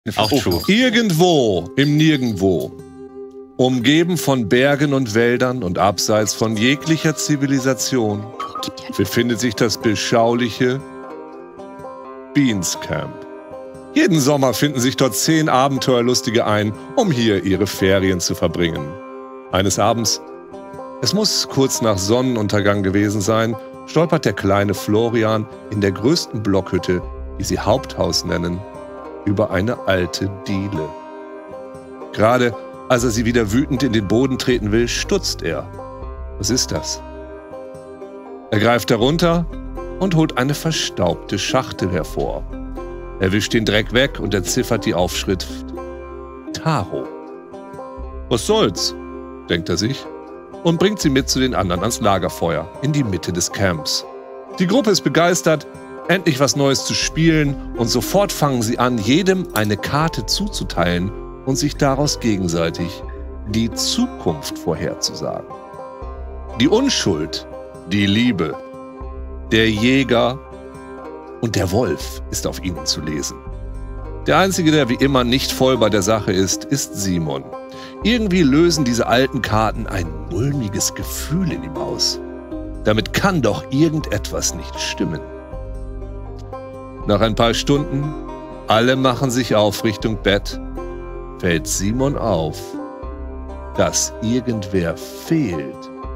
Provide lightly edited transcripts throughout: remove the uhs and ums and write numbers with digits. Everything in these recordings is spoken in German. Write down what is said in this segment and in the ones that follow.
Auch true. Irgendwo im Nirgendwo, umgeben von Bergen und Wäldern und abseits von jeglicher Zivilisation, befindet sich das beschauliche Beans Camp. Jeden Sommer finden sich dort 10 Abenteuerlustige ein, um hier ihre Ferien zu verbringen. Eines Abends, es muss kurz nach Sonnenuntergang gewesen sein, stolpert der kleine Florian in der größten Blockhütte, die sie Haupthaus nennen, über eine alte Diele. Gerade als er sie wieder wütend in den Boden treten will, stutzt er. Was ist das? Er greift herunter und holt eine verstaubte Schachtel hervor. Er wischt den Dreck weg und entziffert die Aufschrift Taro. Was soll's, denkt er sich und bringt sie mit zu den anderen ans Lagerfeuer, in die Mitte des Camps. Die Gruppe ist begeistert, endlich was Neues zu spielen, und sofort fangen sie an, jedem eine Karte zuzuteilen und sich daraus gegenseitig die Zukunft vorherzusagen. Die Unschuld, die Liebe, der Jäger und der Wolf ist auf ihnen zu lesen. Der Einzige, der wie immer nicht voll bei der Sache ist Simon. Irgendwie lösen diese alten Karten ein mulmiges Gefühl in ihm aus. Damit kann doch irgendetwas nicht stimmen. Nach ein paar Stunden, alle machen sich auf Richtung Bett, fällt Simon auf, dass irgendwer fehlt.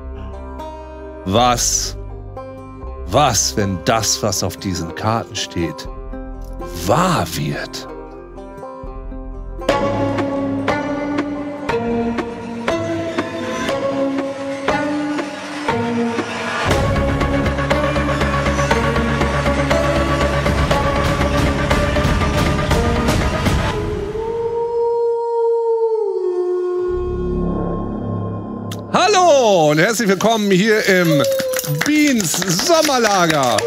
Was, wenn das, was auf diesen Karten steht, wahr wird? Hallo und herzlich willkommen hier im Beans Sommerlager.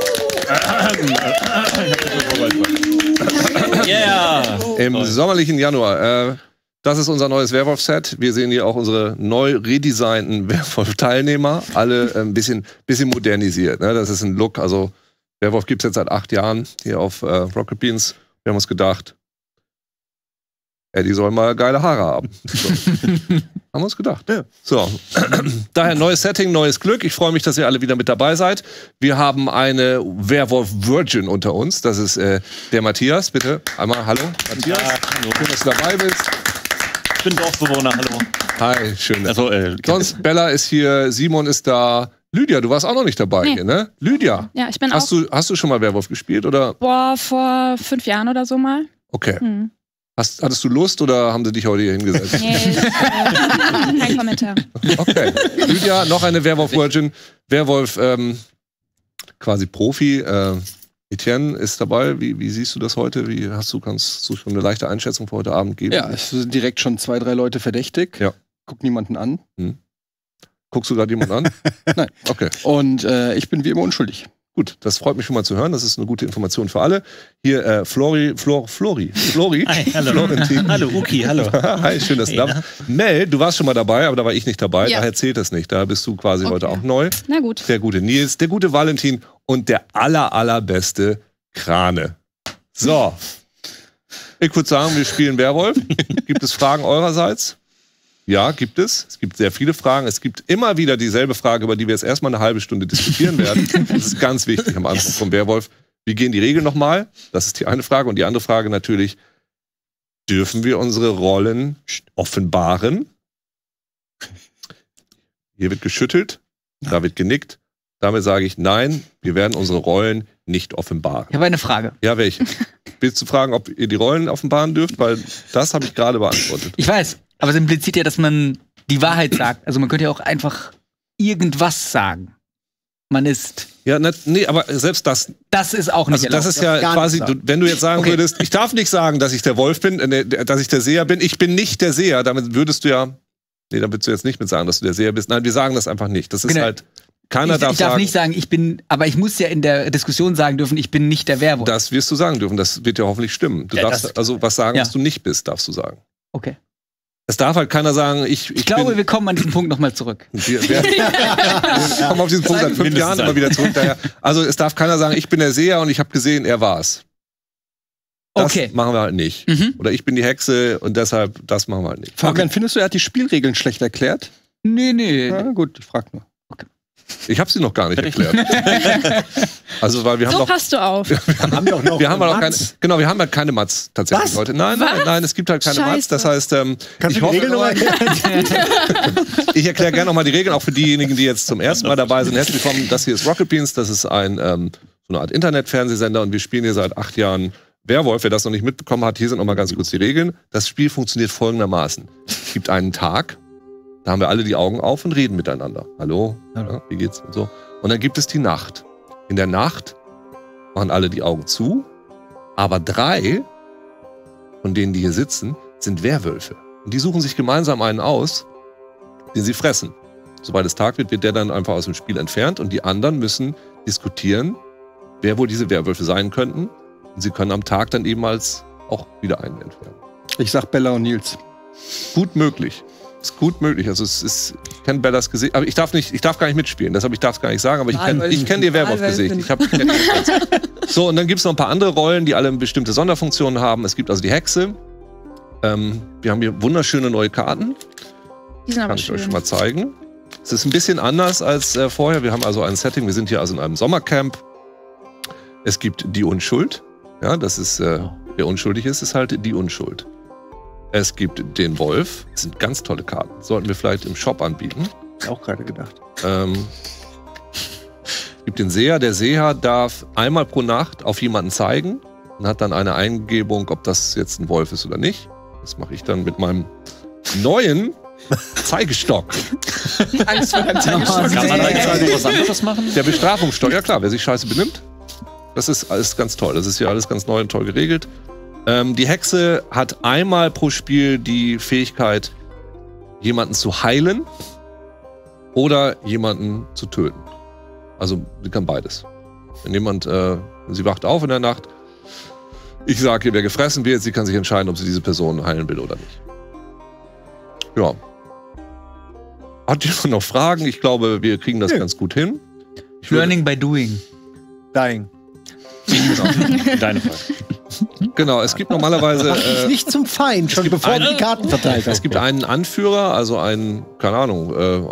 Yeah. Im sommerlichen Januar. Das ist unser neues Werwolf-Set. Wir sehen hier auch unsere neu redesignten Werwolf-Teilnehmer. Alle ein bisschen modernisiert. Ne? Das ist ein Look. Also Werwolf gibt es jetzt seit 8 Jahren hier auf Rocket Beans. Wir haben uns gedacht, die sollen mal geile Haare haben. So. Haben wir uns gedacht. Ja. So. Daher neues Setting, neues Glück. Ich freue mich, dass ihr alle wieder mit dabei seid. Wir haben eine Werwolf-Virgin unter uns. Das ist der Matthias. Bitte einmal hallo, Matthias. Ja, hallo. Schön, dass du dabei bist. Ich bin Dorfbewohner, hallo. Hi, schön. Also, Sonst, Bella ist hier, Simon ist da. Lydia, du warst auch noch nicht dabei hier, ne? Lydia. Ja, ich bin hast du schon mal Werwolf gespielt, oder? Boah, vor 5 Jahren oder so mal. Okay. Hattest du Lust oder haben sie dich heute hier hingesetzt? Nee, kein Kommentar. Okay. Lydia, noch eine Werwolf-Virgin. Werwolf, quasi Profi. Etienne ist dabei. Wie siehst du das heute? Kannst du schon eine leichte Einschätzung für heute Abend geben? Ja, es sind direkt schon 2, 3 Leute verdächtig. Ja. Guck niemanden an. Guckst du gerade jemanden an? Nein. Okay. Und ich bin wie immer unschuldig. Gut, das freut mich schon mal zu hören. Das ist eine gute Information für alle. Hier Flori. Hi, hallo. Florentin. Hallo, Uki, hallo. Hi, schön, dass du da bist. Mel, du warst schon mal dabei, aber da war ich nicht dabei. Ja. Daher zählt das nicht. Da bist du quasi heute auch neu. Na gut. Der gute Nils, der gute Valentin und der allerbeste Krane. So. Ich würde sagen, wir spielen Werwolf. Gibt es Fragen eurerseits? Ja, gibt es. Es gibt sehr viele Fragen. Es gibt immer wieder dieselbe Frage, über die wir jetzt erstmal eine halbe Stunde diskutieren werden. Das ist ganz wichtig am Anfang vom Werwolf. Wie gehen die Regeln nochmal? Das ist die eine Frage. Und die andere Frage natürlich, dürfen wir unsere Rollen offenbaren? Hier wird geschüttelt, da wird genickt. Damit sage ich, nein, wir werden unsere Rollen nicht offenbaren. Ich habe eine Frage. Ja, welche? Willst du fragen, ob ihr die Rollen offenbaren dürft? Weil das habe ich gerade beantwortet. Ich weiß, aber es impliziert ja, dass man die Wahrheit sagt. Also man könnte ja auch einfach irgendwas sagen. Man ist... Ja, nee, aber selbst das... Das ist auch nicht also das ist ja quasi, wenn du jetzt sagen würdest, ich darf nicht sagen, dass ich der Wolf bin, dass ich der Seher bin. Ich bin nicht der Seher. Damit würdest du ja... Nee, dann würdest du jetzt nicht mit sagen, dass du der Seher bist. Nein, wir sagen das einfach nicht. Das ist halt... Keiner darf ich darf nicht sagen, ich bin, aber ich muss ja in der Diskussion sagen dürfen, ich bin nicht der Werwolf. Das wirst du sagen dürfen, das wird ja hoffentlich stimmen. Du darfst also was sagen, was du nicht bist, darfst du sagen. Okay. Es darf halt keiner sagen, ich glaube, wir kommen an diesen Punkt nochmal zurück. Wir kommen auf diesen Punkt seit 5 Jahren immer wieder zurück. Daher, also es darf keiner sagen, ich bin der Seher und ich habe gesehen, er war's. Das Okay. machen wir halt nicht. Oder ich bin die Hexe und deshalb, das machen wir halt nicht. Fabian, findest du, er hat die Spielregeln schlecht erklärt? Nee. Ja, gut, ich frag nur. Ich habe sie noch gar nicht erklärt. Also, weil wir haben So noch... passt du auf. Haben wir auch noch Wir haben halt auch keine, Mats? genau, wir haben halt keine Mats tatsächlich, Was? Leute. Nein, es gibt halt keine Scheiße. Mats. Das heißt, Kannst ich du die hoffe, Regeln nochmal ich erkläre gerne nochmal die Regeln, auch für diejenigen, die jetzt zum ersten Mal dabei sind. Herzlich willkommen. Das hier ist Rocket Beans. Das ist ein so eine Art Internet-Fernsehsender und wir spielen hier seit 8 Jahren Werwolf. Wer das noch nicht mitbekommen hat, hier sind nochmal ganz kurz die Regeln. Das Spiel funktioniert folgendermaßen. Es gibt einen Tag, da haben wir alle die Augen auf und reden miteinander. Hallo, ja, wie geht's und so. Und dann gibt es die Nacht. In der Nacht machen alle die Augen zu, aber 3 von denen, die hier sitzen, sind Werwölfe. Und die suchen sich gemeinsam einen aus, den sie fressen. Sobald es Tag wird, wird der dann einfach aus dem Spiel entfernt und die anderen müssen diskutieren, wer wohl diese Werwölfe sein könnten. Und sie können am Tag dann eben als auch wieder einen entfernen. Ich sag Bella und Nils. Gut möglich. Ist gut möglich. Also es ist, ich kenne Bellas Gesicht, aber ich darf gar nicht mitspielen. Deshalb, ich darf es gar nicht sagen, aber ich kenn ihr Werwolf-Gesicht. So, und dann gibt es noch ein paar andere Rollen, die alle bestimmte Sonderfunktionen haben. Es gibt also die Hexe. Wir haben hier wunderschöne neue Karten. Die sind aber Kann ich euch schön. schon mal zeigen. Es ist ein bisschen anders als vorher. Wir haben also ein Setting. Wir sind hier also in einem Sommercamp. Es gibt die Unschuld. Ja, das ist, wer unschuldig ist halt die Unschuld. Es gibt den Wolf. Das sind ganz tolle Karten. Sollten wir vielleicht im Shop anbieten. Auch gerade gedacht. Es gibt den Seher. Der Seher darf einmal pro Nacht auf jemanden zeigen und hat dann eine Eingebung, ob das jetzt ein Wolf ist oder nicht. Das mache ich dann mit meinem neuen Zeigestock. Angst vor deinem Zeigestock. Kann man eigentlich was anderes machen? Der Bestrafungsstock. Ja klar, wer sich scheiße benimmt. Das ist alles ganz toll. Das ist hier alles ganz neu und toll geregelt. Die Hexe hat einmal pro Spiel die Fähigkeit, jemanden zu heilen oder jemanden zu töten. Also sie kann beides. Wenn jemand, sie wacht auf in der Nacht, ich sage ihr, wer gefressen wird, sie kann sich entscheiden, ob sie diese Person heilen will oder nicht. Ja. Hat jemand noch Fragen? Ich glaube, wir kriegen das ganz gut hin. Learning by doing. Dying. Deine Frage. Genau, es gibt normalerweise... Mach dich nicht zum Feind, schon bevor du die Karten verteilt hast. Es gibt einen Anführer, also einen, keine Ahnung,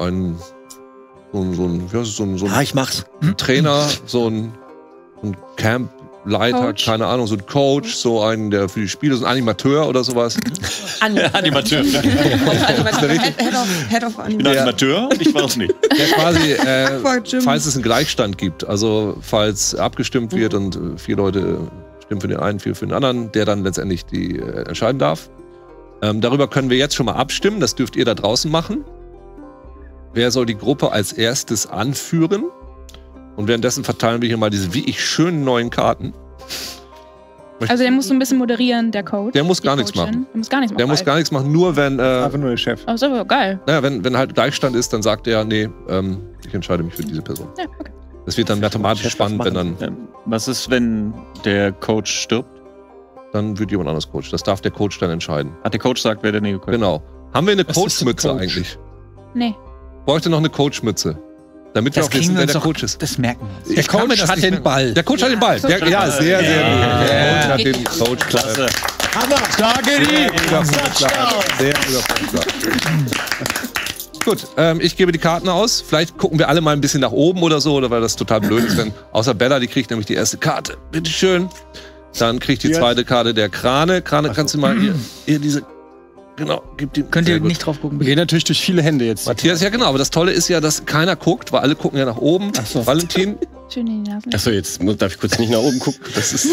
so ein ich mach's. Trainer, so ein Campleiter, Coach. keine Ahnung, so ein Coach, so einen, der für die Spiele, so ein Animateur oder sowas. Animateur. Ich Head of bin Animateur und ich war es nicht. Der quasi, Jim. falls es einen Gleichstand gibt, also falls abgestimmt wird und 4 Leute stimmen für den einen, 4 für den anderen, der dann letztendlich die entscheiden darf. Darüber können wir jetzt schon mal abstimmen, das dürft ihr da draußen machen. Wer soll die Gruppe als erstes anführen? Und währenddessen verteilen wir hier mal diese wie ich schönen neuen Karten. Also der muss so ein bisschen moderieren, der Coach. Der muss die gar nichts Coachin. machen. Der muss gar nichts machen. Der muss gar nichts machen, nur wenn, Einfach nur der Chef. Oh, ist aber geil. naja, wenn halt Gleichstand ist, dann sagt er, nee, ich entscheide mich für diese Person. Ja, okay. Das wird dann mathematisch spannend, wenn dann, Was ist, wenn der Coach stirbt? dann wird jemand anderes Coach. Das darf der Coach dann entscheiden. Hat der Coach gesagt, wer der nächste Coach? Genau. Haben wir eine Was ist ein Coachmütze Coach? eigentlich? Nee. Bräuchte noch eine Coachmütze. Damit wir Das auch wissen, kriegen wir wer uns der doch, Coach ist. das merken wir uns. Ich kann mir das hat nicht den merken. Ball. Der Coach hat den Ball. Der, ja, sehr, sehr gut. Der Coach hat den Coach. Klasse. Hammer! Sehr guter Vorschlag. Sehr guter Vorschlag. Gut, ich gebe die Karten aus. Vielleicht gucken wir alle mal ein bisschen nach oben oder so, oder weil das total blöd ist, wenn außer Bella, die kriegt nämlich die erste Karte. Bitteschön. Dann kriegt die zweite Karte der Krane. Krane, kannst du mal ihr diese. Genau, gib die. Könnt ihr sehr gut. nicht drauf gucken? Wir gehen natürlich durch viele Hände jetzt. Matthias, ja genau, aber das Tolle ist ja, dass keiner guckt, weil alle gucken ja nach oben. Ach so. Valentin, Schön in die Nase. Achso, jetzt darf ich kurz nicht nach oben gucken. das ist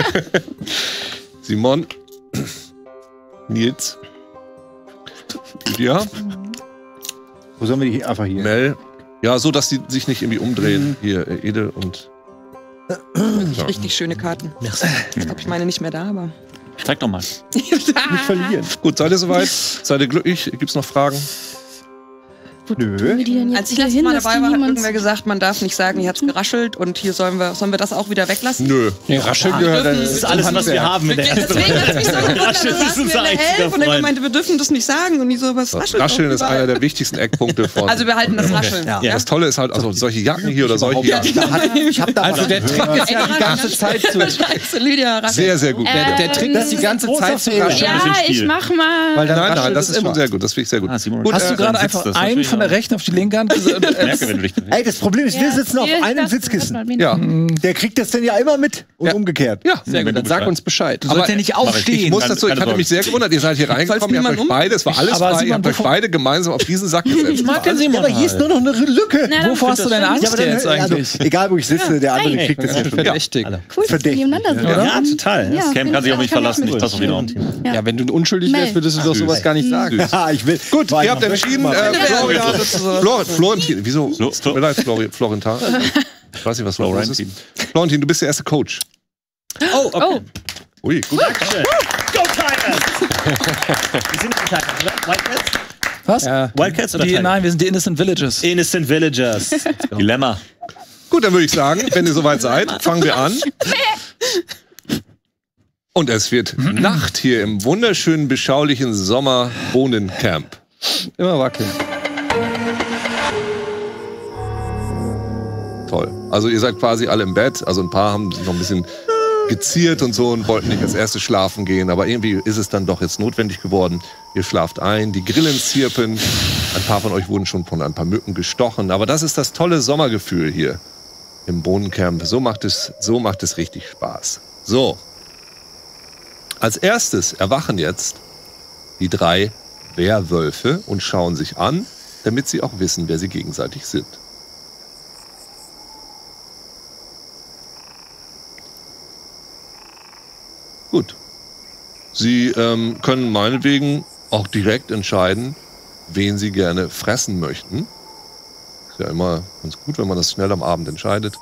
Simon, Nils, Lydia, Wo sollen wir die einfach hier? Mel. Ja, so, dass die sich nicht irgendwie umdrehen. Hier, Ede und... Richtig schöne Karten. Ich glaube, ich meine nicht mehr da, aber. Zeig doch mal. Nicht verlieren. Gut, seid ihr soweit? Seid ihr glücklich? Gibt's noch Fragen? Nö. Tun wir die denn jetzt Als ich wieder letztes hin, Mal dass dabei die war, hat niemand irgendwer gesagt, man darf nicht sagen, hier hat's geraschelt und hier sollen wir das auch wieder weglassen? Nö. Nee, Rascheln gehört. dürfen- Das ist alles, was wir haben in der Deswegen hat mich so gewundert, Rascheln da ist saßen wir unser in der einziger Helm und der Freund. meinte, wir dürfen das nicht sagen und die so, was raschelt Rascheln doch ist überall. einer der wichtigsten Eckpunkte von. Also wir halten das Rascheln. Ja. Das Tolle ist halt, also solche Jacken hier oder solche Ja, Jacken. Ich hab da Also was der Trick gehört. ist ja die ganze Zeit zu. Scheiße, Lydia raschelt. Sehr, sehr gut. Der Trick ist die ganze Zeit zu Fehler. rascheln. ein bisschen Ja, ich Spiel. mach mal. Weil dann Nein, raschelt das es ist schon immer. sehr gut. Das finde ich sehr gut. Simon, Gut, Hast du gerade dann einfach sitzt das einen natürlich von der auch. rechten auf die linke Hand gesagt? Ich merke, wenn du dich bewegst. Ey, das Problem ist, wir sitzen auf hier, einem das- Sitzkissen. Ja. Der kriegt das denn ja immer mit und umgekehrt. Ja. Sehr gut, dann sag uns Bescheid. Du sollst ja nicht Ich aufstehen. muss dazu, ich hatte mich sehr gewundert, ihr seid hier reingekommen, ihr habt euch niemand beide, es war alles Aber frei, ihr Simon, habt euch beide gemeinsam auf diesen Sack gesetzt. Ich mag den Ja, Simon aber hier ist nur noch eine Lücke. Na, dann- Wovor hast du deine Angst Ja, aber dann, jetzt eigentlich? egal wo ich sitze, der andere kriegt das ja schon. Verdächtig. Cool, dass wir Verdächtig. nebeneinander sind. Ja, total. Ja, Cam kann sich auf mich verlassen, ich mit. passe auf ihn auf. Ja, wenn du unschuldig wärst, würdest du doch sowas gar nicht sagen. Ja, ich will. Gut, ihr habt entschieden, Florentin, wieso? Flo- Tut mir leid, Florentin. Ich weiß nicht, was los ist. Florentin, du bist der erste Coach. Oh, okay. Oh, Ui, gut. Dankeschön. Go Tigers! Wir sind die Tigers, oder? Wildcats? Was? Ja. Wildcats oder Die, Tigers? nein, wir sind die Innocent Villagers. Innocent Villagers. Dilemma. Gut, dann würde ich sagen, wenn ihr soweit seid, fangen wir an. Und es wird Nacht hier im wunderschönen, beschaulichen Sommerbohnencamp. Immer wackeln. Toll. Also ihr seid quasi alle im Bett. Also ein paar haben sich noch ein bisschen geziert und so und wollten nicht als erstes schlafen gehen. Aber irgendwie ist es dann doch jetzt notwendig geworden. Ihr schlaft ein, die Grillen zirpen. Ein paar von euch wurden schon von ein paar Mücken gestochen. Aber das ist das tolle Sommergefühl hier im Bohnencamp. So macht es richtig Spaß. So. Als erstes erwachen jetzt die 3 Werwölfe und schauen sich an, damit sie auch wissen, wer sie gegenseitig sind. Gut. Sie können meinetwegen auch direkt entscheiden, wen sie gerne fressen möchten. Ist ja immer ganz gut, wenn man das schnell am Abend entscheidet.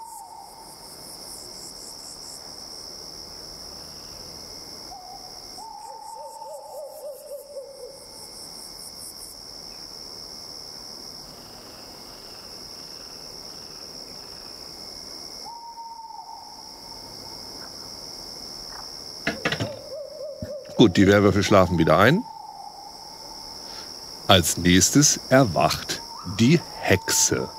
Gut, die Werwölfe schlafen wieder ein. Als nächstes erwacht die Hexe.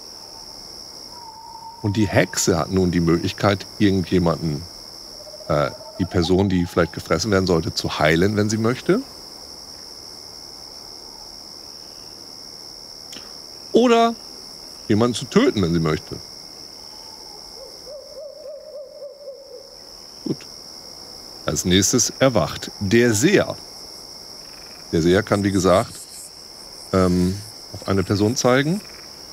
Und die Hexe hat nun die Möglichkeit, irgendjemanden, die Person, die vielleicht gefressen werden sollte, zu heilen, wenn sie möchte. Oder jemanden zu töten, wenn sie möchte. Gut. Als nächstes erwacht der Seher. Der Seher kann, wie gesagt, auf eine Person zeigen.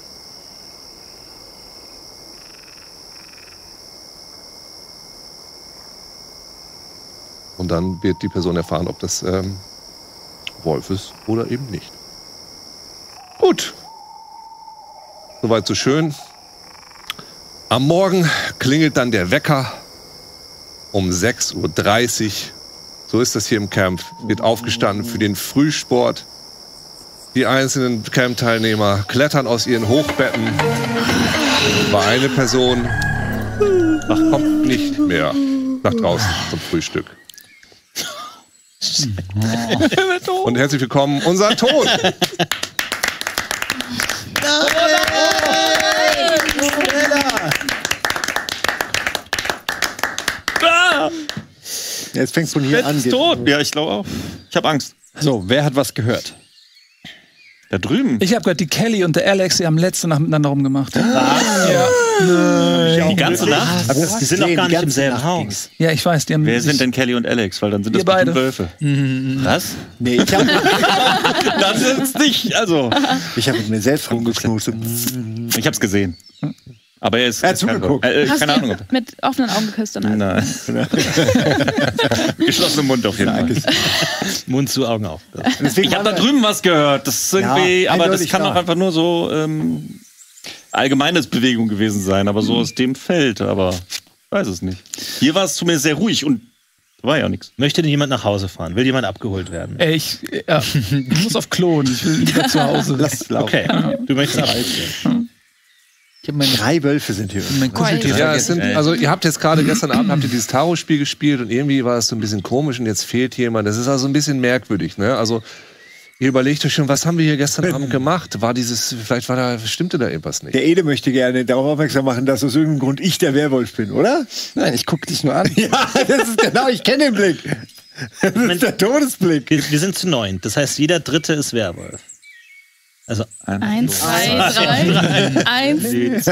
Und dann wird die Person erfahren, ob das Wolf ist oder eben nicht. Gut. Soweit so schön. Am Morgen klingelt dann der Wecker um 6:30 Uhr. So ist das hier im Camp. Wird aufgestanden für den Frühsport. Die einzelnen Camp-Teilnehmer klettern aus ihren Hochbetten. Aber eine Person kommt nicht mehr nach draußen zum Frühstück. Und herzlich willkommen, unser Ton. Jetzt fängst du von hier an. Tot. Ja, ich glaube auch. Ich habe Angst. So, wer hat was gehört? Da drüben. Ich habe gehört, die Kelly und der Alex, die haben letzte Nacht miteinander rumgemacht. Die ganze Nacht? Also, Die sind doch gar nicht im selben Haus. Ja, ich weiß, die haben Wer sich- sind denn Kelly und Alex? Weil dann sind das Ihr beide. bestimmt Wölfe. Was? Nee, ich habe Dann sind's nicht. Also. mit mir selbst rumgeknuselt. Ich hab's gesehen. Aber er ist. Er hat zugeguckt. Hast Keine du Ahnung. ihn mit offenen Augen geküsst? Und alles? Nein. Geschlossenem Mund auf jeden Fall. Mund zu, Augen auf. Ich habe da drüben was gehört. Das ist irgendwie, Ja, aber das eindeutig kann da. doch einfach nur so allgemeines Bewegung gewesen sein, aber so aus dem Feld, aber ich weiß es nicht. Hier war es zumindest sehr ruhig und War ja nichts. Möchte denn jemand nach Hause fahren? Will jemand abgeholt werden? Ich muss auf Klo und ich will lieber zu Hause. Lass es laufen. Okay, du möchtest abgeholt werden. Ich habe 3 Wölfe sind hier. mein Kuscheltier Ja, es vergessen. sind, also ihr habt jetzt gerade gestern Abend habt ihr dieses Tarot-Spiel gespielt und irgendwie war es so ein bisschen komisch und jetzt fehlt jemand. Das ist also ein bisschen merkwürdig, ne? Also ihr überlegt euch schon, was haben wir hier gestern Abend gemacht? Stimmte da irgendwas nicht? Der Ede möchte gerne darauf aufmerksam machen, dass aus irgendeinem Grund ich der Werwolf bin, oder? Nein, ich guck dich nur an. Ja, das ist genau, ich kenne den Blick. Das ist der Todesblick. Wir sind zu 9. Das heißt, jeder Dritte ist Werwolf. Also 1, 2, 3. 1,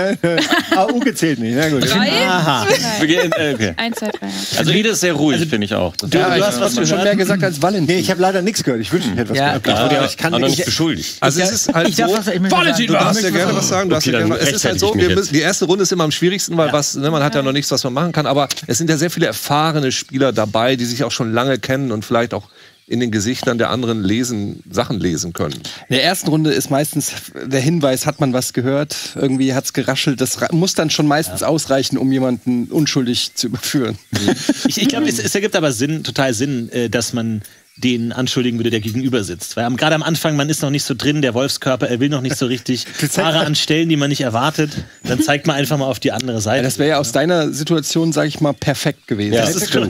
gezählt nicht, na gut. 3. aha. Okay. 1, 2, 3. Also Ede ist sehr ruhig, finde ich auch. Das Du hast was Schon mehr gesagt als Valentin. Nee, ich habe leider nichts gehört. Ich wünsche, ich hätte was Ja, gehört. ja, Ich kann auch noch nicht. nicht beschuldigt. Also es ist halt ich darf so, was, ich möchte Valentin, du sagen, darfst ja gerne was sagen. Okay, dann Es ist halt so, rechtfertige ich mich die erste Runde ist immer am schwierigsten, weil man hat ja noch nichts, was man machen kann. Aber es sind ja sehr viele erfahrene Spieler dabei, die sich auch schon lange kennen und vielleicht auch in den Gesichtern der anderen Sachen lesen können. In der ersten Runde ist meistens der Hinweis, hat man was gehört, irgendwie hat's geraschelt. Das muss dann schon meistens ausreichen, um jemanden unschuldig zu überführen. Ich glaube, es ergibt aber total Sinn, dass man den anschuldigen würde, der gegenüber sitzt. Weil gerade am Anfang, man ist noch nicht so drin, der Wolfskörper, er will noch nicht so richtig Haare an Stellen, die man nicht erwartet. Dann zeigt man einfach mal auf die andere Seite. Ja, das wäre ja aus deiner Situation, sage ich mal, perfekt gewesen. Ja, das ist stimmt.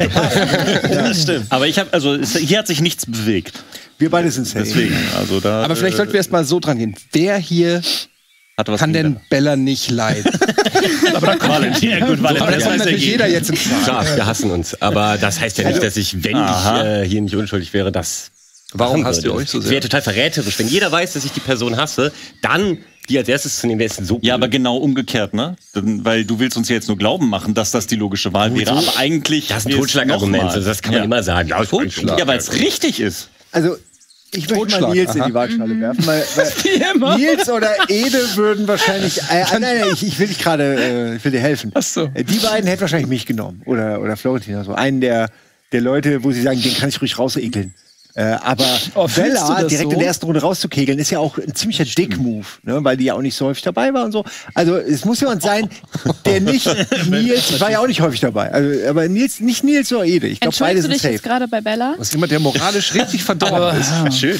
Das stimmt. Aber hier hat sich nichts bewegt. Wir beide sind safe. Deswegen, also da. Aber vielleicht sollten wir erst mal so dran gehen. Wer hier hat was kann denn Bella nicht leiden? Aber da kommt Valentin. Ja, gut, Aber Valentin. das kommt natürlich jeder jetzt in Frage. Klar, wir hassen uns. Aber das heißt ja nicht, dass ich, wenn ich hier nicht unschuldig wäre, das. Warum hasst ihr euch so Ich sehr? wäre total verräterisch. Wenn jeder weiß, dass ich die Person hasse, dann die als erstes zu nehmen, wäre es so. Ja, aber genau umgekehrt, ne? Weil du willst uns ja jetzt nur glauben machen, dass das die logische Wahl wäre. Aber eigentlich. Das ist ein Totschlagargument. Also das kann man immer sagen. Ja, Totschlag. Ja, weil es richtig ist. Also, ich möchte mal Totschlag, Nils in die Waagschale werfen, weil Nils oder Ede würden wahrscheinlich. Nein, ich will dich gerade, ich will dir helfen. Ach so. Die beiden hätten wahrscheinlich mich genommen. Oder Florentin. Also einen der Leute, wo sie sagen, den kann ich ruhig rausekeln. Aber fühlst du Bella das direkt so? in der ersten Runde rauszukegeln, ist ja auch ein ziemlicher Dick-Move, ne? Weil die ja auch nicht so häufig dabei war und so. Also es muss jemand sein, der nicht Nils, war ja auch nicht häufig dabei. Also, aber nicht Nils oder Ede. Ich glaube, beide Entschuldigst du sind dich safe. jetzt gerade bei Bella? Das ist jemand, der moralisch richtig verdorben ist. Schön.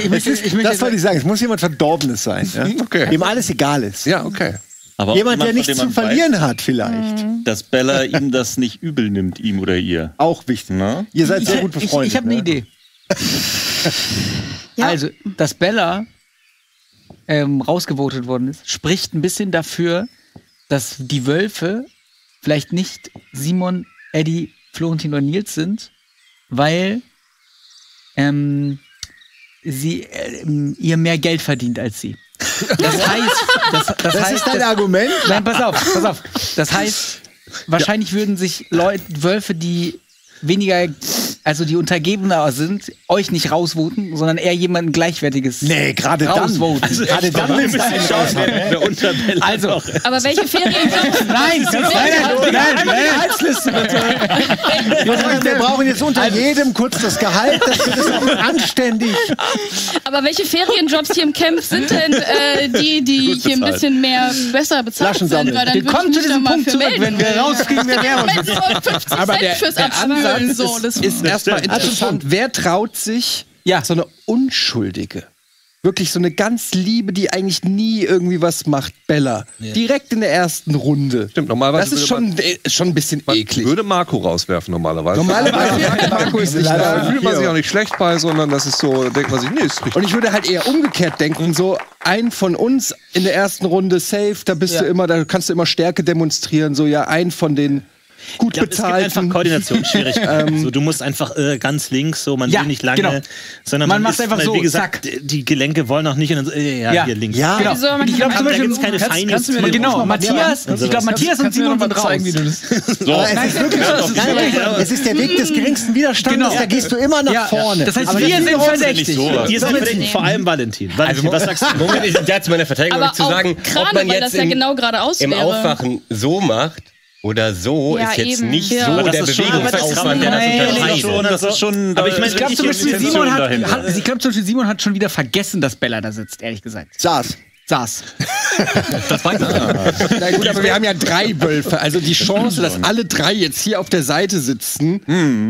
Das wollte ich sagen. Es muss jemand Verdorbenes sein, ja? Okay. Dem alles egal ist. Ja, okay. Aber Jemand, der von nichts dem zu man verlieren weiß, hat, vielleicht. dass Bella ihm das nicht übel nimmt, ihm oder ihr. Auch wichtig. Na? Ihr seid sehr gut befreundet. Ich habe eine ne? Idee. Also, dass Bella rausgevotet worden ist, spricht ein bisschen dafür, dass die Wölfe vielleicht nicht Simon, Eddie, Florentin oder Nils sind, weil sie ihr mehr Geld verdient als sie. Das heißt, Das ist dein Argument? Nein, pass auf. Das heißt, wahrscheinlich würden sich Wölfe, die weniger, also die Untergebener sind, euch nicht rausvoten, sondern eher jemanden Gleichwertiges Nee, gerade dann. rausvoten. Also, gerade dann willst du einen raushaben. Also, Aber welche Ferienjobs? nein, Gehaltsliste bitte. Wir brauchen jetzt unter jedem kurz das Gehalt, das wird es auch anständig. Aber welche Ferienjobs hier im Camp sind denn die hier ein bisschen besser bezahlt Flaschen sind? sammeln. Weil dann wir würde kommen ich zu mich diesem doch mal Punkt für zurück, melden. wenn wir rauskriegen, wer Wenn es so 50 Aber Cent fürs der Abspülen, Ansatz so, das ist erstmal interessant. Wer traut sich, so eine Unschuldige, wirklich so eine ganz Liebe, die eigentlich nie irgendwie was macht, Bella, direkt in der ersten Runde. Stimmt, normalerweise Das ist schon ein bisschen eklig. würde Marco rauswerfen normalerweise. Normalerweise Marco ist nicht Da da. fühlt man sich auch nicht schlecht bei, sondern das ist so, denkt man sich, nee, ist richtig. Und ich würde halt eher umgekehrt denken, so ein von uns in der ersten Runde safe, da bist du immer, da kannst du immer Stärke demonstrieren, so ja, ein von den gut Es gibt bezahlten. einfach Koordinationsschwierigkeiten. So, du musst einfach ganz links, so man will nicht lange, sondern Man macht ist, einfach weil, so, wie gesagt, die Gelenke wollen noch nicht und dann, hier links. Ja, Genau. Wieso, man Ich glaube zum Da Beispiel, gibt's keine feine genau, Matthias und Simon sind raus. aber es ist wirklich so. Nein, aber es ist der Weg des geringsten Widerstandes, Genau. da gehst du immer nach vorne. Das heißt, Aber wir das sind ist verdächtig. Die ist verdächtig, vor allem Valentin. Valentin, was sagst du? Moment, ich ja zu meiner Verteidigung Aber zu sagen, auch gerade, ob man weil das jetzt ja genau geradeaus im wäre. Aufwachen so macht oder so, Ja, ist jetzt eben. nicht Ja. so Aber der das ist schon- Bewegungsaufwand, der das unterscheidet. Das ist schon. Aber ich meine, Ich glaube zum Beispiel, dahinter. Simon hat schon wieder vergessen, dass Bella da sitzt, ehrlich gesagt. saß. Saß. Das weiß ich. Na gut, aber wir haben ja 3 Wölfe. Also die Chance, dass alle 3 jetzt hier auf der Seite sitzen,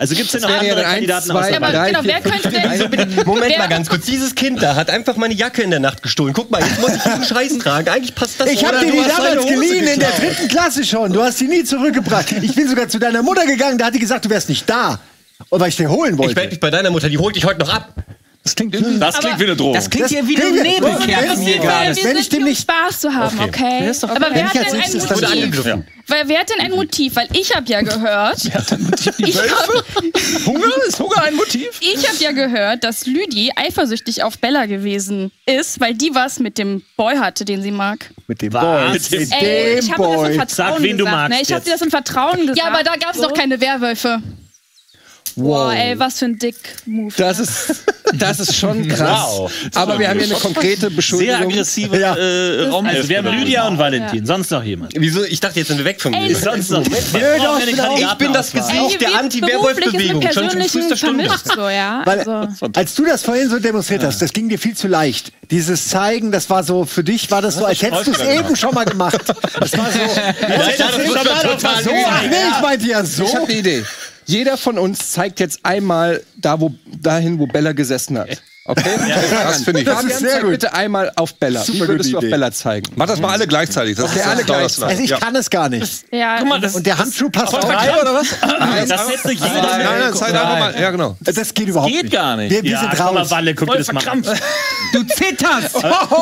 Also gibt es denn noch wäre ja andere dann Kandidaten 1, 2, aus der Aber 3, genau, 4, wer könnte denn... Moment wer- mal ganz kurz. Dieses Kind da hat einfach meine Jacke in der Nacht gestohlen. Guck mal, jetzt muss ich diesen Scheiß tragen. Eigentlich passt das. Ich habe Oder dir du die hast meine damals Hose geliehen in der geklaut. 3. Klasse schon. Du hast sie nie zurückgebracht. Ich bin sogar zu deiner Mutter gegangen, da hat die gesagt, du wärst nicht da. Und weil ich den holen Ich wollte. melde mich bei deiner Mutter, die holt dich heute noch ab. Das klingt irgendwie. Das klingt wie eine Drohung. Das klingt hier wie eine klingt- Nebelkerze hier gerade. Wir Wenn sind ich dem hier, um nicht- Spaß zu haben, okay? ist doch Aber Wenn wer ich hat als denn ein nächstes dann Motiv? angegriffen. Weil wer hat denn ein Motiv? Weil ich habe ja gehört... Hunger? Ist Hunger ein Motiv? Ich habe ja gehört, dass Lüdi eifersüchtig auf Bella gewesen ist, weil die was mit dem Boy hatte, den sie mag. Mit dem Was? Boy. Mit dem Ey, ich habe das im Vertrauen Sag, wen du gesagt, magst ne? Ich habe jetzt. dir das im Vertrauen gesagt. Ja, aber da gab es doch keine Werwölfe. Boah, ey, was für ein Dick-Move. Das ist schon krass. Wow. Aber wir haben hier eine konkrete Sehr Beschuldigung. aggressive Ja. Raum. Also wir haben Lydia und Valentin. Sonst noch jemand? Wieso? Ich dachte, jetzt sind wir weg von mir. Ey, Ist sonst noch Ich bin das Gesicht der Anti-Werwolf-Bewegung. Schon in frühester Stunde. So, ja. Weil, Also. als du das vorhin so demonstriert hast, das ging dir viel zu leicht. Dieses Zeigen, das war so, für dich war das so, als hättest du es eben schon mal gemacht. Das war so, Total so, ach nee, ich meinte ja so. Ich habe eine Idee. Jeder von uns zeigt jetzt einmal dahin, wo Bella gesessen hat. Okay? Das finde ich. Das ist sehr Zeig gut. bitte einmal auf Bella. Wie Super würdest du gute auf Idee. Bella zeigen? Mach das mal alle gleichzeitig. Das Okay, alle gleichzeitig. Also ich Ja. kann es gar nicht. Ja, Und der Handschuh passt auch. Oder was? Das hätte jeder. Nein, zeig einfach mal. Ja, genau. Das geht überhaupt Geht nicht. gar nicht. Wir Ja, sind komm mal, raus. Walle, guck dir das mal an. Du zitterst!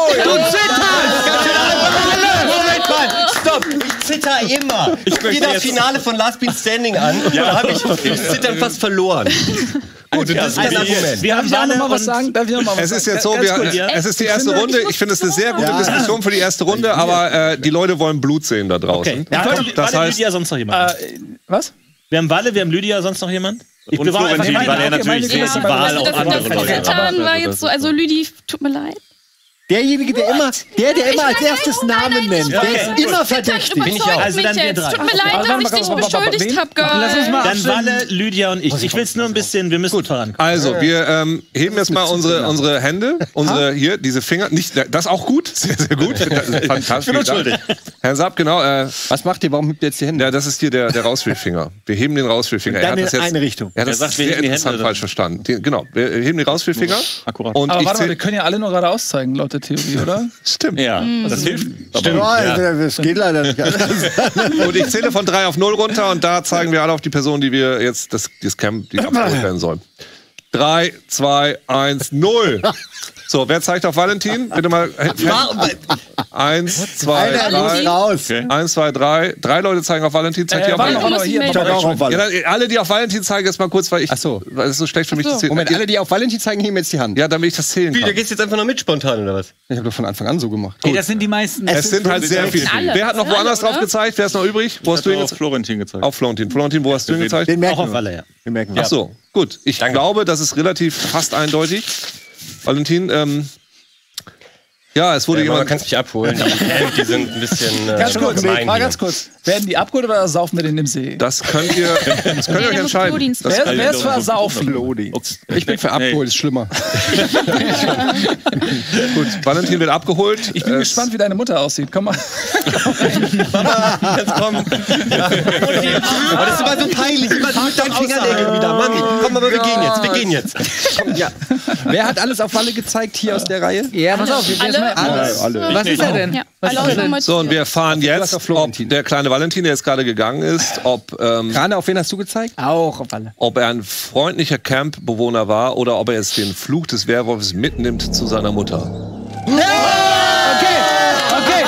Moment mal, stopp! Ich zitter immer. Ich gucke dir das Finale von Last Beat Standing an. Da habe ich im Zittern fast verloren. Gut, das ist kein Argument. Wir haben Walle noch mal was und sagen? Darf ich noch mal was Es ist sagen? jetzt so, Ganz kurz. es ist die erste Runde. Ich finde es eine sehr gute Diskussion für die erste Runde, aber die Leute wollen Blut sehen da draußen. Okay. Ja, Das Walle, heißt, Lydia, sonst noch jemand? Was? Wir haben Walle, wir haben Lydia, sonst noch jemand? Ich Und bewahre einfach Florentin, weil er okay, natürlich meine die Güte. Wahl also auch das andere Leute hat. Zittern war jetzt so, also Lüdi, tut mir leid. Derjenige, der immer als erstes Namen nennt, der ist immer verdächtig. Bin ich auch. Also dann wir drei. Tut mir leid, dass ich dich beschuldigt habe, Lass uns mal Dann Walle, Lydia und ich. Ich will es nur ein bisschen, wir müssen vorankommen. also wir heben jetzt mal unsere Hände, hier, diese Finger. Nicht, das ist auch gut, sehr, sehr gut. Fantastisch. Ich bin unschuldig. Herr Saab, genau. Was macht ihr? Warum hebt ihr jetzt die Hände? Ja, das ist hier der Rausführfinger. Wir heben den Rausführfinger. Dann in eine Richtung. Er hat das sagt, wir sehr heben die interessant Hände falsch verstanden. Genau, wir heben den Rausführfinger. Akkurat. Und Aber ich warte mal, wir zähle. können ja alle nur geradeaus zeigen, laut der Theorie, oder? Stimmt. Ja, das hilft. Ja, das geht leider nicht. Und ich zähle von 3 auf 0 runter und da zeigen wir alle auf die Person, die wir jetzt, das Camp, die abgeholt werden soll. 3, 2, 1, 0. So, wer zeigt auf Valentin? Bitte mal. 1, 2, Einer muss 3. raus. 1, 2, 3. 3 Leute zeigen auf Valentin. Zeigt ihr auf warte Valentin? mal, hier, Ich Ich hab auch auf Ja, Walle. dann, alle, die auf Valentin zeigen, jetzt mal kurz, weil ich. Ach so. Weil es ist so schlecht für mich zu zählen. Moment, alle, die auf Valentin zeigen, heben jetzt die Hand. Ja, damit ich das zählen Wie, da kann. geht's jetzt einfach noch mit spontan, oder was? Ich habe doch von Anfang an so gemacht. Ey, das sind die meisten. Es sind halt sehr viele. alle. Wer hat noch Alle, woanders drauf oder? gezeigt? Wer ist noch übrig? Wo hast du ihn auf gezeigt? Florentin gezeigt. Auf Florentin. Florentin, wo hast du ihn gezeigt? Den merken Auch auf wir. Walle, ja. Den merken Ach so, gut. Ich glaube, das ist relativ fast eindeutig. Valentin, ja, es wurde Ja, jemand. du kannst mich abholen. Die sind ein bisschen Ganz kurz, gemein mal hier. ganz kurz. Werden die abgeholt oder saufen wir den im See? Das könnt ihr euch entscheiden. Das Wer ist versaufen? Ich bin für abgeholt, ist schlimmer. gut. Valentin wird abgeholt. Ich bin gespannt, wie deine Mutter aussieht. Komm mal. Mama, jetzt komm. Aber das ist immer so peinlich. Immer so mit deinen Fingernägeln wieder. Mami, komm, aber wir gehen jetzt. Wir gehen jetzt. Wer hat alles auf Walle gezeigt hier aus der Reihe? Ja, pass auf. Alle? Was ist er denn? Ja, Was alle ist er denn? Informationen. So, und wir erfahren hast jetzt, auf Florentin. ob der kleine Valentin, der jetzt gerade gegangen ist, ob Rane, auf wen hast du gezeigt? Auch auf alle. er ein freundlicher Campbewohner war oder ob er jetzt den Fluch des Werwolfs mitnimmt zu seiner Mutter. Okay,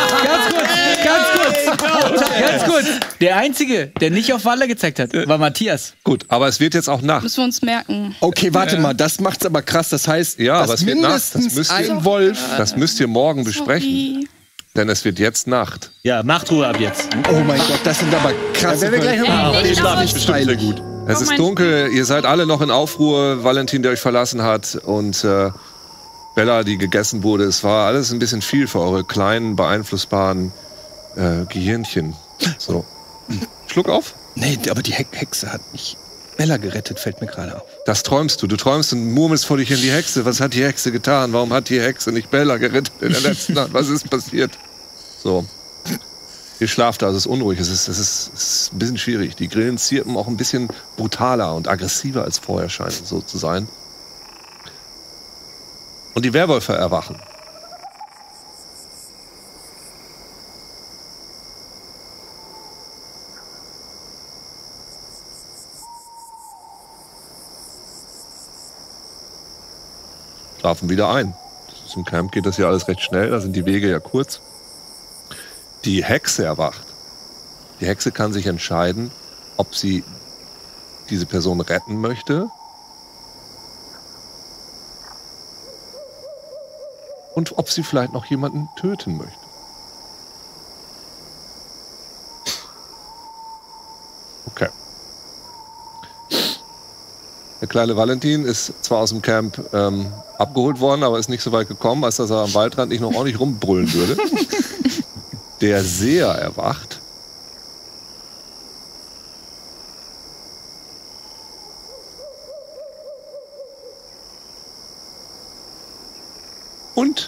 ganz kurz. Der Einzige, der nicht auf Walle gezeigt hat, war Matthias. Gut, aber es wird jetzt auch Nacht. Müssen wir uns merken. Okay, warte mal, das macht's aber krass. Das heißt, Ja, aber dass es wird Nacht. mindestens ein Wolf. Das müsst ihr morgen besprechen, Sorry. denn es wird jetzt Nacht. Ja, Nachtruhe ab jetzt. Oh mein Gott, das sind aber krasse Wenn wir gleich noch Ey, nicht aus. Bestimmt sehr gut. Es Oh ist mein- dunkel, ihr seid alle noch in Aufruhr. Valentin, der euch verlassen hat, und Bella, die gegessen wurde. Es war alles ein bisschen viel für eure kleinen, beeinflussbaren Gehirnchen. So. Schluck auf. Nee, aber die Hexe hat mich Bella gerettet, fällt mir gerade auf. Das träumst du. Du träumst und murmelst vor dich hin, die Hexe. Was hat die Hexe getan? Warum hat die Hexe nicht Bella gerettet in der letzten Nacht? Was ist passiert? So. Ihr schlaft da, es ist unruhig, es ist ein bisschen schwierig. Die Grillen zirpen auch ein bisschen brutaler und aggressiver als vorher scheinen so zu sein. Und die Werwölfe erwachen. Schlafen wieder ein. Im Camp geht das ja alles recht schnell, da sind die Wege ja kurz. Die Hexe erwacht. Die Hexe kann sich entscheiden, ob sie diese Person retten möchte und ob sie vielleicht noch jemanden töten möchte. Okay. Der kleine Valentin ist zwar aus dem Camp abgeholt worden, aber ist nicht so weit gekommen, als dass er am Waldrand nicht noch ordentlich rumbrüllen würde. Der Seher erwacht. Und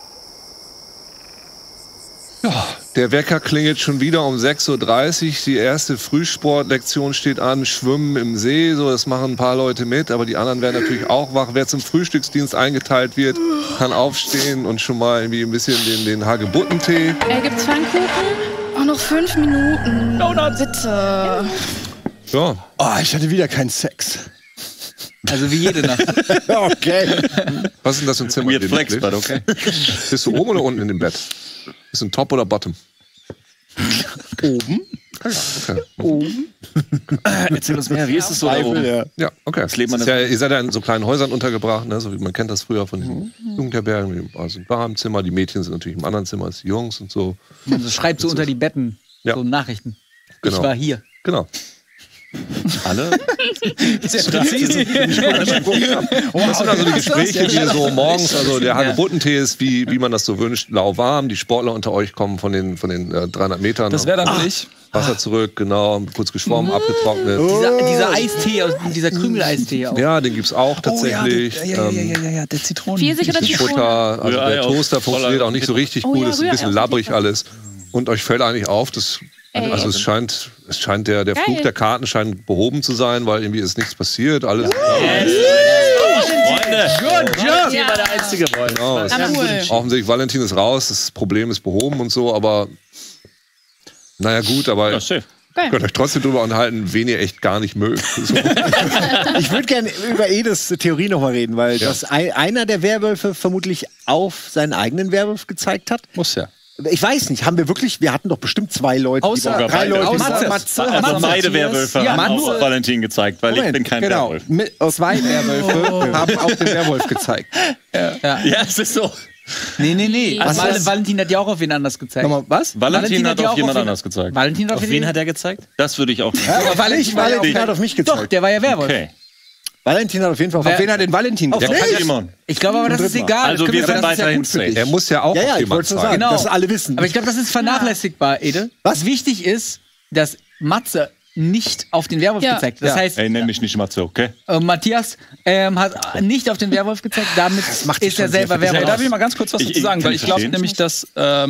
ja, der Wecker klingelt schon wieder um 6:30 Uhr. Die erste Frühsportlektion steht an, Schwimmen im See. So, das machen ein paar Leute mit, aber die anderen werden natürlich auch wach. Wer zum Frühstücksdienst eingeteilt wird, kann aufstehen und schon mal irgendwie ein bisschen den Hagebuttentee. Gibt's Pfannkuchen? Oh, noch 5 Minuten. Donuts. Bitte. Ja. Oh, ich hatte wieder keinen Sex. Also wie jede Nacht. Okay. Was ist denn das für ein Zimmer? Weird flex, but okay. Bist du oben oder unten in dem Bett? Bist du ein Top oder Bottom? Oben? Okay. Oben? Erzähl uns mehr, wie ist es so da oben? Ja, okay. Das lebt man ist ja, ihr seid ja in so kleinen Häusern untergebracht, ne? So wie man kennt das früher von den Jugendherbergen. Also ein Warmzimmer, die Mädchen sind natürlich im anderen Zimmer als die Jungs und so. Also schreibt so unter die Betten so Nachrichten. Genau. Ich war hier. Genau. Alle? Das sind also die Gespräche, die so morgens, also der Hagebuttentee ist, wie man das so wünscht, lauwarm. Die Sportler unter euch kommen von den 300 Metern. Das wäre dann ich. Wasser zurück, genau, kurz geschwommen, abgetrocknet. Dieser Eistee, dieser Krümel-Eistee auch. Ja, den gibt's auch tatsächlich. Der Zitronen. Pfirsich oder Zitrone? Futter, also der Toaster funktioniert auch nicht so richtig gut, ja, ist ein bisschen labbrig alles. Und euch fällt eigentlich auf, dass also es scheint der Fluch der Karten scheint behoben zu sein, weil irgendwie ist nichts passiert. Alles. Freunde! Good job! Hier war der einzige Wolf. Genau, offensichtlich, Valentin ist raus, das Problem ist behoben und so, aber naja gut, aber ihr könnt euch trotzdem drüber unterhalten, wen ihr echt gar nicht mögt. So. Ich würde gerne über Edes Theorie nochmal reden, weil das einer der Werwölfe vermutlich auf seinen eigenen Werwolf gezeigt hat. Muss ja. Ich weiß nicht, haben wir wirklich, wir hatten doch bestimmt 2 Leute, drei Leute. Matze, beide Werwölfe haben auf Valentin gezeigt, weil ich bin kein Werwolf. 2 Werwölfe haben auch den Werwolf gezeigt. Ja, es ist so. Nee. Also Valentin hat ja auch auf wen anders gezeigt. Nochmal, was? Valentin hat auf jemand anders gezeigt. Valentin Auf wen hat er gezeigt? Das würde ich auch nicht. Aber Valentin hat auf mich gezeigt. Doch, der war ja Werwolf. Okay. Valentin hat auf jeden Fall auf wen hat den Valentin gezeigt? Ich glaube aber, das ist egal. Also wir sind weiterhin safe. Er muss ja auch ich wollte sagen, genau. dass alle wissen. Aber ich glaube, das ist vernachlässigbar, Ede. Was wichtig ist, dass Matze nicht auf den Werwolf gezeigt hat. Das heißt, ey, nenn mich nicht Matze, okay? Matthias hat nicht auf den Werwolf gezeigt, damit ist er selber Werwolf. Darf ich mal ganz kurz was dazu sagen? Weil ich glaube nämlich, dass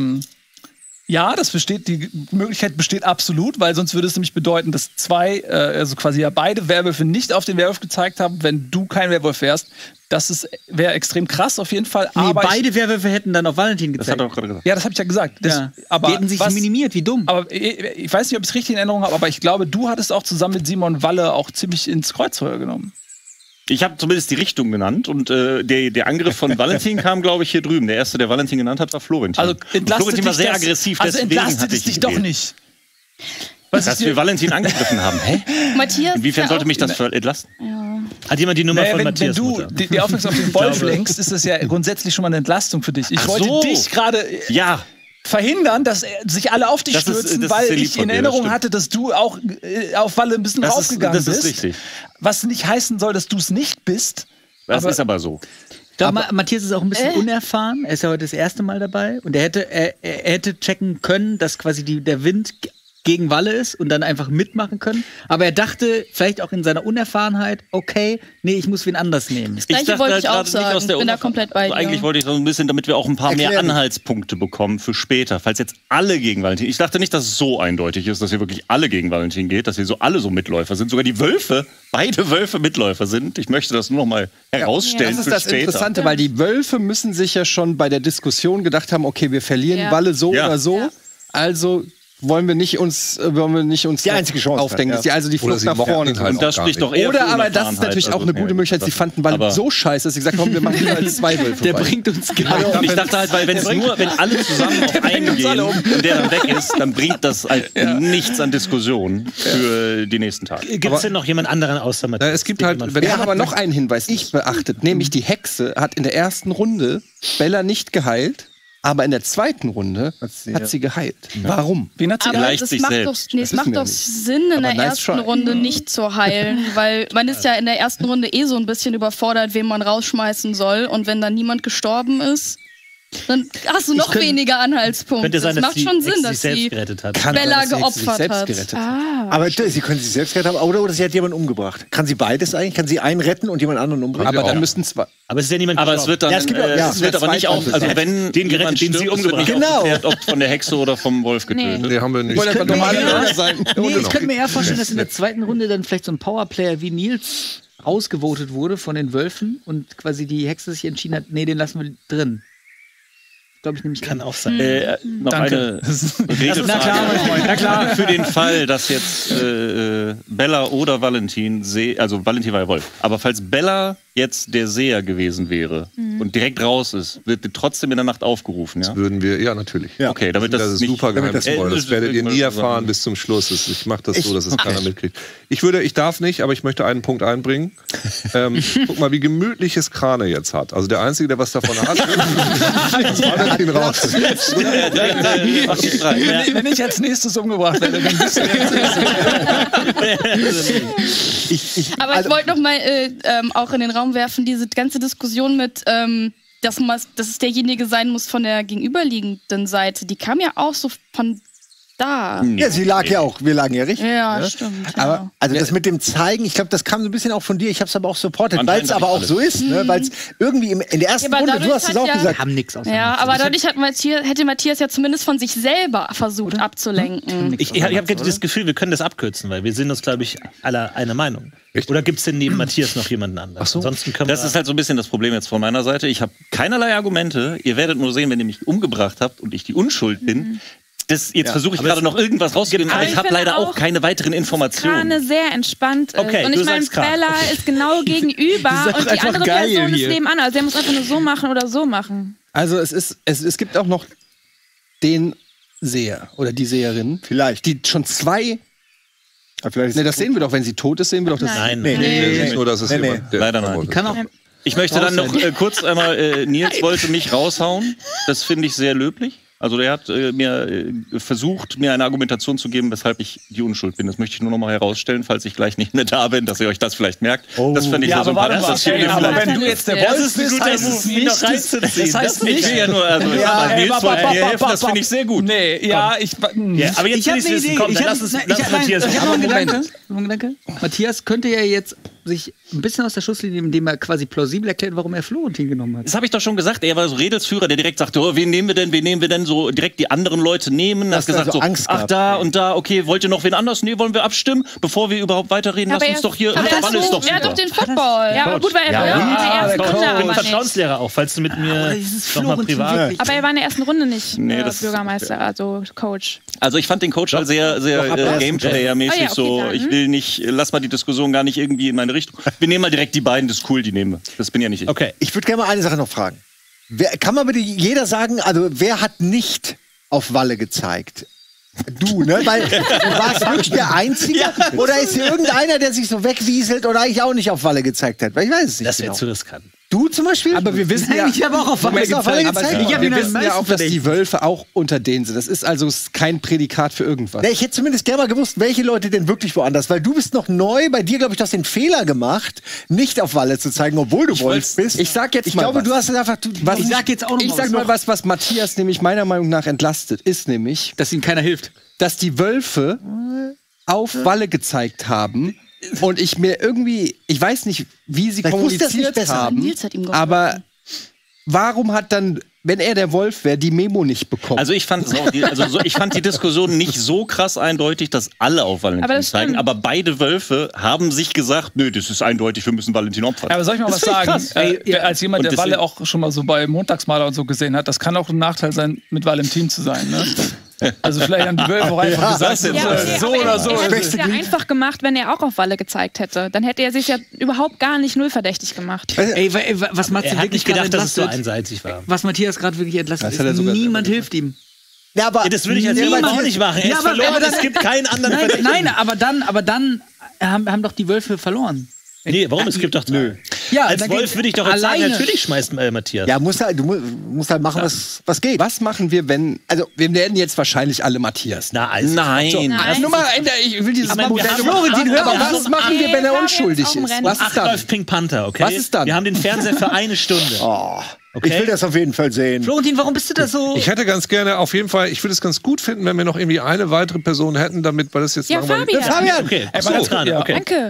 die Möglichkeit besteht absolut, weil sonst würde es nämlich bedeuten, dass quasi beide Werwölfe nicht auf den Werwolf gezeigt haben, wenn du kein Werwolf wärst. Das wäre extrem krass auf jeden Fall. Nee, aber beide Werwölfe hätten dann auf Valentin gezeigt. Das hat er auch gerade gesagt. Ja, das habe ich ja gesagt. Aber die hätten sich minimiert, wie dumm. Aber ich weiß nicht, ob ich es richtig in Erinnerung habe, aber ich glaube, du hattest auch zusammen mit Simon Walle auch ziemlich ins Kreuzfeuer genommen. Ich habe zumindest die Richtung genannt und der Angriff von Valentin kam, glaube ich, hier drüben. Der erste, der Valentin genannt hat, war Florentin. Also Florentin war sehr aggressiv, deswegen hatte ich dich doch nicht. Dass wir Valentin angegriffen haben. Hä? Matthias. Inwiefern sollte mich das entlasten? Ja. Hat jemand die Nummer von Matthias? Wenn du die Aufmerksamkeit auf den Wolf lenkst, ist das ja grundsätzlich schon mal eine Entlastung für dich. Ich wollte dich gerade verhindern, dass sich alle auf dich stürzen, weil ich in Erinnerung hatte, dass du auch auf Walle ein bisschen raufgegangen bist. Das ist richtig. Was nicht heißen soll, dass du es nicht bist. Das ist aber so. Ich glaube, Matthias ist auch ein bisschen unerfahren. Er ist ja heute das erste Mal dabei. Und er hätte checken können, dass quasi der Wind gegen Walle ist und dann einfach mitmachen können. Aber er dachte vielleicht auch in seiner Unerfahrenheit, okay, nee, ich muss wen anders nehmen. Das Gleiche wollte ich auch sagen. Ich bin da komplett bei dir. Eigentlich wollte ich so ein bisschen, damit wir auch ein paar mehr Anhaltspunkte bekommen für später, falls jetzt alle gegen Valentin. Ich dachte nicht, dass es so eindeutig ist, dass hier wirklich alle gegen Valentin geht, dass hier so alle so Mitläufer sind. Sogar die Wölfe, beide Wölfe Mitläufer sind. Ich möchte das nur noch mal herausstellen für später. Das ist das Interessante, weil die Wölfe müssen sich ja schon bei der Diskussion gedacht haben, okay, wir verlieren Walle so oder so. Ja. Also wollen wir nicht uns die einzige Chance aufdenken. Also die Flucht nach vorne. Halt und das spricht doch eher oder aber das ist natürlich auch eine gute Möglichkeit. Sie fanden Walle so scheiße, dass sie gesagt haben, wir machen lieber als 2 Wölfe. Der bringt uns gar nicht. Ich dachte halt, weil wenn alle zusammen auf einen gehen und der dann weg ist, dann bringt das halt nichts an Diskussion für die nächsten Tage. Gibt es denn noch jemand anderen außer Matthias? Es gibt halt, wir haben aber noch einen Hinweis nicht beachtet, nämlich die Hexe hat in der ersten Runde Bella nicht geheilt. Aber in der zweiten Runde hat sie geheilt. Warum? Wen hat sie geheilt? Es macht doch Sinn, in der ersten Runde nicht zu heilen, weil man ist ja in der ersten Runde so ein bisschen überfordert, wen man rausschmeißen soll. Und wenn dann niemand gestorben ist, dann hast du noch weniger Anhaltspunkte. Könnte sein, das macht schon Sinn, dass sie Bella geopfert hat. Aber sie können sich selbst gerettet haben oder sie hat jemanden umgebracht. Kann sie beides eigentlich? Kann sie einen retten und jemand anderen umbringen? Aber dann müssten zwei. Aber es ist ja niemand gestorben. Es wird dann, es wird aber nicht auf, also wenn den gerettet, den sie umgebracht haben. Genau. Ob von der Hexe oder vom Wolf getötet. Nee, haben wir nicht. Ich könnte mir eher vorstellen, dass in der zweiten Runde dann vielleicht so ein Powerplayer wie Nils ausgevotet wurde von den Wölfen und quasi die Hexe sich entschieden hat, nee, den lassen wir drin. glaube ich, nämlich kann auch sein. Noch eine Regelfrage. Na klar, für den Fall, dass jetzt Bella oder Valentin, also Valentin war ja Wolf, aber falls Bella jetzt der Seher gewesen wäre und direkt raus ist, wird trotzdem in der Nacht aufgerufen, ja? Das würden wir, ja, natürlich. Ja. Okay, damit das ist super geheimnisvoll. Das werdet ihr nie erfahren bis zum Schluss. Ich mache das so, dass es keiner mitkriegt. Ich darf nicht, aber ich möchte einen Punkt einbringen. Guck mal, wie gemütlich es Krane jetzt hat. Also der Einzige, der was davon hat, ist Valentin raus. Wenn ich als nächstes umgebracht werde, dann bist du Aber ich wollte noch mal auch in den Raum werfen, diese ganze Diskussion mit, dass es derjenige sein muss von der gegenüberliegenden Seite, die kam ja auch so von da. Ja, sie lag ja auch, wir lagen ja richtig. Ja, stimmt. Ja. Aber also das mit dem Zeigen, ich glaube, das kam so ein bisschen auch von dir, ich habe es aber auch supportet, weil es aber auch so ist, ne? Weil es irgendwie in der ersten Runde, du hast es auch gesagt, haben nichts aus. Ja, aber dadurch hätte Matthias ja zumindest von sich selber versucht abzulenken. Ich habe das Gefühl, wir können das abkürzen, weil wir sind uns, glaube ich, alle einer Meinung. Echt? Oder gibt es denn neben Matthias noch jemanden anderen? Ach so. Ansonsten das ist halt so ein bisschen das Problem jetzt von meiner Seite. Ich habe keinerlei Argumente. Ihr werdet nur sehen, wenn ihr mich umgebracht habt und ich die Unschuld bin. Jetzt versuche ich gerade noch irgendwas rauszugeben, aber ich habe leider auch keine weiteren Informationen. Krane sehr entspannt ist. Okay, und ich meine, Bella ist genau gegenüber und die andere Person ist nebenan. Also der muss einfach nur so machen oder so machen. Also es gibt auch noch den Seher oder die Seherin, vielleicht, die schon zwei. Ne, das sehen wir doch, wenn sie tot ist, sehen wir doch das. Nein, nee. Nur, dass es jemand, leider nein. Kann auch. Ich möchte dann noch kurz einmal, Nils wollte mich raushauen. Das finde ich sehr löblich. Also der hat mir versucht, mir eine Argumentation zu geben, weshalb ich die Unschuld bin. Das möchte ich nur noch mal herausstellen, falls ich gleich nicht mehr da bin, dass ihr euch das vielleicht merkt. Das fand ich ja sympathisch. Aber wenn du jetzt der Wolf bist, heißt es nicht, das heißt nicht. Ich will ja nur, also Nils wollte mir helfen, das finde ich sehr gut. Nee, ja, aber jetzt habe eine Idee. Ich habe einen Gedanke. Matthias könnte ja jetzt sich ein bisschen aus der Schusslinie nehmen, indem er quasi plausibel erklärt, warum er Florentin genommen hat. Das habe ich doch schon gesagt. Er war so Redelsführer, der direkt sagte, wen nehmen wir denn? So direkt die anderen Leute nehmen. Er hat gesagt so, ach da und da, okay, wollt ihr noch wen anders? Nee, wollen wir abstimmen, bevor wir überhaupt weiterreden? Lass uns doch hier, er hat doch den Football. Ja, aber gut, weil er ich bin Vertrauenslehrer auch, falls du mit mir noch mal privat... Aber er war in der ersten Runde nicht Bürgermeister, also Coach. Also ich fand den Coach halt sehr, sehr Gameplayer-mäßig so. Ich will nicht, lass mal die Diskussion gar nicht irgendwie in meine Richtung. Wir nehmen mal direkt die beiden, das ist cool, die nehmen wir. Das bin ja nicht ich. Okay. Ich würde gerne mal eine Sache noch fragen. Kann mal bitte jeder sagen, also wer hat nicht auf Walle gezeigt? Du, ne? Weil du warst wirklich der Einzige? Oder ist hier irgendeiner, der sich so wegwieselt oder eigentlich auch nicht auf Walle gezeigt hat? Weil ich weiß es nicht. Das wäre zu riskant. Du zum Beispiel? Aber wir wissen ich habe auch auf Walle gezeigt. Wir wissen ja auch, dass die Wölfe auch unter denen sind. Das ist also kein Prädikat für irgendwas. Ja, ich hätte zumindest gerne mal gewusst, welche Leute denn wirklich woanders. Weil du bist noch neu. Bei dir, glaube ich, du hast den Fehler gemacht, nicht auf Walle zu zeigen, obwohl du Wolf bist. Ich sag jetzt mal glaube, du hast es einfach... ich sag jetzt auch noch mal was Matthias nämlich meiner Meinung nach entlastet, ist nämlich, dass ihm keiner hilft. Dass die Wölfe auf Walle gezeigt haben. Und ich mir irgendwie, ich weiß nicht, wie sie kommuniziert haben, aber warum hat dann, wenn er der Wolf wäre, die Memo nicht bekommen? Also ich fand die Diskussion nicht so krass eindeutig, dass alle auf Valentin zeigen, aber beide Wölfe haben sich gesagt, nö, das ist eindeutig, wir müssen Valentin opfern. Aber soll ich mal was sagen? Als jemand, der Walle auch schon mal so bei Montagsmaler und so gesehen hat, das kann auch ein Nachteil sein, mit Valentin zu sein, ne? Also vielleicht haben die Wölfe auch einfach gesagt, so oder so. Er hätte es ja einfach gemacht, wenn er auch auf Walle gezeigt hätte. Dann hätte er sich ja überhaupt gar nicht null verdächtig gemacht. Was Matze er hat nicht gedacht, dass es so einseitig war. Was Matthias gerade wirklich entlastet ist, niemand hilft ihm. Ja, aber das würde ich als Selber auch nicht machen. Er ist verloren, es gibt keinen anderen Verdächtigen. Nein, aber dann haben doch die Wölfe verloren. Nee, warum? Es gibt doch... Nö. Ja, als Wolf würde ich doch jetzt sagen, natürlich schmeißt Matthias. Ja, du musst halt machen, was geht. Was machen wir, wenn... Also, wir nennen jetzt wahrscheinlich alle Matthias. Nein. Nur mal, ich will dieses Modell... Aber was machen wir, wenn er unschuldig ist? Was ist dann? läuft Pink Panther, okay? Was ist dann? Wir haben den Fernseher für 1 Stunde. Okay. Ich will das auf jeden Fall sehen. Florentin, warum bist du da so... Ich hätte ganz gerne, auf jeden Fall, ich würde es ganz gut finden, wenn wir noch irgendwie eine weitere Person hätten, damit, weil das jetzt... Ja, Fabian! Okay, Danke.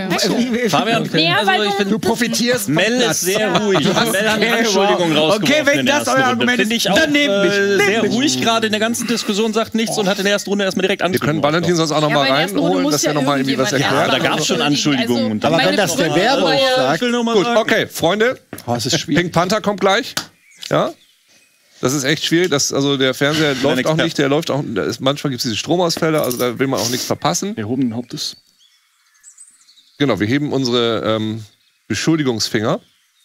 Fabian, du profitierst. Mel ist sehr ruhig. Mel hat eine Entschuldigung rausgeworfen. Okay, wenn das euer Argument ist, ich auch sehr ruhig gerade in der ganzen Diskussion, sagt nichts und hat in der ersten Runde erstmal direkt Wir Anschuldigungen. können Valentin sonst auch noch mal reinholen, dass er noch mal irgendwie was erklärt. Da gab es schon Anschuldigungen. Aber wenn das der Werwolf sagt... Gut, okay, Freunde. Pink Panther kommt gleich. Ja? Das ist echt schwierig. Also der Fernseher läuft auch nicht. Manchmal gibt es diese Stromausfälle, also da will man auch nichts verpassen. Erhobenen Hauptes. Genau, wir heben unsere Beschuldigungsfinger.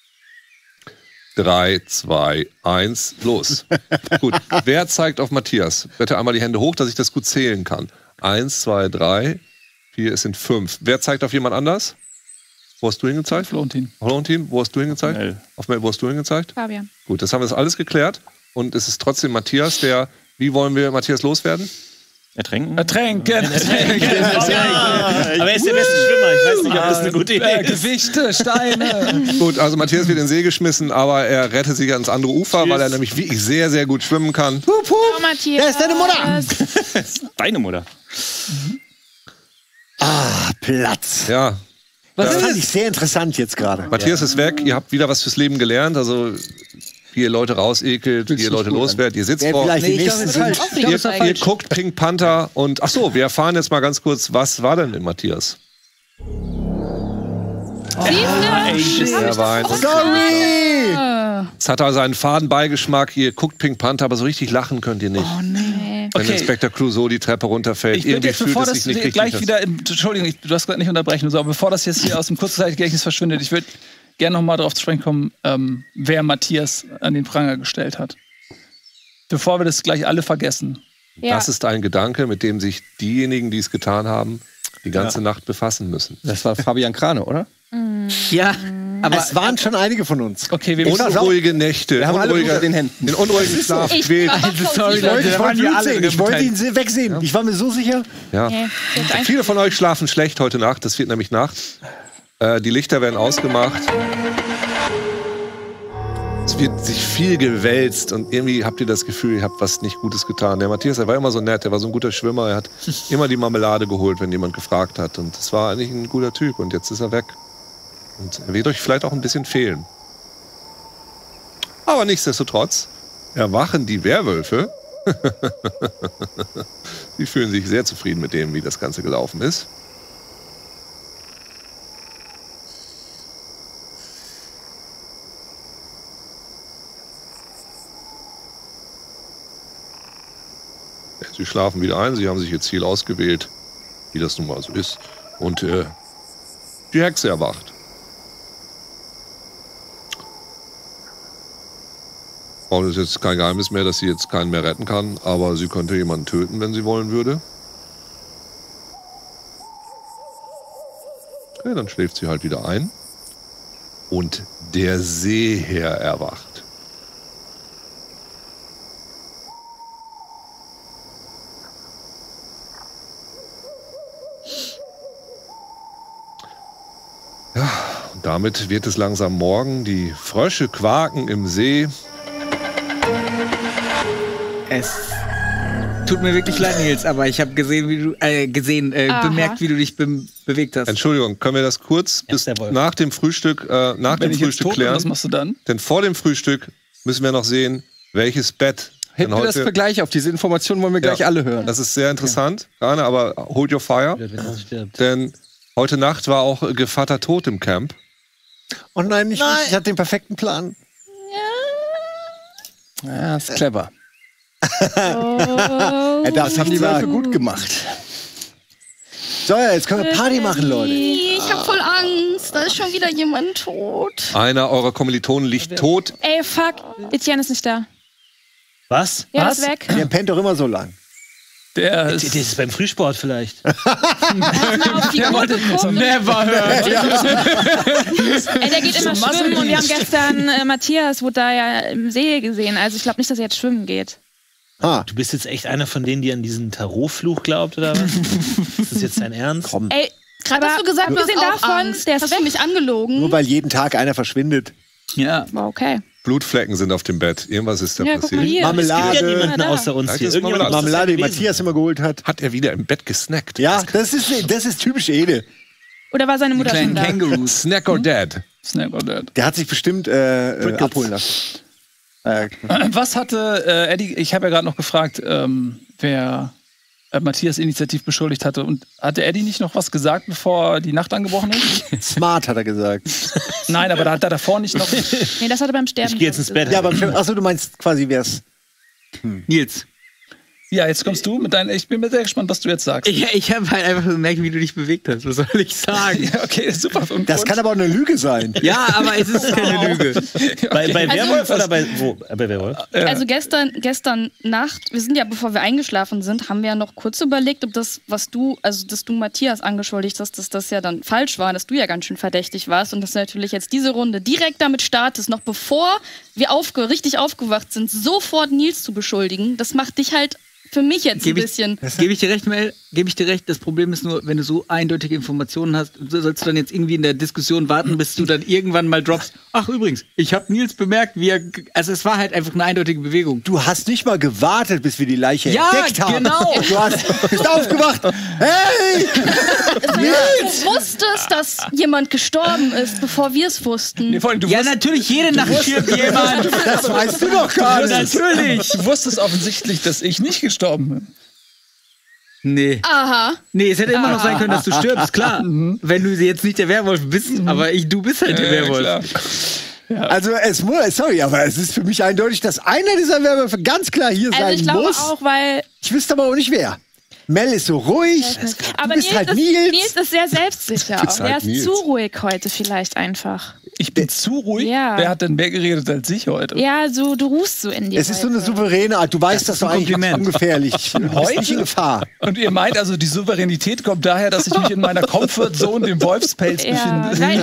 3, 2, 1, los. Gut, wer zeigt auf Matthias? Bitte einmal die Hände hoch, dass ich das gut zählen kann. 1, 2, 3, 4, es sind 5. Wer zeigt auf jemand anders? Wo hast du hingezeigt? Florentin. Wo hast du hingezeigt? Mel. Auf Mel, wo hast du hingezeigt? Fabian. Gut, das haben wir jetzt alles geklärt. Und es ist trotzdem Matthias, wie wollen wir Matthias loswerden? Ertränken. Aber er ist der beste Schwimmer. Ich weiß nicht, ob das eine gute Idee ist. Gewichte, Steine. Gut, also Matthias wird in den See geschmissen, aber er rettet sich ans andere Ufer, weil er nämlich wirklich sehr, sehr gut schwimmen kann. Oh, Matthias. Da ist deine Mutter. Deine Mutter. Platz. Ja. Das fand ich sehr interessant jetzt gerade. Matthias ist weg, ihr habt wieder was fürs Leben gelernt, also wie ihr Leute rausekelt, wie ihr Leute loswerdet. Ihr sitzt vor... Ihr guckt Pink Panther und... Achso, wir erfahren jetzt mal ganz kurz, was war denn in Matthias? Sorry! Es hat also einen faden Beigeschmack. Ihr guckt Pink Panther, aber so richtig lachen könnt ihr nicht. Oh nee. Wenn Inspektor Clouseau die Treppe runterfällt. Ich würde jetzt, bevor das gleich wieder... Entschuldigung, du hast gerade nicht unterbrechen, aber bevor das jetzt hier aus dem Kurzzeitgedächtnis verschwindet, ich würde gerne noch mal darauf zu sprechen kommen, wer Matthias an den Pranger gestellt hat. Bevor wir das gleich alle vergessen. Ja. Das ist ein Gedanke, mit dem sich diejenigen, die es getan haben, die ganze Nacht befassen müssen. Das war Fabian Krane, oder? Ja, aber es waren schon einige von uns. Okay, wir unruhige Nächte. Wir haben alle unter den Händen. Den unruhigen Schlaf quält. Ich wollte ihn wegsehen. Ich war mir so sicher. Ja. Viele von euch schlafen schlecht heute Nacht. Das wird nämlich Nacht. Die Lichter werden ausgemacht. Es wird sich viel gewälzt und irgendwie habt ihr das Gefühl, ihr habt was nicht Gutes getan. Der Matthias, der war immer so nett, der war so ein guter Schwimmer. Er hat immer die Marmelade geholt, wenn jemand gefragt hat. Und das war eigentlich ein guter Typ. Und jetzt ist er weg. Und er wird euch vielleicht auch ein bisschen fehlen. Aber nichtsdestotrotz erwachen die Werwölfe. Sie fühlen sich sehr zufrieden mit dem, wie das Ganze gelaufen ist. Sie schlafen wieder ein, sie haben sich ihr Ziel ausgewählt, wie das nun mal so ist. Und die Hexe erwacht. Und es ist jetzt kein Geheimnis mehr, dass sie jetzt keinen mehr retten kann, aber sie könnte jemanden töten, wenn sie wollen würde. Okay, dann schläft sie halt wieder ein. und der Seeherr erwacht. Ja, und damit wird es langsam Morgen. Die Frösche quaken im See. Es tut mir wirklich leid, Nils, aber ich habe gesehen, wie du bemerkt, wie du dich bewegt hast. Entschuldigung, können wir das kurz bis nach dem Frühstück klären? Was machst du dann? Denn vor dem Frühstück müssen wir noch sehen, welches Bett. Hätten wir das Vergleich auf. Diese Informationen wollen wir gleich alle hören. Das ist sehr interessant, Rainer, aber hold your fire. Denn heute Nacht war auch Gevatter tot im Camp. Oh nein, ich hatte den perfekten Plan. Ja, ist clever. Das haben die Wölfe gut gemacht. So, jetzt können wir Party machen, Leute. Ich hab voll Angst. Da ist schon wieder jemand tot. Einer eurer Kommilitonen liegt tot. Ey, fuck. Etienne ist nicht da. Was? Ja, er ist weg. Der pennt doch immer so lang. Der ist beim Frühsport vielleicht. Der wollte never hören. Ey, der geht immer schwimmen und wir haben gestern Matthias wurde da ja im See gesehen. Also ich glaube nicht, dass er jetzt schwimmen geht. Du bist jetzt echt einer von denen, die an diesen Tarotfluch glaubt, oder was? Ist das jetzt dein Ernst? Komm. Ey, gerade hast du gesagt, wir sind davon, der ist hast mich angelogen. Nur weil jeden Tag einer verschwindet. Ja. War okay. Blutflecken sind auf dem Bett. Irgendwas ist da passiert. Marmelade. Es gibt ja niemanden außer uns hier. Marmelade, die Matthias immer geholt hat. Hat er wieder im Bett gesnackt? Ja, das ist typisch Ede. Oder war seine Mutter schon da? Snack or Dead. Snack or Dead. Der hat sich bestimmt abholen lassen. Was hatte Eddie, ich habe ja gerade noch gefragt, wer Matthias initiativ beschuldigt hatte. Und hatte Eddie nicht noch was gesagt, bevor die Nacht angebrochen ist? Smart, hat er gesagt. Nein, aber da hat er davor nicht noch... Nee, das hat er beim Sterben. Ich gehe jetzt ins Bett. Ja, achso, du meinst quasi, wer's... Nils. Ja, jetzt kommst du mit deinen... Ich bin mir sehr gespannt, was du jetzt sagst. Ich habe halt einfach gemerkt, wie du dich bewegt hast. Was soll ich sagen? Ja, okay, super. Das kann aber auch eine Lüge sein. Ja, aber es ist keine Lüge. Bei Werwolf oder bei Werwolf? Also gestern Nacht, wir sind ja, bevor wir eingeschlafen sind, haben wir ja noch kurz überlegt, ob das, dass du Matthias angeschuldigt hast, dass das ja dann falsch war, dass du ja ganz schön verdächtig warst und dass du natürlich jetzt diese Runde direkt damit startest, noch bevor wir richtig aufgewacht sind, sofort Nils zu beschuldigen. Das macht dich halt für mich jetzt ein bisschen. Gebe ich dir recht, Mel? Gebe ich dir recht. Das Problem ist nur, wenn du so eindeutige Informationen hast, sollst du dann jetzt irgendwie in der Diskussion warten, bis du dann irgendwann mal droppst. Ach übrigens, ich habe Nils bemerkt, also es war halt einfach eine eindeutige Bewegung. Du hast nicht mal gewartet, bis wir die Leiche entdeckt haben. Genau. Du bist aufgewacht. Hey! Du wusstest, dass jemand gestorben ist, bevor wir es wussten. Nee, ja, natürlich, jede Nacht stirbt jemand. Das weißt du doch gar nicht. Natürlich. Du wusstest offensichtlich, dass ich nicht gestorben bin. Nee. Aha. Nee, es hätte immer noch sein können, dass du stirbst, klar. Wenn du jetzt nicht der Werwolf bist, aber du bist halt der Werwolf. Ja. Also aber es ist für mich eindeutig, dass einer dieser Werwölfe ganz klar hier sein ich glaube muss. Auch, weil ich wüsste aber auch nicht wer. Mel ist so ruhig. Aber Nils ist sehr selbstsicher. Er ist zu ruhig heute vielleicht einfach. Ich bin zu ruhig? Ja. Wer hat denn mehr geredet als ich heute? Ja, so, du ruhst so in dir. Es ist so eine souveräne Art. Du weißt, dass du eigentlich ungefährlich. Heute nicht in Gefahr. Und ihr meint also, die Souveränität kommt daher, dass ich mich in meiner Comfortzone, dem Wolfspelz, befinde. Schön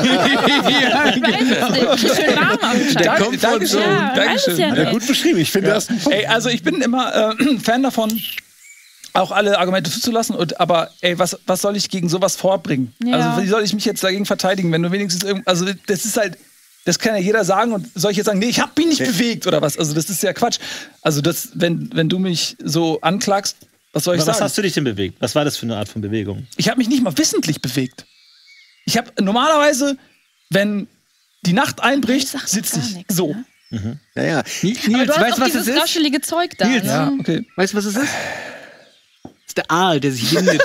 warm Der Comfortzone. Dankeschön. Ja, gut beschrieben. Ich finde das. Ey, also ich bin immer Fan davon, auch alle Argumente zuzulassen. Aber ey, was soll ich gegen sowas vorbringen? Ja. Also wie soll ich mich jetzt dagegen verteidigen, wenn du wenigstens also das ist halt, das kann ja jeder sagen und soll ich jetzt sagen, nee, ich hab mich nicht bewegt oder was? Also das ist ja Quatsch. Also das, wenn du mich so anklagst, was soll ich sagen? Was hast du dich denn bewegt? Was war das für eine Art von Bewegung? Ich habe mich nicht mal wissentlich bewegt. Ich habe normalerweise, wenn die Nacht einbricht, sitze ich so. Ne? Mhm. Ja. Nils, weißt du, was das ist? Raschelige Zeug da. Nils, ja, okay. Weißt du, was es ist? Das ist der Aal, der sich windet.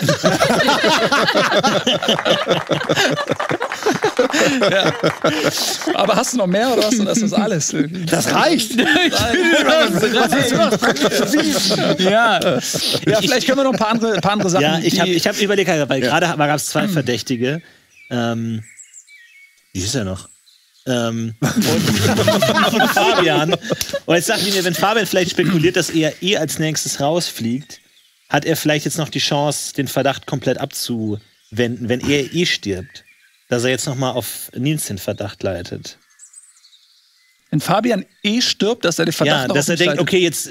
Ja. Aber hast du noch mehr oder hast du das alles? Das reicht. Ja, vielleicht können wir noch ein paar andere Sachen. Ja, ich hab überlegt, weil gerade gab es zwei Verdächtige. Wie ist er noch? Und Fabian. Und jetzt dachte ich mir, wenn Fabian vielleicht spekuliert, dass er als nächstes rausfliegt, hat er vielleicht jetzt noch die Chance, den Verdacht komplett abzuwenden, wenn er stirbt. dass er jetzt nochmal auf Nils den Verdacht leitet. Wenn Fabian stirbt, dass er den Verdacht dass er denkt, okay, jetzt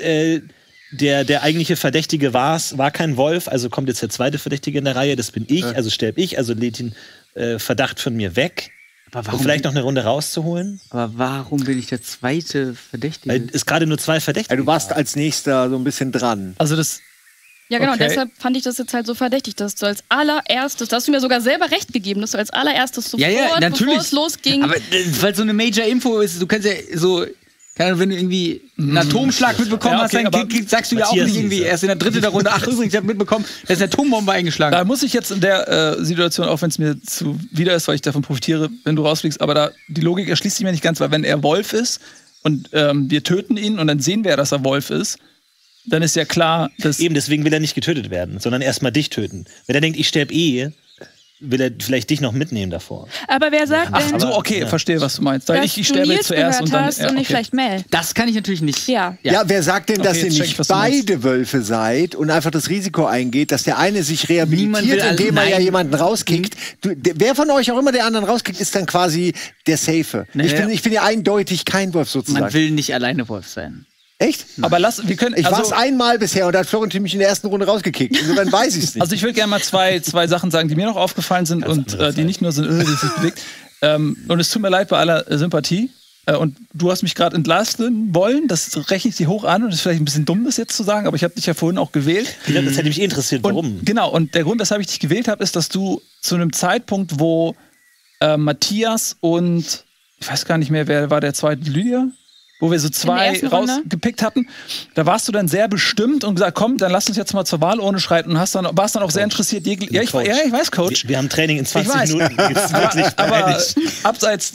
der eigentliche Verdächtige war kein Wolf, also kommt jetzt der zweite Verdächtige in der Reihe, das bin ich, also sterbe ich, also lädt den Verdacht von mir weg. Aber um vielleicht noch eine Runde rauszuholen. Aber warum bin ich der zweite Verdächtige? Weil es gerade nur 2 Verdächtige. Ja, du warst als Nächster so ein bisschen dran. Also das... Ja, genau, deshalb fand ich das jetzt halt so verdächtig, dass du als allererstes, da hast du mir sogar selber recht gegeben, dass du als allererstes sofort, bevor es losging. Aber weil so eine Major-Info ist, du kannst ja so... Wenn du irgendwie einen Atomschlag mitbekommen hast, dann sagst du ja auch nicht irgendwie erst in der 3. Runde, ach übrigens, ich habe mitbekommen, da ist eine Atombombe eingeschlagen. Da muss ich jetzt in der Situation, auch wenn es mir zuwider ist, weil ich davon profitiere, wenn du rausfliegst, aber die Logik erschließt sich mir nicht ganz, weil wenn er Wolf ist und wir töten ihn und dann sehen wir, dass er Wolf ist, dann ist ja klar, dass... Eben, deswegen will er nicht getötet werden, sondern erstmal dich töten. Wenn er denkt, ich sterbe will er vielleicht dich noch mitnehmen davor. Aber wer sagt denn... Ach so, okay, verstehe, was du meinst. Weil ich sterbe jetzt zuerst und dann... und nicht vielleicht Mel. Das kann ich natürlich nicht. Ja, wer sagt denn, dass ihr nicht beide Wölfe seid und einfach das Risiko eingeht, dass der eine sich rehabilitiert, indem er ja jemanden rauskickt. Wer von euch auch immer der anderen rauskickt, ist dann quasi der Safe. Ich bin ja eindeutig kein Wolf sozusagen. Man will nicht alleine Wolf sein. Echt? Aber wir können. Ich war es einmal bisher und da hat Florentin mich in der ersten Runde rausgekickt. Insofern weiß ich es nicht. Also ich würde gerne mal zwei Sachen sagen, die mir noch aufgefallen sind und die nicht nur sind, die sich bewegt. Und es tut mir leid bei aller Sympathie. Und du hast mich gerade entlasten wollen, das rechne ich dir hoch an und es ist vielleicht ein bisschen dumm, das jetzt zu sagen, aber ich habe dich ja vorhin auch gewählt. Ja, das hätte mich interessiert, warum. Und, genau, und der Grund, weshalb ich dich gewählt habe, ist, dass du zu einem Zeitpunkt, wo Matthias und ich weiß gar nicht mehr, wer war der zweite, Lydia? Wo wir so 2 rausgepickt hatten, da warst du dann sehr bestimmt und gesagt, komm, dann lass uns jetzt mal zur Wahlurne schreiten und warst dann auch sehr interessiert. Ich weiß, Coach. Wir haben Training in 20 Minuten. Aber abseits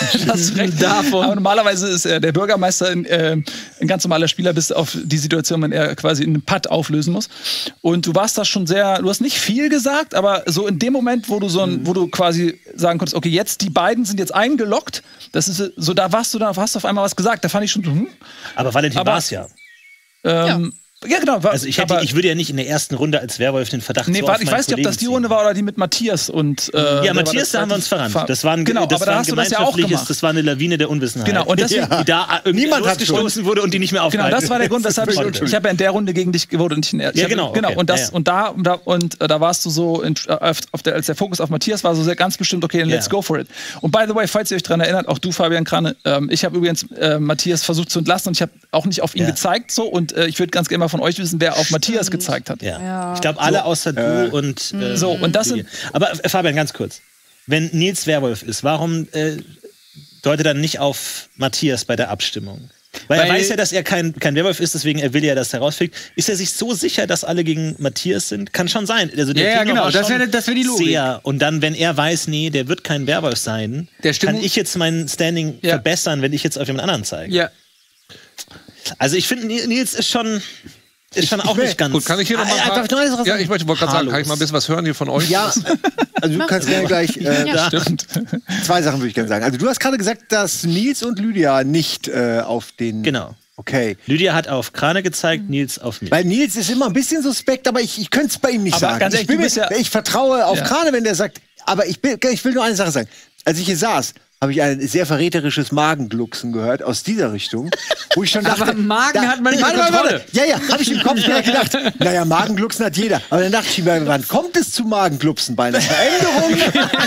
davon. Aber normalerweise ist der Bürgermeister ein ganz normaler Spieler, bis auf die Situation, wenn er quasi einen Putt auflösen muss. Und du warst da schon sehr, du hast nicht viel gesagt, aber so in dem Moment, wo du quasi sagen konntest, okay, jetzt die beiden sind jetzt eingeloggt, das ist so, da hast du auf einmal was gesagt. Da fand ich schon, Aber Valentin war es ja. Ja, genau. Also ich würde ja nicht in der ersten Runde als Werwolf den Verdacht ich weiß nicht, ob das die Runde war oder die mit Matthias und ja, Matthias, da haben wir uns verrannt. Das war ein das war eine Lawine der Unwissenheit. Genau, und deswegen, die da irgendwie losgestoßen wurde und die nicht mehr aufgehalten. Genau, das war der Grund, weshalb ich habe ja in der Runde gegen dich gewotet. Genau, und da warst du so als der Fokus auf Matthias war so sehr ganz bestimmt, okay, let's go for it. Und by the way, falls ihr euch daran erinnert, auch du, Fabian Krane, ich habe übrigens Matthias versucht zu entlasten und ich habe auch nicht auf ihn gezeigt so und ich würde ganz gerne mal von euch wissen, wer auf Matthias gezeigt hat. Ja. Ich glaube, alle außer du und und das sind. Aber Fabian, ganz kurz. Wenn Nils Werwolf ist, warum deutet er dann nicht auf Matthias bei der Abstimmung? Weil er weiß ja, dass er kein Werwolf ist, deswegen er will ja, dass er rausfliegt. Ist er sich so sicher, dass alle gegen Matthias sind? Kann schon sein. Also der genau, das wäre die Logik. Sehr. Und dann, wenn er weiß, nee, der wird kein Werwolf sein, kann ich jetzt mein Standing verbessern, wenn ich jetzt auf jemand anderen zeige. Ja. Also ich finde, Nils ist schon auch nicht ganz... Gut, kann ich hier noch mal... Ja, ich wollte gerade sagen, kann ich mal ein bisschen was hören hier von euch? Ja, also du kannst gerne gleich... Stimmt. 2 Sachen würde ich gerne sagen. Also du hast gerade gesagt, dass Nils und Lydia nicht auf den... Genau. Okay. Lydia hat auf Krane gezeigt, Nils auf mich. Weil Nils ist immer ein bisschen suspekt, aber ich könnte es bei ihm nicht sagen. Ganz ehrlich, ich vertraue auf Krane, wenn der sagt... Aber ich will nur eine Sache sagen. Als ich hier saß, habe ich ein sehr verräterisches Magenglucksen gehört aus dieser Richtung, wo ich schon dachte... Aber Magen hat man nicht Kontrolle. Ja, habe ich im Kopf gedacht. Naja, Magenglucksen hat jeder. Aber dann dachte ich mir, wann kommt es zu Magenglucksen? Bei einer Veränderung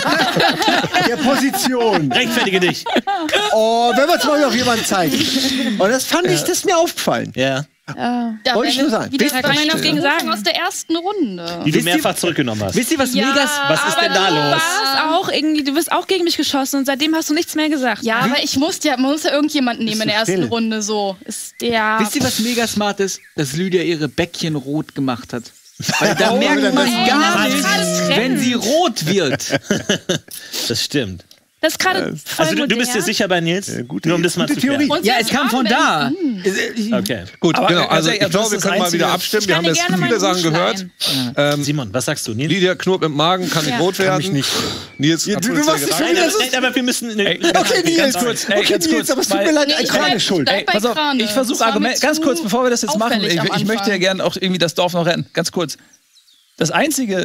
der Position. Rechtfertige dich. Oh, wenn wir es mal auf jemanden zeigen. Und das fand ich, das ist mir aufgefallen. Ja. Wollte ich nur sagen. Das kann man auf den sagen aus der ersten Runde. Die du mehrfach zurückgenommen hast. Wisst ihr, was was ist denn da los? Du bist auch gegen mich geschossen und seitdem hast du nichts mehr gesagt. Ja, aber man muss ja irgendjemanden nehmen in der ersten Runde. So. Wisst ihr, was mega smart ist? Dass Lydia ihre Bäckchen rot gemacht hat. Weil da merkt man gar nicht, wenn sie rot wird. Das stimmt. Das ist gerade also du bist dir sicher bei Nils? Nur um das mal zu klären. Ja, es kam von da. Okay. Gut, genau. Also ich glaube, wir können mal wieder abstimmen. Wir haben jetzt viele Sachen gehört. Simon, was sagst du, Nils? Lydia knurrt mit dem Magen, kann nicht rot werden. Kann ich nicht. Nils, du machst es schon wieder. Aber wir müssen... Okay, Nils, aber es tut mir leid, Krane ist schuld. Pass auf, ich versuche Argument... Ganz kurz, bevor wir das jetzt machen, ich möchte ja gerne auch irgendwie das Dorf noch retten. Ganz kurz. Das Einzige...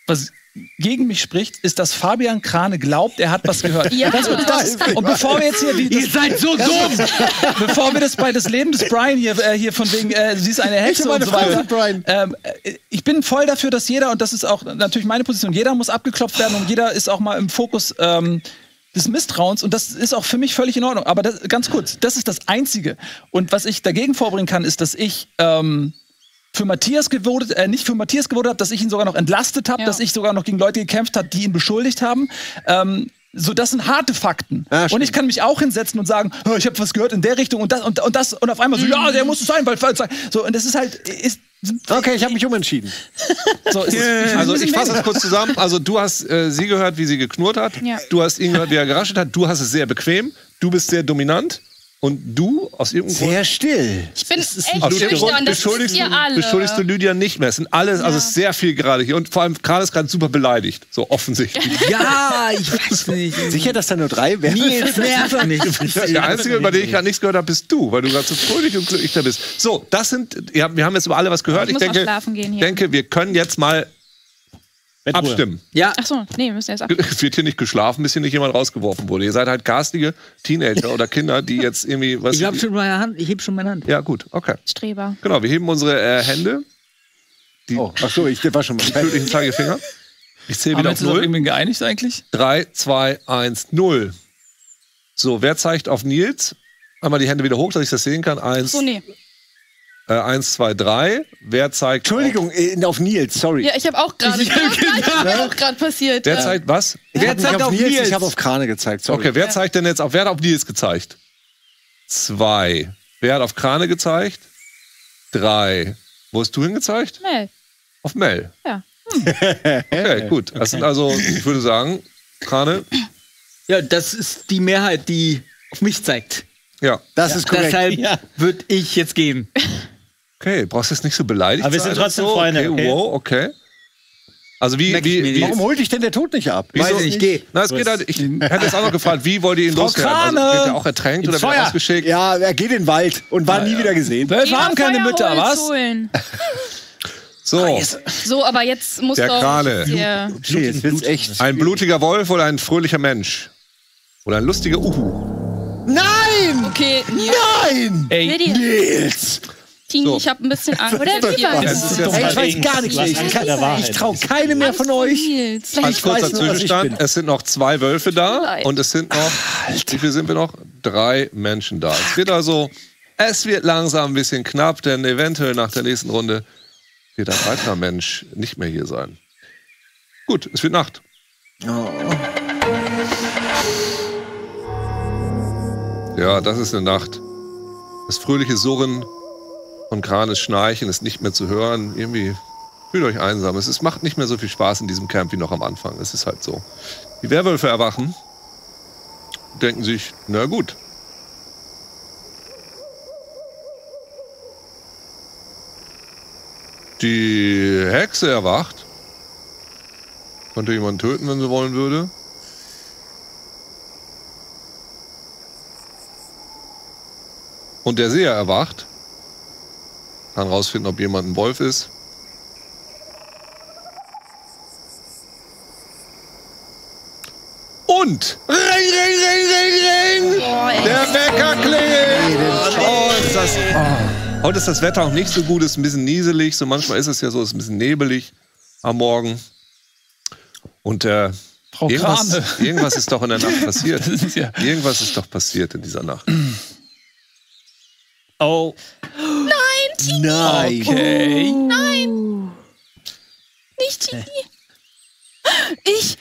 was gegen mich spricht, ist, dass Fabian Krane glaubt, er hat was gehört. Ja. Und bevor wir jetzt hier Ihr seid so dumm! Bevor wir das bei das Leben des Brian hier von wegen, sie ist eine Hexe und so weiter. Ich bin voll dafür, dass jeder, und das ist auch natürlich meine Position, jeder muss abgeklopft werden und jeder ist auch mal im Fokus des Misstrauens und das ist auch für mich völlig in Ordnung. Aber ganz kurz, das ist das Einzige. Und was ich dagegen vorbringen kann, ist, dass ich für Matthias nicht für Matthias gewotet habe, dass ich ihn sogar noch entlastet habe, dass ich sogar noch gegen Leute gekämpft habe, die ihn beschuldigt haben. So, das sind harte Fakten. Ja, und ich kann mich auch hinsetzen und sagen, oh, ich habe was gehört in der Richtung und das und auf einmal so, ja, der muss es sein, weil so, und das ist halt okay, ich habe mich umentschieden. So, also ich fasse das kurz zusammen. Also du hast sie gehört, wie sie geknurrt hat. Ja. Du hast ihn gehört, wie er geraschelt hat. Du hast es sehr bequem. Du bist sehr dominant. Und du, aus irgendeinem Grund... Sehr still. Ich bin echt schüchtern, das wisst ihr alle. Beschuldigst du Lydia nicht mehr. Es sind alles, also es ist sehr viel gerade hier. Und vor allem, Karl ist gerade super beleidigt. So offensichtlich. Ja, ich weiß nicht. Sicher, dass da nur 3 wären? Nils, nerv nicht. Der Einzige, über den ich gerade nichts gehört habe, bist du. Weil du gerade so fröhlich und glücklich da bist. So, das sind... Ja, wir haben jetzt über alle was gehört. Ich denke, wir können jetzt mal... abstimmen. Ja. Achso, nee, wir müssen jetzt abstimmen. Es wird hier nicht geschlafen, bis hier nicht jemand rausgeworfen wurde. Ihr seid halt garstige Teenager oder Kinder, die jetzt irgendwie... Ich habe schon meine Hand. Ich heb schon meine Hand. Ja, gut, okay. Streber. Genau, wir heben unsere Hände. Achso, ich war schon mal... Den Zeigefinger. Ich zähle wieder auf 0. Haben wir uns irgendwie geeinigt eigentlich? 3, 2, 1, 0. So, wer zeigt auf Nils? Einmal die Hände wieder hoch, dass ich das sehen kann. 1, 1, 2, 3. Wer zeigt... Entschuldigung, auf Nils, sorry. Ja, ich habe auch gerade passiert. Wer zeigt was? Wer zeigt auf Nils? Ich habe auf Krane gezeigt, sorry. Okay, wer zeigt denn jetzt auf... Wer hat auf Nils gezeigt? 2. Wer hat auf Krane gezeigt? 3. Wo hast du hingezeigt? Mel. Auf Mel? Ja. Okay, gut. Das sind also, ich würde sagen, Krane... Ja, das ist die Mehrheit, die auf mich zeigt. Ja. Das ist korrekt. Deshalb würde ich jetzt gehen. Okay, brauchst du jetzt nicht so beleidigt aber wir sind trotzdem Freunde. Okay, wow, okay. Also warum holt dich denn der Tod nicht ab? Weiß ich nicht, geh. Na, es geht halt, ich hätte jetzt auch noch gefragt, wie wollt ihr ihn loswerden? Also, wird er auch ertränkt oder wird er ausgeschickt? Ja, er geht in den Wald und war nie wieder gesehen. Wir haben keine Mütter, was? So, aber jetzt muss der doch... Krane. Okay, jetzt wird's echt. Ein blutiger Wolf oder ein fröhlicher Mensch? Oder ein lustiger Uhu? Nein! Okay, Nils. Nein! Ey, Nils! Tini, ich habe ein bisschen Angst. Oder wie war das? Ich weiß gar nichts mehr. Ich traue keine mehr von euch. Als kurzer Zwischenstand, es sind noch 2 Wölfe da und es sind noch, wie viel sind wir noch? 3 Menschen da. Es wird langsam ein bisschen knapp, denn eventuell nach der nächsten Runde wird ein weiterer Mensch nicht mehr hier sein. Gut, es wird Nacht. Ja, das ist eine Nacht. Das fröhliche Surren von Kranes Schnarchen ist nicht mehr zu hören. Irgendwie fühlt euch einsam. Es macht nicht mehr so viel Spaß in diesem Camp wie noch am Anfang. Es ist halt so. Die Werwölfe erwachen, denken sich, na gut. Die Hexe erwacht. Könnte jemanden töten, wenn sie wollen würde. Und der Seher erwacht. Kann rausfinden, ob jemand ein Wolf ist. Und Ring, Ring, Ring, Ring, Ring! Der Wecker klingelt! Heute ist das Wetter auch nicht so gut, es ist ein bisschen nieselig. So manchmal ist es ja so, es ist ein bisschen nebelig am Morgen. Und irgendwas ist doch in der Nacht passiert. Irgendwas ist doch passiert in dieser Nacht. Oh. Nein, Tini. Nein. Okay. Oh. Nein. Nicht Tini. Ich.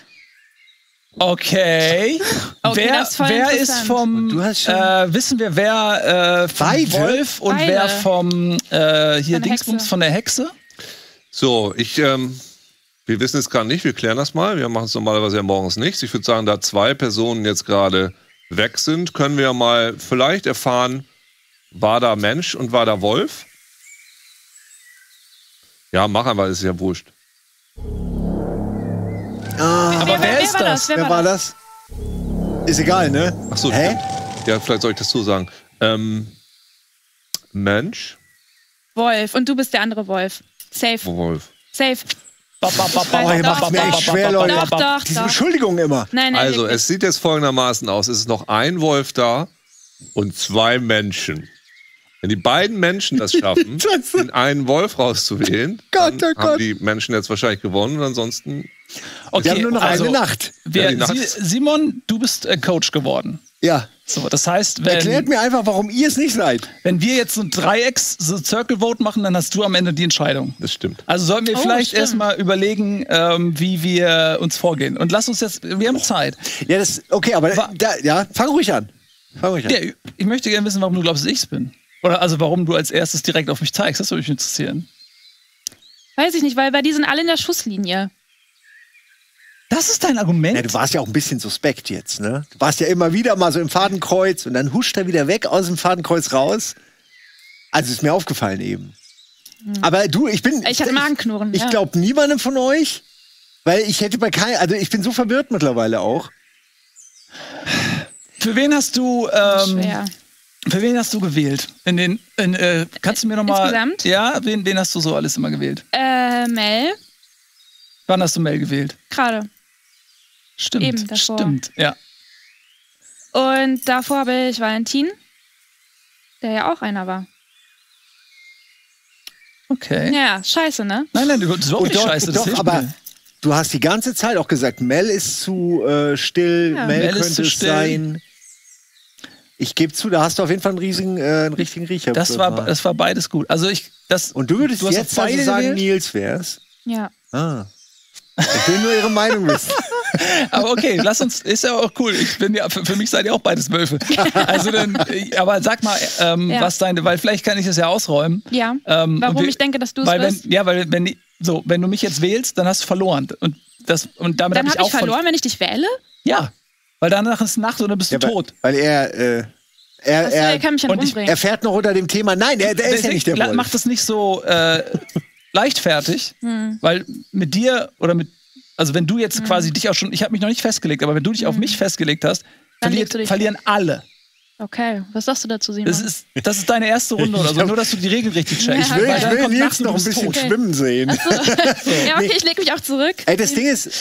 Okay. Wer ist vom... wissen wir, wer vom Wolf und wer vom hier Dingsbums von der Hexe? So, wir wissen es gerade nicht, wir klären das mal. Wir machen es normalerweise ja morgens nicht. Ich würde sagen, da 2 Personen jetzt gerade weg sind, können wir mal vielleicht erfahren, war da Mensch und war da Wolf? Ja, mach einfach, ist ja wurscht. Aber wer ist das? Wer war das? Ist egal, ne? Achso, ja, vielleicht soll ich das so sagen. Mensch? Wolf. Und du bist der andere Wolf. Safe. Wolf. Safe. ihr macht mir echt schwer, Leute. Doch. Diese Entschuldigung immer. Nein, also, es sieht jetzt folgendermaßen aus. Es ist noch ein Wolf da und 2 Menschen. Wenn die beiden Menschen das schaffen, den einen Wolf rauszuwählen, dann haben die Menschen jetzt wahrscheinlich gewonnen und ansonsten... Okay, wir haben nur noch eine Nacht. Simon, du bist Coach geworden. Ja. So, das heißt, erklärt mir einfach, warum ihr es nicht seid. Wenn wir jetzt so ein Circle Vote machen, dann hast du am Ende die Entscheidung. Das stimmt. Also sollten wir vielleicht erstmal überlegen, wie wir uns vorgehen. Und lass uns jetzt, wir haben Zeit. Ja, okay, aber fang ruhig an. Ja, ich möchte gerne wissen, warum du glaubst, dass ich es bin. Oder also warum du als erstes direkt auf mich zeigst. Das würde mich interessieren. Weiß ich nicht, weil die sind alle in der Schusslinie. Das ist dein Argument? Ja, du warst ja auch ein bisschen suspekt jetzt, ne? Du warst ja immer wieder mal so im Fadenkreuz und dann huscht er wieder weg aus dem Fadenkreuz raus. Also ist mir aufgefallen eben. Aber du, ich hatte Magenknurren. Ich glaube niemandem von euch, weil ich hätte also ich bin so verwirrt mittlerweile auch. Für wen hast du gewählt? Kannst du mir noch mal... Insgesamt? Ja, wen hast du so alles immer gewählt? Mel. Wann hast du Mel gewählt? Gerade. Stimmt. Eben davor. Stimmt, ja. Und davor habe ich Valentin, der ja auch einer war. Okay. Ja, scheiße, ne? Nein, das ist überhaupt nicht scheiße. Doch, aber du hast die ganze Zeit auch gesagt, Mel ist zu still, Mel könnte es sein. Ich gebe zu, da hast du auf jeden Fall einen richtigen Riecher. Das war beides gut. Also und du würdest jetzt also sagen, Nils wär's? Ja. Ah. Ich will nur ihre Meinung wissen. Aber okay, ist ja auch cool. Für mich seid ihr auch beides Wölfe. Also aber sag mal, was weil vielleicht kann ich das ja ausräumen. Ja. Warum ich denke, dass du es bist? Wenn du mich jetzt wählst, dann hast du verloren. Und damit dann habe ich verloren, wenn ich dich wähle? Ja. Weil danach ist Nacht und dann bist du tot. Weil er kann mich umbringen. Er fährt noch unter dem Thema. Nein, er ist ja nicht der Wolf. Mach das nicht so leichtfertig, weil mit dir also wenn du jetzt quasi dich auch schon, ich habe mich noch nicht festgelegt, aber wenn du dich auf mich festgelegt hast, verlieren alle. Okay, was sagst du dazu, Simon? Das ist deine erste Runde oder so, nur dass du die Regeln richtig checkst. Ich will Nils noch ein bisschen schwimmen sehen. Ja, okay, ich lege mich auch zurück. Ey, das Ding ist,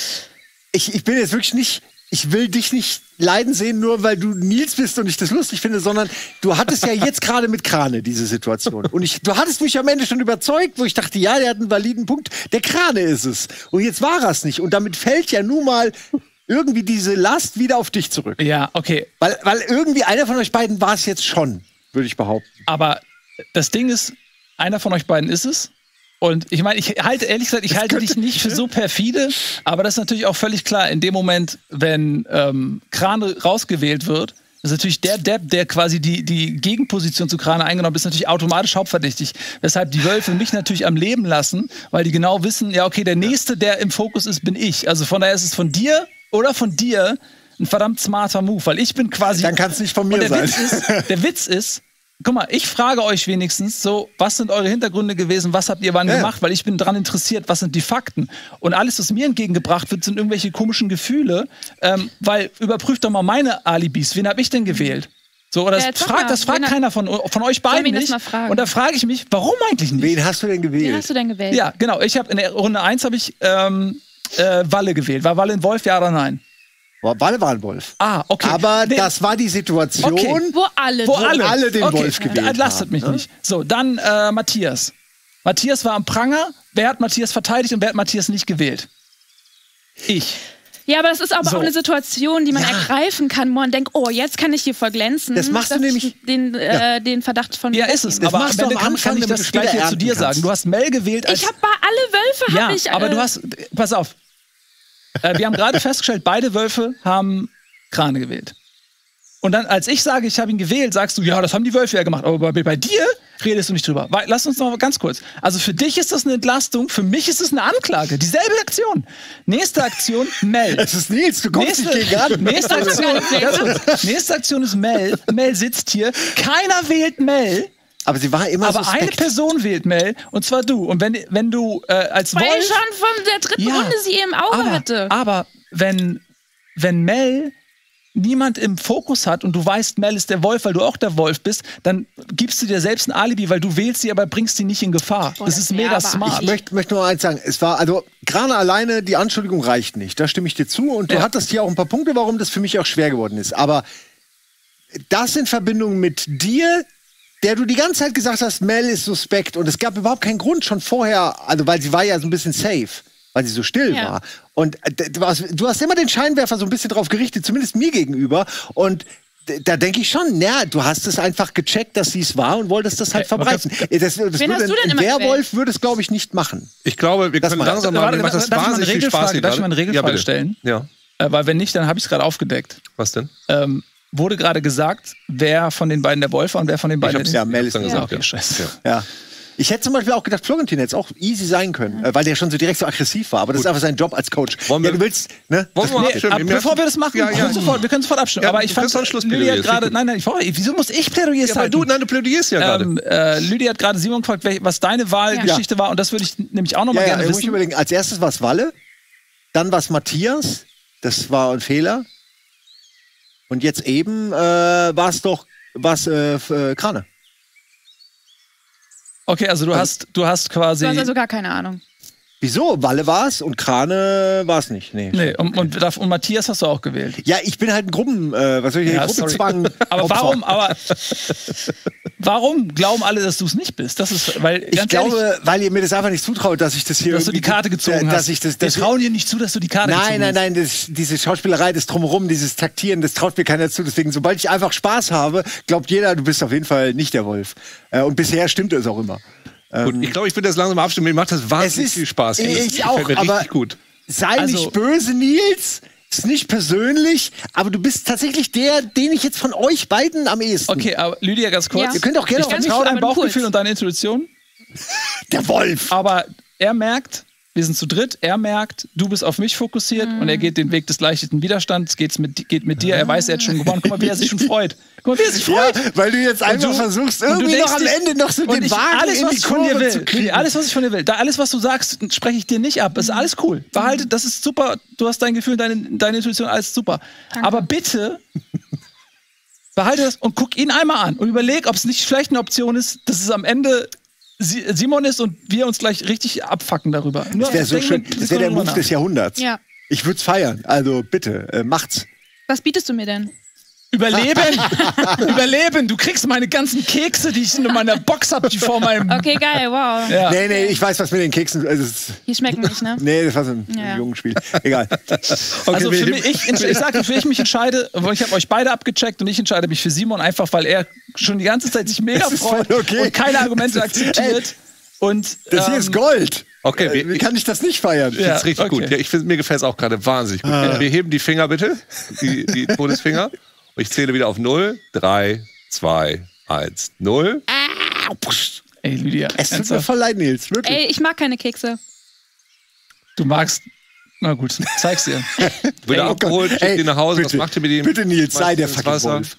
ich bin jetzt wirklich nicht... Ich will dich nicht leiden sehen, nur weil du Nils bist und ich das lustig finde, sondern du hattest ja jetzt gerade mit Krane diese Situation. Und du hattest mich am Ende schon überzeugt, wo ich dachte, ja, der hat einen validen Punkt. Der Krane ist es. Und jetzt war er es nicht. Und damit fällt ja nun mal irgendwie diese Last wieder auf dich zurück. Ja, okay. Weil irgendwie einer von euch beiden war es jetzt schon, würde ich behaupten. Aber das Ding ist, einer von euch beiden ist es. Und ich meine, ehrlich gesagt, ich halte dich nicht für so perfide, aber das ist natürlich auch völlig klar, in dem Moment, wenn Krane rausgewählt wird, ist natürlich der Depp, der quasi die Gegenposition zu Krane eingenommen hat, ist natürlich automatisch hauptverdächtig. Weshalb die Wölfe mich natürlich am Leben lassen, weil die genau wissen, ja okay, der Nächste, der im Fokus ist, bin ich. Also von daher ist es von dir oder von dir ein verdammt smarter Move, weil ich bin quasi... Dann kann es nicht von mir sein. Der Witz ist, guck mal, ich frage euch wenigstens so, was sind eure Hintergründe gewesen, was habt ihr wann gemacht, weil ich bin daran interessiert, was sind die Fakten. Und alles, was mir entgegengebracht wird, sind irgendwelche komischen Gefühle, weil überprüft doch mal meine Alibis, wen habe ich denn gewählt? So, oder das fragt keiner von euch beiden nicht. Und da frage ich mich, warum eigentlich nicht? Wen hast du denn gewählt? Ja, genau, ich habe in der Runde 1 habe ich Walle gewählt. War Walle ein Wolf, ja oder nein? Walle war ein Wolf. Ah, okay. Aber das war die Situation, wo alle den Wolf gewählt haben. Entlastet mich nicht. So, dann Matthias. Matthias war am Pranger. Wer hat Matthias verteidigt und wer hat Matthias nicht gewählt? Ich. Ja, aber das ist aber auch eine Situation, die man ergreifen kann, wo man denkt, oh, jetzt kann ich hier voll glänzen. Das machst du nämlich... Den Verdacht von... Ja, ist es. Aber am Ende kann ich das Gleiche zu dir sagen. Du hast Mel gewählt als... Ich habe bei alle Wölfe, aber du hast... Pass auf. Wir haben gerade festgestellt, beide Wölfe haben Krane gewählt. Und dann, als ich sage, ich habe ihn gewählt, sagst du, ja, das haben die Wölfe ja gemacht. Aber bei dir redest du nicht drüber. Lass uns noch mal ganz kurz. Also für dich ist das eine Entlastung, für mich ist es eine Anklage. Dieselbe Aktion. Nächste Aktion, Mel. Es ist Nils, du kommst nicht gegen an. Nächste Aktion ist Mel. Mel sitzt hier. Keiner wählt Mel. Aber sie war immer Aber eine Person wählt Mel, und zwar du. Und wenn du als Wolf... Weil ich schon von der dritten Runde sie im Auge hatte. Aber wenn Mel niemand im Fokus hat und du weißt, Mel ist der Wolf, weil du auch der Wolf bist, dann gibst du dir selbst ein Alibi, weil du wählst sie, aber bringst sie nicht in Gefahr. Das ist mega smart. Ich möchte nur eins sagen, es war, also gerade alleine die Anschuldigung reicht nicht, da stimme ich dir zu und du hattest hier auch ein paar Punkte, warum das für mich auch schwer geworden ist, aber das in Verbindung mit dir, der du die ganze Zeit gesagt hast, Mel ist suspekt und es gab überhaupt keinen Grund schon vorher, also weil sie war ja so ein bisschen safe. Weil sie so still war. Und du hast immer den Scheinwerfer so ein bisschen drauf gerichtet, zumindest mir gegenüber. Und da denke ich schon, du hast es einfach gecheckt, dass sie es war und wolltest das halt verbreiten. Wen hast du denn ein Werwolf würde es, glaube ich, nicht machen. Ich glaube, wir können langsam mal, mir macht das wahnsinnig viel Spaß hier. Darf ich mal eine Regelfrage stellen? Ja. Weil wenn nicht, dann habe ich es gerade aufgedeckt. Was denn? Wurde gerade gesagt, wer von den beiden der Wolf war und wer von den beiden der Mel ist gesagt. Okay, scheiße. Ja. Ich hätte zum Beispiel auch gedacht, Florentin hätte es auch easy sein können, weil der schon so direkt so aggressiv war. Aber das ist einfach sein Job als Coach. Du willst, ne? Bevor wir das machen, wir können sofort abstimmen. Aber ich fand, Lydia hat gerade, wieso muss ich Plädoyers halten? Du plädierst ja gerade. Lydia hat gerade Simon gefragt, was deine Wahlgeschichte war. Und das würde ich nämlich auch noch mal gerne wissen. Muss ich überlegen. Als erstes war es Walle, dann war es Matthias. Das war ein Fehler. Und jetzt eben war es doch Krane. Okay, also du hast quasi... Du hast also gar keine Ahnung. Wieso? Walle war es und Krane war es nicht. Nee, und Matthias hast du auch gewählt. Ja, ich bin halt ein Gruppenzwang. Aber warum glauben alle, dass du es nicht bist? Das ist, weil, ich glaube, weil ihr mir das einfach nicht zutraut, dass ich das hier... Dass du die Karte gezogen hast. Wir trauen dir nicht zu, dass du die Karte gezogen hast. Nein, diese Schauspielerei, das Drumherum, dieses Taktieren, das traut mir keiner zu. Deswegen, sobald ich einfach Spaß habe, glaubt jeder, du bist auf jeden Fall nicht der Wolf. Und bisher stimmt es auch immer. Gut, ich glaube, ich will das langsam abstimmen. Mir macht das wahnsinnig viel Spaß. Ich auch, aber gut. Sei nicht böse, Nils. Ist nicht persönlich, aber du bist tatsächlich der, den ich jetzt von euch beiden am ehesten. Okay, aber Lydia, ganz kurz. Ja. Ihr könnt auch gerne vertrauen dein Bauchgefühl und deine Intuition. Der Wolf. Aber er merkt, wir sind zu dritt, er merkt, du bist auf mich fokussiert und er geht den Weg des leichten Widerstands, geht mit dir, er weiß, er hat schon gewonnen. Guck mal, wie er sich schon freut. Guck mal, wie er sich freut. Ja, weil du jetzt einfach versuchst, irgendwie noch am Ende noch so den Wagen in die Kurve zu kriegen. Alles, was ich von dir will. Alles, was du sagst, spreche ich dir nicht ab. Das ist alles cool. Behalte, das ist super. Du hast dein Gefühl, deine Intuition, alles super. Danke. Aber bitte behalte das und guck ihn einmal an und überleg, ob es nicht vielleicht eine Option ist, dass es am Ende Simon ist und wir uns gleich richtig abfacken darüber. Das wäre so schön. Das wäre der Move des Jahrhunderts. Ja. Ich würde es feiern. Also bitte, macht's. Was bietest du mir denn? Überleben! Überleben! Du kriegst meine ganzen Kekse, die ich in meiner Box habe, die vor meinem... Okay, geil, wow. Ja. Nee, ich weiß, was mit den Keksen... Die schmecken nicht, ne? Nee, das war so ein Jungenspiel. Egal. Okay, also für mich, ich sage, für ich mich entscheide, ich habe euch beide abgecheckt und ich entscheide mich für Simon, einfach weil er schon die ganze Zeit sich mega freut und keine Argumente akzeptiert. Und, das hier ist Gold! Okay, wie kann ich das nicht feiern? Ja, das ist richtig gut. Ja, mir gefällt es auch gerade wahnsinnig gut. Wir heben die Finger bitte, die Todesfinger. Und ich zähle wieder auf 0, 3, 2, 1, 0. Ey, Lydia. Es tut mir voll leid, Nils. Wirklich. Ey, ich mag keine Kekse. Du magst... Na gut, zeig's dir. Wird er abgeholt, schickt ihn nach Hause. Was macht ihr mit ihm? Bitte, Nils, sei der fucking Wolf.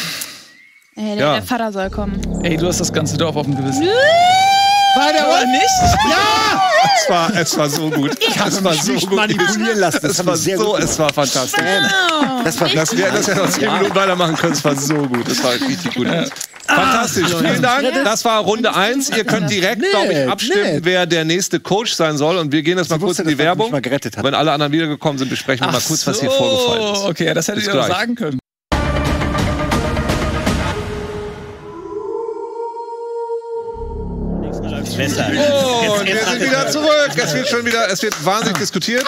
Ey, der Vater soll kommen. Ey, du hast das ganze Dorf auf dem Gewissen. War der Wolf nicht? Ja! Es war so gut. Ich habe mich nicht manipulieren lassen. Es war fantastisch. Wow. Das wir noch 10 Minuten weitermachen können. Es war so gut. Das war richtig gut. Fantastisch. Vielen Dank. Das war Runde 1. Ihr könnt direkt, glaube ich, abstimmen, wer der nächste Coach sein soll. Und wir gehen jetzt mal kurz in die Werbung. Wenn alle anderen wiedergekommen sind, besprechen wir mal kurz, was hier vorgefallen ist. Okay, das hättet ihr doch sagen können. Besser. Oh, und wir sind wieder zurück. Es wird wahnsinnig diskutiert.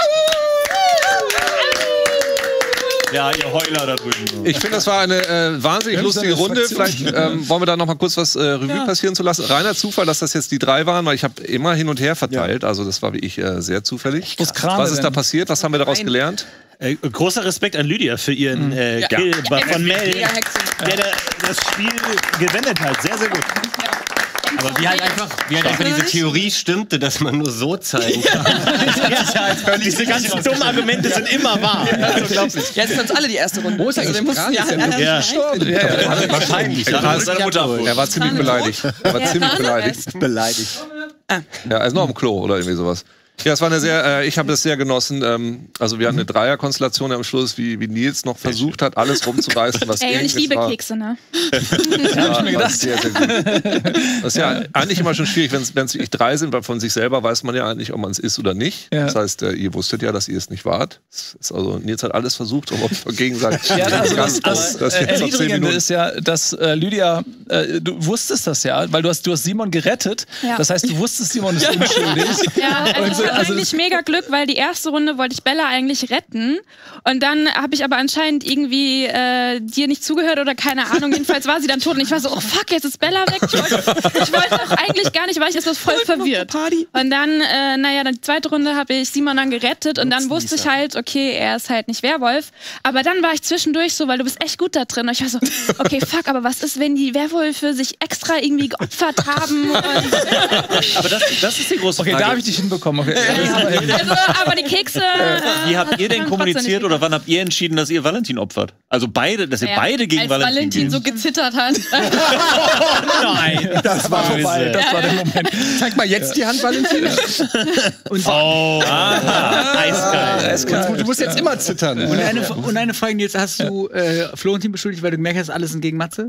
Ja, ihr Heuler da drüben. Ich finde, das war eine wahnsinnig lustige Runde. Vielleicht wollen wir da noch mal kurz was Revue passieren zu lassen. Reiner Zufall, dass das jetzt die 3 waren, weil ich habe immer hin und her verteilt. Also das war wie ich sehr zufällig. Was ist da passiert? Was haben wir daraus gelernt? Großer Respekt an Lydia für ihren Kill von Mel, der das Spiel gewendet hat. Sehr, sehr gut. Aber wie halt einfach diese Theorie stimmte, dass man nur so zeigen kann. Diese ganzen dummen Argumente sind immer wahr. Jetzt sind uns alle die erste Runde. Also wir mussten wahrscheinlich. Er war ziemlich beleidigt. Beleidigt. Ja, er ist noch am Klo oder irgendwie sowas. Ja, es war eine sehr, ich habe das sehr genossen. Also wir hatten eine Dreierkonstellation am Schluss, wie Nils noch versucht hat, alles rumzureißen, was Ey, und ich liebe Kekse, ne? Ja, hab ich mir gedacht. Sehr, sehr gut. Das ist ja eigentlich immer schon schwierig, wenn es wirklich 3 sind, weil von sich selber weiß man ja eigentlich, ob man es ist oder nicht. Ja. Das heißt, ihr wusstet ja, dass ihr es nicht wart. Also Nils hat alles versucht, um euch gegenseitig ja, also das Erniedrigende ist ja, dass Lydia, du wusstest das ja, weil du hast Simon gerettet. Ja. Das heißt, du wusstest, Simon ist unschuldig. Ja, also eigentlich mega Glück, weil die erste Runde wollte ich Bella eigentlich retten und dann habe ich aber anscheinend irgendwie dir nicht zugehört oder keine Ahnung, jedenfalls war sie dann tot und ich war so, oh fuck, jetzt ist Bella weg. Ich wollte doch eigentlich gar nicht, weil ich das voll verwirrt. Und dann, die zweite Runde habe ich Simon dann gerettet und dann wusste ich halt, okay, er ist halt nicht Werwolf, aber dann war ich zwischendurch so, weil du bist echt gut da drin und ich war so, okay, fuck, aber was ist, wenn die Werwölfe sich extra irgendwie geopfert haben? Aber das ist die große Frage. Okay, da habe ich dich hinbekommen. Okay. Also, aber die Kekse. Wie habt ihr denn kommuniziert oder wann habt ihr entschieden, dass ihr Valentin opfert? Also beide, dass ihr beide gegen Valentin geht. So gezittert hat. Nein, das war vorbei. Das war der Moment. Zeig mal jetzt die Hand, Valentin. Eiskalt. Du musst jetzt immer zittern. Und eine Frage, Nils, hast du Florentin beschuldigt, weil du gemerkt hast, alles sind gegen Matze?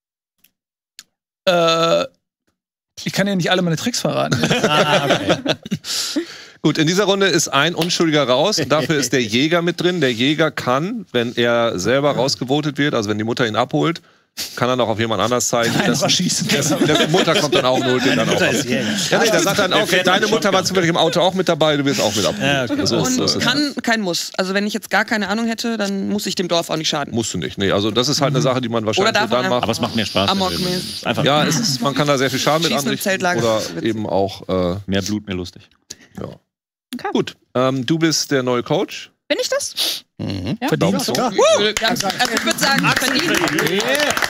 Ich kann ja nicht alle meine Tricks verraten. Okay. Gut, in dieser Runde ist ein Unschuldiger raus. Und dafür ist der Jäger mit drin. Der Jäger kann, wenn er selber rausgevotet wird, also wenn die Mutter ihn abholt, kann er noch auf jemand anders zeigen. Die Mutter kommt dann auch und holt den dann auch ab. Ja, der sagt dann auch, deine Mutter war zufällig im Auto auch mit dabei, du wirst auch mit abholen. Ja, okay. Und kein Muss. Also wenn ich jetzt gar keine Ahnung hätte, dann muss ich dem Dorf auch nicht schaden. Musst du nicht. Nee, also das ist halt eine Sache, die man wahrscheinlich so dann macht. Aber es macht mehr Spaß. Einfach. Ja, man kann da sehr viel Schaden mit anrichten. Oder eben auch mehr Blut, mehr lustig. Ja. Okay. Gut, du bist der neue Coach. Bin ich das? Mhm. Ja. Verdient so. Also ich würde sagen, verdient.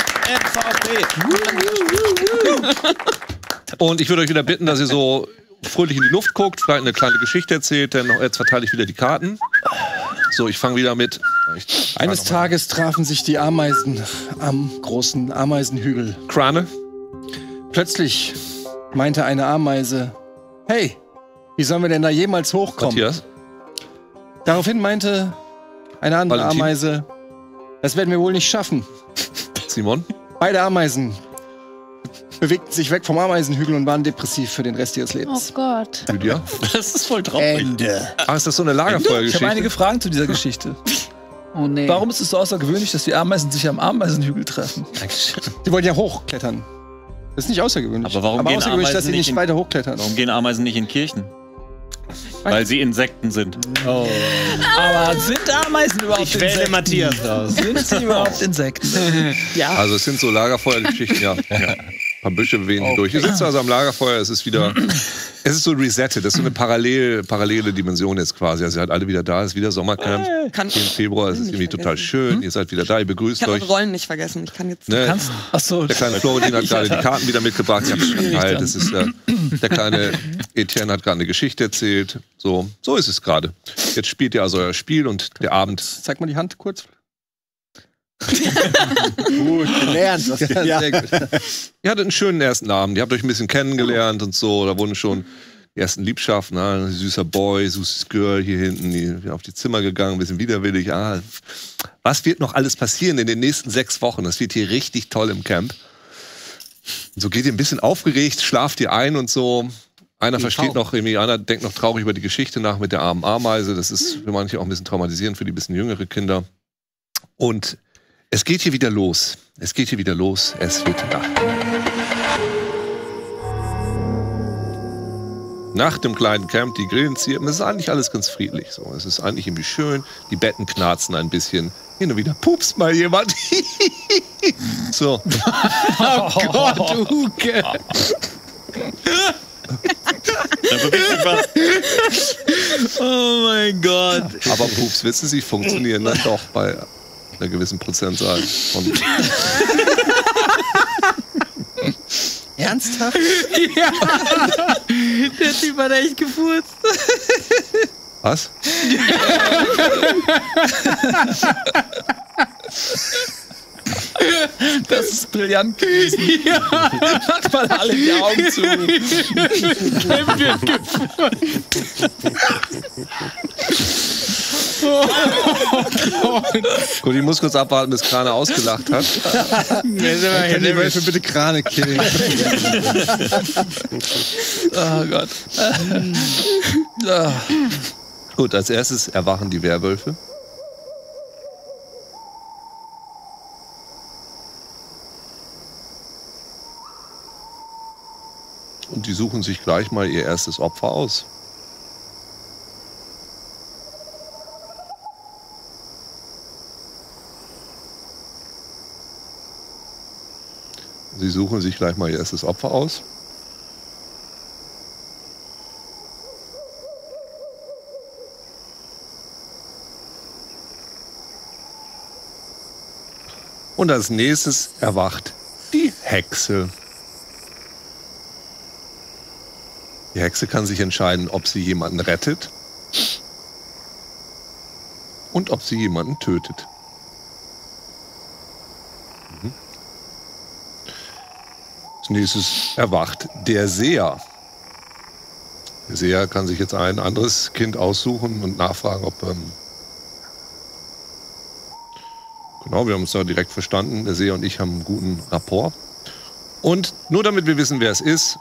Und ich würde euch wieder bitten, dass ihr so fröhlich in die Luft guckt, vielleicht eine kleine Geschichte erzählt, denn jetzt verteile ich wieder die Karten. So, ich fange wieder mit. Eines Tages trafen sich die Ameisen am großen Ameisenhügel. Krane? Plötzlich meinte eine Ameise, hey, wie sollen wir denn da jemals hochkommen? Matthias? Daraufhin meinte eine andere Valentin? Ameise, das werden wir wohl nicht schaffen. Simon? Beide Ameisen bewegten sich weg vom Ameisenhügel und waren depressiv für den Rest ihres Lebens. Oh Gott. Lydia? Das ist voll traurig. Ende. Ah, ist das so eine Lagerfeuergeschichte? Ich habe einige Fragen zu dieser Geschichte. Oh nee. Warum ist es so außergewöhnlich, dass die Ameisen sich am Ameisenhügel treffen? Die wollen ja hochklettern. Das ist nicht außergewöhnlich. Aber warum gehen außergewöhnlich, dass sie Ameisen nicht weiter hochklettern? Warum gehen Ameisen nicht in Kirchen? Weil sie Insekten sind. Oh. Aber sind Ameisen überhaupt Insekten? Ich wähle Matthias aus. Sind sie überhaupt Insekten? Ja. Also es sind so Lagerfeuergeschichten, ja. Ein paar Büsche bewegen durch. Ihr sitzt also am Lagerfeuer, es ist wieder, es ist so resettet, das ist so eine parallele Dimension jetzt quasi. Also ihr seid alle wieder da, es ist wieder Sommercamp. Im Februar, es ist irgendwie total schön, ihr seid wieder da, ihr begrüßt euch. Ich kann Rollen nicht vergessen, ich kann jetzt... Ne? Achso. Der kleine Florentin hat gerade die Karten wieder mitgebracht, ich hab's verteilt. Das ist, der kleine Etienne hat gerade eine Geschichte erzählt. So ist es gerade. Jetzt spielt ihr also euer Spiel und der Abend... Zeig mal die Hand kurz. Gut, gelernt. Ja. Sehr gut. Ihr hattet einen schönen ersten Abend. Ihr habt euch ein bisschen kennengelernt und so. Da wurden schon die ersten Liebschaften. Ein süßer Boy, süßes Girl hier hinten. Die auf die Zimmer gegangen, ein bisschen widerwillig. Was wird noch alles passieren in den nächsten 6 Wochen? Das wird hier richtig toll im Camp. Und so geht ihr ein bisschen aufgeregt, schlaft ihr ein und so. Einer versteht noch irgendwie, einer denkt noch traurig über die Geschichte nach mit der armen Ameise. Das ist für manche auch ein bisschen traumatisierend, für die bisschen jüngere Kinder. Und es geht hier wieder los. Es geht hier wieder los. Es wird Nacht. Nach dem kleinen Camp, die Grillen zirpen, es ist eigentlich alles ganz friedlich. So. Es ist eigentlich irgendwie schön. Die Betten knarzen ein bisschen. Hin und wieder pupst mal jemand. So. Oh Gott, Uke. Oh mein Gott. Aber Pups, wissen Sie, funktionieren dann doch bei einer gewissen Prozentzahl. Ernsthaft? Ja. Der Typ hat echt gefurzt. Was? Das ist brillant gewesen. Ja. Macht mal alle die Augen zu. Gut, ich muss kurz abwarten, bis Krane ausgelacht hat. Können die Wölfe bitte Krane killen? Oh Gott. Gut, als erstes erwachen die Werwölfe. Und die suchen sich gleich mal ihr erstes Opfer aus. Sie suchen sich gleich mal ihr erstes Opfer aus. Und als nächstes erwacht die Hexe. Die Hexe kann sich entscheiden, ob sie jemanden rettet und ob sie jemanden tötet. Als nächstes erwacht der Seher. Der Seher kann sich jetzt ein anderes Kind aussuchen und nachfragen, ob... Genau, wir haben uns da direkt verstanden. Der Seher und ich haben einen guten Rapport. Und nur damit wir wissen, wer es ist...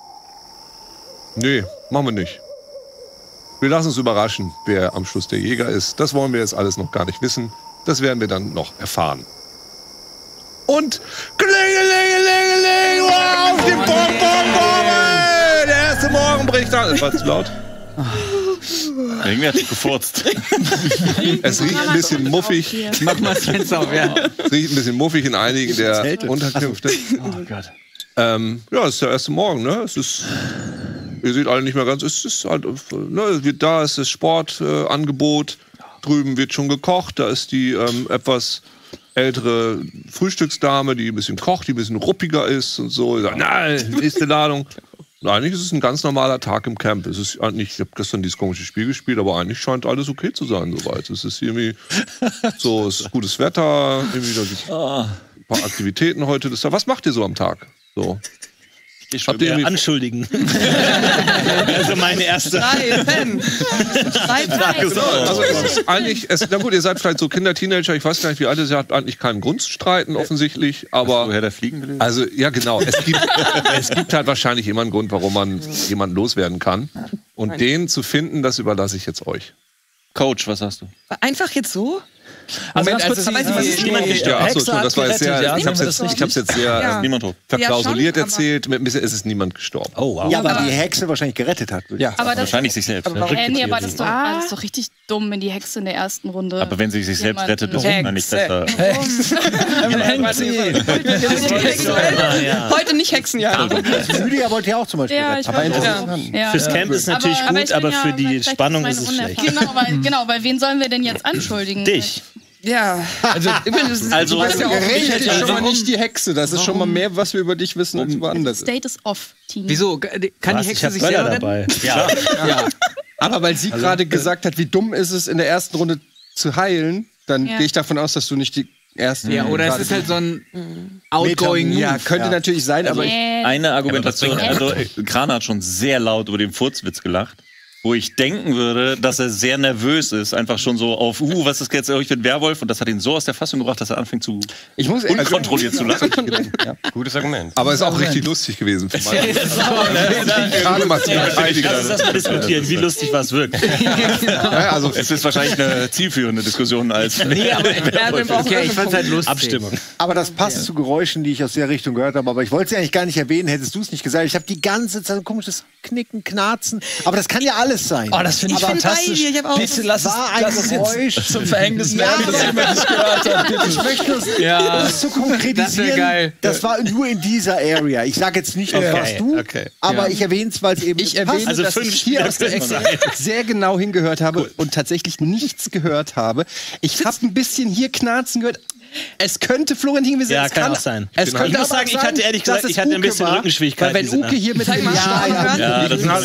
Nee, machen wir nicht. Wir lassen uns überraschen, wer am Schluss der Jäger ist. Das wollen wir jetzt alles noch gar nicht wissen. Das werden wir dann noch erfahren. Und Klingelingelingeling! Wow, auf die Bonbon! Der erste Morgen bricht an. Das war zu laut. Irgendwie hat es gefurzt. Es riecht ein bisschen muffig. Mach mal das Fenster auf, ja. Es riecht ein bisschen muffig in einigen der Unterkünfte. Oh Gott. Ja, es ist der erste Morgen, ne? Es ist... Ihr seht alle nicht mehr ganz, es ist halt, ne, da ist das Sportangebot, drüben wird schon gekocht, da ist die etwas ältere Frühstücksdame, die ein bisschen kocht, die ein bisschen ruppiger ist und so. Sagt, nein, nächste Ladung. Eigentlich ist es ein ganz normaler Tag im Camp. Es ist eigentlich, ich habe gestern dieses komische Spiel gespielt, aber eigentlich scheint alles okay zu sein soweit. Es ist irgendwie so, es ist gutes Wetter, irgendwie da gibt's ein paar Aktivitäten heute. Was macht ihr so am Tag? So. Habt ihr anschuldigen? Also meine erste. Also es ist eigentlich, na gut, ihr seid vielleicht so Kinder, Teenager, ich weiß gar nicht, wie alt ihr seid, habt eigentlich keinen Grund zu streiten, offensichtlich, aber... Woher der Fliegen gelesen? Also, ja genau, es gibt halt wahrscheinlich immer einen Grund, warum man jemanden loswerden kann. Und den zu finden, das überlasse ich jetzt euch. Coach, was hast du? Einfach jetzt so? Also ganz kurz, das war jetzt sehr, ich hab's jetzt sehr verklausuliert erzählt. Es ist niemand gestorben. Oh, wow. Ja, aber die Hexe wahrscheinlich gerettet hat. Ja, aber wahrscheinlich sich selbst. Aber nee, aber das ist doch richtig dumm, wenn die Hexe in der ersten Runde... Aber wenn sie sich selbst rettet, ist es nicht besser. Heute nicht Hexenjahr. Lydia wollte ja auch zum Beispiel retten. Fürs Camp ist natürlich gut, aber für die Spannung ist es schlecht. Genau, weil wen sollen wir denn jetzt anschuldigen? Dich. Ja. Also ich hätte schon mal nicht die Hexe. Das ist schon mal mehr, was wir über dich wissen als über andere. Status off, Team. Wieso? Kann die Hexe sich selber dabei? Ja. Aber weil sie gerade gesagt hat, wie dumm ist es, in der ersten Runde zu heilen, dann gehe ich davon aus, dass du nicht die erste... Ja, oder es ist halt so ein outgoing Move. Ja, könnte natürlich sein, aber... Eine Argumentation, also Krane hat schon sehr laut über den Furzwitz gelacht. Wo ich denken würde, dass er sehr nervös ist. Einfach schon so auf, was ist jetzt, ich bin Werwolf. Und das hat ihn so aus der Fassung gebracht, dass er anfängt zu unkontrolliert zu lachen. Ja, gutes Argument. Aber es ist auch richtig lustig gewesen. Gerade mal lass uns das mal diskutieren, wie lustig war es wirklich. Also es ist wahrscheinlich eine zielführende Diskussion als... Nee, aber ich fand's halt lustig. Abstimmung. Aber das passt zu Geräuschen, die ich aus der Richtung gehört habe. Aber ich wollte es eigentlich gar nicht erwähnen, hättest du es nicht gesagt. Ich habe die ganze Zeit ein komisches Knicken, Knarzen. Aber das kann ja alles sein. Oh, das finde ich fantastisch. Bitte lass es jetzt zum Verhängnis werden, dass jemand nicht gehört hat. Bitte. Ich möchte das zu konkretisieren. Das war nur in dieser Area. Ich sage jetzt nicht, was warst du, aber ich erwähne es, weil es eben ich erwähne, also dass ich hier aus der Ecke sehr genau hingehört habe und tatsächlich nichts gehört habe. Ich habe ein bisschen hier Knarzen gehört. Es könnte Florentin gewesen sein. Ja, kann auch sein. Ich muss sagen, ich hatte ehrlich gesagt, ich hatte ein bisschen Rückenschwierigkeiten. Weil wenn Uke hier mit dem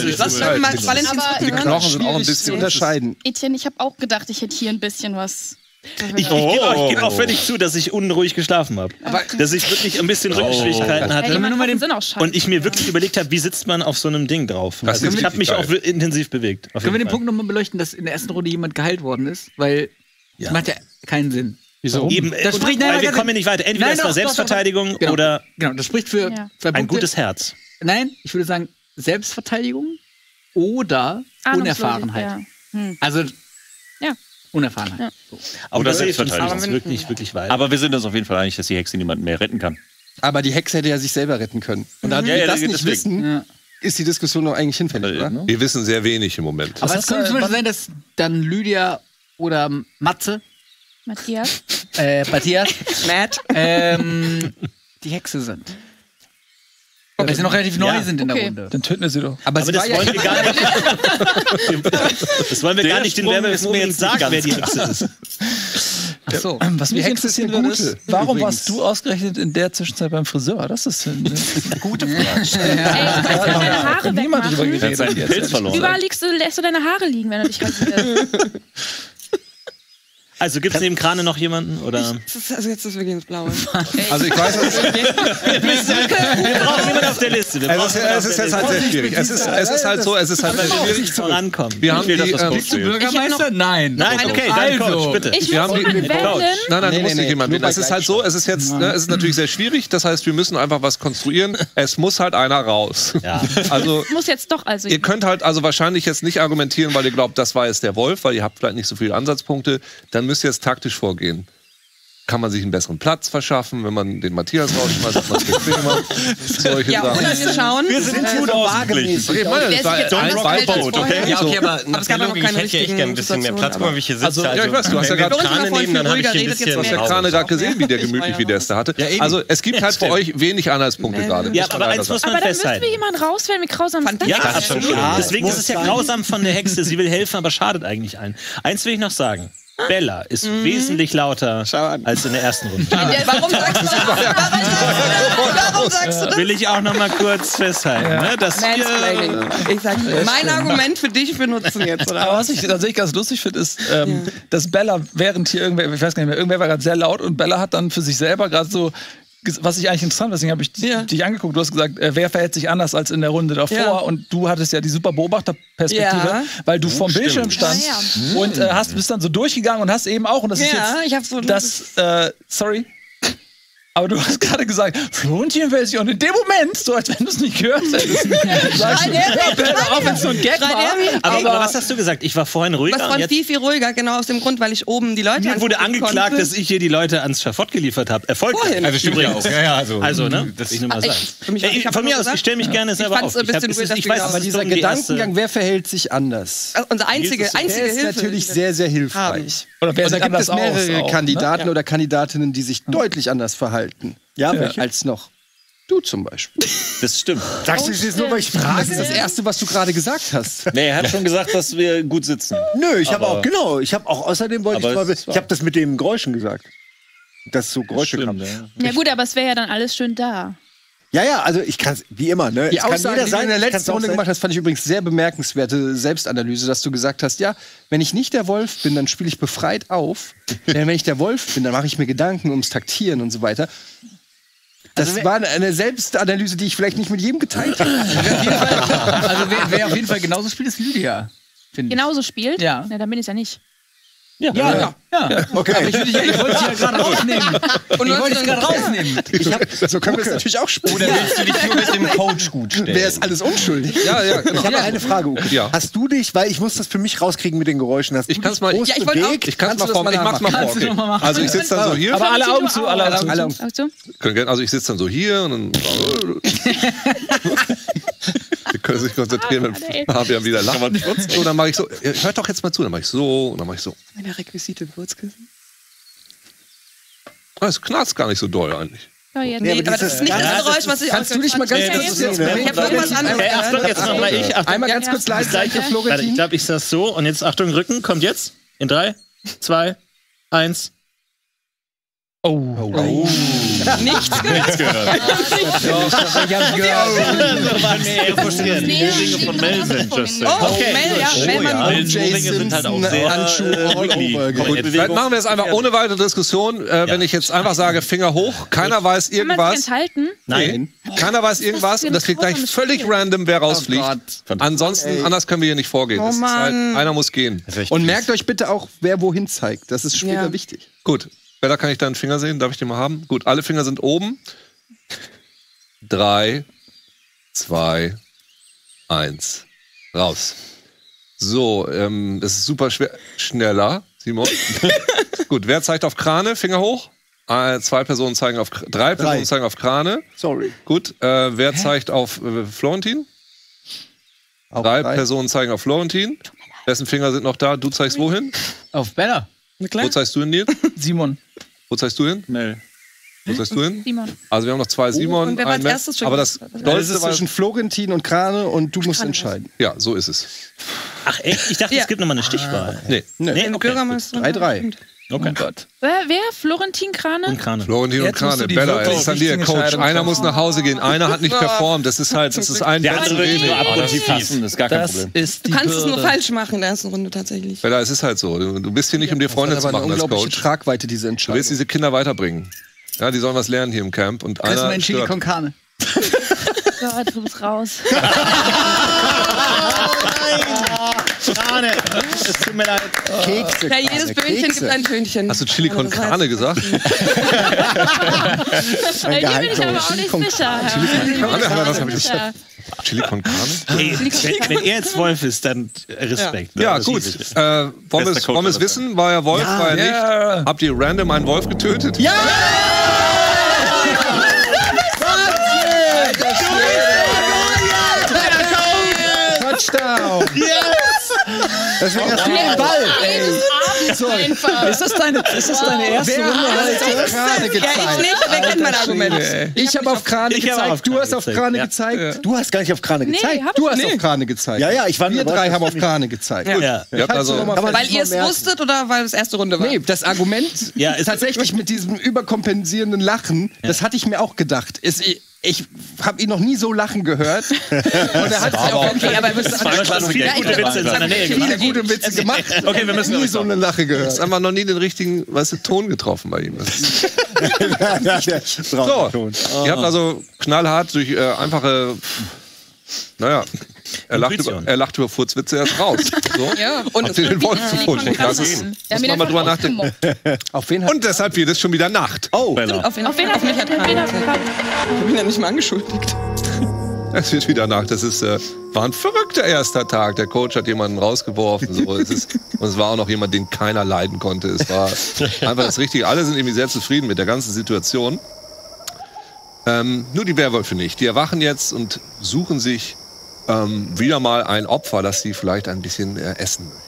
die Knochen sind auch ein bisschen unterscheiden. Etienne, ich habe auch gedacht, ich hätte hier ein bisschen was Ich gebe auch völlig zu, dass ich unruhig geschlafen habe. Dass ich wirklich ein bisschen Rückenschwierigkeiten hatte. Und ich mir wirklich überlegt habe, wie sitzt man auf so einem Ding drauf. Also ich habe mich auch intensiv bewegt. Können wir den Punkt nochmal beleuchten, dass in der ersten Runde jemand geheilt worden ist? Weil das macht ja keinen Sinn. Wieso? Eben, weil wir kommen ja nicht weiter. Entweder ist das Selbstverteidigung oder das spricht für ein gutes Herz. Nein, ich würde sagen Selbstverteidigung oder Unerfahrenheit. Also Unerfahrenheit. Ja. So. Aber das ist wirklich weit. Aber wir sind uns auf jeden Fall einig, dass die Hexe niemanden mehr retten kann. Aber die Hexe hätte ja sich selber retten können. Und da wir das nicht wissen, ist die Diskussion noch eigentlich hinfällig, oder? Wir wissen sehr wenig im Moment. Aber es könnte zum Beispiel sein, dass dann Lydia oder Matthias, Matt, die Hexe sind. Weil sie noch relativ neu sind in der Runde. Dann töten wir sie doch. Aber das wollen wir gar nicht. Das wollen wir gar nicht den Werwölfen jetzt sagen, wer die Hexe ist. Achso. Was mich interessieren würde, ist, warum warst du ausgerechnet in der Zwischenzeit beim Friseur? Das ist eine gute Frage. Deine Haare niemand drüber geredet. Überall lässt du deine Haare liegen, wenn du dich rasierst. Also gibt es neben Krane noch jemanden? Oder? Also jetzt ist wirklich ins Blaue. Also ich weiß, wir brauchen jemanden auf der Liste. Es ist jetzt halt sehr schwierig. Es ist halt schwierig vorankommen. Wir haben die Bürgermeister? Nein, okay, dann Coach, bitte. Ich muss jemanden wählen. Nein, muss nicht jemand wählen. Es ist halt so, es ist natürlich sehr schwierig. Das heißt, wir müssen einfach was konstruieren. Es muss halt einer raus. Ja. Also muss jetzt doch ihr könnt halt also wahrscheinlich jetzt nicht argumentieren, weil ihr glaubt, das war jetzt der Wolf, weil ihr habt vielleicht nicht so viele Ansatzpunkte. Dann müsst ihr jetzt taktisch vorgehen. Kann man sich einen besseren Platz verschaffen, wenn man den Matthias rausschmeißt, hat man es bequemer. Solche Sachen. Oder wir schauen. Wir sind gut ausgeglichen. Okay, das war ein Beiboot, okay? Ja, okay, aber es gab noch keine richtigen. Ich hätte gerne ein bisschen mehr Platz. Guck mal, wie ich hier sitze. Also, ja, ich weiß, du hast ja gerade Krane nehmen, dann habe ich hier ein bisschen. Du hast ja Krane gerade gesehen, wie der gemütlich, wie der es da hatte. Also, es gibt halt für euch wenig Anhaltspunkte gerade. Ja, aber eins muss man festhalten. Aber dann müssen wir jemanden rauswählen mit grausamen Ja, absolut. Deswegen ist es ja grausam von der Hexe. Sie will helfen, aber schadet eigentlich allen. Eins will ich noch sagen. Bella ist wesentlich lauter als in der ersten Runde. Warum sagst du das? Warum sagst du das? Will ich auch noch mal kurz festhalten. Ne, dass ich sag, mein Argument für dich benutzen jetzt, oder? Aber was ich tatsächlich ganz lustig finde, ist, dass Bella während hier irgendwer, ich weiß gar nicht mehr, irgendwer war gerade sehr laut und Bella hat dann für sich selber gerade so, was ich eigentlich interessant, deswegen habe ich dich angeguckt. Du hast gesagt, wer verhält sich anders als in der Runde davor? Und du hattest ja die super Beobachterperspektive, weil du vorm Bildschirm standst und bist dann so durchgegangen und hast eben auch, und das ist jetzt, ich hab so sorry, aber du hast gerade gesagt, Florentin-Version. In dem Moment, so als wenn du es nicht gehört hättest, sagst du, auch wenn es so ein Gag war. Aber was hast du gesagt? Ich war vorhin ruhiger. Was war viel ruhiger, genau aus dem Grund, weil ich oben die Leute mir wurde angeklagt, dass ich hier die Leute ans Schafott geliefert habe. Erfolgreich. Also stimmt ja auch. Also, ne? Das ich nur mal sagen. Von mir aus, ich stelle mich gerne selber auf. Ich weiß, aber dieser Gedankengang, wer verhält sich anders? Unsere einzige Hilfe ist natürlich sehr, sehr hilfreich. Oder wer da gibt es mehrere Kandidaten oder Kandidatinnen, die sich deutlich anders verhalten. Ja, als noch du zum Beispiel. Das stimmt. Sagst du das jetzt nur, weil ich frage? Das ist das Erste, was du gerade gesagt hast. Nee, er hat schon gesagt, dass wir gut sitzen. Nö, ich habe auch, außerdem ich habe das mit dem Geräuschen gesagt. Dass so Geräusche kamen. Ja gut, aber es wäre ja dann alles schön da. Ja, also ich kann es, wie immer, ne? Die Aussage, die du in der letzten Runde gemacht hast, fand ich übrigens sehr bemerkenswerte Selbstanalyse, dass du gesagt hast, ja, wenn ich nicht der Wolf bin, dann spiele ich befreit auf. Denn wenn ich der Wolf bin, dann mache ich mir Gedanken ums Taktieren und so weiter. Das war eine Selbstanalyse, die ich vielleicht nicht mit jedem geteilt habe. Wer auf jeden Fall genauso spielt, ist Lydia. Genauso spielt? Ja. Na, dann bin ich ja nicht. Ja. Okay. Aber ich wollte dich ja gerade rausnehmen. So können wir es natürlich auch spielen. Oder willst du dich nur mit dem Coach gut stellen? Wer ist alles unschuldig? Ja, genau. Ich habe eine Frage, Uke. Ja. Hast du dich, weil ich muss das für mich rauskriegen mit den Geräuschen. Ich kann es mal vor. Also ich sitze dann so hier. Aber alle Augen zu, alle Augen zu. Also ich sitze dann so hier und dann wir können sich konzentrieren, wenn Fabian wieder lacht. So, dann mache ich so, hört doch jetzt mal zu, dann mache ich so und dann mache ich so. Meine Requisite Wurzkissen. Das knarzt gar nicht so doll eigentlich. Oh, ja, nee, aber das ist nicht das Geräusch, was ich Kannst du dich mal ganz kurz... Ich habe irgendwas anderes. Achtung, jetzt nochmal ich. Einmal ganz kurz leise für Florentin. Ich glaube, ich saß so und jetzt Achtung, Rücken, kommt jetzt. In 3, 2, 1... Nichts gehört. Ich hab's gehört. Die Ohrringe von Mel sind. Okay. Mel sind halt auch sehr Gut, vielleicht machen wir es einfach ohne weitere Diskussion. Wenn ich jetzt einfach sage, Finger hoch, keiner weiß irgendwas. Kann man sich enthalten? Nein. Keiner weiß irgendwas und das wird gleich völlig random, wer rausfliegt. Ansonsten, anders können wir hier nicht vorgehen. Das ist halt, einer muss gehen. Und merkt euch bitte auch, wer wohin zeigt. Das ist später wichtig. Gut. Bella, kann ich deinen Finger sehen? Darf ich den mal haben? Gut, alle Finger sind oben. 3, 2, 1. Raus. So, das ist super schwer. Schneller, Simon. Gut, wer zeigt auf Krane? Finger hoch. 3 Personen zeigen auf Krane. Sorry. Gut, wer zeigt auf Florentin? 3 Personen zeigen auf Florentin. Wessen Finger sind noch da? Du zeigst wohin? Auf Bella. Wo zeigst du hin, Nils? Simon. Wo zeigst du hin? Mel. Wo zeigst du hin? Simon. Also wir haben noch 2 Simon. Und wer war als erstes? Aber das ist zwischen Florentin und Krane und du musst entscheiden. Ja, so ist es. Ach echt? Ich dachte, es gibt nochmal eine Stichwahl. Nee. Okay. 3-3. Okay. Oh Gott. Wer? Florentin, Krane? Und Krane. Florentin und Krane. Bella, es ist an dir, Coach. Einer muss nach Hause gehen. Einer hat nicht performt. Das ist ein Der andere will nur ab und zu passen. Das ist gar kein Problem. Du kannst es nur falsch machen in der ersten Runde tatsächlich. Bella, es ist halt so. Du bist hier nicht, um dir Freunde zu machen als Coach. Tragweite, diese Du Entscheidung. willst diese Kinder weiterbringen. Ja, die sollen was lernen hier im Camp. Und Kriegst du einer mein Chili con Carne? Gott, du bist raus. Krane. Es tut mir leid. Kekse. Ja, jedes Böhnchen gibt ein Tönchen. Hast du Chili con Carne gesagt? Hier bin ich aber auch nicht sicher. Was habe ich gesagt? Chili con Carne? Hey, wenn er jetzt Wolf ist, dann Respekt. Ne? Ja, gut. Wollen wir es wissen? War er Wolf? War er nicht? Habt ihr random einen Wolf getötet? Ja! Touchdown! Yes! Deswegen hast du den Ball. Ist das deine erste Runde heute? Krane gezeigt. Ja, ich nicht, wer kennt mein Argument? Ich habe auf Krane gezeigt, du hast auf Krane gezeigt. Du hast gar nicht auf Krane gezeigt. Du hast auf Krane gezeigt. Ja, ich war Wir 3 haben auf Krane gezeigt. Ja. Weil ihr es wusstet oder weil es erste Runde war? Nee, das Argument ist tatsächlich mit diesem überkompensierenden Lachen, das hatte ich mir auch gedacht. Ich habe ihn noch nie so lachen gehört. Und er hat sich auch viele gute Witze gemacht. Okay, wir müssen nie so eine Lache Du gehört. hast einfach noch nie den richtigen, Ton getroffen bei ihm. So, ihr habt also knallhart durch einfache, er lacht über Furzwitze erst raus. So. Ja, und habt ihr den Wolf gefunden? Das ist, muss man mal drüber nachdenken. Und deshalb wird es schon wieder Nacht. Auf wen hat mich Ich bin ja nicht mal angeschuldigt. Es wird wieder Nacht. Das ist, war ein verrückter erster Tag. Der Coach hat jemanden rausgeworfen. So. Und es war auch noch jemand, den keiner leiden konnte. Es war einfach das Richtige. Alle sind irgendwie sehr zufrieden mit der ganzen Situation. Nur die Werwölfe nicht. Die erwachen jetzt und suchen sich wieder mal ein Opfer, das sie vielleicht ein bisschen essen möchten.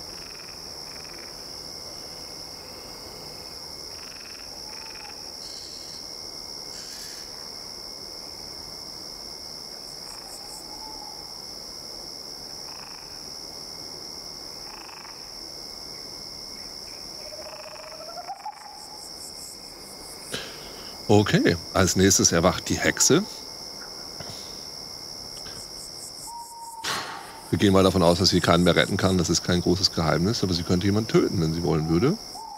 Okay, als nächstes erwacht die Hexe. Wir gehen mal davon aus, dass sie keinen mehr retten kann. Das ist kein großes Geheimnis, aber sie könnte jemanden töten, wenn sie wollen würde.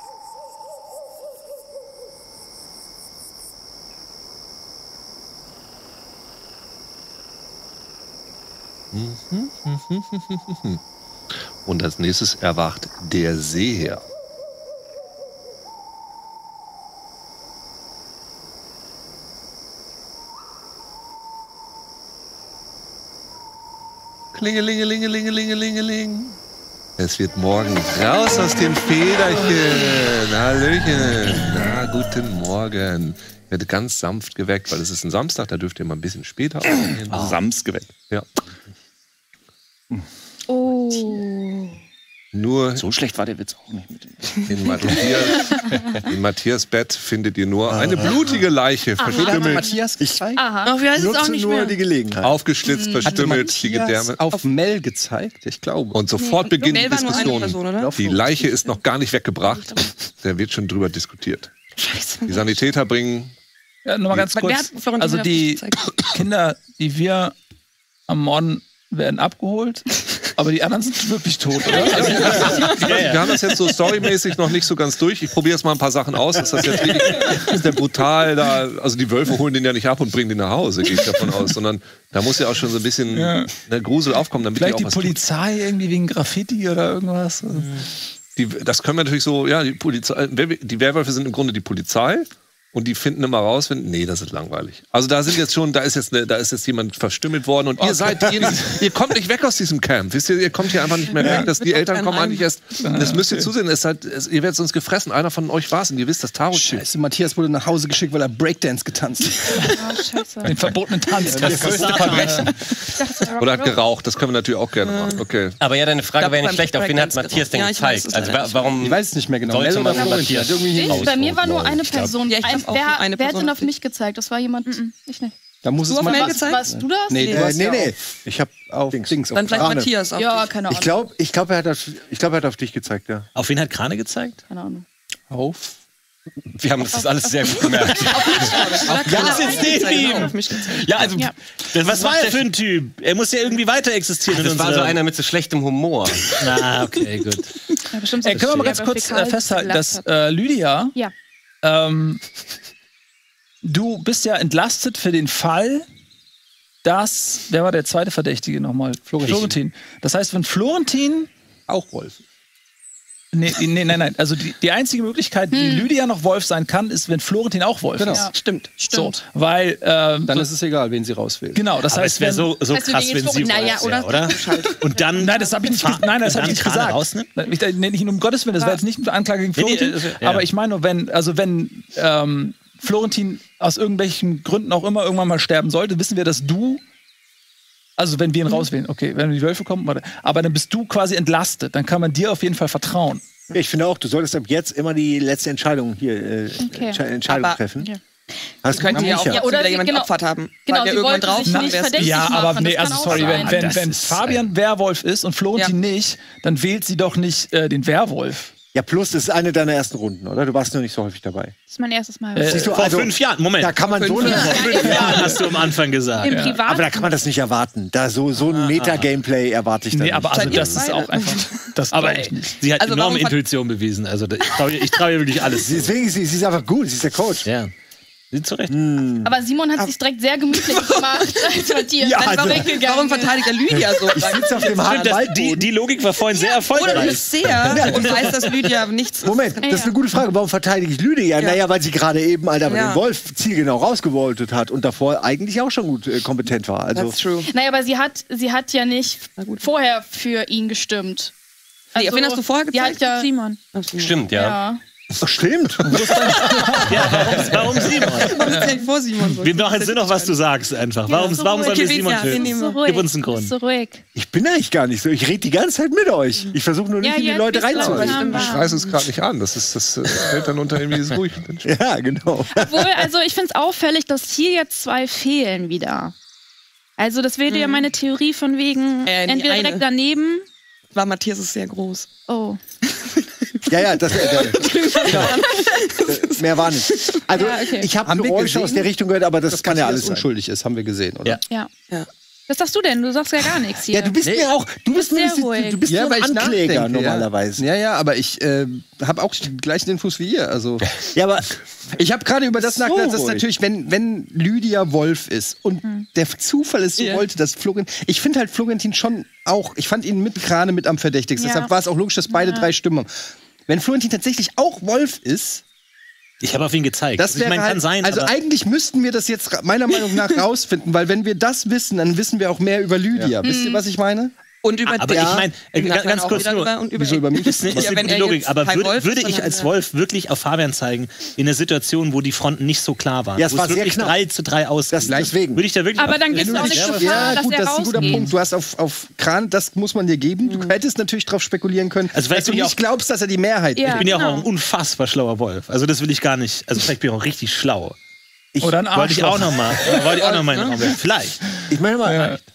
Und als nächstes erwacht der Seher. Klingelingelingelingelingeling. Es wird morgen raus aus dem Federchen. Hallöchen. Na, guten Morgen. Ich werde ganz sanft geweckt, weil es ist ein Samstag, da dürft ihr mal ein bisschen später aufstehen. Sanft geweckt. Ja. Oh. Nur so schlecht war der Witz auch nicht mit dem. In Matthias Bett findet ihr nur eine blutige Leiche, verstümmelt. Matthias gezeigt? Ach, wir wissen es auch nicht mehr. Die Gelegenheit. Aufgeschlitzt, verstümmelt, die Gedärme. Auf Mel gezeigt, ich glaube. Und sofort beginnt die Mel war nur eine Diskussion. Person, oder? Die Leiche ist noch gar nicht weggebracht. Da wird schon drüber diskutiert. Scheiße. Die Sanitäter bringen... Ja, nochmal ganz kurz. Also die Kinder, die wir ermorden, werden abgeholt, aber die anderen sind wirklich tot, oder? Wir haben das jetzt so storymäßig noch nicht so ganz durch. Ich probiere jetzt mal ein paar Sachen aus. Ist das jetzt wirklich, ist der brutal da? Also die Wölfe holen den ja nicht ab und bringen den nach Hause, gehe ich davon aus, sondern da muss ja auch schon so ein bisschen eine Grusel aufkommen, damit vielleicht die auch die Polizei irgendwie wegen Graffiti oder irgendwas. Das können wir natürlich so, ja, die Werwölfe sind im Grunde die Polizei. Und die finden immer raus, nee, das ist langweilig. Also da ist jetzt jemand verstümmelt worden und ihr kommt nicht weg aus diesem Camp. Wisst ihr, ihr kommt hier einfach nicht mehr weg. Die Eltern kommen eigentlich erst, das müsst ihr zusehen, ihr werdet sonst gefressen. Einer von euch war es und ihr wisst, das Taro steht. Scheiße, Matthias wurde nach Hause geschickt, weil er Breakdance getanzt hat. Oh, scheiße. Den verbotenen Tanz. Das größte Verbrechen. Oder hat geraucht, das können wir natürlich auch gerne machen. Okay. Aber ja, deine Frage wäre nicht schlecht, auf wen hat Matthias denn gezeigt? Also warum? Ich weiß es nicht mehr genau. Bei mir war nur eine Person. Wer hat denn auf mich gezeigt? Das war jemand. Ich nicht. Da muss es mal gezeigt. Warst du das? Nee. Ich habe auf Dings. Dann vielleicht Krane. Matthias. Ja, keine Ahnung. Ich glaube, er hat auf dich gezeigt, ja. Auf wen hat Krane gezeigt? Keine Ahnung. Auf. Wir haben das alles sehr gut gemerkt. Das ist jetzt ja, also, was war er für ein Typ? Er muss ja irgendwie weiter existieren. Das war so einer mit so schlechtem Humor. Na, okay, gut. Ja, können wir mal ganz kurz festhalten, dass Lydia, du bist ja entlastet für den Fall, dass, wer war der zweite Verdächtige nochmal? Florentin. Das heißt, wenn Florentin auch Wolf. Nein. Also die einzige Möglichkeit, wie Lydia noch Wolf sein kann, ist, wenn Florentin auch Wolf ist. Ja. Stimmt. So, weil dann ist es egal, wen sie rauswählt. Genau, das heißt, es wäre so krass, wenn sie Wolf wäre, oder? Und dann das habe ich nicht gesagt. Nicht um Gottes Willen, das war jetzt nicht eine Anklage gegen Florentin. Aber ich meine nur, wenn Florentin aus irgendwelchen Gründen auch immer irgendwann mal sterben sollte, wissen wir, dass du, also wenn wir ihn rauswählen, okay, wenn die Wölfe kommen, aber dann bist du quasi entlastet, dann kann man dir auf jeden Fall vertrauen. Ich finde auch, du solltest ab jetzt immer die letzte Entscheidung hier treffen. Ja. Das könnte ja auch oder jemand geopfert haben. Genau, der irgendwann drauf ja, aber nee, also sorry, wenn Fabian Werwolf ist und Florentin nicht, dann wählt sie doch nicht den Werwolf. Ja, plus, das ist eine deiner ersten Runden, oder? Du warst noch nicht so häufig dabei. Das ist mein erstes Mal. Vor 5 Jahren, Moment. Da kann man vor 5 Jahren hast du am Anfang gesagt. Im Privat. Aber da kann man das nicht erwarten. Da so ein Meta-Gameplay erwarte ich dann nicht. Aber also das ist auch einfach, das aber ich nicht. Sie hat enorme Intuition bewiesen. Also ich traue ihr wirklich alles. Deswegen, sie ist einfach gut, sie ist der Coach. Ja. Zurecht. Aber Simon hat sich direkt sehr gemütlich gemacht als Matthias. Ja, warum verteidigt er Lydia so? Ich sitze auf dem harten die Logik war vorhin sehr erfolgreich. Oder du bist sehr und weiß, dass Lydia nichts... Moment, das ist eine gute Frage. Warum verteidige ich Lydia? Ja. Naja, weil sie gerade eben den Wolf zielgenau rausgevoltet hat und davor eigentlich auch schon gut kompetent war. Also, that's true. Naja, aber sie hat ja nicht vorher für ihn gestimmt. Also, auf wen hast du vorher gezeigt? Simon. Stimmt, ja. Ach, stimmt. Warum Simon? Warum ist denn vor Simon? Wir machen jetzt nur noch, was du sagst, einfach. Warum sollen wir Simon töten? Gib uns einen Grund. Ich bin eigentlich gar nicht so. Ich rede die ganze Zeit mit euch. Ich versuche nur nicht in die Leute reinzuholen. Ich weiß es gerade nicht an. Das fällt dann unter irgendwie dieses ruhig. Ja, genau. Obwohl, also ich finde es auffällig, dass hier jetzt 2 fehlen wieder. Also das wäre ja meine Theorie von wegen entweder direkt daneben. War Matthias ist sehr groß. Oh. Ja, das genau. Mehr war nicht. Also ich habe Geräusche aus der Richtung gehört, aber das kann ja alles sein. Unschuldig ist, haben wir gesehen, oder? Ja. Was sagst du denn? Du sagst ja gar nichts hier. Ja, du bist mir auch, du bist ja, ein Ankläger normalerweise. Ja, aber ich habe auch die gleichen Infos wie ihr. Also. Ja, aber ich habe gerade über das nachgedacht, dass natürlich, wenn Lydia Wolf ist und der Zufall es so wollte, dass Florentin, ich finde halt Florentin schon auch, ich fand ihn mit Krane mit am verdächtigsten. Deshalb war es auch logisch, dass beide 3 Stimmen haben. Wenn Florentin tatsächlich auch Wolf ist, ich habe auf ihn gezeigt. Das wäre kann sein. Also eigentlich müssten wir das jetzt meiner Meinung nach rausfinden, weil wenn wir das wissen, dann wissen wir auch mehr über Lydia. Wisst ihr, was ich meine? Und über aber ich meine, ganz kurz nur, wieso über mich? Ist die Logik. Aber würde ich als Wolf wirklich auf Fabian zeigen, in einer Situation, wo die Fronten nicht so klar waren, ja, es war es wirklich 3:3 ausging, deswegen. Würde ich da wirklich aber dann gibt es auch nicht Gefahr, dass gut, das ist ein guter Punkt. Du hast auf Kran, das muss man dir geben. Du hättest natürlich drauf spekulieren können, also, dass du nicht glaubst, dass er die Mehrheit ist. Ich bin ja auch ein unfassbar schlauer Wolf. Also das will ich gar nicht. Also vielleicht bin ich auch richtig schlau. Oder ein Arschloch. Wollte ich auch noch mal in den Raum werfen. Vielleicht. Ich meine mal...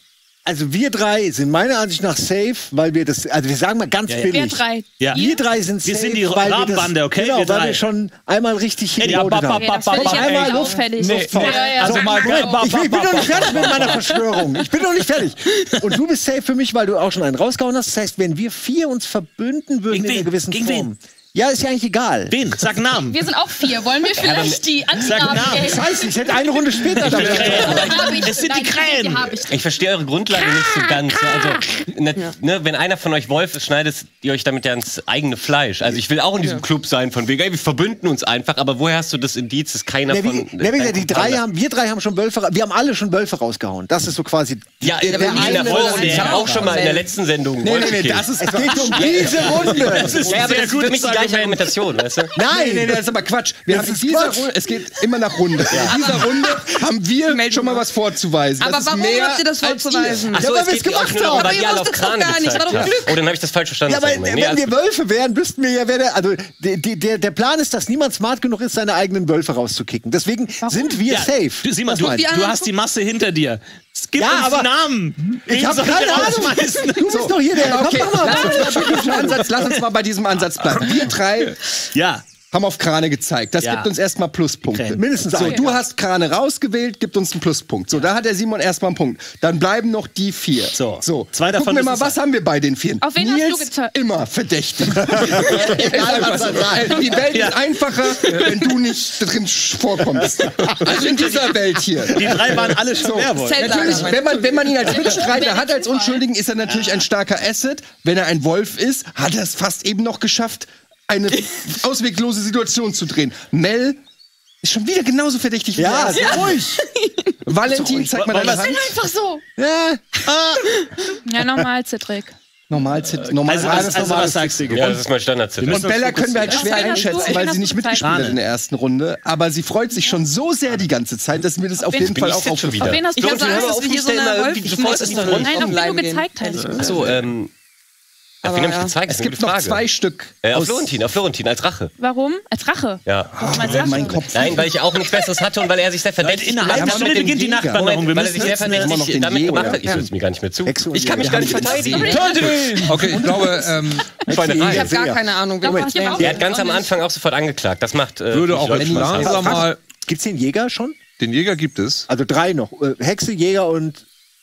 Also wir drei sind meiner Ansicht nach safe, weil wir das, also wir sagen mal ganz billig. Wir drei. Ja. Wir drei sind safe, wir sind die Rabenbande, okay? Genau, wir weil wir schon einmal richtig hingeloadet haben. Einmal auffällig. Also mal ich bin noch nicht fertig mit meiner Verschwörung. Ich bin noch nicht fertig. Und du bist safe für mich, weil du auch schon einen rausgehauen hast. Das heißt, wenn wir 4 uns verbünden würden in einer gewissen Form. Ja, ist ja eigentlich egal. Wen? Sag Namen. Wir sind auch 4. Wollen wir vielleicht die Antinamen geben? Scheiße, ich hätte eine Runde später damit. Es sind die Krähen. Ich verstehe eure Grundlage nicht so ganz. Also, wenn einer von euch Wolf ist, schneidet ihr euch damit ja ins eigene Fleisch. Also ich will auch in diesem Club sein von wegen, ey, wir verbünden uns einfach. Aber woher hast du das Indiz, dass keiner von... Wir drei haben schon Wölfe, wir haben alle schon Wölfe rausgehauen. Das ist so quasi... Ja, ich habe auch schon mal in der letzten Sendung... Nee, es geht um diese Runde. Das ist sehr gut. Für mich die gleiche Argumentation, weißt du? Nein, das ist aber Quatsch. Wir haben in dieser Runde, es geht immer nach Runde. In dieser Runde haben wir schon mal was vorzuweisen. Aber warum habt ihr das vorzuweisen? Achso, weil wir es gemacht haben. Weil ihr auf Krane gezeigt habt. Oh, dann habe ich das falsch verstanden. Ja, aber wenn wir Wölfe wären, wüssten wir ja, wer der... Also der Plan ist, dass niemand smart genug ist, seine eigenen Wölfe rauszukicken. Deswegen sind wir safe. Simon, du hast die Masse hinter dir. Es gibt uns Namen. Ich habe keine Ahnung. Du bist doch hier der... Okay, lass uns mal bei diesem Ansatz bleiben. Wir drei haben auf Krane gezeigt. Das gibt uns erstmal Pluspunkte. Mindestens so, du hast Krane rausgewählt, gibt uns einen Pluspunkt. So, da hat der Simon erstmal einen Punkt. Dann bleiben noch die 4. So. Zwei davon. Gucken wir mal, was haben wir bei den 4? Auf wen Nils, hast du gezeigt? Immer verdächtig. Egal, was er sagt. Die Welt ist einfacher, wenn du nicht drin vorkommst. Also in dieser Welt hier. Die 3 waren alle schon Werwolf. Natürlich, wenn man ihn als Mitstreiter hat, als Unschuldigen, ist er natürlich ein starker Asset. Wenn er ein Wolf ist, hat er es fast eben noch geschafft, eine ausweglose Situation zu drehen. Mel ist schon wieder genauso verdächtig wie er. Ja, ruhig. Valentin, zeig mal deine Hand. Das ist einfach so. Ja, nochmal, Cedric. Normal. Also was sagst du? Ja, das ist mein Standard-Cedric. Und Bella können wir halt schwer einschätzen, weil sie nicht mitgespielt hat in der ersten Runde. Aber sie freut sich schon so sehr die ganze Zeit, dass mir das auf jeden Fall auch aufgefallen. Auf wen hast du gesagt, dass wir hier so eine Wolf... Nein, auf wen du gezeigt hast. Achso, auf wen hab ich gezeigt? Es gibt noch 2 Stück. Auf Florentin, als Rache. Warum? Als Rache? Ja. Mein Kopf. Nein, weil ich auch nichts Besseres hatte und weil er sich sehr verdächtig gemacht hat. Innerhalb beginnt die Nachtwanderung. Weil er sich sehr verdächtig damit gemacht hat. Ich höre es mir gar nicht mehr zu. Ich kann mich gar nicht verteidigen. Okay, ich glaube, ich habe gar keine Ahnung. Der hat ganz am Anfang auch sofort angeklagt. Das macht... würde auch langsam mal... Gibt's den Jäger schon? Den Jäger gibt es. Also 3 noch. Hexe, Jäger und...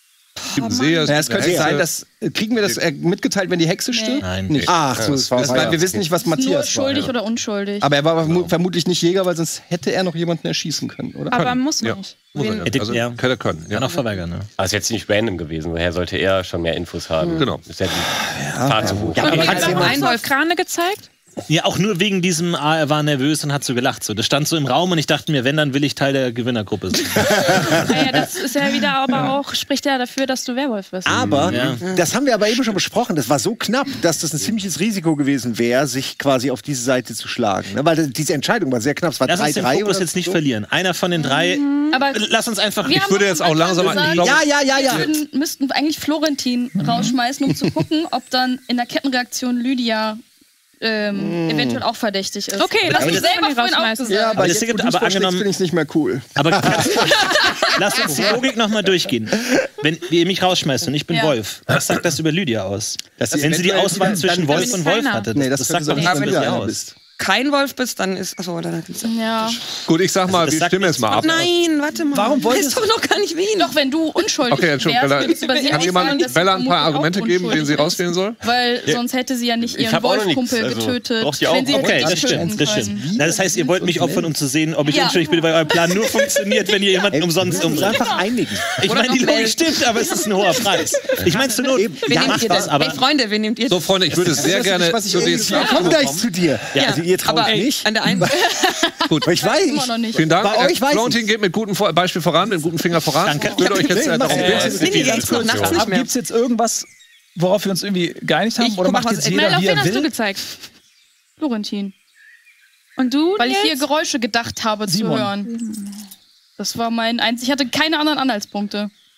Es könnte sein, dass kriegen wir das mitgeteilt, wenn die Hexe stirbt? Nein. Nicht. Ach, so, das war wir wissen nicht, was Matthias war. Schuldig oder unschuldig. Aber er war vermutlich nicht Jäger, weil sonst hätte er noch jemanden erschießen können, oder? Aber muss nicht. Also, könnte er können. Kann auch verweigern, ne? Aber es ist jetzt nicht random gewesen. Woher sollte er schon mehr Infos haben? Genau. Ist ja die Fahrt zu hoch. Und hat er einen Wolf Krane gezeigt? Ja, auch nur wegen diesem, er war nervös und hat so gelacht. So. Das stand so im Raum und ich dachte mir, wenn, dann will ich Teil der Gewinnergruppe sein. Naja, das ist ja wieder aber auch, spricht ja dafür, dass du Werwolf bist. Aber, das haben wir aber eben schon besprochen, das war so knapp, dass das ein ziemliches Risiko gewesen wäre, sich quasi auf diese Seite zu schlagen. Ne? Weil diese Entscheidung war sehr knapp, es war 3-3. Lass uns den Fokus jetzt nicht verlieren. Einer von den 3, aber lass uns einfach... Ich würde jetzt auch langsam... Wir müssten eigentlich Florentin rausschmeißen, um zu gucken, ob dann in der Kettenreaktion Lydia eventuell auch verdächtig ist. Okay, lass mich selber vorhin aufgesetzt. Ja, aber jetzt, aber angenommen, finde ich es nicht mehr cool. Aber lass uns die Logik nochmal durchgehen. Wenn ihr mich rausschmeißt und ich bin Wolf, was sagt das über Lydia aus? Wenn sie die Auswahl zwischen Wolf und Wolf hatte, das sagt doch nichts über Lydia aus. Kein Wolf bist, dann ist... Achso, dann hat ja. Gut, ich sag mal, wir stimmen jetzt mal ab. Nein, warte mal. Warum wolltest du doch gar nicht wen? Doch, wenn du unschuldig wärst, kann jemand Bella ein paar Argumente geben, wen sie rauswählen soll? Weil sonst hätte sie ja nicht ihren Wolfkumpel getötet. Wenn sie okay, das stimmt. Das heißt, ihr wollt mich opfern, um zu sehen, ob ich unschuldig bin, weil euer Plan nur funktioniert, wenn ihr jemanden umsonst umbringt. Einfach einigen. Ich meine, die Logik stimmt, aber es ist ein hoher Preis. Ich meine, zur Not, macht das, aber... Hey, Freunde, wen nehmt ihr? So, Freunde, ich würde sehr gerne... Ich komm gleich zu dir. Also ihr traut nicht. An der einen. Gut, ich weiß. Vielen Dank. Florentin geht mit gutem Beispiel voran, mit gutem Finger voran. Danke. Ich würde euch jetzt darum bitten. Gibt es jetzt irgendwas, worauf wir uns irgendwie geeinigt haben? Oder macht jetzt jeder, wie er will? Hast du gezeigt? Florentin. Und du? Weil ich hier Geräusche gedacht habe zu hören. Das war mein einzig. Ich hatte keine anderen Anhaltspunkte.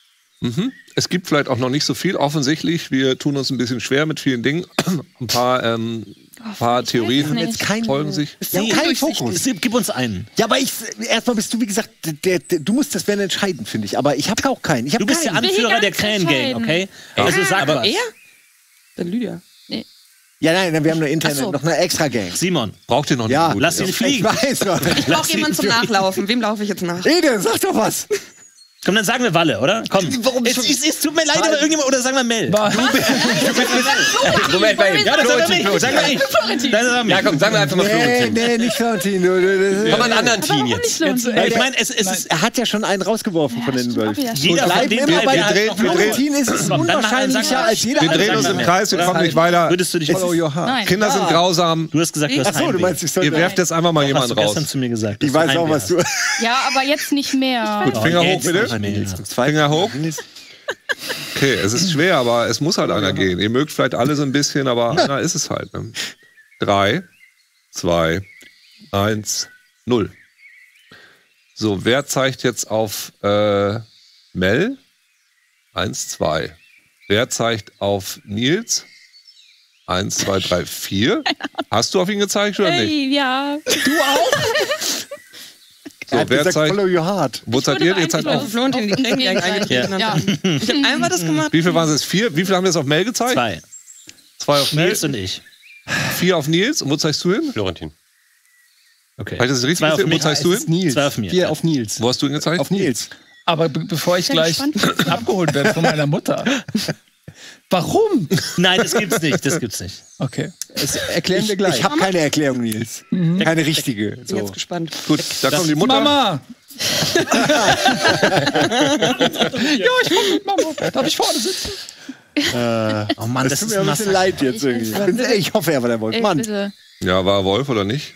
Es gibt vielleicht auch noch nicht so viel. Offensichtlich, wir tun uns ein bisschen schwer mit vielen Dingen. Ein paar Theorien folgen sich. Kein Fokus. Gib uns einen. Ja, aber erstmal bist du, wie gesagt, du musst das werden entscheiden, finde ich. Aber ich habe auch keinen. Du bist der Anführer der Krähen-Gang, okay? Ja. Also sag aber er? Dann Lydia. Nee. Ja, nein, wir haben nur Internet, noch eine extra Gang. Simon, braucht ihr noch nicht? Ja, lass ihn fliegen. Ich weiß noch. Ich brauche jemanden zum Nachlaufen. Wem laufe ich jetzt nach? Ede, sag doch was. Komm, dann sagen wir Walle, oder? Komm. Es tut mir leid, aber irgendjemand, oder sagen wir Mel. Moment, ja, das sagen wir nicht. Sagen wir nicht. Ja, komm, sagen wir einfach mal Florentin. Nee, nicht Florentin. Komm, einen anderen Team jetzt. Ich meine, er hat ja schon einen rausgeworfen von den Wölfen. Jeder von den Florentin ist es unwahrscheinlicher als jeder andere. Wir drehen uns im Kreis, wir kommen nicht weiter. Würdest du dich Kinder sind grausam. Du hast gesagt, du hast Achso, du meinst, ich soll. Ihr werft jetzt einfach mal jemanden raus. Zu mir gesagt, ich weiß auch, was du. Ja, aber jetzt nicht mehr. Gut, Finger hoch, bitte. Finger hoch. Okay, es ist schwer, aber es muss halt einer gehen. Ihr mögt vielleicht alle so ein bisschen, aber einer ist es halt. 3, 2, 1, 0. So, wer zeigt jetzt auf Mel? 1, 2. Wer zeigt auf Nils? 1, 2, 3, 4. Hast du auf ihn gezeigt oder nicht? Ja. Du auch? So, wer gesagt, zeigt, follow your heart. Wo zeigt ihr? Ihr zeigt auf Florentin, die Krähen eingetreten. Ja. Ich habe einmal das gemacht. Wie viel waren es? 4? Wie viel haben wir jetzt auf Mel gezeigt? 2. 2 auf Nils Nils und ich. 4 auf Nils. Und wo zeigst du hin? Florentin. Okay. Weil das ist richtig. Wo zeigst du hin? Nils. 2 auf mir. 4 auf Nils. Wo hast du ihn gezeigt? Auf Nils. Aber bevor ich gleich abgeholt werde von meiner Mutter. Warum? Nein, das gibt's nicht. Das gibt's nicht. Okay. Das erklären wir gleich. Ich habe keine Erklärung, Nils. Keine richtige. Ich bin jetzt gespannt. Gut, da kommt die Mutter. Mama! Ja, ich komme mit Mama. Darf ich vorne sitzen? Oh Mann, das tut mir ein bisschen leid jetzt irgendwie. Ich hoffe, er war der Wolf. Mann. Bitte. Ja, war er Wolf oder nicht?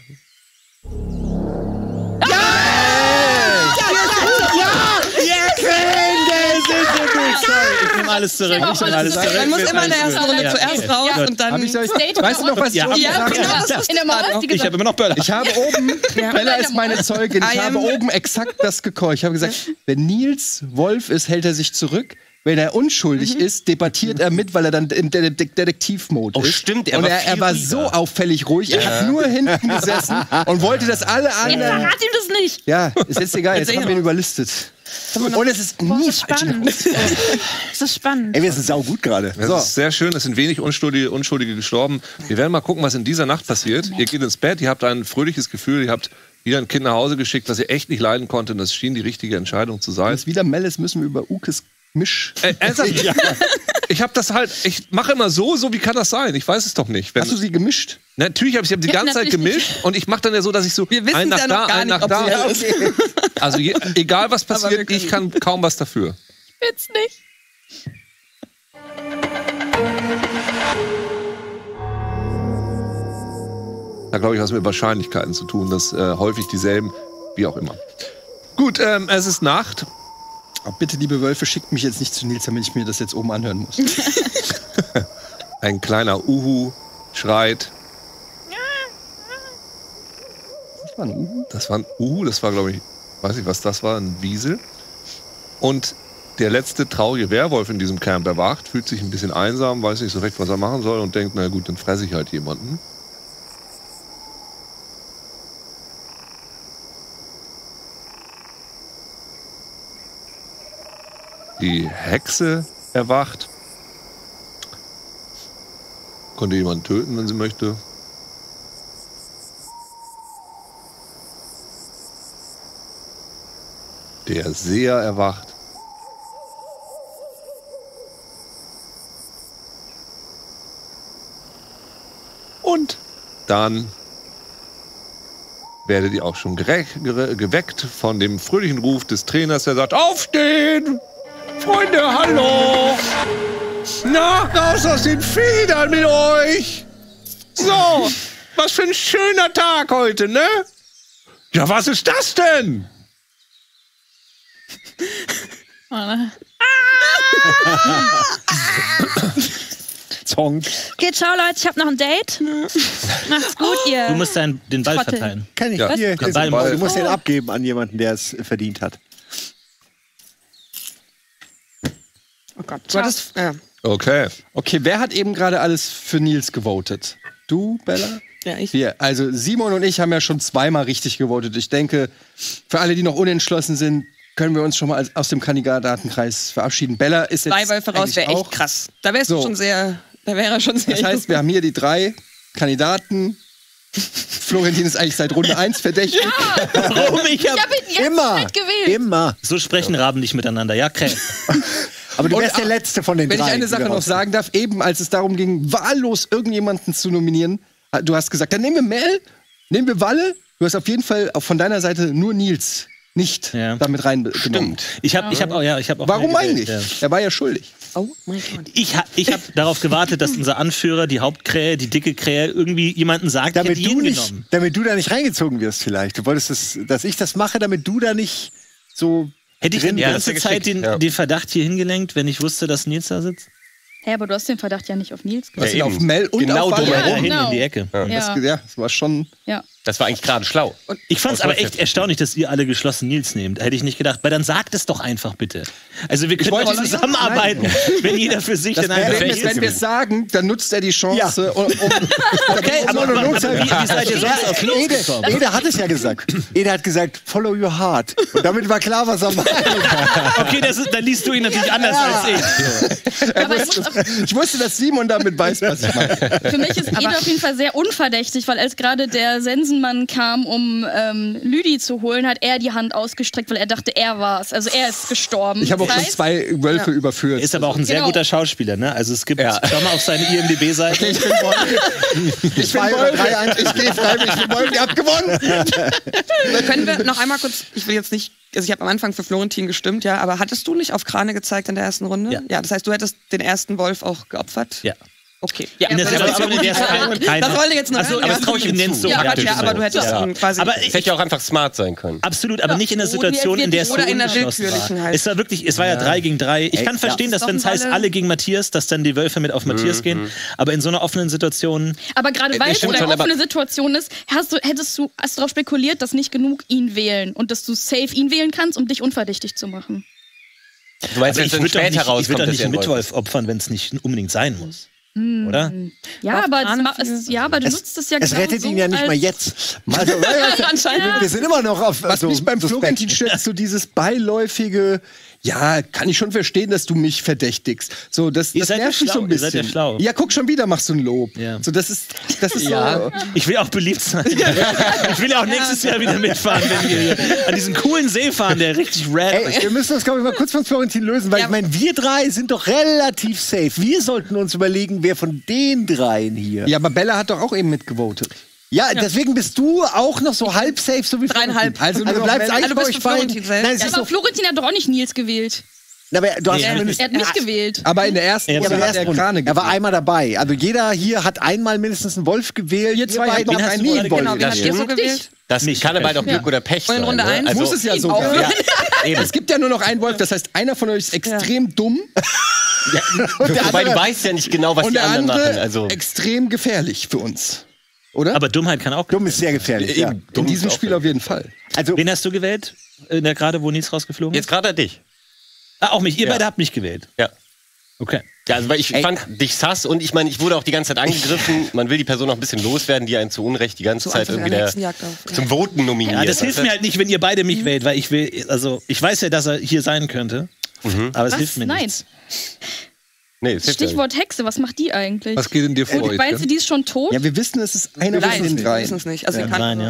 Ich nehme alles zurück. Man muss immer in der ersten Runde zuerst raus und dann. Weißt du noch, was ich oben gesagt habe? Ich habe immer noch Böller. Ich habe oben, Bella ist meine Zeugin, ich habe oben exakt das gekocht. Ich habe gesagt, wenn Nils Wolf ist, hält er sich zurück. Wenn er unschuldig ist, debattiert er mit, weil er dann im Detektivmodus ist. Stimmt, er war so auffällig ruhig. Er hat nur hinten gesessen und wollte, dass alle anderen. Jetzt verrat ihm das nicht. Ja, ist jetzt egal, jetzt haben wir ihn überlistet. Und es ist nie spannend. Das ist spannend. Ey, wir sind saugut gerade. Das ist sehr schön, es sind wenig Unschuldige gestorben. Wir werden mal gucken, was in dieser Nacht passiert. Ihr geht ins Bett, ihr habt ein fröhliches Gefühl, ihr habt wieder ein Kind nach Hause geschickt, was ihr echt nicht leiden konntet. Und das schien die richtige Entscheidung zu sein. Wenn es wieder Mel ist, müssen wir über Ukes Misch. Ja. Ich habe das halt, ich mache immer so, wie kann das sein? Ich weiß es doch nicht. Hast du sie gemischt? Natürlich habe ich sie die ganze Zeit gemischt und ich mache dann ja so, dass ich so ein nach da, ein nach da. Also egal was passiert, ich kann kaum was dafür. Ich will's nicht. Da glaube ich, was mit Wahrscheinlichkeiten zu tun, dass häufig dieselben, wie auch immer. Gut, es ist Nacht. Aber bitte, liebe Wölfe, schickt mich jetzt nicht zu Nils, damit ich mir das jetzt oben anhören muss. Ein kleiner Uhu schreit. Das war ein Uhu? Das war ein Uhu, das war, glaube ich, weiß ich, was das war, ein Wiesel. Und der letzte traurige Werwolf in diesem Camp erwacht, fühlt sich ein bisschen einsam, weiß nicht so recht, was er machen soll und denkt, na gut, dann fresse ich halt jemanden. Die Hexe erwacht. Konnte jemanden töten, wenn sie möchte. Der Seher erwacht. Und dann werdet ihr auch schon geweckt von dem fröhlichen Ruf des Trainers, der sagt, aufstehen! Freunde, hallo! Na, raus aus den Federn mit euch! So, was für ein schöner Tag heute, ne? Ja, was ist das denn? Zonk. Okay, ciao Leute, ich hab noch ein Date. Macht's gut, ihr. Du musst den Ball Trottel. verteilen. Kann ich. Ja. Hier, Den Ball du musst den abgeben an jemanden, der es verdient hat. Oh Gott. Du hattest, ja. Okay. Okay, wer hat eben gerade alles für Nils gewotet? Du, Bella? Ja, ich. Also Simon und ich haben ja schon zweimal richtig gewotet. Ich denke, für alle, die noch unentschlossen sind, können wir uns schon mal aus dem Kandidatenkreis verabschieden. Bella ist jetzt 2 Wölfe raus wäre echt krass. Da wäre er schon sehr. Das heißt, wir haben hier die 3 Kandidaten. Florentin ist eigentlich seit Runde 1 verdächtig. Ja. Warum? Ich hab ihn immer gewählt. Immer. So sprechen Raben nicht miteinander. Ja, okay. Aber du wärst der Letzte von den 3. Wenn ich eine Sache noch sagen darf, eben als es darum ging, wahllos irgendjemanden zu nominieren, du hast gesagt, dann nehmen wir Mel, nehmen wir Walle. Du hast auf jeden Fall auch von deiner Seite nur Nils nicht damit reingenommen. Ich hab auch. Warum eigentlich? Ja. Er war ja schuldig. Oh mein Gott. Ich hab darauf gewartet, dass unser Anführer, die Hauptkrähe, die dicke Krähe, irgendwie jemanden sagt, damit du da nicht reingezogen wirst vielleicht. Du wolltest, dass ich das mache, damit du da nicht so. Hätte ich die ganze Zeit den Verdacht hier hingelenkt, wenn ich wusste, dass Nils da sitzt? Hä, aber du hast den Verdacht ja nicht auf Nils gemacht. Ja, auf Mel und genau auf Walle. Da hinten in die Ecke. Das war schon... Ja. Das war eigentlich gerade schlau. Ich fand es aber echt erstaunlich, dass ihr alle geschlossen Nils nehmt. Hätte ich nicht gedacht. Weil dann sagt es doch einfach bitte. Also wir können auch zusammenarbeiten, wenn jeder für sich dann einfach... Wenn wir es sagen, dann nutzt er die Chance. Okay, aber wie seid ihr sonst auf Nils gekommen? Ede hat es ja gesagt. Ede hat gesagt, follow your heart. Und damit war klar, was er meint. Okay, dann liest du ihn natürlich anders als ich. Ich wusste, dass Simon damit weiß, was ich meine. Für mich ist Ede auf jeden Fall sehr unverdächtig, weil als gerade der Sensenmann kam, um Lüdi zu holen, hat er die Hand ausgestreckt, weil er dachte, er war's. Also er ist gestorben. Ich habe auch schon 2 Wölfe überführt. Ist aber auch ein sehr guter Schauspieler, ne? Also es gibt, schau mal auf seine IMDb-Seite. Ich bin Wolf. Ich bin Wolf. Ich gehe freiwillig. Ich bin Wolf. Ihr habt gewonnen. Können wir noch einmal kurz, ich will jetzt nicht, also ich habe am Anfang für Florentin gestimmt, ja, aber hattest du nicht auf Krane gezeigt in der ersten Runde? Ja, das heißt, du hättest den ersten Wolf auch geopfert? Ja. Okay. Ja, das wollte ich jetzt noch hören. Aber das traue ich ihm nicht so. Aber du hättest quasi... Aber es hätte ja auch einfach smart sein können. Absolut, aber nicht in der Situation, in der es so ungeschlossen war. Es war wirklich, es war ja 3 gegen 3. Ich kann verstehen, dass wenn es heißt, alle gegen Matthias, dass dann die Wölfe mit auf Matthias gehen. Aber in so einer offenen Situation... Aber gerade weil es eine offene Situation ist, hast du darauf spekuliert, dass nicht genug ihn wählen und dass du safe ihn wählen kannst, um dich unverdächtig zu machen. Du meinst, ich würde doch nicht einen Mitwolf opfern, wenn es nicht unbedingt sein muss. Oder? Ja, aber du nutzt es ja genau. Es rettet ihn ja nicht mal jetzt. Also, wir sind immer noch auf. Was mich beim Florentin stört, so dieses beiläufige. Ja, kann ich schon verstehen, dass du mich verdächtigst. So, das nervt mich so ein bisschen. Ihr seid ja schlau. Ja, guck, schon wieder machst du ein Lob. Ja. So, das ist so. Ich will auch beliebt sein. Ich will ja auch nächstes Jahr wieder mitfahren, wenn wir an diesem coolen See fahren, der richtig rad ist. Wir müssen das, glaube ich, mal kurz von Florentin lösen, weil ich meine, wir 3 sind doch relativ safe. Wir sollten uns überlegen, wer von den 3 hier. Ja, aber Bella hat doch auch eben mitgevotet. Ja, deswegen bist du auch noch so halb safe, so wie 3,5. Also bleibst eigentlich bei euch beiden. Nein, aber Florentin hat doch auch nicht Nils gewählt. Aber du hast er hat mich gewählt. Aber in der ersten Runde hat er Krane gewählt. Er war einmal dabei. Also jeder hier hat einmal mindestens einen Wolf gewählt. Ihr 2 habt noch nie einen Wolf gewählt. Wen hast du so gewählt? Das kann aber doch Glück oder Pech sein. Und in Runde 1 muss es ja so sein. Es gibt ja nur noch einen Wolf, das heißt, einer von euch ist extrem dumm. Wobei du weißt ja nicht genau, was die anderen machen. Also extrem gefährlich für uns. Oder? Aber Dummheit kann auch Dumm ist sehr gefährlich. Ja. In diesem Spiel auf jeden Fall. Also, wen hast du gewählt? Gerade, wo Nils rausgeflogen ist? Jetzt gerade dich. Ah, auch mich. Ihr beide habt mich gewählt. Ja. Okay. Ja, also weil ich fand dich sass und ich meine, ich wurde auch die ganze Zeit angegriffen. Man will die Person noch ein bisschen loswerden, die einen zu Unrecht die ganze Zeit irgendwie zum Voten nominiert. Ja, das hilft mir halt nicht, wenn ihr beide mich wählt, weil ich will, also ich weiß ja, dass er hier sein könnte, aber es hilft mir nicht. Nee, Stichwort Hexe, was macht die eigentlich? Was geht in dir vor? Meinst du, die ist schon tot? Ja, wir wissen, es ist einer von den 3. Wir wissen es nicht. Also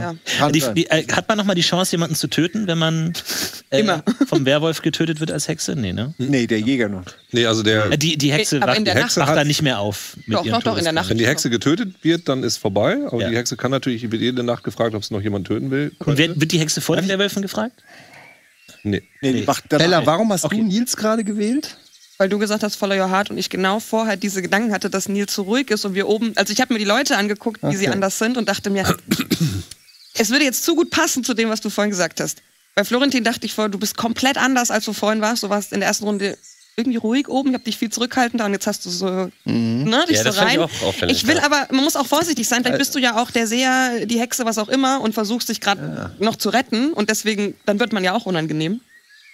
Hat man noch mal die Chance, jemanden zu töten, wenn man vom Werwolf getötet wird als Hexe? Nee, ne? Nee, der Jäger noch. Nee, also die Hexe wacht da nicht mehr auf. Doch, in der Nacht. Wenn die Hexe getötet wird, dann ist vorbei. Aber die Hexe kann natürlich, wird jede Nacht gefragt, ob es noch jemand töten will. Und wird die Hexe vor den Werwölfen gefragt? Nee. Bella, warum hast du Nils gerade gewählt? Weil du gesagt hast, follow your heart und ich genau vorher diese Gedanken hatte, dass Nils so ruhig ist und wir oben, also ich habe mir die Leute angeguckt, wie sie anders sind und dachte mir, es würde jetzt zu gut passen zu dem, was du vorhin gesagt hast. Bei Florentin dachte ich vorher, du bist komplett anders, als du vorhin warst. Du warst in der ersten Runde irgendwie ruhig oben, ich habe dich viel zurückhaltender und jetzt hast du so, dich so rein. Ich will aber, man muss auch vorsichtig sein, vielleicht bist du ja auch der Seher, die Hexe, was auch immer und versuchst dich gerade noch zu retten und deswegen, dann wird man ja auch unangenehm.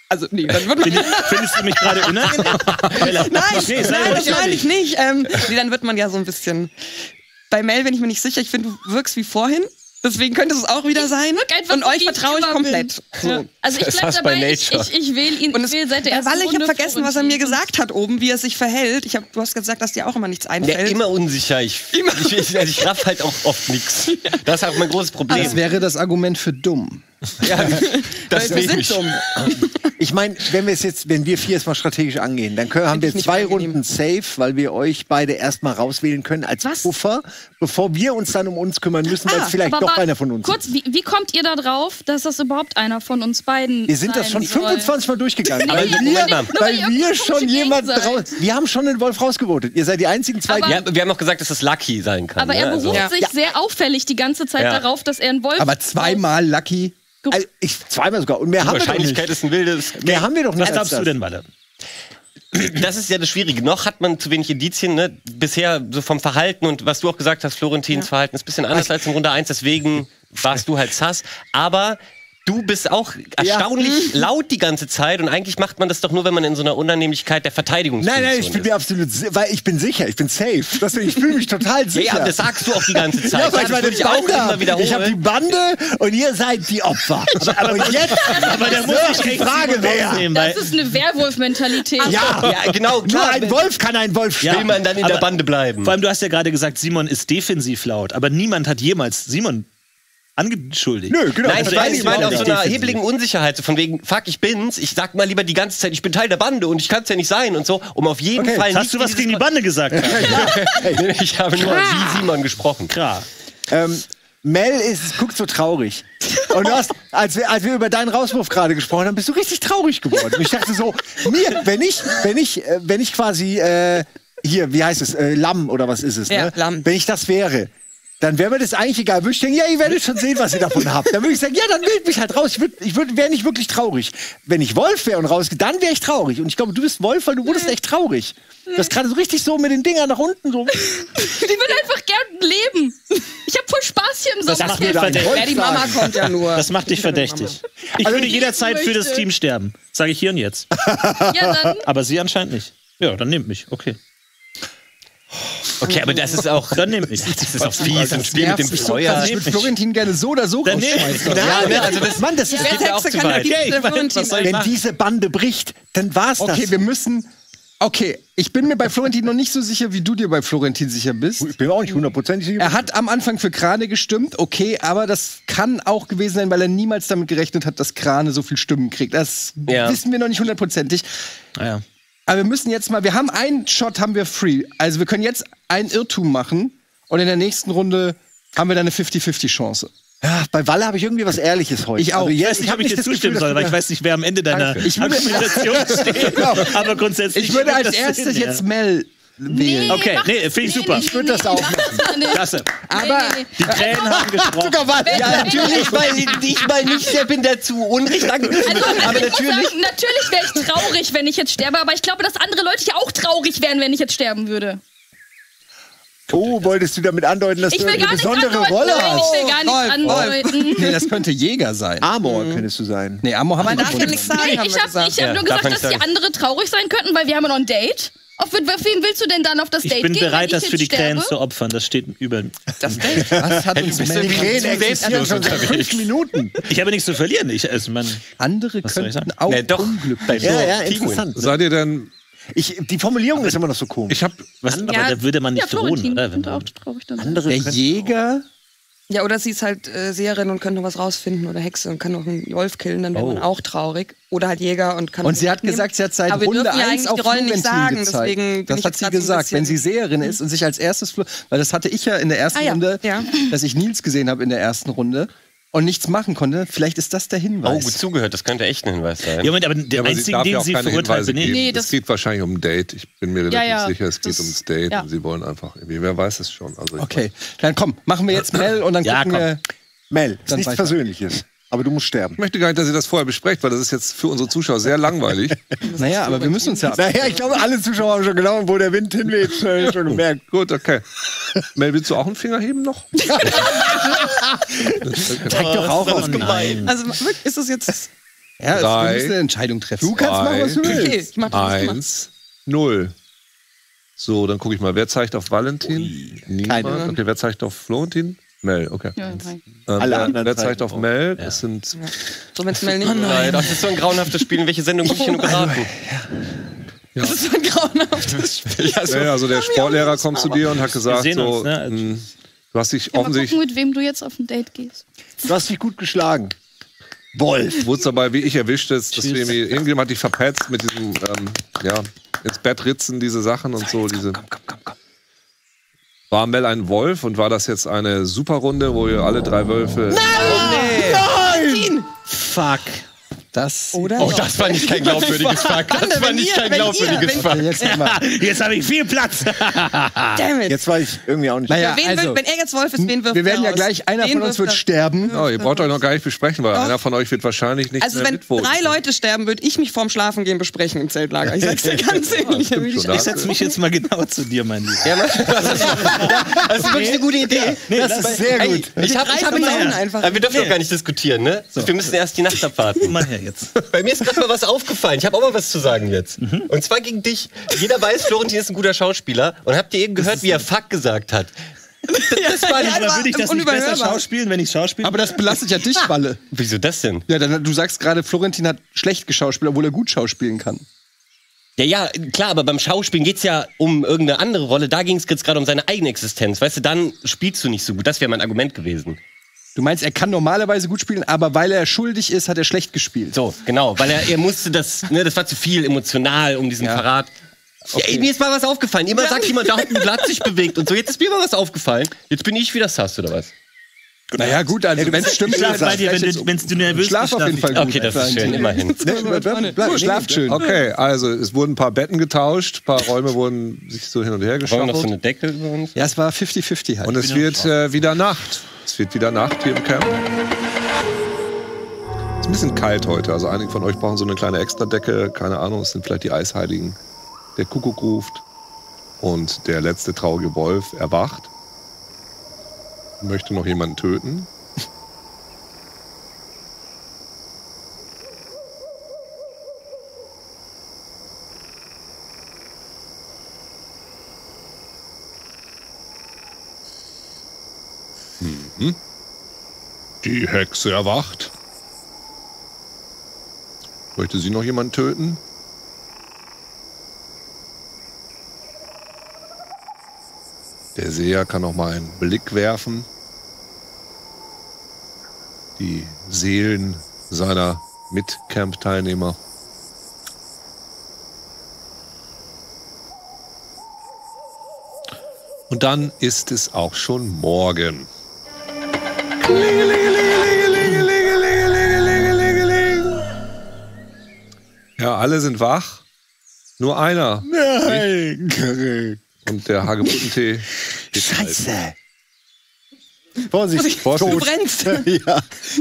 Also, nee, dann wird man Findest du mich gerade unangenehm? Nein, das meine ich nicht. Nee, dann wird man ja so ein bisschen... Bei Mel bin ich mir nicht sicher. Ich finde, du wirkst wie vorhin. Deswegen könnte es auch wieder sein. Und euch vertraue ich komplett. Ja. Also ich bleibe dabei, ich wähle ihn. Und ich wähle seit der ersten Runde. Ich habe vergessen, was er mir gesagt hat oben, wie er sich verhält. Du hast gesagt, dass dir auch immer nichts einfällt. Ja, immer unsicher. Ich raff halt auch oft nichts. Das ist auch mein großes Problem. Das wäre das Argument für dumm. Ja, das wir sind dumm. Ich meine, wenn wir 4 jetzt mal strategisch angehen, dann haben wir 2 Runden safe, weil wir euch beide erstmal rauswählen können als Puffer, bevor wir uns dann um uns kümmern müssen, weil es vielleicht doch einer von uns ist. Kurz, wie kommt ihr da drauf, dass das überhaupt einer von uns beiden Wir sind das schon 25 Mal durchgegangen. weil wir schon jemanden raus... Wir haben schon den Wolf rausgevotet. Ihr seid die einzigen 2, die... Wir haben auch gesagt, dass das Lucky sein kann. Aber er beruft sich sehr auffällig die ganze Zeit darauf, dass er ein Wolf ist. Aber 2-mal Lucky... Also zweimal sogar. Und mehr haben wir doch nicht. Wahrscheinlichkeit ist ein wildes... Mehr haben wir doch nicht. Was glaubst du denn, Walle? Das ist ja das Schwierige. Noch hat man zu wenig Indizien, ne? Bisher so vom Verhalten und was du auch gesagt hast, Florentins Verhalten ist ein bisschen anders als in Runde 1, deswegen warst du halt sass. Aber du bist auch erstaunlich laut die ganze Zeit und eigentlich macht man das doch nur, wenn man in so einer Unannehmlichkeit der Verteidigungsfunktion Nein, ich bin mir absolut, weil ich bin sicher, ich bin safe. Deswegen, ich fühle mich total sicher. Ja, das sagst du auch die ganze Zeit. Ja, weil ich auch immer wiederholen. Ich habe die Bande und ihr seid die Opfer. Aber jetzt, da muss ich die Frage wer. Das ist eine Werwolf-Mentalität. Ja, genau. Nur ein Wolf kann ein Wolf stellen. Will man dann in der Bande bleiben. Vor allem, du hast ja gerade gesagt, Simon ist defensiv laut, aber niemand hat jemals Simon angeschuldigt. Nö, genau. Nein, ich meine auf so einer hebeligen Unsicherheit, so von wegen, fuck, ich bin's, ich sag mal lieber die ganze Zeit, ich bin Teil der Bande und ich kann's ja nicht sein und so, um auf jeden Fall nicht... Hast du was gegen die Bande gesagt? Ich habe nur wie Simon gesprochen. Klar. Mel guckt so traurig. Und du hast, als wir über deinen Rauswurf gerade gesprochen haben, bist du richtig traurig geworden. Und ich dachte so, wenn ich quasi, hier, wie heißt es, Lamm oder was ist es, ja, ne? Lamm. Wenn ich das wäre, dann wäre mir das eigentlich egal. Würde ich denken, ja, ihr werdet schon sehen, was ihr davon habt. Dann würde ich sagen, ja, dann wählt mich halt raus. Ich wäre nicht wirklich traurig. Wenn ich Wolf wäre und rausgehe, dann wäre ich traurig. Und ich glaube, du bist Wolf, weil du wurdest echt traurig. Du hast gerade so richtig so mit den Dingern nach unten so. Ich will einfach gern leben. Ich habe voll Spaß hier im Sommer. Das macht mich verdächtig. Ja, die Mama kommt ja nur. Das macht dich verdächtig. Ich würde jederzeit für das Team sterben. Sage ich hier und jetzt. Ja, dann. Aber sie anscheinend nicht. Ja, dann nehmt mich. Okay. Okay, aber das ist auch... Dann nehmt mich. Das ist auch fies. Ein Spiel mit dem Feuer. Ich würde Florentin gerne so oder so rausschmeißen. Das geht mir auch zu weit. Wenn diese Bande bricht, dann war's das. Okay, wir müssen... Okay, ich bin mir bei Florentin noch nicht so sicher, wie du dir bei Florentin sicher bist. Ich bin auch nicht 100% sicher. Er hat am Anfang für Krane gestimmt, okay, aber das kann auch gewesen sein, weil er niemals damit gerechnet hat, dass Krane so viel Stimmen kriegt. Das wissen wir noch nicht 100%ig. Ja. Aber wir müssen jetzt mal, wir haben einen Shot, haben wir free. Also wir können jetzt einen Irrtum machen und in der nächsten Runde haben wir dann eine 50-50 Chance. Ja, bei Walle habe ich irgendwie was Ehrliches heute. Ich auch. Also jetzt, ich weiß nicht, ob ich dir zustimmen soll, weil ich weiß nicht, wer am Ende deiner Argumentation steht. Aber grundsätzlich. Ich würde als erstes jetzt Mel wählen. Okay, finde ich super. Ich würde das auch machen. Klasse. Aber die Krähen haben gesprochen. Ja, natürlich, weil ich mal nicht der bin, der zu Unrecht angegriffen wird. Aber natürlich wäre ich traurig, wenn ich jetzt sterbe, aber ich glaube, dass andere Leute ja auch traurig wären, wenn ich jetzt sterben würde. Oh, wolltest du damit andeuten, dass du eine besondere Rolle hast? Ich will gar nicht andeuten. Nee, das könnte Jäger sein. Amor könntest du sein. Nee, Amor haben wir nicht. Ich habe nur gesagt, dass die andere traurig sein könnten, weil wir haben ja noch ein Date. Auf wen willst du denn dann auf das Date gehen? Ich bin bereit, das für die Krähen zu opfern. Das steht über. Das Date? Was hat uns die Krähen existieren schon seit 5 Minuten? Ich habe nichts zu verlieren. Andere könnten auch unglücklich sein. Ja, interessant. Seid ihr denn... Die Formulierung ist immer noch so komisch. Aber da würde man nicht drohen, oder? Wenn auch traurig dann der Jäger... Ja, oder sie ist halt Seherin und könnte noch was rausfinden oder Hexe und kann noch einen Wolf killen, dann wäre man auch traurig. Oder halt Jäger und kann... Und sie hat gesagt, sie hat seit Runde 1 auf Florentin gezeigt. Das hat sie gesagt, wenn sie Seherin ist und sich als erstes... Weil das hatte ich ja in der ersten Runde, dass ich Nils gesehen habe in der ersten Runde. Und nichts machen konnte, vielleicht ist das der Hinweis. Oh, gut zugehört, das könnte echt ein Hinweis sein. Ja, aber der einzige, den sie verurteilt bin ich. Nee, es geht wahrscheinlich um ein Date. Ich bin mir relativ sicher, es geht ums Date. Und sie wollen einfach irgendwie, wer weiß es schon. Also okay, dann komm, machen wir jetzt Mel und dann gucken wir... Mel, ist nichts Persönliches. Aber du musst sterben. Ich möchte gar nicht, dass ihr das vorher besprecht, weil das ist jetzt für unsere Zuschauer sehr langweilig. Naja, aber wir müssen uns ja... Naja, ich glaube, alle Zuschauer haben schon genau, wo der Wind hinweht, schon gemerkt. Gut, okay. Mel, willst du auch einen Finger heben noch? Zeig doch auch aus. Also, ist das jetzt... Ja, wir müssen eine Entscheidung treffen. Du kannst machen, was du willst. Okay, ich mach das. 1-0. So, dann gucke ich mal, wer zeigt auf Valentin? Niemand. Okay, wer zeigt auf Florentin? Mel, okay. Ja, alle anderen wer zeigt auf Mel? Das sind. So, wenn's Mel nicht. Nein, das ist so ein grauenhaftes Spiel. In welche Sendung bin ich nur geraten? Ja. Das ist so ein grauenhaftes Spiel. Also der Sportlehrer kommt zu dir und hat gesagt, so, du hast dich offensichtlich. Mal gucken, mit wem du jetzt auf ein Date gehst. Du hast dich gut geschlagen. Wolf. Du wurdest dabei, wie ich erwischt ist, dass irgendjemand hat dich verpetzt mit diesem, ins Bett ritzen, diese Sachen und so. Komm. War Mel ein Wolf und war das jetzt eine super Runde, wo ihr alle 3 Wölfe... Nein! Fuck. Das das war nicht kein glaubwürdiges Fakt. Das war nicht kein glaubwürdiges Fakt. Jetzt habe ich viel Platz. Damn it. Jetzt weiß ich irgendwie auch nicht. Naja, wenn er jetzt Wolf ist, wen wirft wir werden ja gleich, einer von uns wird sterben. Oh, ihr braucht euch noch gar nicht besprechen, weil einer von euch wird wahrscheinlich nicht mehr mitvoten. Also wenn 3 Leute sterben, würde ich mich vorm Schlafengehen besprechen im Zeltlager. Ich sag's dir ganz ehrlich. Ich setze mich jetzt mal genau zu dir, mein Lieber. Das ist wirklich eine gute Idee. Das ist sehr gut. Ich hab einfach. Wir dürfen doch gar nicht diskutieren, ne? Wir müssen erst die Nacht abwarten. Mal her jetzt. Bei mir ist gerade mal was aufgefallen. Ich habe auch mal was zu sagen jetzt. Und zwar gegen dich. Jeder weiß, Florentin ist ein guter Schauspieler. Und habt ihr eben gehört, wie er Fuck gesagt hat? Das war nicht, aber würde ich das nicht besser schauspielen, wenn ich schauspiele? Aber das belastet ja dich, Walle. Wieso das denn? Ja, du sagst gerade, Florentin hat schlecht geschauspielt, obwohl er gut schauspielen kann. Ja, klar, aber beim Schauspielen geht's ja um irgendeine andere Rolle. Da ging es jetzt gerade um seine eigene Existenz. Weißt du, dann spielst du nicht so gut. Das wäre mein Argument gewesen. Du meinst, er kann normalerweise gut spielen, aber weil er schuldig ist, hat er schlecht gespielt. So, genau, weil er musste das war zu viel emotional um diesen Verrat. Okay. Ja, mir ist mal was aufgefallen. Immer sagt jemand, da hat ein Blatt sich bewegt und so. Jetzt ist mir mal was aufgefallen. Jetzt bin ich wieder sass, oder was? Naja, gut, also wenn es stimmt, schlaf bei dir, wenn du nervös bist. Schlaf auf jeden Fall gut. Okay, das ist schön, immerhin. Schlaft schön. Okay, also es wurden ein paar Betten getauscht, ein paar Räume wurden sich so hin und her geschaut. Wollen wir noch so eine Decke über uns? Ja, es war 50-50 halt. Und es wird wieder Nacht. Es wird wieder Nacht hier im Camp. Es ist ein bisschen kalt heute, also einige von euch brauchen so eine kleine Extradecke. Keine Ahnung, es sind vielleicht die Eisheiligen. Der Kuckuck ruft und der letzte traurige Wolf erwacht. Möchte noch jemanden töten. Die Hexe erwacht. Möchte sie noch jemanden töten? Der Seher kann noch mal einen Blick werfen. Die Seelen seiner Mitcamp-Teilnehmer. Und dann ist es auch schon morgen. Ja, alle sind wach. Nur einer. Nein. Und der Hagebuttentee. Scheiße. Vorsicht, Vorsicht. Du brennst. Ja.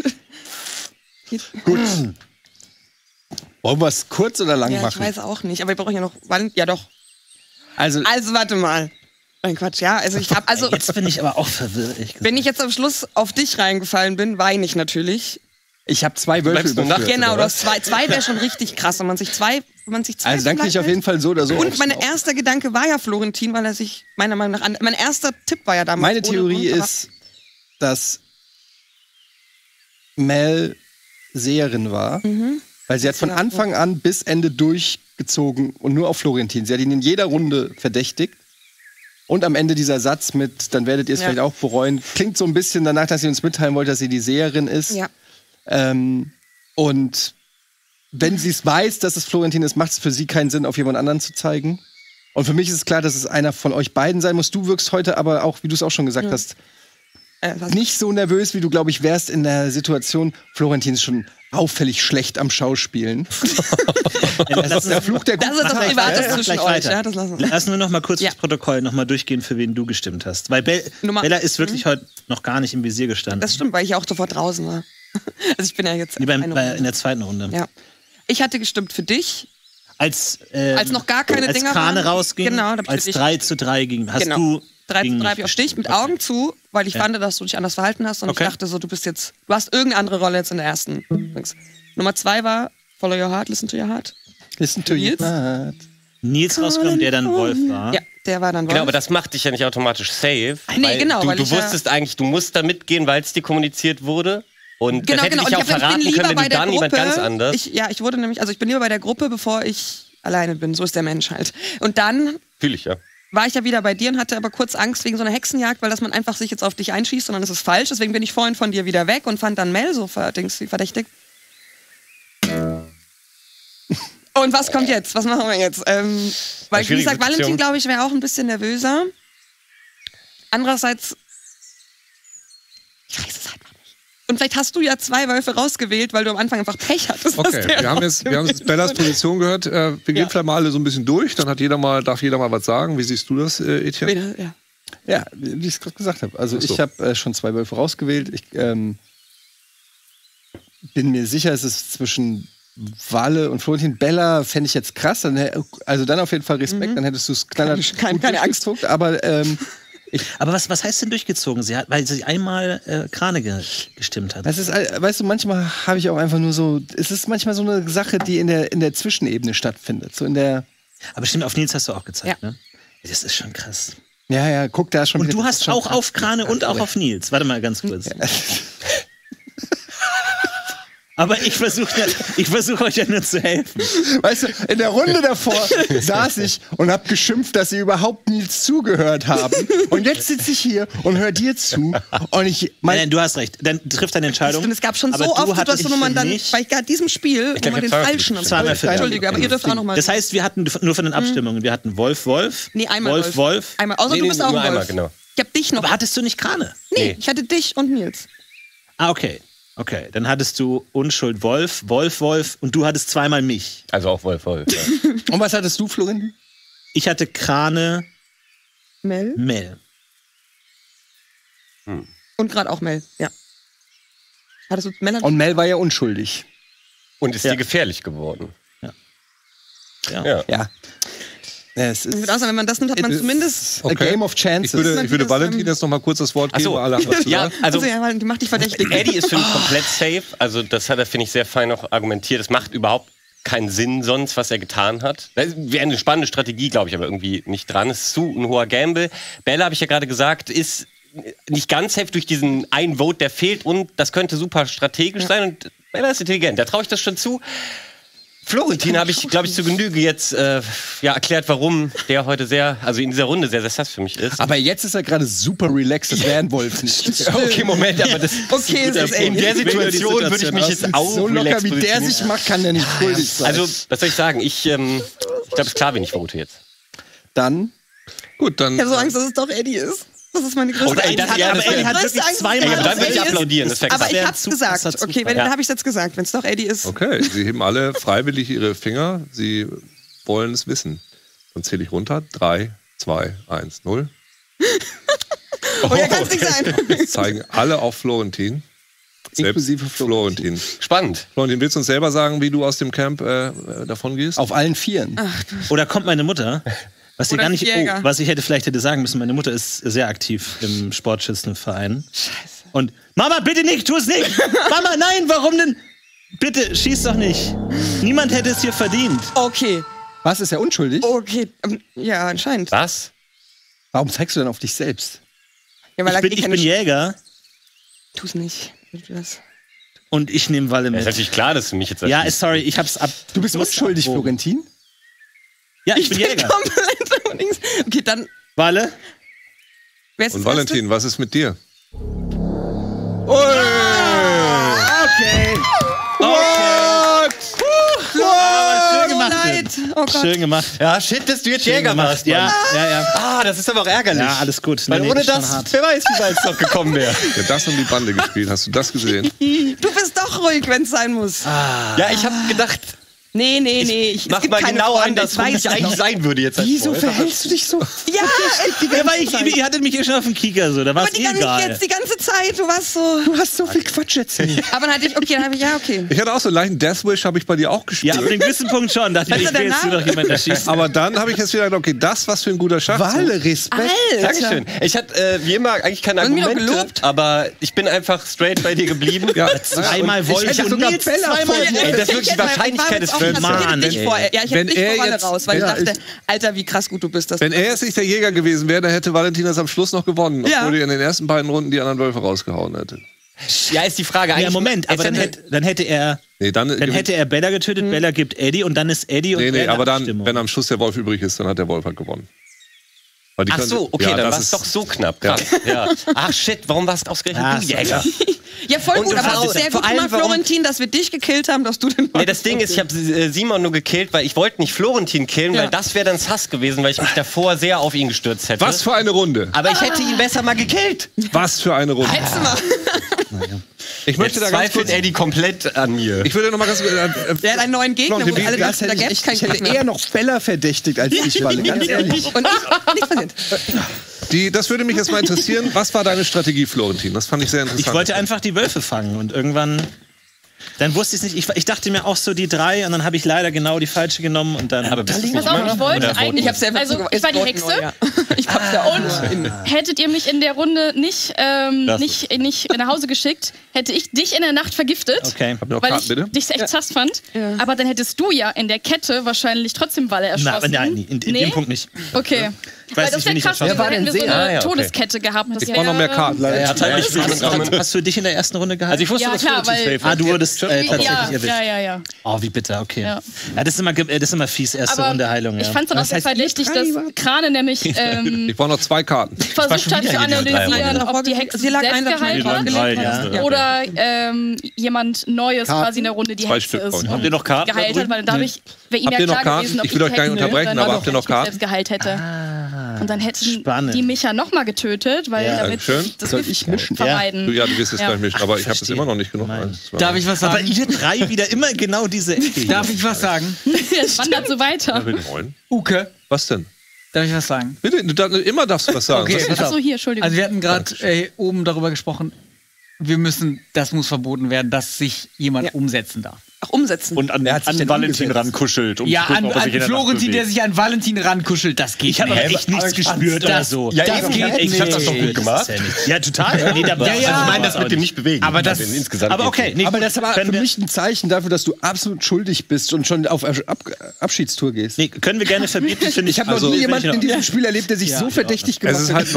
Gut. Wollen wir es kurz oder lang machen? Ich weiß auch nicht, aber wir brauchen ja noch... Ja, doch. Also warte mal. Nein, Quatsch, ja. Jetzt bin ich aber auch verwirrt. Wenn ich jetzt am Schluss auf dich reingefallen bin, weine ich natürlich. Ich habe 2 Wölfe überführt. Genau, du hast 2. 2 wäre schon richtig krass, wenn man sich 2... Also dann kriege ich auf jeden Fall so oder so. Und mein erster Gedanke war ja Florentin, weil er sich meiner Meinung nach... Mein erster Tipp war ja damals... Meine Theorie ist, dass Mel Seherin war, weil sie hat von Anfang an bis Ende durchgezogen und nur auf Florentin. Sie hat ihn in jeder Runde verdächtigt. Und am Ende dieser Satz mit, dann werdet ihr es vielleicht auch bereuen, klingt so ein bisschen danach, dass sie uns mitteilen wollte, dass sie die Seherin ist. Ja. Und wenn sie es weiß, dass es Florentin ist, macht es für sie keinen Sinn, auf jemand anderen zu zeigen. Und für mich ist es klar, dass es einer von euch beiden sein muss. Du wirkst heute aber auch, wie du es auch schon gesagt hast, nicht so nervös, wie du, glaube ich, wärst in der Situation. Florentin ist schon auffällig schlecht am Schauspielen. Das ist der Fluch der Guten. Das ist das Privates zwischen euch. Ja, lassen wir noch mal kurz das Protokoll noch mal durchgehen, für wen du gestimmt hast. Weil Bella ist wirklich heute noch gar nicht im Visier gestanden. Das stimmt, weil ich auch sofort draußen war. Also ich bin ja jetzt in der zweiten Runde. Ja. Ich hatte gestimmt für dich. Als noch gar keine Dinger Krane rausging, genau, als 3:3 ging. Hast du 3:3 auf dich mit Augen zu, weil ich fand, dass du dich anders verhalten hast und ich dachte so, du hast irgendeine andere Rolle jetzt in der ersten. Nummer 2 war Follow Your Heart, Listen to Your Heart. Listen to Your Heart. Nils rausgekommen, der dann Wolf war. Ja, der war dann Wolf. Genau, aber das macht dich ja nicht automatisch safe. Nee, genau. Du wusstest eigentlich, du musst da mitgehen, weil es dir kommuniziert wurde. Und das hätte dich auch verraten können, wenn du dann jemand ganz anders. Ich wurde nämlich, also ich bin lieber bei der Gruppe, bevor ich alleine bin. So ist der Mensch halt. Und dann war ich ja wieder bei dir und hatte aber kurz Angst wegen so einer Hexenjagd, weil dass man einfach sich jetzt auf dich einschießt, sondern das ist falsch. Deswegen bin ich vorhin von dir wieder weg und fand dann Mel so verdächtig. Und was kommt jetzt? Was machen wir jetzt? Weil, wie gesagt, Valentin, glaube ich, wäre auch ein bisschen nervöser. Andererseits, ich weiß es halt noch nicht. Und vielleicht hast du ja 2 Wölfe rausgewählt, weil du am Anfang einfach Pech hattest. Okay, wir haben jetzt Bellas Position gehört. Wir gehen vielleicht mal alle so ein bisschen durch. Dann darf jeder mal was sagen. Wie siehst du das, Etienne? Ja, wie ich es gerade gesagt habe. Also ich habe schon 2 Wölfe rausgewählt. Ich bin mir sicher, es ist zwischen Walle und Florentin. Bella fände ich jetzt krass. Also dann auf jeden Fall Respekt. Dann hättest du es keine Angst. Aber aber was heißt denn durchgezogen? Weil sie einmal Krane gestimmt hat. Das ist, weißt du, manchmal habe ich auch einfach nur so. Es ist manchmal so eine Sache, die in der Zwischenebene stattfindet. So in der. Aber stimmt, auf Nils hast du auch gezeigt, ne? Das ist schon krass. Ja, guck da schon. Und du hast auch auf Krane und auch auf Nils. Warte mal ganz kurz. Ja. Aber ich versuche euch ja nur zu helfen. Weißt du, in der Runde davor saß ich und hab geschimpft, dass sie überhaupt Nils zugehört haben. Und jetzt sitze ich hier und höre dir zu. Und Nein, du hast recht. Dann trifft deine Entscheidung. Und es gab schon so oft Situationen, bei diesem Spiel, wo man den falschen Entschuldige, aber ihr dürft auch noch mal. Das heißt, wir hatten nur von den Abstimmungen. Wir hatten Wolf. Nee, einmal Wolf. Einmal. Außer du bist auch Wolf. Einmal, genau. Ich hab dich noch. Aber hattest du nicht Krane? Nee, ich hatte dich und Nils. Ah, okay. Okay, dann hattest du Unschuld Wolf und du hattest 2-mal mich. Also auch Wolf. Ja. Und was hattest du, Florentin? Ich hatte Krane. Mel. Und gerade auch Mel, ja. Hattest du Mel? Und Mel war ja unschuldig. Und ist dir gefährlich geworden. Ja. Es ist, wenn man das nimmt, hat man zumindest a game of chances. Ich würde Valentin jetzt noch mal kurz das Wort geben. Valentin, mach dich verdächtig. Eddie ist für mich komplett safe. Also das hat er, finde ich, sehr fein noch argumentiert. Das macht überhaupt keinen Sinn sonst, was er getan hat. Das wäre eine spannende Strategie, glaube ich, aber irgendwie nicht dran. Es ist zu ein hoher Gamble. Bella, habe ich ja gerade gesagt, ist nicht ganz safe durch diesen einen Vote, der fehlt. Und das könnte super strategisch sein. Und Bella ist intelligent. Da traue ich das schon zu. Florentin habe ich, glaube ich, zu Genüge jetzt erklärt, warum der heute in dieser Runde sehr, sehr sass für mich ist. Aber jetzt ist er gerade super relaxed, das wäre ein Wolf nicht. Okay, Moment, aber das in der Situation würde ich mich jetzt auch so locker, wie der sich macht, kann der nicht schuldig sein. Also, was soll ich sagen? Ich glaube, es ist klar, wen ich vote jetzt. Dann? Gut, dann. Ich habe so Angst, dass es doch Eddie ist. Das ist meine größte Angst. Aber Eddie hat wirklich 2-mal. Dann würde ich applaudieren. Aber ich hab's gesagt. Okay, dann habe ich jetzt gesagt, wenn es doch Eddie ist. Okay, Sie heben alle freiwillig Ihre Finger. Sie wollen es wissen. Dann zähle ich runter. 3, 2, 1, 0. Oh, ja, kann es nicht sein. Jetzt zeigen alle auf Florentin. Inklusive Florentin. Spannend. Florentin, willst du uns selber sagen, wie du aus dem Camp davon gehst? Auf allen Vieren. Oder kommt meine Mutter? Was ich vielleicht hätte sagen müssen, meine Mutter ist sehr aktiv im Sportschützenverein. Scheiße. Und Mama, bitte nicht, tu es nicht! Mama, nein, warum denn? Bitte, schieß doch nicht. Niemand hätte es hier verdient. Okay. Was, ist er unschuldig? Okay, ja, anscheinend. Was? Warum zeigst du denn auf dich selbst? Ja, weil ich bin Jäger. Tu es nicht. Und ich nehme Walle mit. Ja, ist natürlich klar, dass du mich jetzt... Ja, sorry, ich hab's ab... Du bist unschuldig, Florentin? Ja, ich bin Jäger. Okay, dann... Walle? Und Valentin, was ist mit dir? Okay. Schön gemacht. Ja, shit, dass du jetzt Jäger warst. Ja. Ah, das ist aber auch ärgerlich. Ja, alles gut. Weil ohne das, wer weiß, wie weit es noch gekommen wäre. Ja, das um die Bande gespielt. Hast du das gesehen? Du bist doch ruhig, wenn es sein muss. Ja, ich habe gedacht, Nee. Ich mach mal genau anders, wie ich eigentlich sein würde jetzt. Wieso verhältst du dich so? Ja, ihr hattet mich ja schon auf dem Kieker so, da war es egal. Jetzt die ganze Zeit, du warst so... Du hast so viel Quatsch erzählt. Aber dann hatte ich, okay. Ich hatte auch so einen leichten Deathwish, habe ich bei dir auch gespielt. Ja, ab einem gewissen Punkt schon. Dachte ich will jetzt nur noch jemanden erschießen. Aber dann habe ich jetzt wieder gedacht, okay, das, was für ein guter Schachzug. Walle, Respekt. Dankeschön. Ich hatte wie immer eigentlich keine Argumente, aber ich bin einfach straight bei dir geblieben. Ja, zweimal wollte ich sogar Bella das ist wirklich die Wahrscheinlichkeit des Films. Ich hätte nicht vor Walle raus, weil ich dachte, Alter, wie krass gut du bist. Wenn er jetzt nicht der Jäger gewesen wäre, dann hätte Valentin das am Schluss noch gewonnen, obwohl er in den ersten beiden Runden die anderen Wölfe rausgehauen hätte. Ja, ist die Frage eigentlich. Ja, Moment, aber dann hätte er Bella getötet, Bella gibt Eddie und dann ist Eddie und Bella. Nee, aber dann, wenn am Schluss der Wolf übrig ist, dann hat der Wolf halt gewonnen. Ach so, okay, dann war es doch so knapp. Krass. Ja. Ach shit, warum warst du ausgerechnet du Jäger? Ja, voll gut, aber es ist sehr gut gemacht, Florentin, dass wir dich gekillt haben, dass du den... Nee, das Ding ist, ich habe Simon nur gekillt, weil ich wollte nicht Florentin killen, weil das wäre dann Sass gewesen, weil ich mich davor sehr auf ihn gestürzt hätte. Was für eine Runde. Aber ich hätte ihn besser mal gekillt. Was für eine Runde. Hättest du mal. Ich möchte da ganz kurz... Eddie komplett an mir. Ich würde noch mal ganz kurz... Der hat einen neuen Gegner, wo alle dachten, da gäbe es keinen Gegner. Ich hätte eher noch Bella verdächtigt als ich, Walle, ganz ehrlich. Und nicht passiert. Das würde mich jetzt mal interessieren. Was war deine Strategie, Florentin? Das fand ich sehr interessant. Ich wollte einfach die Wölfe fangen und irgendwann... Dann wusste ich es nicht. Ich dachte mir auch so die 3 und dann habe ich leider genau die falsche genommen und dann... Aber pass auf, ich wollte eigentlich... Ich war die Hexe. Ich hab's ja auch und hättet ihr mich in der Runde nicht nach Hause geschickt, hätte ich dich in der Nacht vergiftet. Okay. Weil ich dich echt sass fand. Ja. Aber dann hättest du ja in der Kette wahrscheinlich trotzdem Walle erschossen. Nein, in dem Punkt nicht. Okay. Weil das wäre krass, dann hätten wir so eine Todeskette gehabt. Ich brauche noch mehr Karten. Hast du dich in der ersten Runde gehalten? Also ich wusste, dass Florentin safe. Du wurdest tatsächlich erwischt. Ja. Oh, wie bitter, okay. Ja, das ist immer fies, erste Runde Heilung. Ich fand es dann auch sehr verdächtig, dass Krane nämlich ich brauche noch 2 Karten. Versucht hat zu analysieren, ob die Hexe selbst geheilt hat oder jemand Neues quasi in der Runde die Hexe ist. Habt ihr noch Karten? Geheilt hat, weil dadurch wäre ihm ja klar gewesen, ob ich will euch gar nicht unterbrechen, aber habt ihr noch Karten? Selbst geheilt hätte. Und dann hätten die mich ja nochmal getötet, weil damit das soll ich mischen vermeiden. Ja, du wirst es gleich mischen, aber ich habe es immer noch nicht genug. Darf ich was sagen? Aber ihr 3 wieder immer genau diese Ecke. Darf ich was sagen? Es wandert so weiter. Uke. Was denn? Darf ich was sagen? Bitte, immer darfst du was sagen. Okay, Achso, hier, Entschuldigung. Also wir hatten gerade oben darüber gesprochen, das muss verboten werden, dass sich jemand umsetzen darf. Ach, umsetzen. Und an Valentin rankuschelt. Um zu gucken, an Florentin, der sich an Valentin rankuschelt, das geht nicht. Ich habe echt nichts gespürt oder so. Ja, das geht nicht. Ich habe das doch gut gemacht. Ja, total. Also ich meine, das mit dem nicht bewegen. Aber das insgesamt. Aber okay. Aber das war für mich ein Zeichen dafür, dass du absolut schuldig bist und schon auf Abschiedstour gehst. Nee, können wir gerne verbieten, finde ich. Ich habe noch nie jemanden in diesem Spiel erlebt, der sich so verdächtig gemacht hat.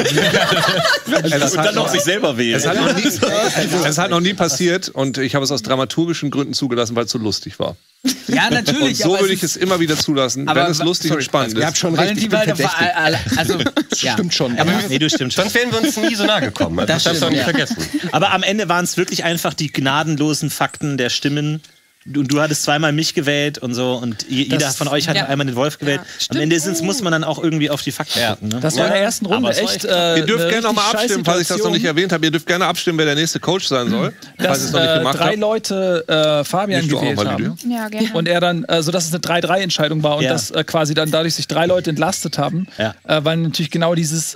Und dann noch sich selber wählen. Es ist halt noch nie passiert und ich habe es aus dramaturgischen Gründen zugelassen, weil es so lustig war. Ja, natürlich. Und so würde ich es immer wieder zulassen, wenn es lustig und spannend ist. Ihr habt schon recht, ich bin verdächtig. Stimmt schon. Nee, du stimmst schon. Sonst wären wir uns nie so nahe gekommen. Das darfst du auch nicht vergessen. Aber am Ende waren es wirklich einfach die gnadenlosen Fakten der Stimmen. Du hattest 2-mal mich gewählt und so und jeder von euch hat einmal den Wolf gewählt. Am Ende muss man dann auch irgendwie auf die Fakten gucken. Ne? Das war in der ersten Runde echt. Ihr dürft gerne noch mal abstimmen, falls ich das noch nicht erwähnt habe. Ihr dürft gerne abstimmen, wer der nächste Coach sein soll. Falls es noch nicht gemacht 3 Leute Fabian gewählt haben. Ja, gerne. Und er dann, sodass es eine 3-3-Entscheidung war und dass quasi dann dadurch sich 3 Leute entlastet haben. Weil natürlich genau dieses,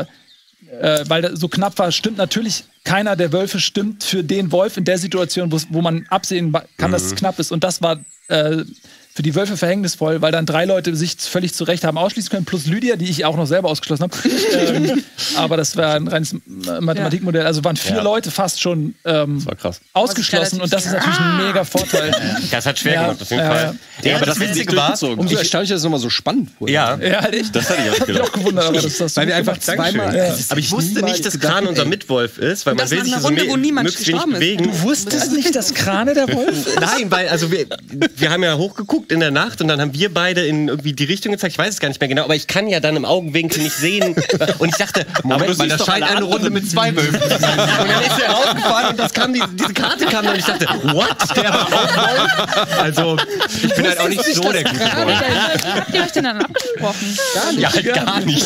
weil so knapp war, stimmt natürlich. Keiner der Wölfe stimmt für den Wolf in der Situation, wo man absehen kann, dass es knapp ist. Und das war für die Wölfe verhängnisvoll, weil dann 3 Leute sich völlig zu Recht haben ausschließen können, plus Lydia, die ich auch noch selber ausgeschlossen habe. Aber das war ein reines Mathematikmodell. Also waren 4 Leute fast schon ausgeschlossen und das ist natürlich ein mega Vorteil. Das hat schwer gemacht, auf jeden Fall. Ja, aber das Witzige war, umso erstaunlich, dass es nochmal so spannend wurde. Ja, echt. Das hatte ich auch gedacht. Auch gewundert, aber das weil wir einfach zweimal. Aber ich wusste nicht, dass Kran unser Mitwolf ist, weil man will sich so möglichst wenig bewegen. Du wusstest nicht, dass Krane der Wolf ist? Nein, weil wir haben ja hochgeguckt in der Nacht und dann haben wir beide in irgendwie die Richtung gezeigt. Ich weiß es gar nicht mehr genau, aber ich kann ja dann im Augenwinkel nicht sehen. Und ich dachte, Moment mal, das scheint eine Runde mit 2 Wölfen zu sein. Und dann ist er rausgefahren und diese Karte kam und ich dachte, what? Der war auch Wolf? Also, ich bin halt auch nicht so der gute Wolf. Habt ihr euch denn dann abgesprochen? Gar nicht.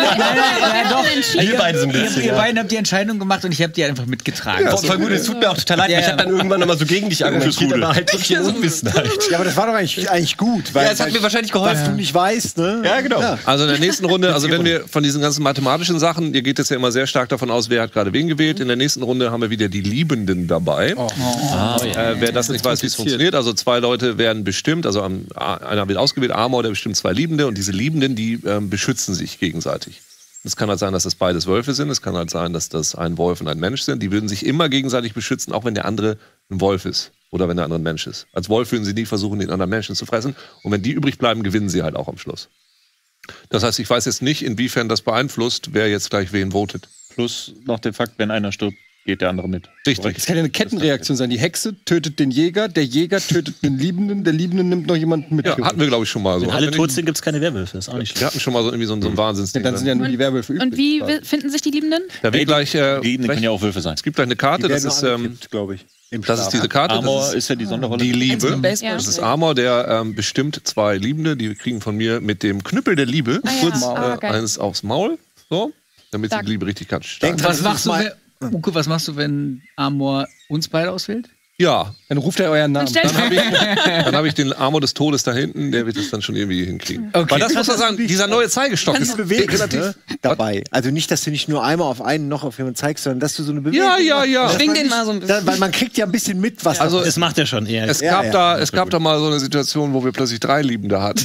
Ihr beiden habt die Entscheidung gemacht und ich habe die einfach mitgetragen. Voll gut, es tut mir auch total leid, weil ich habe dann irgendwann nochmal so gegen dich argumentiert, aber halt wirklich in Unwissenheit. Ja, aber das war doch eigentlich eigentlich gut, weil es hat mir wahrscheinlich geholfen. Du nicht weißt, ne? Ja, genau. Ja. Also in der nächsten Runde, also wenn wir von diesen ganzen mathematischen Sachen, ihr geht jetzt ja immer sehr stark davon aus, wer hat gerade wen gewählt. In der nächsten Runde haben wir wieder die Liebenden dabei. Wer das nicht weiß, wie es funktioniert, also 2 Leute werden bestimmt, also einer wird ausgewählt, Amor, der bestimmt 2 Liebende und diese Liebenden, die beschützen sich gegenseitig. Es kann halt sein, dass das beides Wölfe sind. Es kann halt sein, dass das ein Wolf und ein Mensch sind. Die würden sich immer gegenseitig beschützen, auch wenn der andere ein Wolf ist oder wenn der andere ein Mensch ist. Als Wolf würden sie nie versuchen, den anderen Menschen zu fressen. Und wenn die übrig bleiben, gewinnen sie halt auch am Schluss. Das heißt, ich weiß jetzt nicht, inwiefern das beeinflusst, wer jetzt gleich wen votet. Plus noch der Fakt, wenn einer stirbt, geht der andere mit. Richtig. Es kann ja eine Kettenreaktion sein. Die Hexe tötet den Jäger, der Jäger tötet den Liebenden, der Liebende nimmt noch jemanden mit. Ja, hatten wir, glaube ich, schon mal so. Wenn alle tot sind, gibt es keine Werwölfe. Das ist auch nicht schlimm. Wir hatten schon mal so irgendwie so ein Wahnsinnsding. Ja, dann sind ja nur die Werwölfe übrig. Und wie finden sich die Liebenden? Da wird gleich, die Liebenden können ja auch Wölfe sein. Es gibt gleich eine Karte, das ist, glaube ich. Das ist diese Karte. Amor ist ja die Sonderrolle. Die Liebe. Das ist Amor, der bestimmt 2 Liebende, die kriegen von mir mit dem Knüppel der Liebe kurz eines aufs Maul, so, damit sie die Liebe richtig ganz stark. Was machst du, wenn Amor uns beide auswählt? Ja. Dann ruft er euren Namen. Dann hab ich den Amor des Todes da hinten, der wird es dann schon irgendwie hinkriegen. Okay. Weil das muss man sagen, dieser neue Zeigestock ist relativ dabei. Also nicht, dass du nicht nur einmal auf einen noch auf jemanden zeigst, sondern dass du so eine Bewegung Ja. Schwing den mal so ein bisschen. Weil man kriegt ja ein bisschen mit, was... Also es macht ja schon eher. Es gab da mal so eine Situation, wo wir plötzlich 3 Liebende hatten.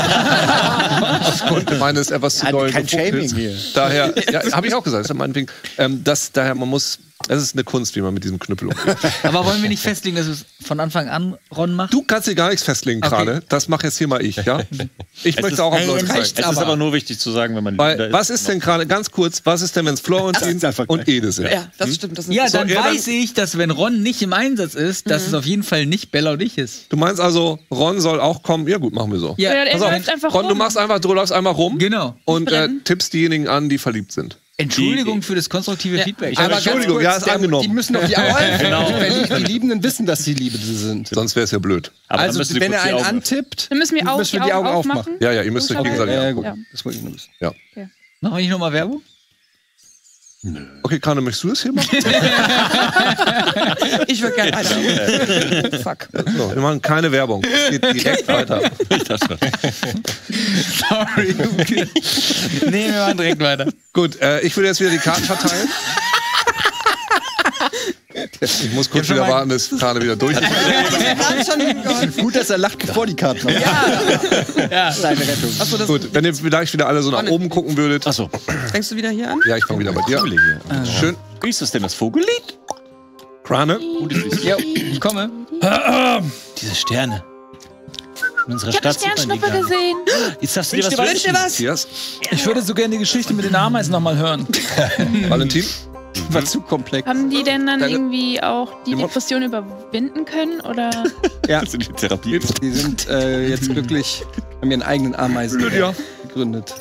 Aufgrund meines etwas zu neuen Kein Shaming hier. Daher, habe ich auch gesagt, das ist meinetwegen, daher man muss... Es ist eine Kunst, wie man mit diesem Knüppel umgeht. Aber wollen wir nicht festlegen, dass es von Anfang an Ron macht? Du kannst dir gar nichts festlegen gerade. Das mache jetzt hier mal ich, ja? Ich möchte auch auf Leute zeigen. Es ist aber nur wichtig zu sagen, wenn man... Was ist denn gerade, ganz kurz, was ist denn, wenn es Florentin und Ede sind? Ja, das stimmt. Das dann weiß ich, dass wenn Ron nicht im Einsatz ist, dass es auf jeden Fall nicht Bella und ich ist. Du meinst also, Ron soll auch kommen? Ja gut, machen wir so. Ja, er läuft einfach Ron, du läufst einfach rum. Genau. Und tippst diejenigen an, die verliebt sind. Entschuldigung für das konstruktive Feedback. Aber Entschuldigung, kurz, ist angenommen. Die müssen auf die Augen. Die Liebenden wissen, dass sie Liebende sind. Sonst wäre es ja blöd. Aber also, wenn er einen antippt, dann müssen wir auch die Augen aufmachen. Ja, ihr müsst euch gegenseitig angucken. Ja. Das wollte ich nur wissen. Ja. Okay. Machen wir nicht nochmal Werbung? Nö. Okay, Karne, möchtest du das hier machen? Ich würde gerne weiter. Fuck. So, wir machen keine Werbung. Es geht direkt weiter. Sorry. Nee, wir machen direkt weiter. Gut, ich würde jetzt wieder die Karten verteilen. Ich muss kurz wieder warten, bis Karne wieder durch ist. Gut, dass er lacht, bevor die Karten kommen. Ja. Seine Rettung. Achso, gut, wenn ihr vielleicht wieder alle so nach oben gucken würdet. Achso. Fängst du wieder hier an? Ja, ich fange wieder bei dir an. Schön. Wie ist das denn, das Vogellied? Krane? Ja, ich komme. Diese Sterne. In unserer Ich habe Stadt Sternschnuppe gesehen. Jetzt darfst du dir was wünschen. Yes. Ich würde so gerne die Geschichte mit den Ameisen nochmal hören. Valentin? War zu komplex. Haben die denn dann irgendwie auch die Depression überwinden können? Oder? Ja, Das sind die Therapie. die sind jetzt glücklich, haben ihren eigenen Ameisen gegründet.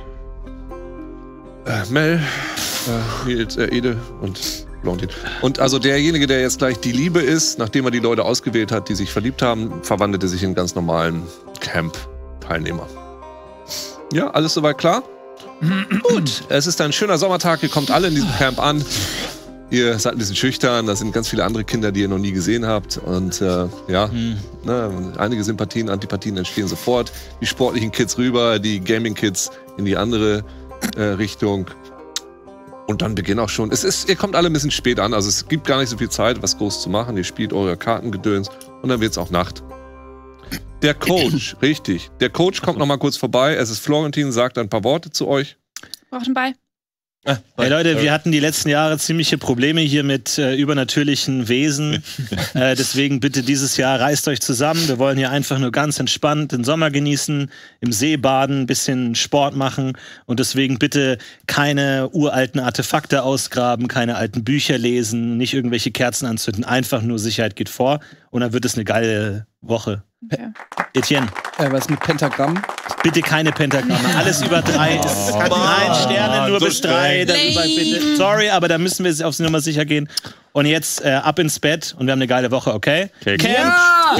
Mel, Ede und Florentin. Und also derjenige, der jetzt gleich die Liebe ist, nachdem er die Leute ausgewählt hat, die sich verliebt haben, verwandelte sich in einen ganz normalen Camp-Teilnehmer. Ja, alles soweit klar? Gut, es ist ein schöner Sommertag, ihr kommt alle in diesem Camp an. Ihr seid ein bisschen schüchtern, da sind ganz viele andere Kinder, die ihr noch nie gesehen habt. Und einige Sympathien, Antipathien entstehen sofort. Die sportlichen Kids rüber, die Gaming-Kids in die andere Richtung. Und dann beginnt auch schon. Ihr kommt alle ein bisschen spät an, also es gibt gar nicht so viel Zeit, was groß zu machen. Ihr spielt eure Kartengedöns und dann wird es auch Nacht. Der Coach, richtig. Der Coach kommt noch mal kurz vorbei. Es ist Florentin, sagt ein paar Worte zu euch. Braucht einen Ball. Hey Leute, wir hatten die letzten Jahre ziemliche Probleme hier mit übernatürlichen Wesen. Deswegen bitte dieses Jahr reißt euch zusammen. Wir wollen hier einfach nur ganz entspannt den Sommer genießen, im See baden, ein bisschen Sport machen. Und deswegen bitte keine uralten Artefakte ausgraben, keine alten Bücher lesen, nicht irgendwelche Kerzen anzünden. Einfach nur Sicherheit geht vor. Und dann wird es eine geile Woche. Okay. Etienne. Was mit Pentagramm? Bitte keine Pentagramme. Alles über 3 ist. Nein, Sterne nur so bis 3. Bitte. Sorry, aber da müssen wir aufs Nummer sicher gehen. Und jetzt ab ins Bett und wir haben eine geile Woche, okay? Camp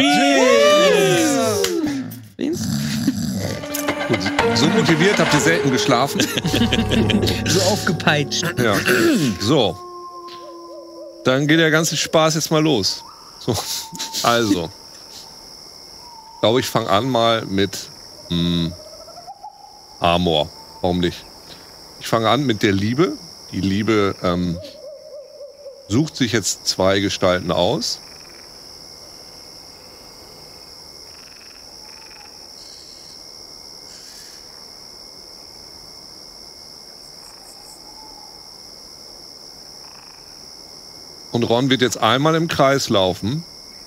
Beans! Gut, so motiviert habt ihr selten geschlafen. So aufgepeitscht. Ja. So. Dann geht der ganze Spaß jetzt mal los. So. Also. glaube, ich fange an mal mit Amor. Warum nicht? Ich fange an mit der Liebe. Die Liebe sucht sich jetzt 2 Gestalten aus. Und Ron wird jetzt einmal im Kreis laufen.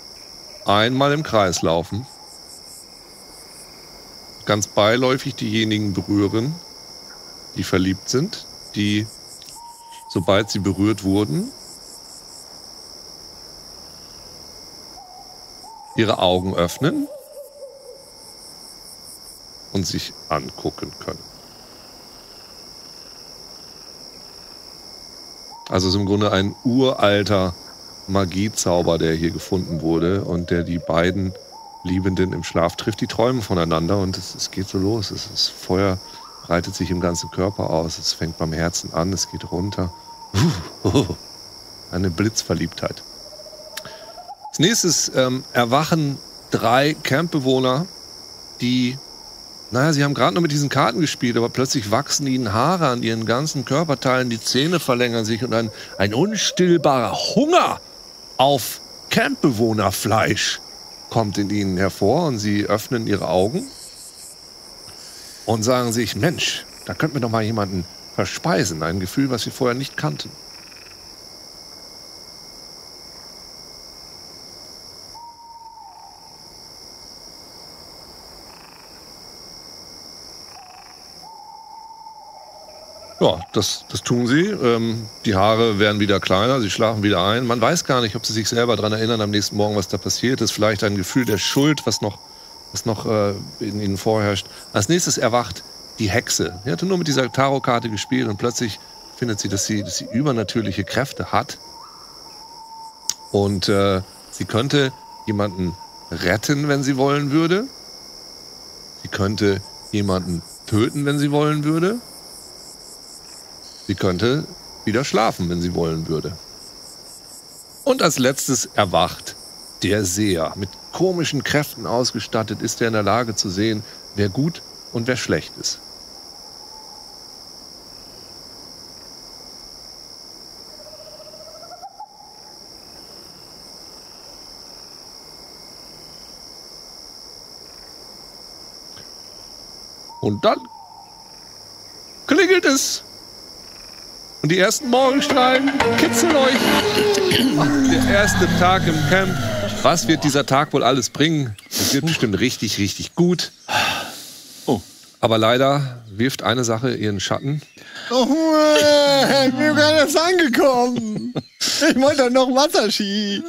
Ganz beiläufig diejenigen berühren, die verliebt sind, die, sobald sie berührt wurden, ihre Augen öffnen und sich angucken können. Also es ist im Grunde ein uralter Magiezauber, der hier gefunden wurde und der die beiden Liebenden im Schlaf trifft. Die träumen voneinander und es geht so los. Das Feuer breitet sich im ganzen Körper aus. Es fängt beim Herzen an, es geht runter. Eine Blitzverliebtheit. Als nächstes erwachen 3 Campbewohner, die, sie haben gerade noch mit diesen Karten gespielt, aber plötzlich wachsen ihnen Haare an ihren ganzen Körperteilen, die Zähne verlängern sich und ein unstillbarer Hunger auf Campbewohnerfleisch kommt in ihnen hervor und sie öffnen ihre Augen und sagen sich, Mensch, da könnten wir doch mal jemanden verspeisen, ein Gefühl, was wir vorher nicht kannten. Ja, das tun sie. Die Haare werden wieder kleiner, sie schlafen wieder ein. Man weiß gar nicht, ob sie sich selber daran erinnern am nächsten Morgen, was da passiert ist. Vielleicht ein Gefühl der Schuld, was noch in ihnen vorherrscht. Als nächstes erwacht die Hexe. Sie hatte nur mit dieser Tarotkarte gespielt und plötzlich findet sie, dass sie übernatürliche Kräfte hat. Und sie könnte jemanden retten, wenn sie wollen würde. Sie könnte jemanden töten, wenn sie wollen würde. Sie könnte wieder schlafen, wenn sie wollen würde. Und als letztes erwacht der Seher. Mit komischen Kräften ausgestattet ist er in der Lage zu sehen, wer gut und wer schlecht ist. Und dann klingelt es. Und die ersten Morgenstrahlen kitzeln euch. Der erste Tag im Camp. Was wird dieser Tag wohl alles bringen? Es wird bestimmt richtig, richtig gut. Oh. Aber leider wirft eine Sache ihren Schatten. Oh, ich bin gar nicht angekommen. Ich wollte doch noch Wasserski.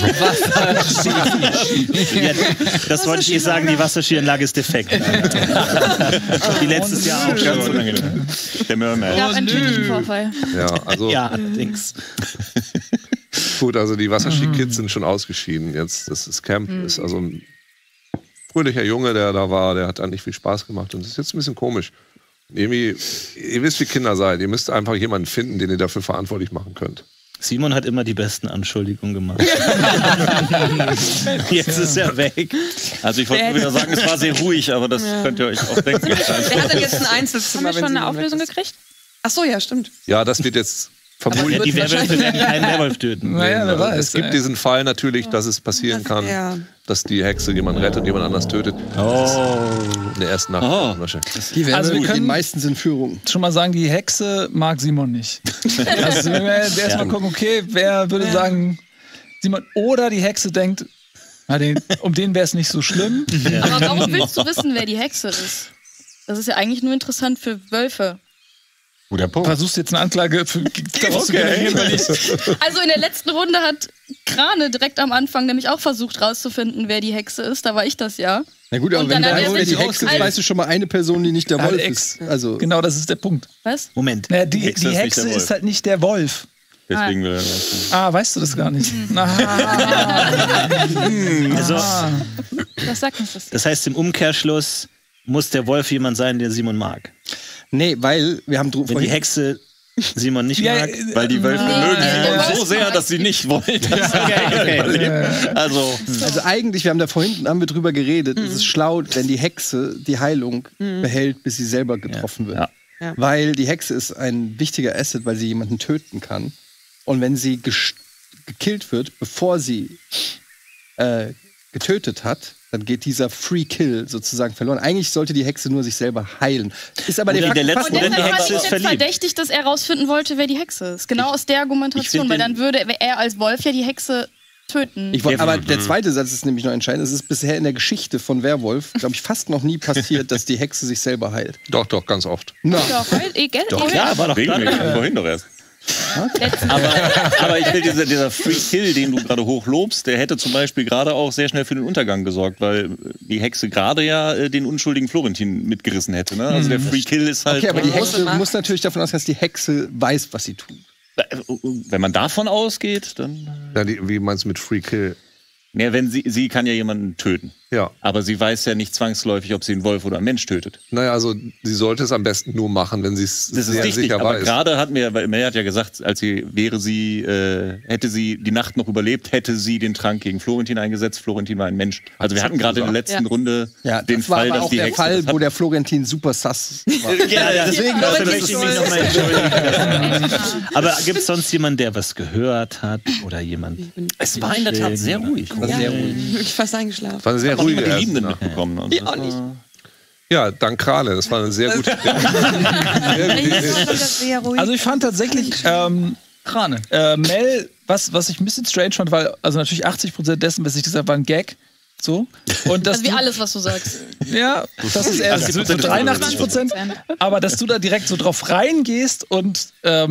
Ja, das wollte ich sagen, die Wasserskianlage ist defekt. Die letztes Jahr auch ganz unangenehm. Der Mermaid. Ja, ein Vorfall. Ja, also. Ja, allerdings. Gut, also die Wasserski-Kids sind schon ausgeschieden jetzt. Das Camp ist also ein fröhlicher Junge, der da war, der hat eigentlich viel Spaß gemacht und das ist jetzt ein bisschen komisch. Irgendwie, ihr wisst, wie Kinder seid. Ihr müsst einfach jemanden finden, den ihr dafür verantwortlich machen könnt. Simon hat immer die besten Anschuldigungen gemacht. Jetzt ist er weg. Also ich wollte nur wieder sagen, es war sehr ruhig, aber das könnt ihr euch auch denken. Wer hat denn jetzt ein Einzelzimmer? Haben wir schon eine Auflösung gekriegt? Ach so, ja, stimmt. Ja, das wird jetzt vermutlich. Die Werwölfe werden keinen Werwolf töten. Naja, wer weiß. Es gibt diesen Fall natürlich, dass es passieren kann, dass die Hexe jemanden rettet und jemand anders tötet. In der ersten Nacht wahrscheinlich. Die können meistens in Führung. Schon mal sagen, die Hexe mag Simon nicht. Also wenn wir erstmal gucken, okay, wer würde sagen, Simon, oder die Hexe denkt, um den wäre es nicht so schlimm. Ja. Aber warum willst du wissen, wer die Hexe ist? Das ist ja eigentlich nur interessant für Wölfe. Guter Punkt. Versuchst jetzt eine Anklage daraus zu generieren, weil ich... Also in der letzten Runde hat Krane direkt am Anfang nämlich auch versucht rauszufinden, wer die Hexe ist. Da war ich das ja. Na gut, aber wenn du weißt, wer die Hexe ist, weißt du schon mal eine Person, die nicht der Wolf ist. Also genau, das ist der Punkt. Was? Moment. Naja, die Hexe ist halt nicht der Wolf. Deswegen will er weißt du das gar nicht? Also, was sagt uns das? Das heißt, im Umkehrschluss muss der Wolf jemand sein, der Simon mag. Nee, weil wir haben Wenn die Hexe Simon nicht mag. Weil die Wölfe mögen Simon so sehr, dass sie nicht wollen, dass er überlebt. Also eigentlich, wir haben drüber geredet, es ist schlau, wenn die Hexe die Heilung behält, bis sie selber getroffen wird. Ja. Weil die Hexe ist ein wichtiger Asset, weil sie jemanden töten kann. Und wenn sie gekillt wird, bevor sie getötet hat, dann geht dieser Free Kill sozusagen verloren. Eigentlich sollte die Hexe nur sich selber heilen. Ist aber der Hexe ist verdächtig, dass er rausfinden wollte, wer die Hexe ist. Genau aus der Argumentation, weil dann würde er als Wolf ja die Hexe töten. Aber der zweite Satz ist nämlich noch entscheidend. Es ist bisher in der Geschichte von Werwolf, glaube ich, fast noch nie passiert, dass die Hexe sich selber heilt. Doch, ganz oft. Doch, klar, war doch vorhin doch erst. Okay. Aber ich will dieser Free Kill, den du gerade hochlobst, der hätte zum Beispiel gerade auch sehr schnell für den Untergang gesorgt, weil die Hexe gerade ja den unschuldigen Florentin mitgerissen hätte. Ne? Also der Free Kill ist halt. Okay, aber die Hexe muss natürlich davon ausgehen, dass die Hexe weiß, was sie tut. Wenn man davon ausgeht, dann. Ja, wie meinst du mit Free Kill? Ja, wenn sie kann ja jemanden töten. Ja. Aber sie weiß ja nicht zwangsläufig, ob sie einen Wolf oder einen Mensch tötet. Naja, also sie sollte es am besten nur machen, wenn sie es sehr richtig, sicher aber weiß. Gerade weil Mel hat ja gesagt, hätte sie die Nacht noch überlebt, hätte sie den Trank gegen Florentin eingesetzt. Florentin war ein Mensch. Also wir hatten gerade in der letzten Runde den Fall, dass die Hexe. Das war auch der Fall, wo der Florentin super sass war. Deswegen möchte ich mich nochmal entschuldigen. Aber gibt es sonst jemanden, der was gehört hat? Oder jemand? Es war in der Tat sehr ruhig. Ich fast eingeschlafen. War sehr ruhig mitbekommen. Und ich auch nicht. Ja, dank Krale. Das war eine sehr gute. Also ich fand tatsächlich Krane. Mel, was ich ein bisschen strange fand, weil also natürlich 80% dessen, was ich gesagt habe, war ein Gag. So. Und das ist wie alles, was du sagst. Ja, das ist eher so 83%. Aber dass du da direkt so drauf reingehst und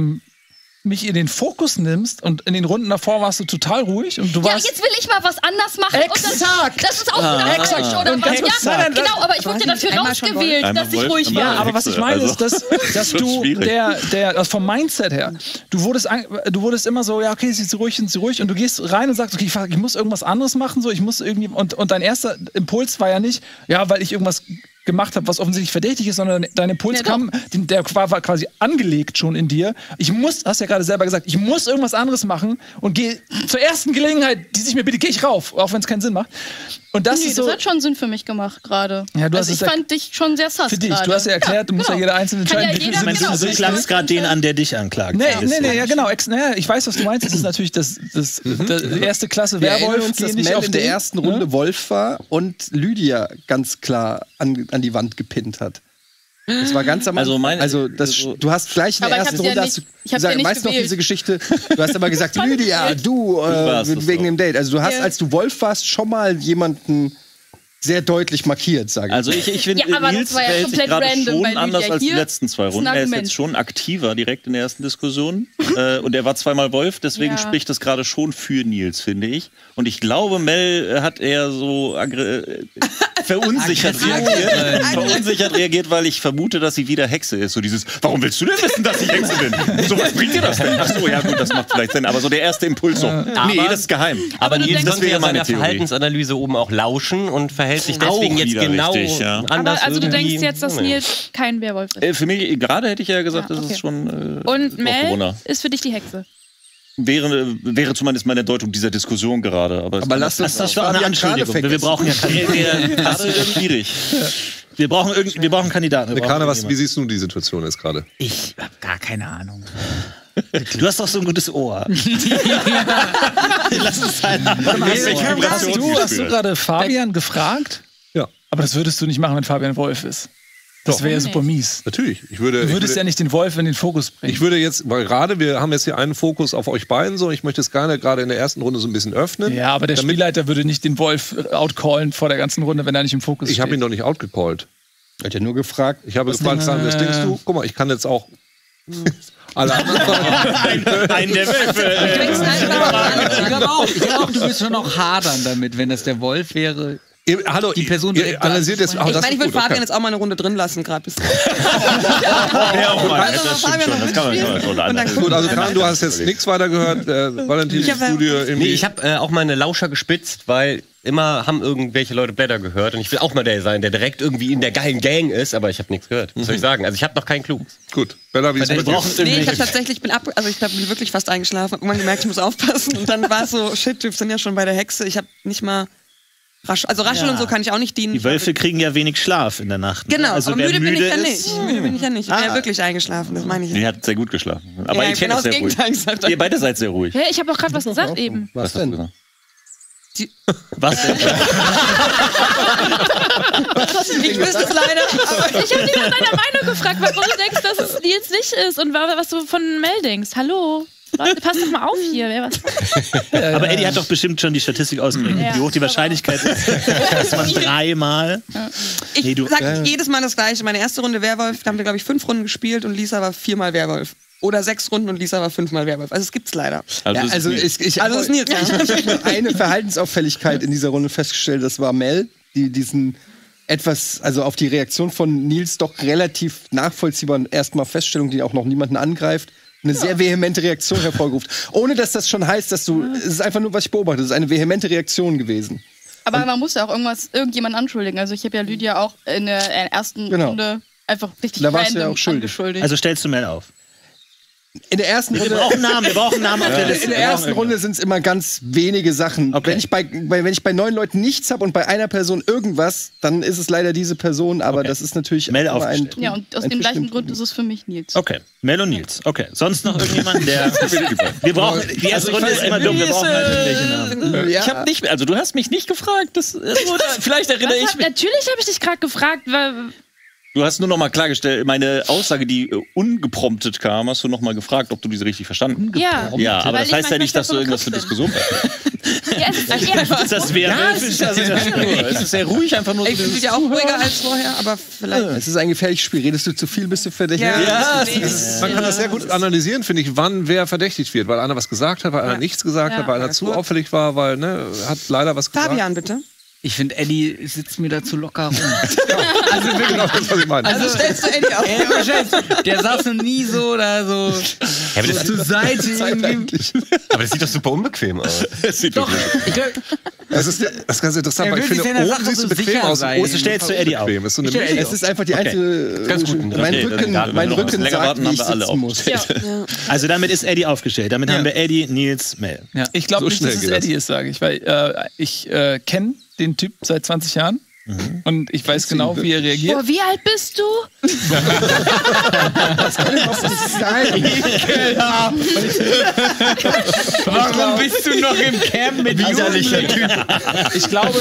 mich in den Fokus nimmst und in den Runden davor warst du total ruhig und du warst. Ja, jetzt will ich mal was anders machen. Exakt! Das ist auch falsch, oder was? Ja, genau, aber ich wurde dafür rausgewählt, dass ich ruhig war. Ja, aber was ich meine ist, dass du also vom Mindset her, du wurdest immer so, ja, okay, sind sie ruhig und du gehst rein und sagst, okay, ich muss irgendwas anderes machen, so, ich muss irgendwie und dein erster Impuls war ja nicht, ja, weil ich irgendwas gemacht habe, was offensichtlich verdächtig ist, sondern dein Impuls der war quasi angelegt schon in dir. Hast ja gerade selber gesagt, ich muss irgendwas anderes machen und gehe zur ersten Gelegenheit, die sich mir bietet, gehe ich rauf, auch wenn es keinen Sinn macht. Und das ist so, das hat schon Sinn für mich gemacht gerade. Ja, ich fand dich schon sehr sass. Für dich, du hast ja erklärt, du musst ja jeder einzelne entscheiden, wie viel Sinn. Du klagst gerade den an, der dich anklagt. Nee, ja genau. Ich weiß, was du meinst. Das ist natürlich das erste Klasse Werwolf, dass Mel auf der ersten Runde Wolf war und Lydia ganz klar an die Wand gepinnt hat. Das war ganz am Anfang. Du hast gleich in der ersten Runde weißt du noch diese Geschichte? Du hast aber gesagt, Lydia, du wegen dem Date. Also du hast, als du Wolf warst, schon mal jemanden sehr deutlich markiert, sage ich. Also ich finde, Nils verhält sich gerade schon anders als die letzten zwei Runden. Er ist jetzt schon aktiver direkt in der ersten Diskussion. Und er war zweimal Wolf, deswegen spricht das gerade schon für Nils, finde ich. Und ich glaube, Mel hat eher so verunsichert reagiert, weil ich vermute, dass sie wieder Hexe ist. So dieses, warum willst du denn wissen, dass ich Hexe bin? So, was bringt dir das denn? Ach so, ja gut, das macht vielleicht Sinn. Aber so der erste Impuls so, nee, das ist geheim. Aber Nils konnte ja seiner Verhaltensanalyse oben auch lauschen und verhält sich deswegen jetzt genau anders. Aber also du denkst jetzt, dass Nils kein Werwolf ist? Für mich, gerade hätte ich ja gesagt, das ist schon und Mel ist für dich die Hexe? Wäre zumindest meine Deutung dieser Diskussion gerade. Aber lass das doch eine Anschuldigung. Wir brauchen ja gerade schwierig. Wir brauchen Kandidaten. Kana, wie siehst du die Situation jetzt gerade? Ich habe gar keine Ahnung. Du hast doch so ein gutes Ohr. Lass es sein. Hast du gerade Fabian gefragt? Ja. Aber das würdest du nicht machen, wenn Fabian Wolf ist. Das wäre ja super mies. Natürlich. Du würdest ja nicht den Wolf in den Fokus bringen. Ich würde jetzt, weil wir haben jetzt hier einen Fokus auf euch beiden so, ich möchte es gerne gerade in der ersten Runde so ein bisschen öffnen. Ja, aber der Spielleiter würde nicht den Wolf outcallen vor der ganzen Runde, wenn er nicht im Fokus steht. Ich habe ihn doch nicht outgecallt. Er hat ja nur gefragt. Ich habe gefragt, was denkst du? Guck mal, ich kann jetzt auch alle anderen einen der Wölfe. Ich glaube auch, du willst schon auch hadern damit, wenn das der Wolf wäre. Hallo, die Person ihr analysiert jetzt. Ich meine, ich würde Fabian jetzt auch mal eine Runde drin lassen, gerade bis. Ja, auch mal. Das stimmt schon. Das kann man Gut, also Karin, du hast jetzt nichts weiter gehört. Valentin, Nee, ich habe auch meine Lauscher gespitzt, weil immer haben irgendwelche Leute Blätter gehört und ich will auch mal der sein, der direkt irgendwie in der geilen Gang ist, aber ich habe nichts gehört. Was soll ich sagen? Also ich habe noch keinen Clou. Gut, Bella, wie ist es bei dir? Nee, ich habe tatsächlich, bin wirklich fast eingeschlafen, hab irgendwann gemerkt, ich muss aufpassen und dann war es so, shit, wir sind ja schon bei der Hexe, ich habe nicht mal rascheln und so kann ich auch nicht dienen. Die Wölfe kriegen ja wenig Schlaf in der Nacht. Ne? Genau, also aber müde bin ich ja nicht. Müde bin ich ja nicht. Ich bin ja wirklich eingeschlafen, das meine ich. Die hat sehr gut geschlafen. Aber ja, ich kenne genau das sehr ruhig. Ihr beide seid sehr ruhig. Hey, ich habe doch gerade was gesagt eben. Was denn? Was denn? Ich wüsste es leider. Aber ich habe dich nach deiner Meinung gefragt, warum du denkst, dass es Nils nicht ist und was du von Mel denkst. Hallo? Leute, passt doch mal auf hier. Aber Eddie hat doch bestimmt schon die Statistik ausgerechnet, wie hoch die Wahrscheinlichkeit ist, dass man 3 Mal... Ich sag jedes Mal das Gleiche. Meine erste Runde Werwolf, da haben wir, glaube ich, 5 Runden gespielt und Lisa war 4 Mal Werwolf. Oder 6 Runden und Lisa war 5 Mal Werwolf. Also es gibt's leider. Also ich habe nur eine Verhaltensauffälligkeit in dieser Runde festgestellt, das war Mel, die diesen etwas, also auf die Reaktion von Nils doch relativ nachvollziehbaren erstmal Feststellung, die auch noch niemanden angreift, eine sehr vehemente Reaktion hervorgerufen. Ohne dass das schon heißt, dass du, es ist einfach nur, was ich beobachte, es ist eine vehemente Reaktion gewesen. Aber man muss ja auch irgendjemanden anschuldigen. Also ich habe ja Lydia auch in der ersten Runde einfach richtig random angeschuldigt. Also stellst du Mel auf? In der ersten Runde. Wir brauchen einen Namen auf der Liste. In der ersten Runde sind es immer ganz wenige Sachen. Okay. Wenn ich bei 9 Leuten nichts habe und bei einer Person irgendwas, dann ist es leider diese Person, aber das ist natürlich Mel aufgestellt. Ja, und aus dem gleichen Grund ist es für mich Nils. Okay, Mel und Nils. Okay, sonst noch irgendjemand, der... Wir brauchen... Die erste Runde ist immer dumm, wir brauchen halt irgendwelche Namen. Ich habe nicht... Also du hast mich nicht gefragt. Vielleicht erinnere ich mich... Natürlich habe ich dich gerade gefragt, weil... Du hast nur noch mal klargestellt, meine Aussage, die ungepromptet kam, hast du noch mal gefragt, ob du diese richtig verstanden hast. Ja, aber das heißt ja nicht, dass du irgendwas für Diskussion hast. Das wäre es ist sehr ruhig, einfach nur so. Ich bin ja auch ruhiger als vorher, aber vielleicht... Es ist ein gefährliches Spiel. Redest du zu viel, bist du verdächtig. Ja, man kann das sehr gut analysieren, finde ich, wann wer verdächtigt wird. Weil einer was gesagt hat, weil einer nichts gesagt hat, weil einer zu auffällig war, weil, hat leider was gesagt. Fabian, bitte. Ich finde, Eddie sitzt mir da zu locker rum. Also genau das, was ich meine. Also stellst du Eddie auf. Der saß noch nie so oder so, Ja, aber das zur Seite irgendwie. Aber das sieht doch super unbequem aus. Das ist ganz interessant, weil ich finde, oben siehst du bequem aus. Oder stellst du Eddie auf? Es ist einfach die einzige... Ganz gut. Mein Rücken sagt, wie ich sitzen muss. Also damit ist Eddie aufgestellt. Damit haben wir Eddie, Nils, Mel. Ja. Ich glaube nicht, dass es Eddie ist, sage ich. Weil ich kenne den Typ seit 20 Jahren. Und ich weiß genau, wie er reagiert. Boah, wie alt bist du? Das kann doch nicht sein. Warum bist du noch im Camp mit widerlicher Typ? Ich glaube...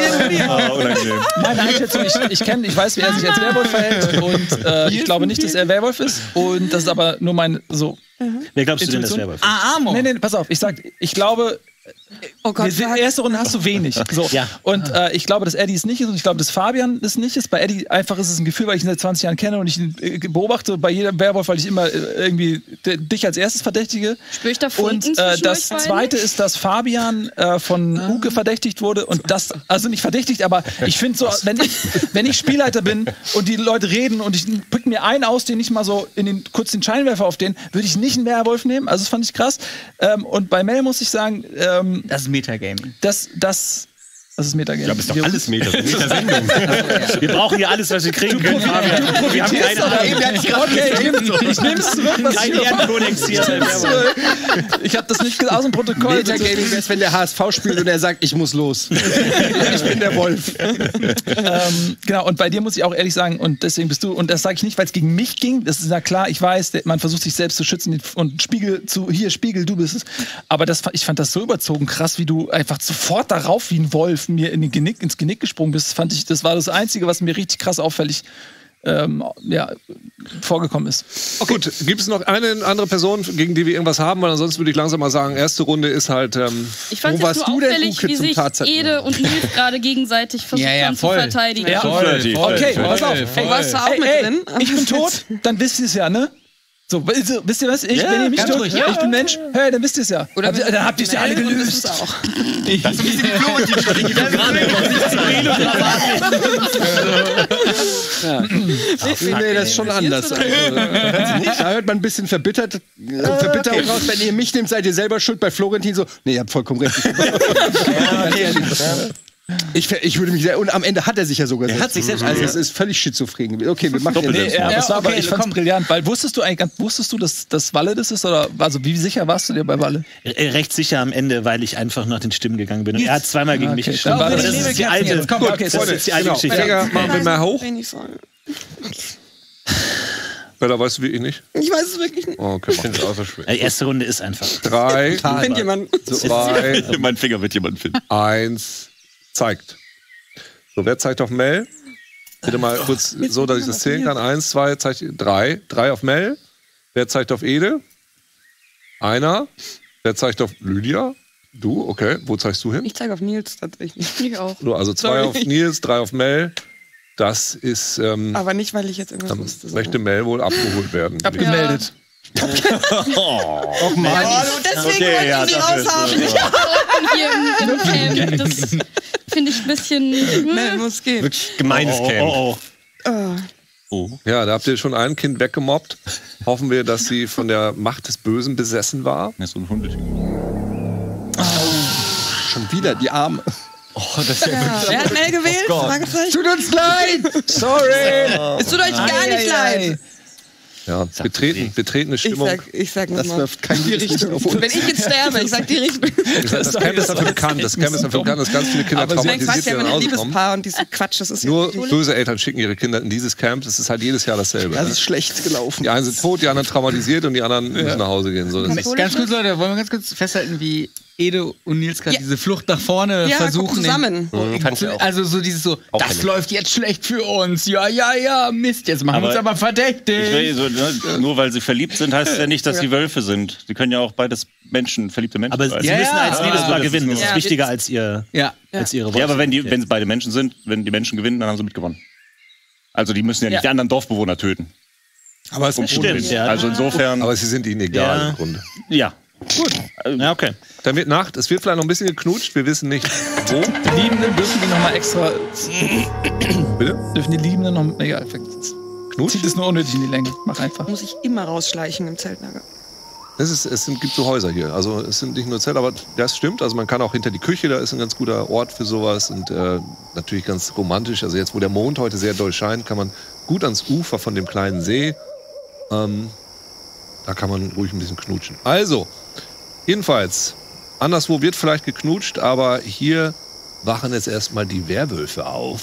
ich weiß, wie er sich als Werwolf verhält. Und ich glaube nicht, dass er Werwolf ist. Und das ist aber nur mein... Wer glaubst du denn, dass Werwolf ist? Amo. Nee, pass auf. Ich glaube... Oh Gott, die erste Runde hast du wenig. So. Ja. Und ich glaube, dass Eddie es nicht ist und ich glaube, dass Fabian es nicht ist. Bei Eddie einfach ist es ein Gefühl, weil ich ihn seit 20 Jahren kenne und ich ihn beobachte bei jedem Werwolf, weil ich immer irgendwie dich als erstes verdächtige. Spür ich da Funken und das Zweite ist, dass Fabian von Uke verdächtigt wurde und das, also nicht verdächtigt, aber ich finde so, wenn ich Spielleiter bin und die Leute reden und ich pick mir einen aus, den ich mal so kurz den Scheinwerfer auf den, würde ich nicht einen Werwolf nehmen. Also das fand ich krass. Und bei Mel muss ich sagen, das ist Metagaming. Das ist Metagaming. Ja, aber ist doch alles Meta-Sendung. Wir brauchen ja alles, was wir kriegen können. Wir haben keine Ahnung. Ich nehme es zurück. Kein Ehrenkodex hier. Ich habe das nicht aus dem Protokoll. Metagaming wäre, wenn der HSV spielt und er sagt, ich muss los. Ich bin der Wolf. Genau, und bei dir muss ich auch ehrlich sagen, und deswegen bist du, und das sage ich nicht, weil es gegen mich ging, das ist ja klar, ich weiß, man versucht sich selbst zu schützen und Spiegel, du bist es. Aber ich fand das so überzogen krass, wie du einfach sofort darauf wie ein Wolf mir ins Genick gesprungen bist, das war das Einzige, was mir richtig krass auffällig vorgekommen ist. Okay. Gut, gibt es noch eine andere Person, gegen die wir irgendwas haben? Weil ansonsten würde ich langsam mal sagen, erste Runde ist halt... ich fand es nur auffällig, wie sich Ede und Nils gerade gegenseitig versucht zu verteidigen. Ja. Okay, pass auf. Ey, warst du auch mit drin? Ich bin tot, dann wisst ihr es ja, ne? So, wisst ihr was? Wenn ihr mich stört, ich bin Mensch, hey, dann wisst ihr es ja. Oder dann habt ihr es ja alle gelöst. Das auch. Das ist ein bisschen die Florentin-Strategie Nee, das ist schon anders. Da hört man ein bisschen Verbitterung raus. Wenn ihr mich nehmt, seid ihr selber schuld. Bei Florentin so, nee, ihr habt vollkommen recht. Ich würde mich sehr. Und am Ende hat er sich ja sogar selbst. Er hat sich selbst. Also, das ist völlig schizophren. Okay, wir machen das. Aber ich fand's brillant, weil wusstest du, dass Walle das ist? Oder also wie sicher warst du dir bei Walle? Recht sicher am Ende, weil ich einfach nach den Stimmen gegangen bin. Und er hat zweimal gegen mich gestimmt. Das ist die alte Geschichte. Machen wir mal hoch. Bella, weißt du wirklich nicht? Ich weiß es wirklich nicht. Oh, okay, ich finde es auch so schwer. Die erste Runde ist einfach. 3. Find jemand. 2. Mein Finger wird jemand finden. 1. Zeigt. So, wer zeigt auf Mel? Bitte mal kurz so, dass ich das zählen kann. 1, 2, zeigt 3. 3 auf Mel. Wer zeigt auf Ede? Einer. Wer zeigt auf Lydia? Du, okay. Wo zeigst du hin? Ich zeige auf Nils tatsächlich. Ich auch. So, also 2 auf Nils, 3 auf Mel. Das ist. Aber nicht, weil ich jetzt irgendwas wusste. Möchte Mel wohl abgeholt werden. Abgemeldet. Och Mann. Deswegen wollte ich sie raushaben. Hier im das finde ich ein bisschen. Mel muss gehen. Wirklich gemeines Camp. Ja, da habt ihr schon ein Kind weggemobbt. Hoffen wir, dass sie von der Macht des Bösen besessen war. Ja, so ein Hundetyp. Schon wieder, die Arme. Oh, das ist wer hat Mel gewählt? Tut uns leid! Sorry! Es tut euch gar nicht leid. Ja, betretene Stimmung. Ich sag das wirft keine Richtung auf uns. Wenn ich jetzt sterbe, ich sag die Richtung. Das Camp ist dafür bekannt. Das Camp ist dafür bekannt, dass ganz viele Kinder traumatisiert werden. Ein Liebespaar und diese Quatsch, das ist nur böse Eltern schicken ihre Kinder in dieses Camp. Das ist halt jedes Jahr dasselbe. Das ist schlecht gelaufen. Die einen sind tot, die anderen traumatisiert und die anderen müssen nach Hause gehen. So, das ist ganz kurz, Leute, wollen wir ganz kurz festhalten, wie Ede und Nils gerade diese Flucht nach vorne versuchen. Zusammen. Also so dieses so, das läuft jetzt schlecht für uns. Ja, Mist, jetzt machen wir uns aber verdächtig. Nur weil sie verliebt sind, heißt es ja nicht, dass sie Wölfe sind. Sie können ja auch beides verliebte Menschen sein. Aber sie müssen als Liebespaar gewinnen. Das ist wichtiger als ihre Wölfe. Ja, aber wenn es beide Menschen sind, wenn die Menschen gewinnen, dann haben sie mitgewonnen. Also die müssen ja nicht die anderen Dorfbewohner töten. Aber es stimmt, ja. Also insofern. Aber sie sind ihnen egal im Grunde. Ja. Gut. Ja, okay. Dann wird Nacht. Es wird vielleicht noch ein bisschen geknutscht. Wir wissen nicht, wo. Die Liebenden dürfen die nochmal extra. Bitte? Dürfen die Liebenden noch. Egal. Knutschen? Zieht es nur unnötig in die Länge. Mach einfach. Muss ich immer rausschleichen im Zeltlager. Gibt so Häuser hier. Also es sind nicht nur Zelte, aber das stimmt. Also man kann auch hinter die Küche, da ist ein ganz guter Ort für sowas. Und natürlich ganz romantisch. Also jetzt, wo der Mond heute sehr doll scheint, kann man gut ans Ufer von dem kleinen See. Da kann man ruhig ein bisschen knutschen. Also, jedenfalls, anderswo wird vielleicht geknutscht, aber hier wachen jetzt erstmal die Werwölfe auf.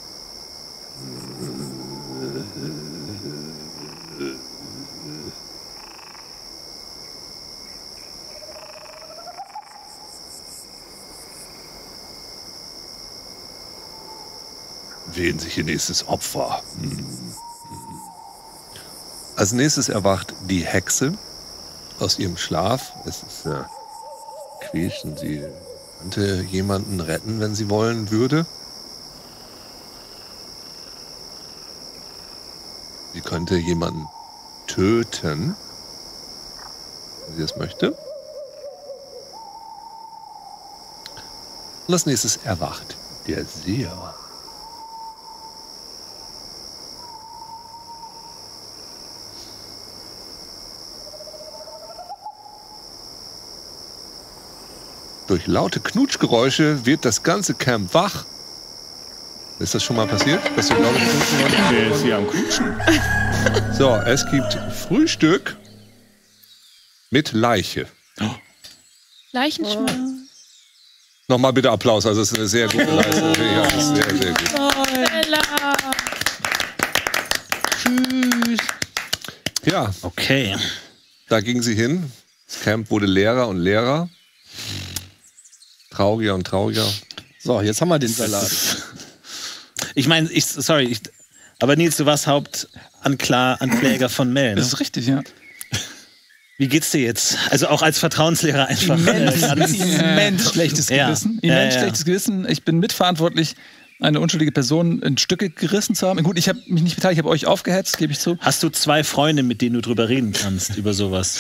Wählen sich ihr nächstes Opfer. Als nächstes erwacht die Hexe aus ihrem Schlaf. Es ist quietscht und sie könnte jemanden retten, wenn sie wollen würde. Sie könnte jemanden töten, wenn sie das möchte. Und als nächstes erwacht der Seher. Durch laute Knutschgeräusche wird das ganze Camp wach. Ist das schon mal passiert? Dass du laute Knutschgeräusche? Der ist hier am Knutschen. So, es gibt Frühstück mit Leiche. Leichenschmaus. Nochmal bitte Applaus, also es ist eine sehr gute Leistung. Ja, sehr, sehr gut. Bella. Tschüss. Ja, okay. Da ging sie hin. Das Camp wurde leerer und leerer. Trauriger und trauriger. So, jetzt haben wir den Salat. Ich meine, aber Nils, du warst Hauptankläger von Mel. Ne? Das ist richtig, ja. Wie geht's dir jetzt? Also auch als Vertrauenslehrer einfach. Immens schlechtes Gewissen. Immens schlechtes Gewissen. Ich bin mitverantwortlich, eine unschuldige Person in Stücke gerissen zu haben. Gut, ich habe mich nicht beteiligt, ich habe euch aufgehetzt, gebe ich zu. Hast du 2 Freunde, mit denen du drüber reden kannst, über sowas?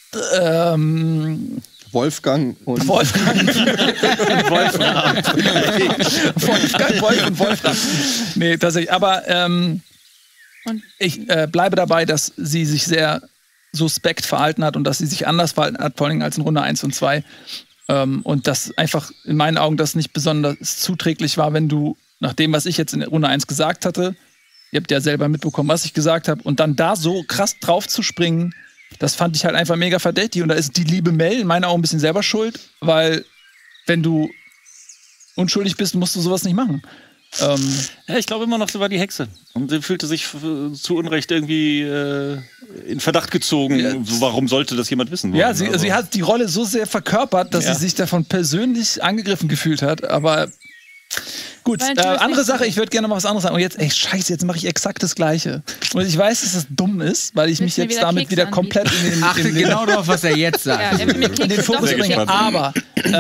Wolfgang und Wolfgang. Und Wolfram. Wolf und Wolfram. Nee, tatsächlich. Aber ich bleibe dabei, dass sie sich sehr suspekt verhalten hat und dass sie sich anders verhalten hat, vor allem als in Runde 1 und 2. Und dass einfach in meinen Augen das nicht besonders zuträglich war, wenn du, nach dem, was ich jetzt in Runde 1 gesagt hatte, ihr habt ja selber mitbekommen, was ich gesagt habe, und dann da so krass drauf zu springen, das fand ich halt einfach mega verdächtig. Und da ist die liebe Mel in meinen Augen ein bisschen selber schuld, weil wenn du unschuldig bist, musst du sowas nicht machen. Ja, ich glaube immer noch, sie war die Hexe. Und sie fühlte sich zu Unrecht irgendwie in Verdacht gezogen. Ja. Warum sollte das jemand wissen wollen? Ja, sie hat die Rolle so sehr verkörpert, dass sie sich davon persönlich angegriffen gefühlt hat. Aber gut, andere Sache, ich würde gerne mal was anderes sagen. Und jetzt, scheiße, jetzt mache ich exakt das Gleiche. Und ich weiß, dass das dumm ist, weil ich mich jetzt damit wieder komplett in den... Achte genau darauf, was er jetzt sagt. Ja, in den Fokus bringe. Aber...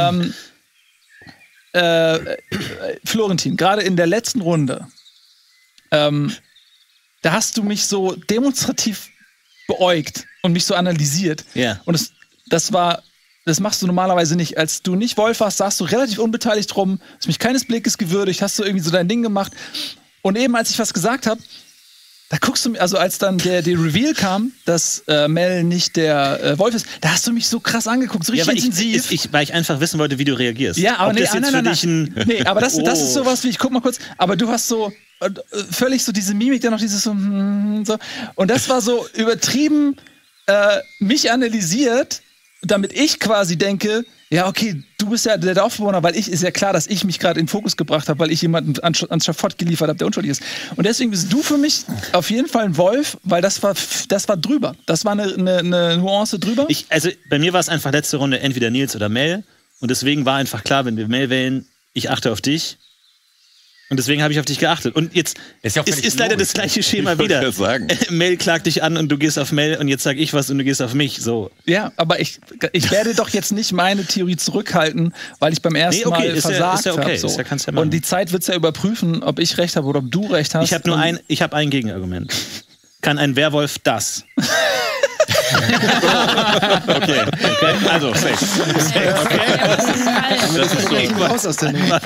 Florentin, gerade in der letzten Runde, da hast du mich so demonstrativ beäugt und mich so analysiert. Ja. Und das machst du normalerweise nicht. Als du nicht Wolf warst, saßt du relativ unbeteiligt rum, hast mich keines Blickes gewürdigt, hast du irgendwie so dein Ding gemacht. Und eben, als ich was gesagt habe, da guckst du mir, also als dann der Reveal kam, dass Mel nicht der Wolf ist, da hast du mich so krass angeguckt, so richtig intensiv. Weil ich einfach wissen wollte, wie du reagierst. Ja, aber nee, aber das ist sowas wie, ich guck mal kurz, aber du hast so völlig so diese Mimik, dann noch dieses so. Und das war so übertrieben mich analysiert, damit ich quasi denke, ja, okay, du bist ja der Dorfbewohner, weil ist ja klar, dass ich mich gerade in den Fokus gebracht habe, weil ich jemanden ans Schafott geliefert habe, der unschuldig ist. Und deswegen bist du für mich auf jeden Fall ein Wolf, weil das war drüber. Das war eine Nuance drüber. Also bei mir war es einfach letzte Runde entweder Nils oder Mel. Und deswegen war einfach klar, wenn wir Mel wählen, ich achte auf dich. Und deswegen habe ich auf dich geachtet. Und jetzt ist leider das gleiche Schema wieder. Mel klagt dich an und du gehst auf Mel und jetzt sage ich was und du gehst auf mich. So. Ja, aber ich werde doch jetzt nicht meine Theorie zurückhalten, weil ich beim ersten Mal versagt habe. So. Und die Zeit wird es ja überprüfen, ob ich recht habe oder ob du recht hast. Ich habe ein Gegenargument. Kann ein Werwolf das? Okay. Also, safe. Das ist raus aus der Nummer.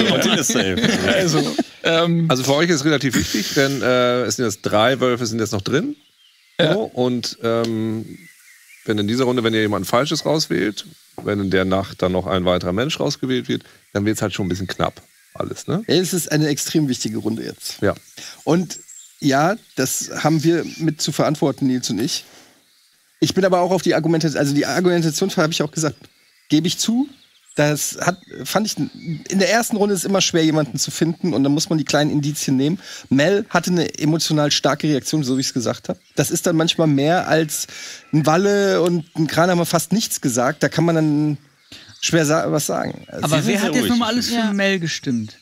Also für euch ist es relativ wichtig, denn es sind jetzt 3 Wölfe sind jetzt noch drin. Ja. So, und wenn in dieser Runde, wenn ihr jemanden Falsches rauswählt, wenn in der Nacht dann noch ein weiterer Mensch rausgewählt wird, dann wird es halt schon ein bisschen knapp alles, ne? Es ist eine extrem wichtige Runde jetzt. Ja. Und ja, das haben wir mit zu verantworten, Nils und ich. Ich bin aber auch auf die Argumentation habe ich auch gesagt, gebe ich zu. Fand ich, in der ersten Runde ist es immer schwer, jemanden zu finden und dann muss man die kleinen Indizien nehmen. Mel hatte eine emotional starke Reaktion, so wie ich es gesagt habe. Das ist dann manchmal mehr als ein Walle und ein Kran haben wir fast nichts gesagt. Da kann man dann schwer was sagen. Also aber wer hat jetzt nochmal alles für Mel gestimmt?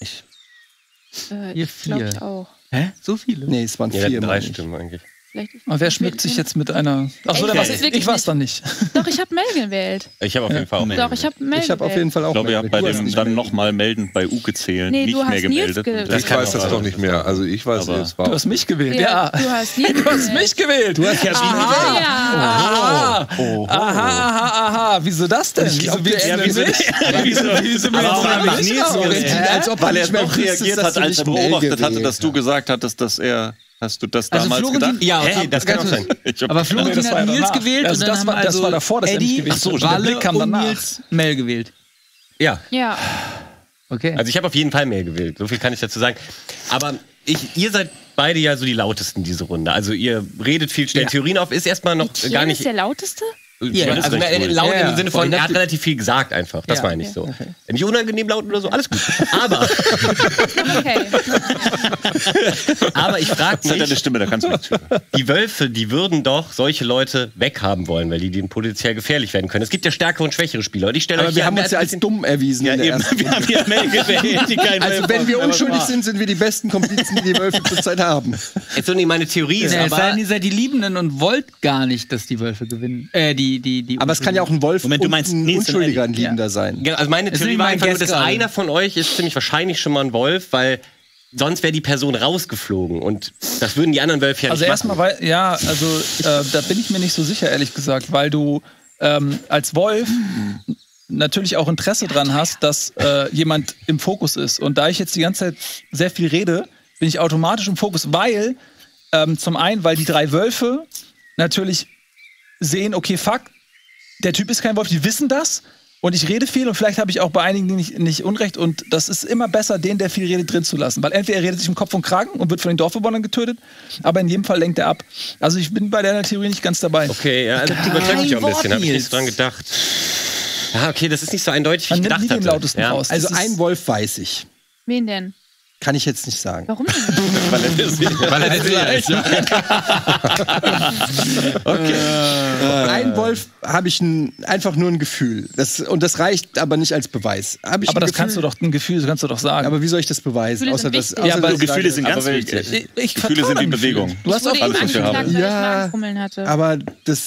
Ihr 4. Glaub ich auch. Hä? So viele? Nee, es waren 4. 3 Stimmen eigentlich. Aber wer schmückt sich jetzt mit einer... Achso, ich war es dann nicht. Doch, ich habe Mel gewählt. Ich habe auf jeden Fall auch Mel gewählt. Doch, ich habe Mel gewählt. Ich habe auf jeden Fall auch Mel gewählt. Ich glaube, ihr habt bei dem dann nochmal melden bei U gezählt, nee, nicht mehr gemeldet. Ich weiß das doch nicht mehr. Also ich weiß, es war... Du hast mich gewählt, ja. Du hast mich gewählt. Du hast ja aha. Wieso das denn? Wieso als ob er nicht mehr reagiert hat, als er beobachtet hatte, dass du gesagt hattest, dass er... Hast du das damals gedacht? Ja, okay, das kann auch sein. Aber Florentin hat Nils gewählt und dann haben das war davor, dass Eddie, er nicht gewählt hat. Der Blick kam danach. Nils Mel gewählt. Ja. Okay. Also ich habe auf jeden Fall Mel gewählt. So viel kann ich dazu sagen. Aber ihr seid beide ja so die lautesten diese Runde. Also ihr redet viel, stellt Theorien auf, ist erstmal noch gar nicht... Ist der lauteste? Ja, also laut im Sinne von, er hat relativ viel gesagt einfach. Das meine ich so. Nicht unangenehm laut oder so, alles gut. Aber... Aber ich frage mich, deine Stimme, da kannst du nichts hören. Die Wölfe, die würden doch solche Leute weghaben wollen, weil die denen potenziell gefährlich werden können. Es gibt ja stärkere und schwächere Spieler. Und ich stelle euch wir haben uns ja als dumm erwiesen. Ja, wir haben ja Mel gewählt. Also wenn wir unschuldig sind wir die besten Komplizen, die Wölfe zurzeit haben. Jetzt nicht meine Theorie ist, aber... Es sei denn, ihr seid die Liebenden und wollt gar nicht, dass die Wölfe gewinnen. Aber es kann ja auch ein Wolf Moment, du meinst ein Unschuldiger, ein Liebender sein. Also meine Theorie war einfach nur, dass einer von euch ist ziemlich wahrscheinlich schon mal ein Wolf, weil sonst wäre die Person rausgeflogen und das würden die anderen Wölfe ja nicht machen. Also erstmal, da bin ich mir nicht so sicher, ehrlich gesagt, weil du als Wolf natürlich auch Interesse dran hast, dass jemand im Fokus ist. Und da ich jetzt die ganze Zeit sehr viel rede, bin ich automatisch im Fokus, weil zum einen, weil die 3 Wölfe natürlich sehen, okay, fuck, der Typ ist kein Wolf, die wissen das. Und ich rede viel und vielleicht habe ich auch bei einigen nicht Unrecht. Und das ist immer besser, den, der viel redet, drin zu lassen. Weil entweder er redet sich im Kopf und Kragen und wird von den Dorfbewohnern getötet, aber in jedem Fall lenkt er ab. Also ich bin bei der Theorie nicht ganz dabei. Okay, ja, das überzeugt mich auch ein bisschen. Habe ich nicht so dran gedacht. Ja, okay, das ist nicht so eindeutig, wie ich gedacht hatte. Den lautesten raus. Also ein Wolf weiß ich. Wen denn? Kann ich jetzt nicht sagen. Warum denn? Weil er das ist. Okay. Ein Wolf habe ich einfach nur ein Gefühl. Und das reicht aber nicht als Beweis. Aber das kannst du doch sagen. Aber wie soll ich das beweisen? Gefühle sind ganz wichtig. Gefühle sind wie Bewegung. Du hast auch alles, was wir haben. Ja, aber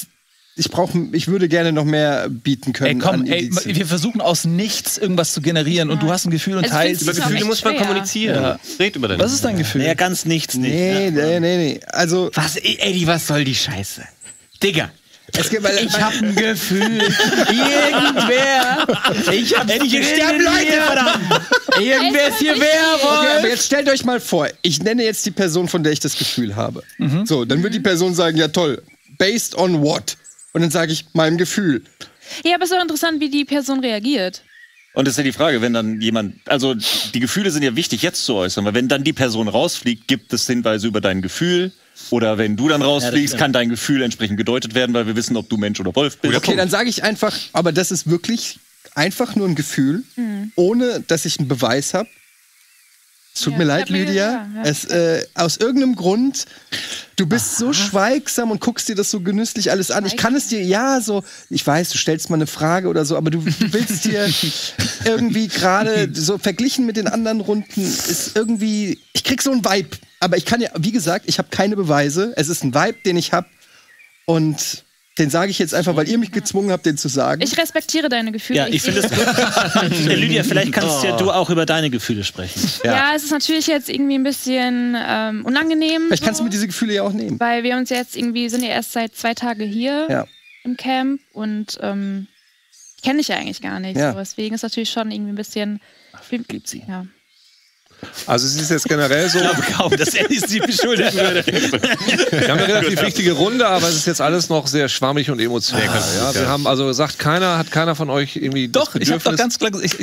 ich würde gerne noch mehr bieten können. Wir versuchen aus nichts irgendwas zu generieren und du hast ein Gefühl und teilst. Über Gefühle muss man kommunizieren. Ja. Red über deine. Was ist dein Gefühl? Ja, ganz nichts nicht. Nee. Also. Was soll die Scheiße? Digga. Ich hab ein Gefühl. Irgendwer. Hier sterben Leute, verdammt. Irgendwer ist hier Werwolf. Okay, aber jetzt stellt euch mal vor, ich nenne jetzt die Person, von der ich das Gefühl habe. So, dann wird die Person sagen, ja toll, based on what? Und dann sage ich, meinem Gefühl. Ja, aber es ist auch interessant, wie die Person reagiert. Und das ist ja die Frage, wenn dann jemand, also die Gefühle sind ja wichtig jetzt zu äußern, weil wenn dann die Person rausfliegt, gibt es Hinweise über dein Gefühl. Oder wenn du dann rausfliegst, kann dein Gefühl entsprechend gedeutet werden, weil wir wissen, ob du Mensch oder Wolf bist. Okay, dann sage ich einfach, aber das ist wirklich einfach nur ein Gefühl, ohne dass ich einen Beweis habe. Es tut mir leid, Lydia. Aus irgendeinem Grund, du bist so schweigsam und guckst dir das so genüsslich alles an. Ich kann es dir, ich weiß, du stellst mal eine Frage oder so, aber du willst dir irgendwie gerade so verglichen mit den anderen Runden, ist irgendwie, ich krieg so einen Vibe. Aber ich kann ja, wie gesagt, ich habe keine Beweise. Es ist ein Vibe, den ich habe und den sage ich jetzt einfach, weil ihr mich gezwungen habt, den zu sagen. Ich respektiere deine Gefühle. Ja, ich finde es gut. Lydia, vielleicht kannst ja du auch über deine Gefühle sprechen. Ja, es ist natürlich jetzt irgendwie ein bisschen unangenehm. Vielleicht kannst du mir diese Gefühle ja auch nehmen. Weil wir uns jetzt sind ja erst seit 2 Tagen hier im Camp und ich kenne dich ja eigentlich gar nicht. So. Deswegen ist natürlich schon irgendwie ein bisschen. Liebt sie. Ja. Also es ist jetzt generell so. Ich glaube kaum, dass er sie beschuldigen würde. Wir haben eine relativ wichtige Runde, aber es ist jetzt alles noch sehr schwammig und emotional. Wir haben also gesagt, hat keiner von euch irgendwie. Doch, ich habe doch ganz klar gesagt,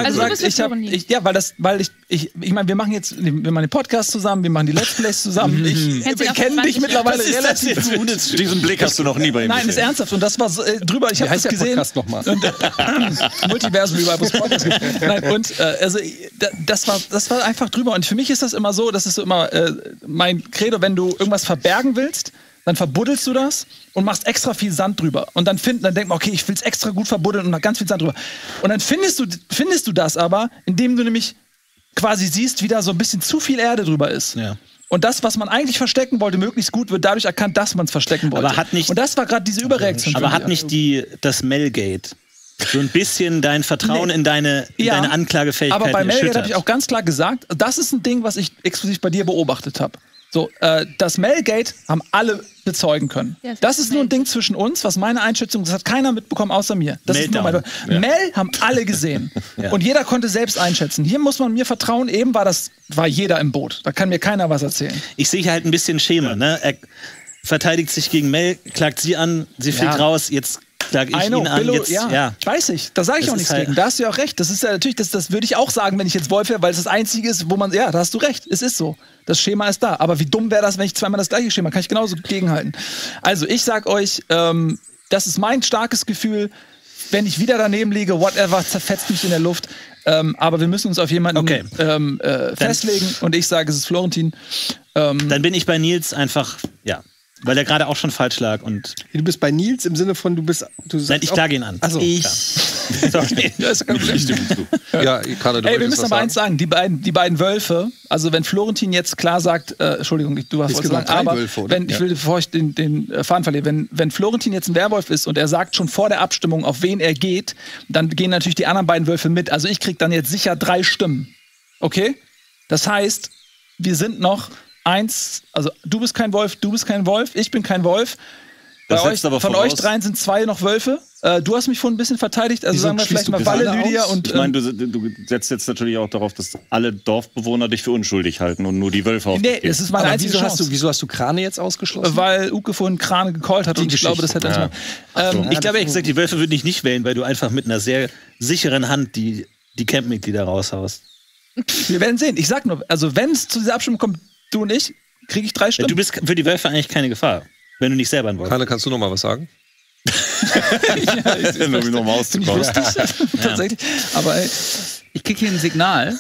ich meine, wir machen den Podcast zusammen, wir machen die Let's Plays zusammen. Wir kennen dich mittlerweile relativ gut. Diesen Blick hast du noch nie bei ihm. Nein, ist ernsthaft. Und das war drüber, ich habe das gesehen. Podcast nochmal. Multiversum, überall, wo es Podcast gibt. Nein, und das war einfach drüber. Und für mich ist das immer so, das ist so immer mein Credo, wenn du irgendwas verbergen willst, dann verbuddelst du das und machst extra viel Sand drüber. Und dann denkt man, okay, ich will es extra gut verbuddeln und noch ganz viel Sand drüber. Und dann findest du das aber, indem du nämlich quasi siehst, wie da so ein bisschen zu viel Erde drüber ist. Ja. Und das, was man eigentlich verstecken wollte, möglichst gut, wird dadurch erkannt, dass man es verstecken wollte. Und das war gerade diese Überreaktion. Aber hat nicht das Melgate so ein bisschen dein Vertrauen in deine Anklagefähigkeit aber bei Melgate erschüttert? habe ich auch ganz klar gesagt, das ist ein Ding, was ich exklusiv bei dir beobachtet habe. So, das Melgate haben alle bezeugen können. Ja, das ist nur ein Ding zwischen uns, was meine Einschätzung, das hat keiner mitbekommen außer mir. Das ist nur meine. Mel haben alle gesehen. Und jeder konnte selbst einschätzen. Hier muss man mir vertrauen, eben war jeder im Boot. Da kann mir keiner was erzählen. Ich sehe halt ein bisschen Schema, ne? Er verteidigt sich gegen Mel, klagt sie an, sie fliegt raus, jetzt klag ich ihn an. Billo, weiß ich, da sage ich auch nichts gegen. Da hast du ja auch recht. Das ist ja natürlich, das würde ich auch sagen, wenn ich jetzt Wolf wäre, weil es das Einzige ist, wo man, da hast du recht, es ist so. Das Schema ist da. Aber wie dumm wäre das, wenn ich zweimal das gleiche Schema, kann ich genauso gegenhalten. Also ich sag euch, das ist mein starkes Gefühl, wenn ich wieder daneben liege, whatever, zerfetzt mich in der Luft. Aber wir müssen uns auf jemanden festlegen und ich sage, es ist Florentin. Dann bin ich bei Nils einfach, weil er gerade auch schon falsch lag. Und du bist bei Nils im Sinne von, nein, ich klage ihn an. Also, Sorry. Das ist kein Problem. Wir müssen aber eins sagen, die beiden Wölfe, also wenn Florentin jetzt klar sagt, Entschuldigung, du hast was sagen, aber Wölfe, ich will, bevor ich den Faden verliere, wenn Florentin jetzt ein Werwolf ist und er sagt schon vor der Abstimmung, auf wen er geht, dann gehen natürlich die anderen beiden Wölfe mit. Also ich krieg dann jetzt sicher 3 Stimmen. Okay? Das heißt, wir sind noch eins, also du bist kein Wolf, ich bin kein Wolf. Von euch dreien sind 2 noch Wölfe. Du hast mich vorhin ein bisschen verteidigt, also sagen wir vielleicht mal Walle, Lydia und... Ich meine, du setzt jetzt natürlich auch darauf, dass alle Dorfbewohner dich für unschuldig halten und nur die Wölfe auf dich gehen. Das ist meine einzige Chance. Wieso hast du Krane jetzt ausgeschlossen? Weil Uke vorhin Krane gecallt hat und ich glaube, das hätte ich glaube ehrlich gesagt, die Wölfe würden dich nicht wählen, weil du einfach mit einer sehr sicheren Hand die Campmitglieder raushaust. Wir werden sehen. Ich sag nur, also wenn es zu dieser Abstimmung kommt, du und ich, kriege ich 3 Stimmen. Du bist für die Wölfe eigentlich keine Gefahr, wenn du nicht selber ein Wolf bist. Krane, kannst du noch mal was sagen? Ich noch mal auszukommen. Tatsächlich. Aber ich kriege hier ein Signal.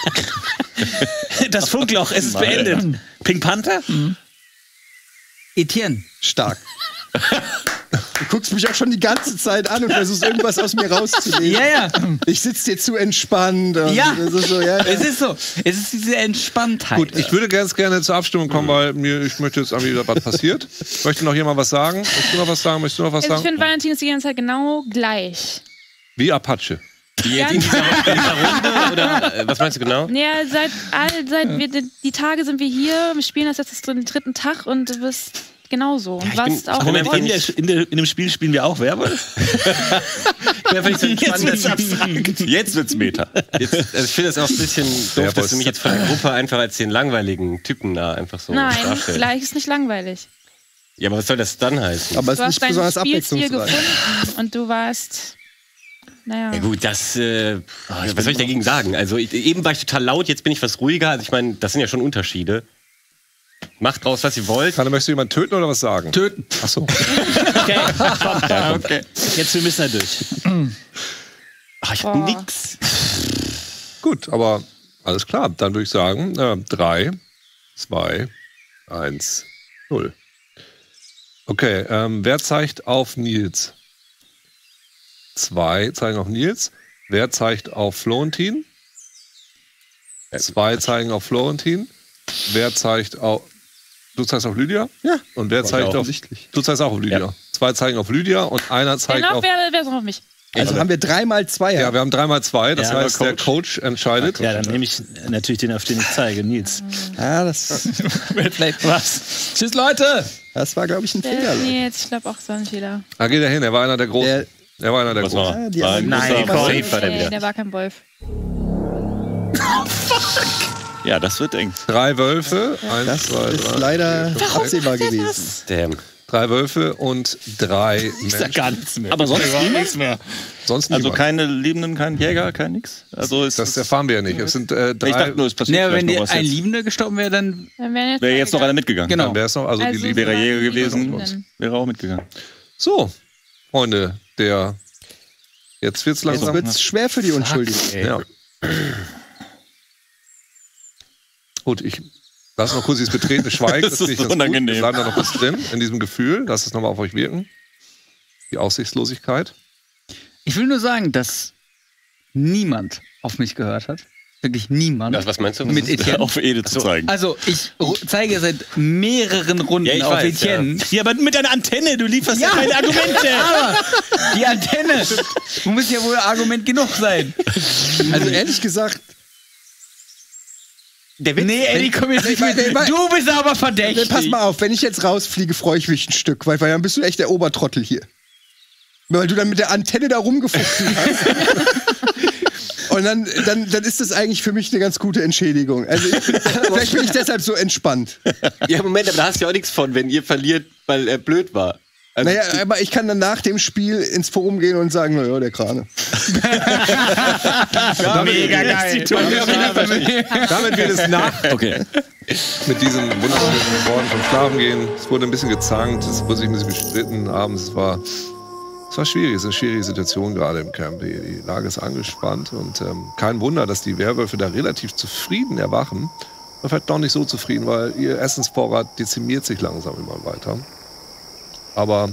Das Funkloch, es ist beendet. Pink Panther? Etienne. Stark. Du guckst mich auch schon die ganze Zeit an und versuchst irgendwas aus mir rauszunehmen. Ja. Ich sitze dir zu entspannt. Ja. Es ist so. Es ist diese Entspanntheit. Gut, ich würde ganz gerne zur Abstimmung kommen, weil ich möchte jetzt irgendwie, was passiert. Möchte noch jemand was sagen? Möchtest du noch was sagen? Ich finde, Valentin ist die ganze Zeit genau gleich. Wie Apache. In dieser Runde? Oder was meinst du genau? Ja, die Tage sind wir hier, wir spielen das jetzt den 3. Tag und du bist genauso. Und warst auch in dem Spiel spielen wir auch Werwolf? Jetzt wird's Meta. Ich finde es auch ein bisschen doof, dass du mich jetzt von der Gruppe einfach als den langweiligen Typen da einfach so darstellst. Nein, gleich ist nicht langweilig. Ja, aber was soll das dann heißen? Aber es ist nicht besonders abwechslungsreich. Gefunden und du warst... Naja. Ja gut, was soll ich dagegen sagen? Also eben war ich total laut, jetzt bin ich was ruhiger. Also ich meine, das sind ja schon Unterschiede. Macht draus, was ihr wollt. Möchtest du jemanden töten oder was sagen? Töten. Achso. Okay. Jetzt, wir müssen da durch. Ich hab nix. Gut, aber alles klar. Dann würde ich sagen, 3, 2, 1, 0. Okay, wer zeigt auf Nils? 2 zeigen auf Nils. Wer zeigt auf Florentin? 2 zeigen auf Florentin. Wer zeigt auf... Du zeigst auf Lydia? Ja. Und wer zeigt auf... Du zeigst auch auf Lydia. Ja. 2 zeigen auf Lydia und einer zeigt auf... Wer ist auf mich? Also haben wir 3x2. Ja, wir haben 3x2. Das heißt, der Coach entscheidet. Ja, dann nehme ich natürlich den, auf den ich zeige, Nils. Ja, das... Was? Tschüss, Leute! Das war, glaube ich, ein Fehler. Nils, ich glaube auch, es war ein Fehler. Da geht er hin. Er war einer der Großen. Er war einer der Großen. Der war kein Wolf. Ja, das wird eng. 3 Wölfe. 1, 2, 3. Das ist leider absehbar gewesen. Damn. 3 Wölfe und 3 Menschen. Ich sag gar nichts mehr. Aber sonst nichts mehr. Sonst also keine Liebenden, kein Jäger, kein nix. Also das erfahren wir ja nicht. Es sind 3. Ich dachte nur, es passiert wenn ein Liebender gestorben wäre, dann wäre jetzt noch einer mitgegangen. Genau. Dann wäre es noch, also die Liebe wäre Jäger gewesen, wäre auch mitgegangen. So, Freunde, jetzt wird's langsam. Jetzt wird's schwer für die Unschuldigen. Ja. Gut, ich lasse noch kurz dieses betretene Schweigen. Das ist unangenehm. Wir bleiben da noch kurz drin, in diesem Gefühl. Lasst es nochmal auf euch wirken. Die Aussichtslosigkeit. Ich will nur sagen, dass niemand auf mich gehört hat. Wirklich niemand. Was meinst du? Mit Etienne. Auf Ede zu zeigen. Also, ich zeige seit mehreren Runden auf Etienne. Ja, aber mit einer Antenne, du lieferst ja keine Argumente. Aber die Antenne muss ja wohl Argument genug sein. Also, ehrlich gesagt, Eddie, komm jetzt nicht mit. Du bist aber verdächtig. Pass mal auf, wenn ich jetzt rausfliege, freue ich mich ein Stück, weil dann bist du echt der Obertrottel hier. Weil du dann mit der Antenne da rumgefuchtelt hast. Und dann ist das eigentlich für mich eine ganz gute Entschädigung. Also vielleicht bin ich deshalb so entspannt. Ja, Moment, aber da hast du ja auch nichts von, wenn ihr verliert, weil er blöd war. Also naja, aber ich kann dann nach dem Spiel ins Forum gehen und sagen, naja, der Krane. Mega geil. Damit wird es nach. Okay. Mit diesen wunderschönen Worten vom Schlafen gehen. Es wurde ein bisschen gezankt, es wurde sich ein bisschen gestritten abends. Es war schwierig, es ist eine schwierige Situation gerade im Camp. Die Lage ist angespannt und kein Wunder, dass die Werwölfe da relativ zufrieden erwachen. Und vielleicht doch nicht so zufrieden, weil ihr Essensvorrat dezimiert sich langsam immer weiter. Aber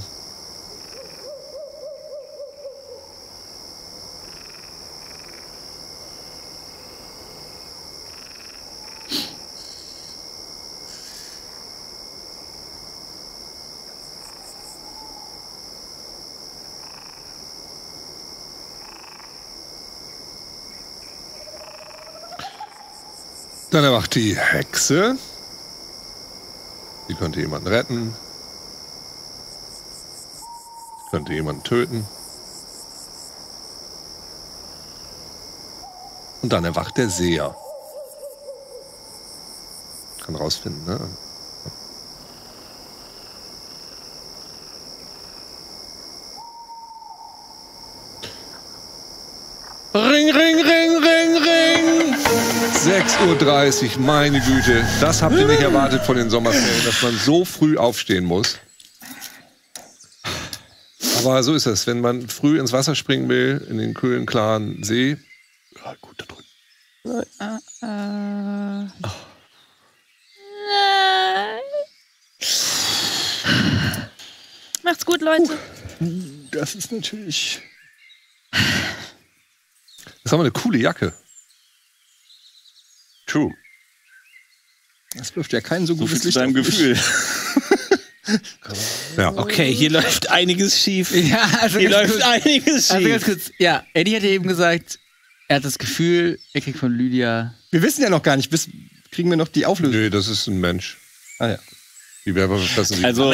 Dann erwacht die Hexe. Sie könnte jemanden retten. Könnte jemanden töten. Und dann erwacht der Seher. Kann rausfinden, ne? Ring, ring, ring, ring, ring! 6:30 Uhr, meine Güte. Das habt ihr nicht erwartet von den Sommerferien, dass man so früh aufstehen muss. Aber so ist es, wenn man früh ins Wasser springen will, in den kühlen, klaren See. Ja, gut, da drüben. Macht's gut, Leute. Das ist natürlich... Das haben wir eine coole Jacke. True. Das wirft ja kein so gutes Licht auf Gefühl. Ja. Okay, hier läuft einiges schief. Ja, also hier läuft einiges schief. Also ganz kurz, ja, Eddie hat ja eben gesagt, er hat das Gefühl, er kriegt von Lydia... Wir wissen ja noch gar nicht, kriegen wir noch die Auflösung? Nee, das ist ein Mensch. Ah ja. Die Werwölfe sich also,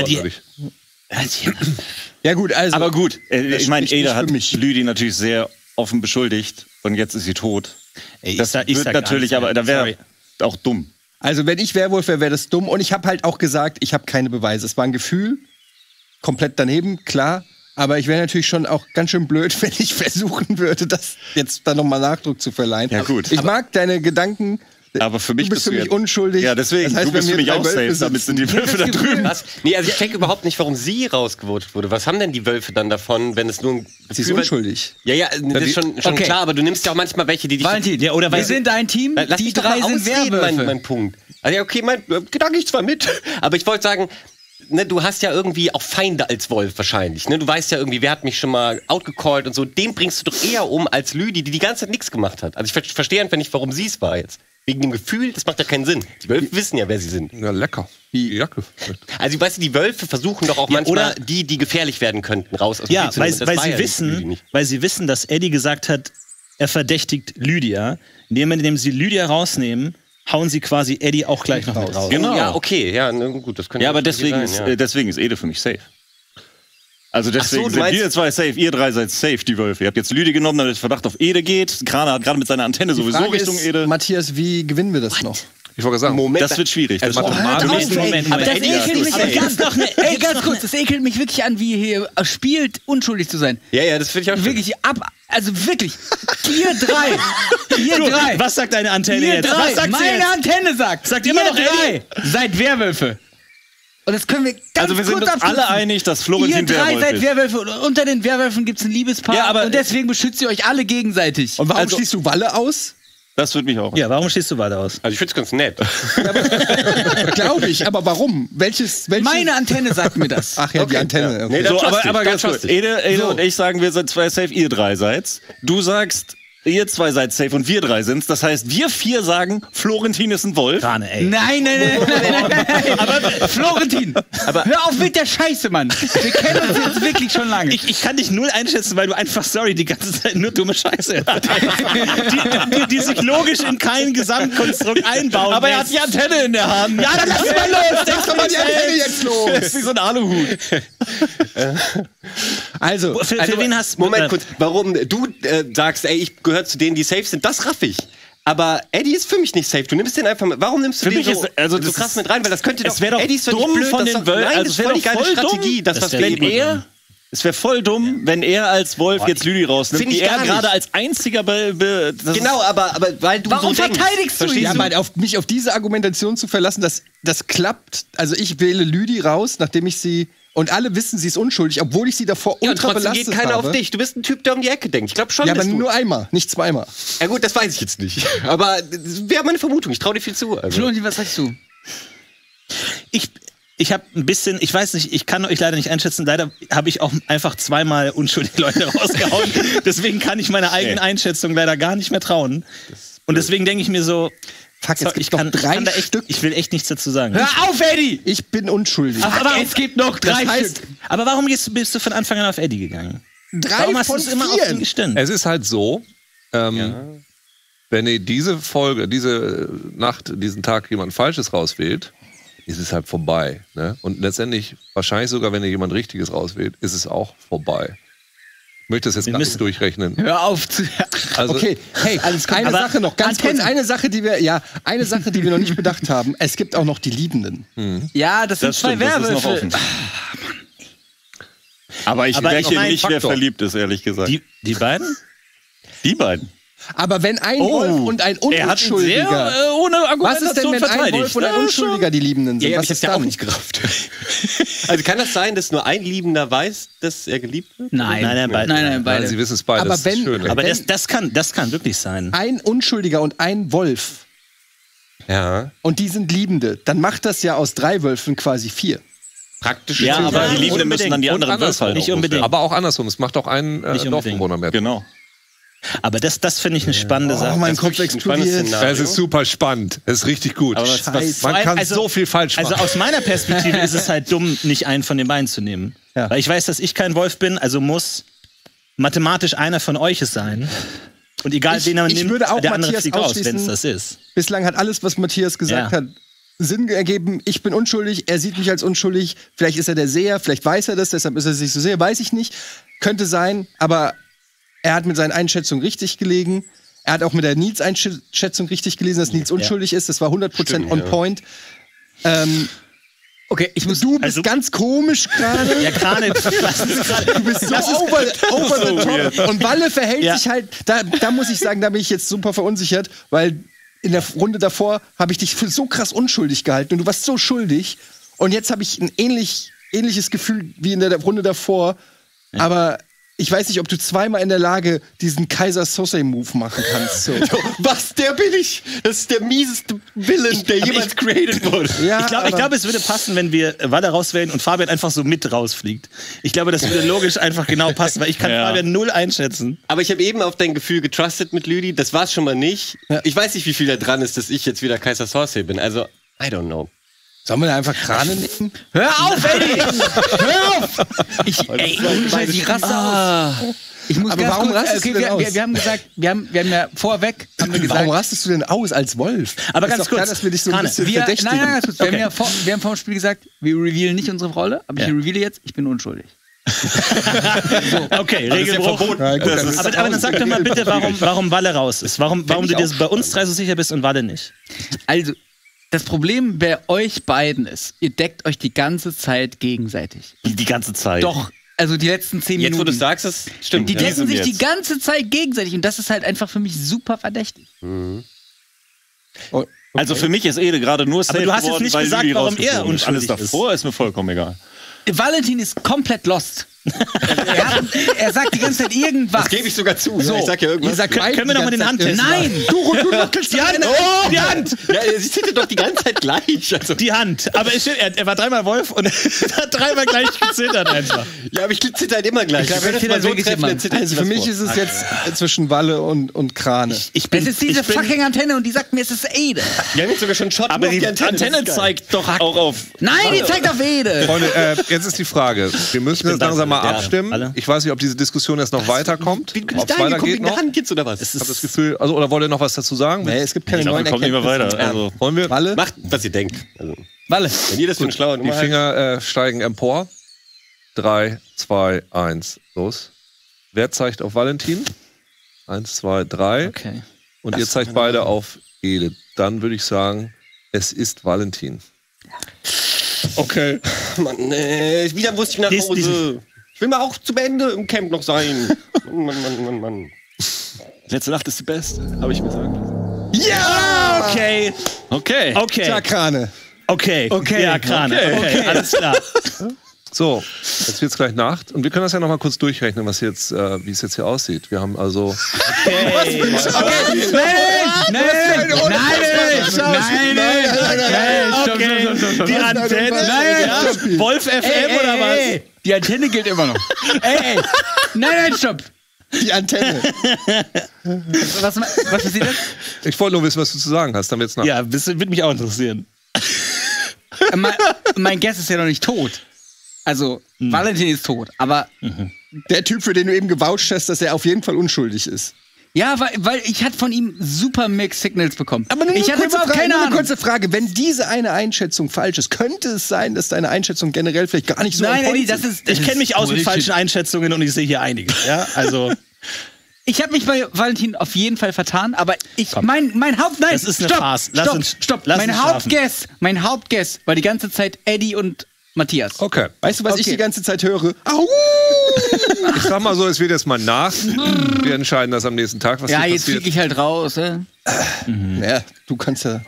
ja gut, also... Aber gut, ich meine, Ada hat Lydia natürlich sehr offen beschuldigt und jetzt ist sie tot. Ey, das wird natürlich, aber da wäre auch dumm. Also wenn ich Werwolf wäre, wäre das dumm. Und ich habe halt auch gesagt, ich habe keine Beweise. Es war ein Gefühl, komplett daneben, klar. Aber ich wäre natürlich schon auch ganz schön blöd, wenn ich versuchen würde, das jetzt da nochmal Nachdruck zu verleihen. Ja gut. Ich mag deine Gedanken. Aber für mich bist du mich unschuldig. Ja, deswegen. Das heißt, du bist für mich auch safe, damit sind die Wölfe da drüben. Was? Nee, also ich check überhaupt nicht, warum sie rausgevotet wurde. Was haben denn die Wölfe dann davon, wenn es nur ein... Sie ist unschuldig. Ja, das ist schon klar, aber du nimmst ja auch manchmal welche, die dich... Valentin, ja, oder wir sind ein Team, lass die drei sind Werwölfe. Mein Punkt. Also ja, okay, mein Gedanke ich zwar mit, aber ich wollte sagen... Ne, du hast ja irgendwie auch Feinde als Wolf wahrscheinlich. Ne? Du weißt ja irgendwie, wer hat mich schon mal outgecallt und so. Den bringst du doch eher um als Lüdi, die ganze Zeit nichts gemacht hat. Also ich verstehe einfach nicht, warum sie es war jetzt. Wegen dem Gefühl, das macht ja keinen Sinn. Die Wölfe wissen ja, wer sie sind. Ja, lecker. Die Jacke. Also weißt du, die Wölfe versuchen doch auch manchmal die gefährlich werden könnten, raus aus dem Ja, weil sie wissen, dass Eddie gesagt hat, er verdächtigt Lydia. Indem sie Lydia rausnehmen, hauen sie quasi Eddie auch gleich noch mit raus. Genau. Ja, okay, ja, gut, das könnte ja, aber deswegen ist Ede für mich safe. Also deswegen sind wir zwei safe, ihr drei seid safe, die Wölfe. Ihr habt jetzt Lydia genommen, damit der Verdacht auf Ede geht. Krana hat gerade mit seiner Antenne sowieso Richtung Ede. Matthias, wie gewinnen wir das noch? Ich wollte sagen, Moment, das wird schwierig. Das Moment. Aber das ekelt mich ganz kurz, das ekelt mich wirklich an, wie ihr hier spielt, unschuldig zu sein. Ja, das finde ich auch wirklich also wirklich, ihr drei. Was sagt deine Antenne jetzt? Was sagt meine Antenne sagt immer noch Eddie. Seid Werwölfe. Und das können wir ganz Also wir sind uns alle einig, dass Florentin Werwolf ist. Ihr drei seid Werwölfe und unter den Werwölfen gibt es ein Liebespaar und deswegen beschützt ihr euch alle gegenseitig. Und warum schließt du Walle aus? Das würde mich auch. Ja, warum schießt du weiter aus? Also ich finde es ganz nett. Glaube ich, aber warum? Welches? Meine Antenne sagt mir das. Ach ja, die Antenne. Okay. Nee, so, aber ganz kurz. Ede und ich sagen, wir sind zwei safe, ihr drei seid. Du sagst, ihr zwei seid safe und wir drei sind's. Das heißt, wir vier sagen, Florentin ist ein Wolf. Nein. Aber Florentin, hör auf mit der Scheiße, Mann. Wir kennen uns jetzt wirklich schon lange. Ich kann dich null einschätzen, weil du einfach, die ganze Zeit nur dumme Scheiße die sich logisch in kein Gesamtkonstrukt einbauen. Aber er hat die Antenne in der Hand. Ja, dann lass mal los. Lass doch mal die Antenne jetzt los. Das ist wie so ein Aluhut. Also, für wen hast du... Moment kurz, warum du sagst, ey, ich gehöre zu denen, die safe sind, das raff ich. Aber Eddie ist für mich nicht safe. Du nimmst den einfach mit. Warum nimmst du den so krass mit rein? Weil das könnte doch... Eddie ist doch dumm von den Wölfen. Nein, das ist voll die geile Strategie. Es wäre voll dumm, wenn er als Wolf jetzt Lüdi rausnimmt, die er gerade als einziger... Genau, aber weil du warum so verteidigst du ihn? Ja, mich auf diese Argumentation zu verlassen, das klappt. Also ich wähle Lüdi raus, nachdem ich sie... Und alle wissen, sie ist unschuldig, obwohl ich sie davor ultra belastet habe. geht keiner auf dich. Du bist ein Typ, der um die Ecke denkt. Ich glaube schon, ja, aber nur einmal, nicht zweimal. Ja gut, das weiß ich jetzt nicht. Aber das wäre meine Vermutung. Ich traue dir viel zu. Also. Florentin, was sagst du? Ich habe ein bisschen, ich weiß nicht, ich kann euch leider nicht einschätzen. Leider habe ich auch einfach zweimal unschuldige Leute rausgehauen. Deswegen kann ich meiner eigenen Einschätzung leider gar nicht mehr trauen. Und deswegen denke ich mir so... Fuck, es gibt noch 3 Stück. Ich will echt nichts dazu sagen. Hör auf, Eddie! Ich bin unschuldig. Aber es gibt noch 3 Stück. Aber warum bist du von Anfang an auf Eddie gegangen? 3 warum von hast du immer auf ihn gestimmt? Es ist halt so, wenn ihr diese Folge, diese Nacht, diesen Tag jemand Falsches rauswählt, ist es halt vorbei. Ne? Und letztendlich, wahrscheinlich sogar, wenn ihr jemand Richtiges rauswählt, ist es auch vorbei. Ich möchte das jetzt gar nicht durchrechnen. Hör auf. Also, okay, hey, eine Sache noch, ganz kurz. Eine Sache, die wir noch nicht bedacht haben. Es gibt auch noch die Liebenden. Ja, das sind zwei Werwölfe. Aber ich merke nicht, wer verliebt ist, ehrlich gesagt. Die beiden? Die beiden. Aber wenn ein Wolf und ein Unschuldiger... ohne Argumentation was ist denn, wenn ein Wolf und ein Unschuldiger die Liebenden sind? Ja, ich hab's ja auch nicht gerafft. Also kann das sein, dass nur ein Liebender weiß, dass er geliebt wird? Nein, beide. Sie wissen es beide. Aber das kann wirklich sein. Ein Unschuldiger und ein Wolf. Ja. Und die sind Liebende. Dann macht das ja aus 3 Wölfen quasi 4. Praktisch. Ja, aber die Liebenden müssen dann die anderen Wölfe halt nicht unbedingt. Aber auch andersrum. Es macht auch einen Dorfbewohner mehr. Genau. Aber das finde ich eine spannende Sache. Mein Kopf explodiert. Es ist super spannend. Es ist richtig gut. Aber man kann so viel falsch machen. Also aus meiner Perspektive ist es halt dumm, nicht einen von den beiden zu nehmen. Ja. Weil ich weiß, dass ich kein Wolf bin, also muss mathematisch einer von euch es sein. Und egal, wen er nimmt, würde auch der andere Matthias fliegt raus, wenn es das ist. Bislang hat alles, was Matthias gesagt hat, Sinn ergeben. Ich bin unschuldig, er sieht mich als unschuldig. Vielleicht ist er der Seher, vielleicht weiß er das, deshalb ist er sich so sehr, weiß ich nicht. Könnte sein, aber er hat mit seinen Einschätzungen richtig gelegen. Er hat auch mit der Nils-Einschätzung richtig gelesen, dass Nils unschuldig ist. Das war 100% on point. Okay, du bist ganz komisch gerade. Ja, gerade. Du bist so over the top. Und Walle verhält sich halt, da muss ich sagen, da bin ich jetzt super verunsichert, weil in der Runde davor habe ich dich für so krass unschuldig gehalten und du warst so schuldig. Und jetzt habe ich ein ähnliches Gefühl wie in der Runde davor. Ja. Aber ich weiß nicht, ob du zweimal in der Lage diesen Kaiser Sosei-Move machen kannst. So. Was? Der bin ich? Das ist der mieseste Villain, der jemals created wurde. Ja, ich glaube, es würde passen, wenn wir Walle rauswählen und Fabian einfach so mit rausfliegt. Ich glaube, das würde logisch einfach genau passen, weil ich kann Fabian 0 einschätzen. Aber ich habe eben auf dein Gefühl getrustet mit Lüdi. Das war's schon mal nicht. Ja. Ich weiß nicht, wie viel da dran ist, dass ich jetzt wieder Kaiser Sosei bin. Also, I don't know. Sollen wir da einfach Krane nehmen? Hör auf, Eddie! Hör auf! Die raste aus. Ich muss aber warum rastest du denn aus? Wir haben gesagt, wir haben ja vorweg gesagt, warum rastest du denn aus als Wolf? Aber ganz kurz, klar, dass wir dich so ein bisschen verdächtigen. Nein, wir haben vor dem Spiel gesagt, wir revealen nicht unsere Rolle, aber ich reveale jetzt, ich bin unschuldig. Okay, Regelbruch. Aber dann sag doch mal bitte, warum Walle raus ist. Warum du dir bei uns 3 so sicher bist und Walle nicht. Also, das Problem bei euch beiden ist, ihr deckt euch die ganze Zeit gegenseitig. Die ganze Zeit? Doch, also die letzten 10 Minuten. Jetzt, wo du sagst, das stimmt. Die decken sich die ganze Zeit gegenseitig und das ist halt einfach für mich super verdächtig. Mhm. Okay. Also für mich ist Ede gerade nur safe. Aber du hast jetzt nicht gesagt, warum er unschuldig ist. Alles davor ist mir vollkommen egal. Valentin ist komplett lost. Er sagt die ganze Zeit irgendwas. Das gebe ich sogar zu. So. Ich sag ja irgendwas. Können wir noch mal den Handtest? Nein! Du nuckelst die Hand! Oh, die Hand! Ja, sie zittert doch die ganze Zeit gleich. Also. Die Hand. Aber er war 3-mal Wolf und hat 3-mal gleich gezittert einfach. Ja, aber ich zitter halt immer gleich. Also für mich ist es jetzt zwischen Walle und Krane. Es ist diese fucking Antenne und die sagt mir, es ist Ede. Die haben jetzt sogar schon Shot. Aber die Antenne zeigt doch auch auf... Nein, die zeigt auf Ede! Freunde, jetzt ist die Frage. Wir müssen jetzt langsam mal abstimmen. Ich weiß nicht, ob diese Diskussion jetzt noch weiterkommt. Ob es weitergeht noch. Hand oder was? Ich habe das Gefühl, oder wollt ihr noch was dazu sagen? Nee, es gibt keine neuen Erkenntnisse. Kommt nicht mehr weiter. Also, wollen wir? Walle? Macht, was ihr denkt. Also, Walle. Wenn ihr das für einen schlauen Die Finger steigen empor. 3, 2, 1, los. Wer zeigt auf Valentin? 1, 2, 3. Okay. Und ihr zeigt beide auf Ede. Dann würde ich sagen, es ist Valentin. Okay. Mann, nee. Wieder wusste ich nach Hause. Ich will mal auch zum Ende im Camp noch sein. Mann. Letzte Nacht ist die beste, habe ich gesagt. Ja! Okay. Tja, Krane. Okay. Ja, Krane. Okay. Alles klar. So, jetzt wird's gleich Nacht und wir können das ja noch mal kurz durchrechnen, wie es jetzt hier aussieht. Wir haben also... Nein! Die Antenne? Wolf FM oder was? Die Antenne gilt immer noch. Nein, stopp! Die Antenne. Was passiert das? Ich wollte nur wissen, was du zu sagen hast, dann wird's Nacht. Ja, das würde mich auch interessieren. Mein Guess ist ja noch nicht tot. Also, Valentin ist tot, aber... Der Typ, für den du eben gewoucht hast, dass er auf jeden Fall unschuldig ist. Ja, weil ich hatte von ihm super Mixed Signals bekommen. Aber ich hatte überhaupt keine Ahnung. Eine kurze Frage, wenn diese eine Einschätzung falsch ist, könnte es sein, dass deine Einschätzung generell vielleicht gar nicht so Nein, Eddie, ich kenne mich aus mit falschen Einschätzungen und ich sehe hier einige. Ja, also ich habe mich bei Valentin auf jeden Fall vertan, aber mein Hauptguess. Das ist eine Farce. Mein Hauptguess war die ganze Zeit Eddie und Matthias. Okay. Weißt du, was ich die ganze Zeit höre? Au! Ich sag mal so, es wird jetzt mal nach. Wir entscheiden das am nächsten Tag, was hier passiert. Ja, jetzt fliege ich halt raus. Ja, du kannst ja...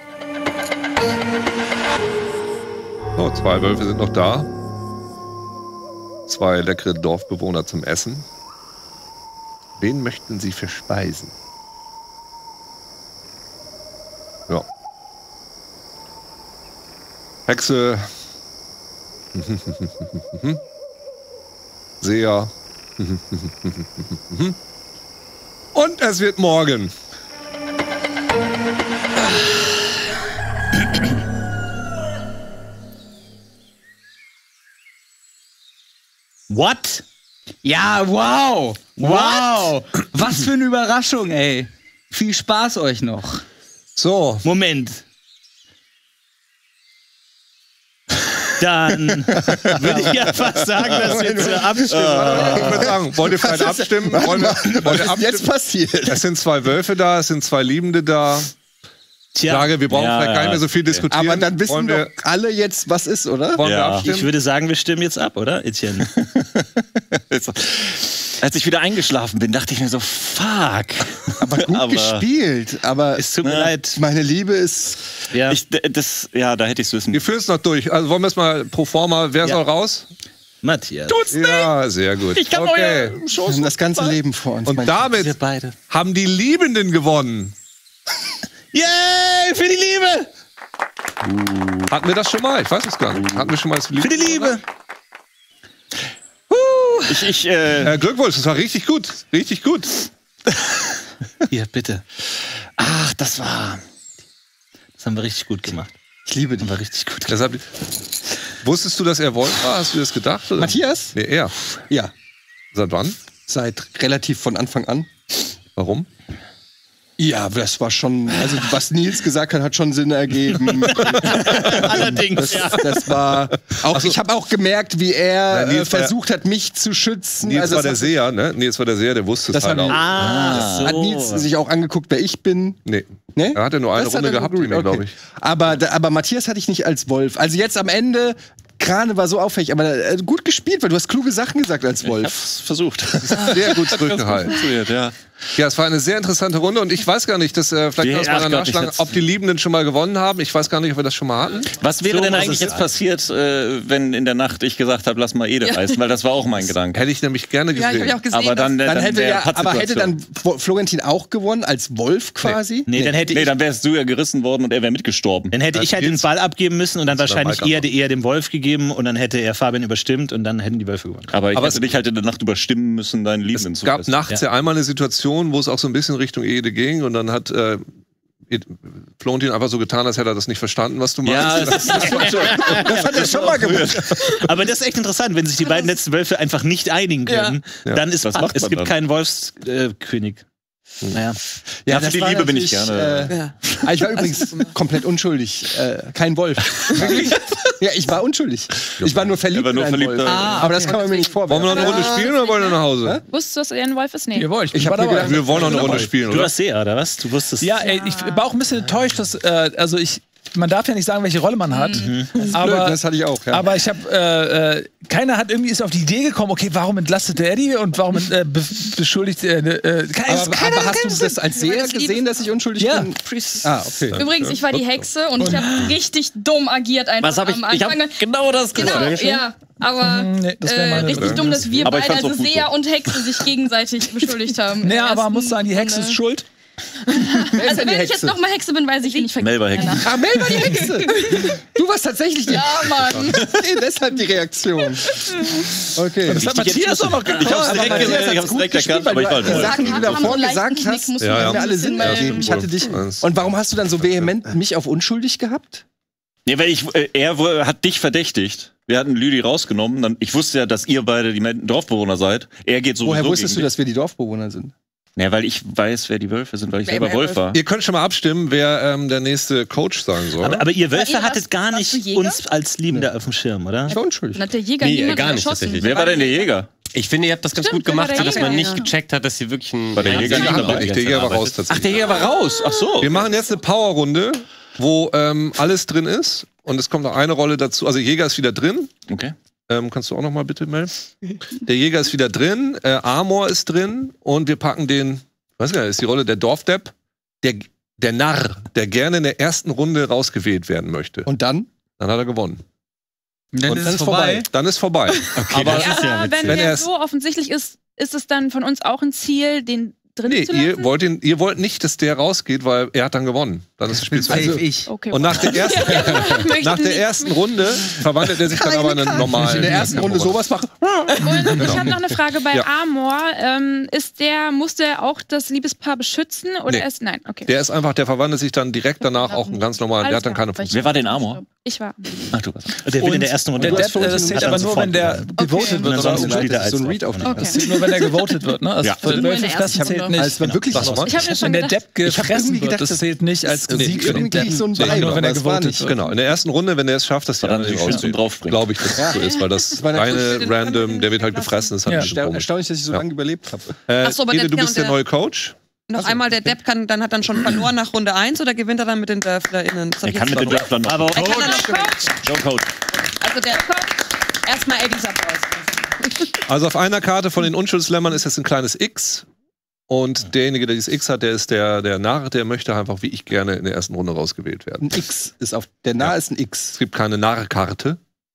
So, 2 Wölfe sind noch da. 2 leckere Dorfbewohner zum Essen. Wen möchten sie verspeisen? Ja. Hexe. Seher. Und es wird morgen. What? Ja, wow! Wow! Was für eine Überraschung, ey. Viel Spaß euch noch. So. Moment. Dann würde ich ja fast sagen, dass wir zur Abstimmung. Ich würde sagen, wollt ihr vielleicht abstimmen? Wollt ihr abstimmen? Jetzt passiert. Es sind 2 Wölfe da, es sind 2 Liebende da. Tja. Sage, wir brauchen vielleicht gar nicht mehr so viel diskutieren. Aber dann wissen doch alle jetzt, was ist, oder? Wollen wir abstimmen? Ich würde sagen, wir stimmen jetzt ab, oder, Etienne? Als ich wieder eingeschlafen bin, dachte ich mir so, fuck. Aber gut gespielt. Aber es tut mir leid. Meine Liebe ist... Ja, da hätte ich es wissen. Wir führen es noch durch. Also wollen wir es mal pro forma, wer soll raus? Matthias. Tut's nicht! Ja, sehr gut. Ich kann wir haben das ganze Leben vor uns. Und damit haben die Liebenden gewonnen. Yay, für die Liebe! Hatten wir das schon mal? Ich weiß es gar nicht. Hatten wir schon mal das für die Liebe? Glückwunsch, das war richtig gut. Richtig gut. Hier, bitte. Ach, das haben wir richtig gut gemacht. Ich liebe dich. Das war richtig gut gemacht. Wusstest du, dass er Wolf war? Hast du das gedacht? Oder? Matthias? Nee, er. Ja. Seit wann? Seit relativ von Anfang an. Warum? Ja, das war schon, also was Nils gesagt hat, hat schon Sinn ergeben. Allerdings, das war auch, ich habe auch gemerkt, wie er versucht hat, mich zu schützen. Nils war der Seher, ne? Nils war der Seher, der wusste es halt auch. Hat Nils sich auch angeguckt, wer ich bin? Nee. Er hatte nur eine Runde gehabt, glaube ich. Aber Matthias hatte ich nicht als Wolf. Also jetzt am Ende... Krane war so auffällig, aber gut gespielt, weil du hast kluge Sachen gesagt als Wolf. Ich hab's versucht. Sehr gut zurückgehalten. Ja, es war eine sehr interessante Runde und ich weiß gar nicht, dass vielleicht kann man mal nachschlagen, ob die Liebenden schon mal gewonnen haben. Ich weiß gar nicht, ob wir das schon mal hatten. Was wäre denn eigentlich jetzt passiert, wenn in der Nacht ich gesagt habe, lass mal Ede reißen, weil das war auch mein Gedanke. Hätte ich nämlich gerne gesehen. Ja, ich hab ja auch gesehen. Aber dann hätte dann Florentin auch gewonnen als Wolf quasi? Nee, dann wärst du ja gerissen worden und er wäre mitgestorben. Dann hätte ich halt den Ball abgeben müssen und dann wahrscheinlich eher dem Wolf gegeben und dann hätte er Fabian überstimmt und dann hätten die Wölfe gewonnen. Aber ich hätte dich halt in der Nacht überstimmen müssen, deinen Liebenden zu essen. Es gab nachts ja einmal eine Situation, wo es auch so ein bisschen Richtung Ede ging und dann hat Florentin einfach so getan, als hätte er das nicht verstanden, was du meinst. Ja, das hat er schon mal gemacht. Aber das ist echt interessant, wenn sich die beiden letzten Wölfe einfach nicht einigen können, dann ist es gibt keinen Wolfskönig. Naja. Ja, für die Liebe bin ich gerne. Ich war übrigens komplett unschuldig. Kein Wolf. Wirklich? Ja, ich war unschuldig. Ich war nur verliebt in einen Wolf. Aber das kann man mir nicht vorwerfen. Wollen wir noch eine Runde spielen oder wollen wir nach Hause? Wusstest du, dass er ein Wolf ist? Nee. Jawohl, wir wollen noch eine Runde spielen, oder? Du warst Seher, oder was? Du wusstest. Ja, ich war auch ein bisschen enttäuscht, dass, man darf ja nicht sagen, welche Rolle man hat. Aber das hatte ich auch, ja. Aber ich habe, keiner ist auf die Idee gekommen, okay, warum entlastet der Eddie und warum beschuldigt aber hast du das als Seher gesehen, dass ich unschuldig bin? Okay. Übrigens, ich war die Hexe und ich habe richtig dumm agiert einfach am Anfang. Ich habe genau das gesagt. Ja, aber richtig dumm, dass wir beide, also Seher und Hexe, sich gegenseitig beschuldigt haben. Naja, aber man muss sagen, die Hexe ist schuld. Also wenn ich jetzt noch mal Hexe bin, weiß ich nicht. Mel war Hexe. Mel war die Hexe. Du warst tatsächlich die. Ja, Mann. Deshalb die Reaktion. Okay. Das hat Matthias auch noch gemacht. Ich hab's direkt erkannt, aber ich war die Sachen, die du davor gesagt hast, mir alle Sinn ergeben. Ich hatte dich. Und warum hast du dann so vehement mich auf unschuldig gehabt? Ja, weil er hat dich verdächtigt. Wir hatten Lüdi rausgenommen. Ich wusste ja, dass ihr beide die Dorfbewohner seid. Er geht sowieso. Woher wusstest du, dass wir die Dorfbewohner sind? Ja, weil ich weiß, wer die Wölfe sind, weil ich selber Wolf war. Ihr könnt schon mal abstimmen, wer der nächste Coach sein soll. Aber ihr Wölfe hattet gar nicht uns als Liebender auf dem Schirm, oder? Schon schuldig. Hat der Jäger gar nicht tatsächlich. Wer war denn der Jäger? Ich finde, ihr habt das ganz gut gemacht, sodass man nicht gecheckt hat, dass sie wirklich ein... War der Jäger nicht dabei? Der Jäger war raus tatsächlich. Ach, der Jäger war raus. Ach so. Wir machen jetzt eine Powerrunde, wo alles drin ist. Und es kommt noch eine Rolle dazu. Also Jäger ist wieder drin. Okay. Kannst du auch noch mal bitte, Mel? Der Jäger ist wieder drin. Amor ist drin. Und wir packen den, weiß gar nicht, ist die Rolle der Dorfdepp. Der Narr, der gerne in der ersten Runde rausgewählt werden möchte. Und dann? Dann hat er gewonnen. Und dann ist es vorbei. Dann ist vorbei. Okay, aber wenn der so offensichtlich ist, ist es dann von uns auch ein Ziel, den drin zu lassen? Ihr wollt nicht, dass der rausgeht, weil er hat dann gewonnen. Dann ist das Spiel zu Ende. Okay, und nach der ersten Runde verwandelt er sich dann aber in einen normalen. In der ersten Runde sowas machen. Und ich habe noch eine Frage bei Amor. Muss der auch das Liebespaar beschützen? Oder Nein, okay. Der ist einfach, der verwandelt sich dann direkt danach auch ein ganz normalen. Der hat dann keine Funktion. Wer war denn Amor? Ich war. Ach, du warst. Der will in der ersten Runde. Das zählt aber nur, wenn der gewotet wird. Ansonsten spielt er als so ein Read auf. Das zählt nur, wenn der gewotet wird. Ne? Also für Wölfe fressen zählt nicht. Also wirklich, wenn der Depp gefressen wird, das zählt nicht als Sieg für den Depp. Nur wenn er gewotet wird. Genau, in der ersten Runde, wenn er es schafft, dass die anderen rausgehen, glaube ich, dass das so ist, weil das reine Random, der wird halt gefressen. Das ist halt erstaunlich, dass ich so lange überlebt habe. Ede, du bist der neue Coach. Noch einmal, der Depp hat dann schon verloren nach Runde 1 oder gewinnt er dann mit den DörflerInnen? Er kann mit den Dörflern noch. Er kann dann noch Coach. Joe Coach. Also der Coach, erstmal Eddies Applaus. Also auf einer Karte von den Unschuldslämmern ist jetzt ein kleines X. Und derjenige, der dieses X hat, der ist der Narr, der möchte einfach, wie ich gerne, in der ersten Runde rausgewählt werden. Ein X ist auf der Narr ist ein X. Es gibt keine Narrkarte,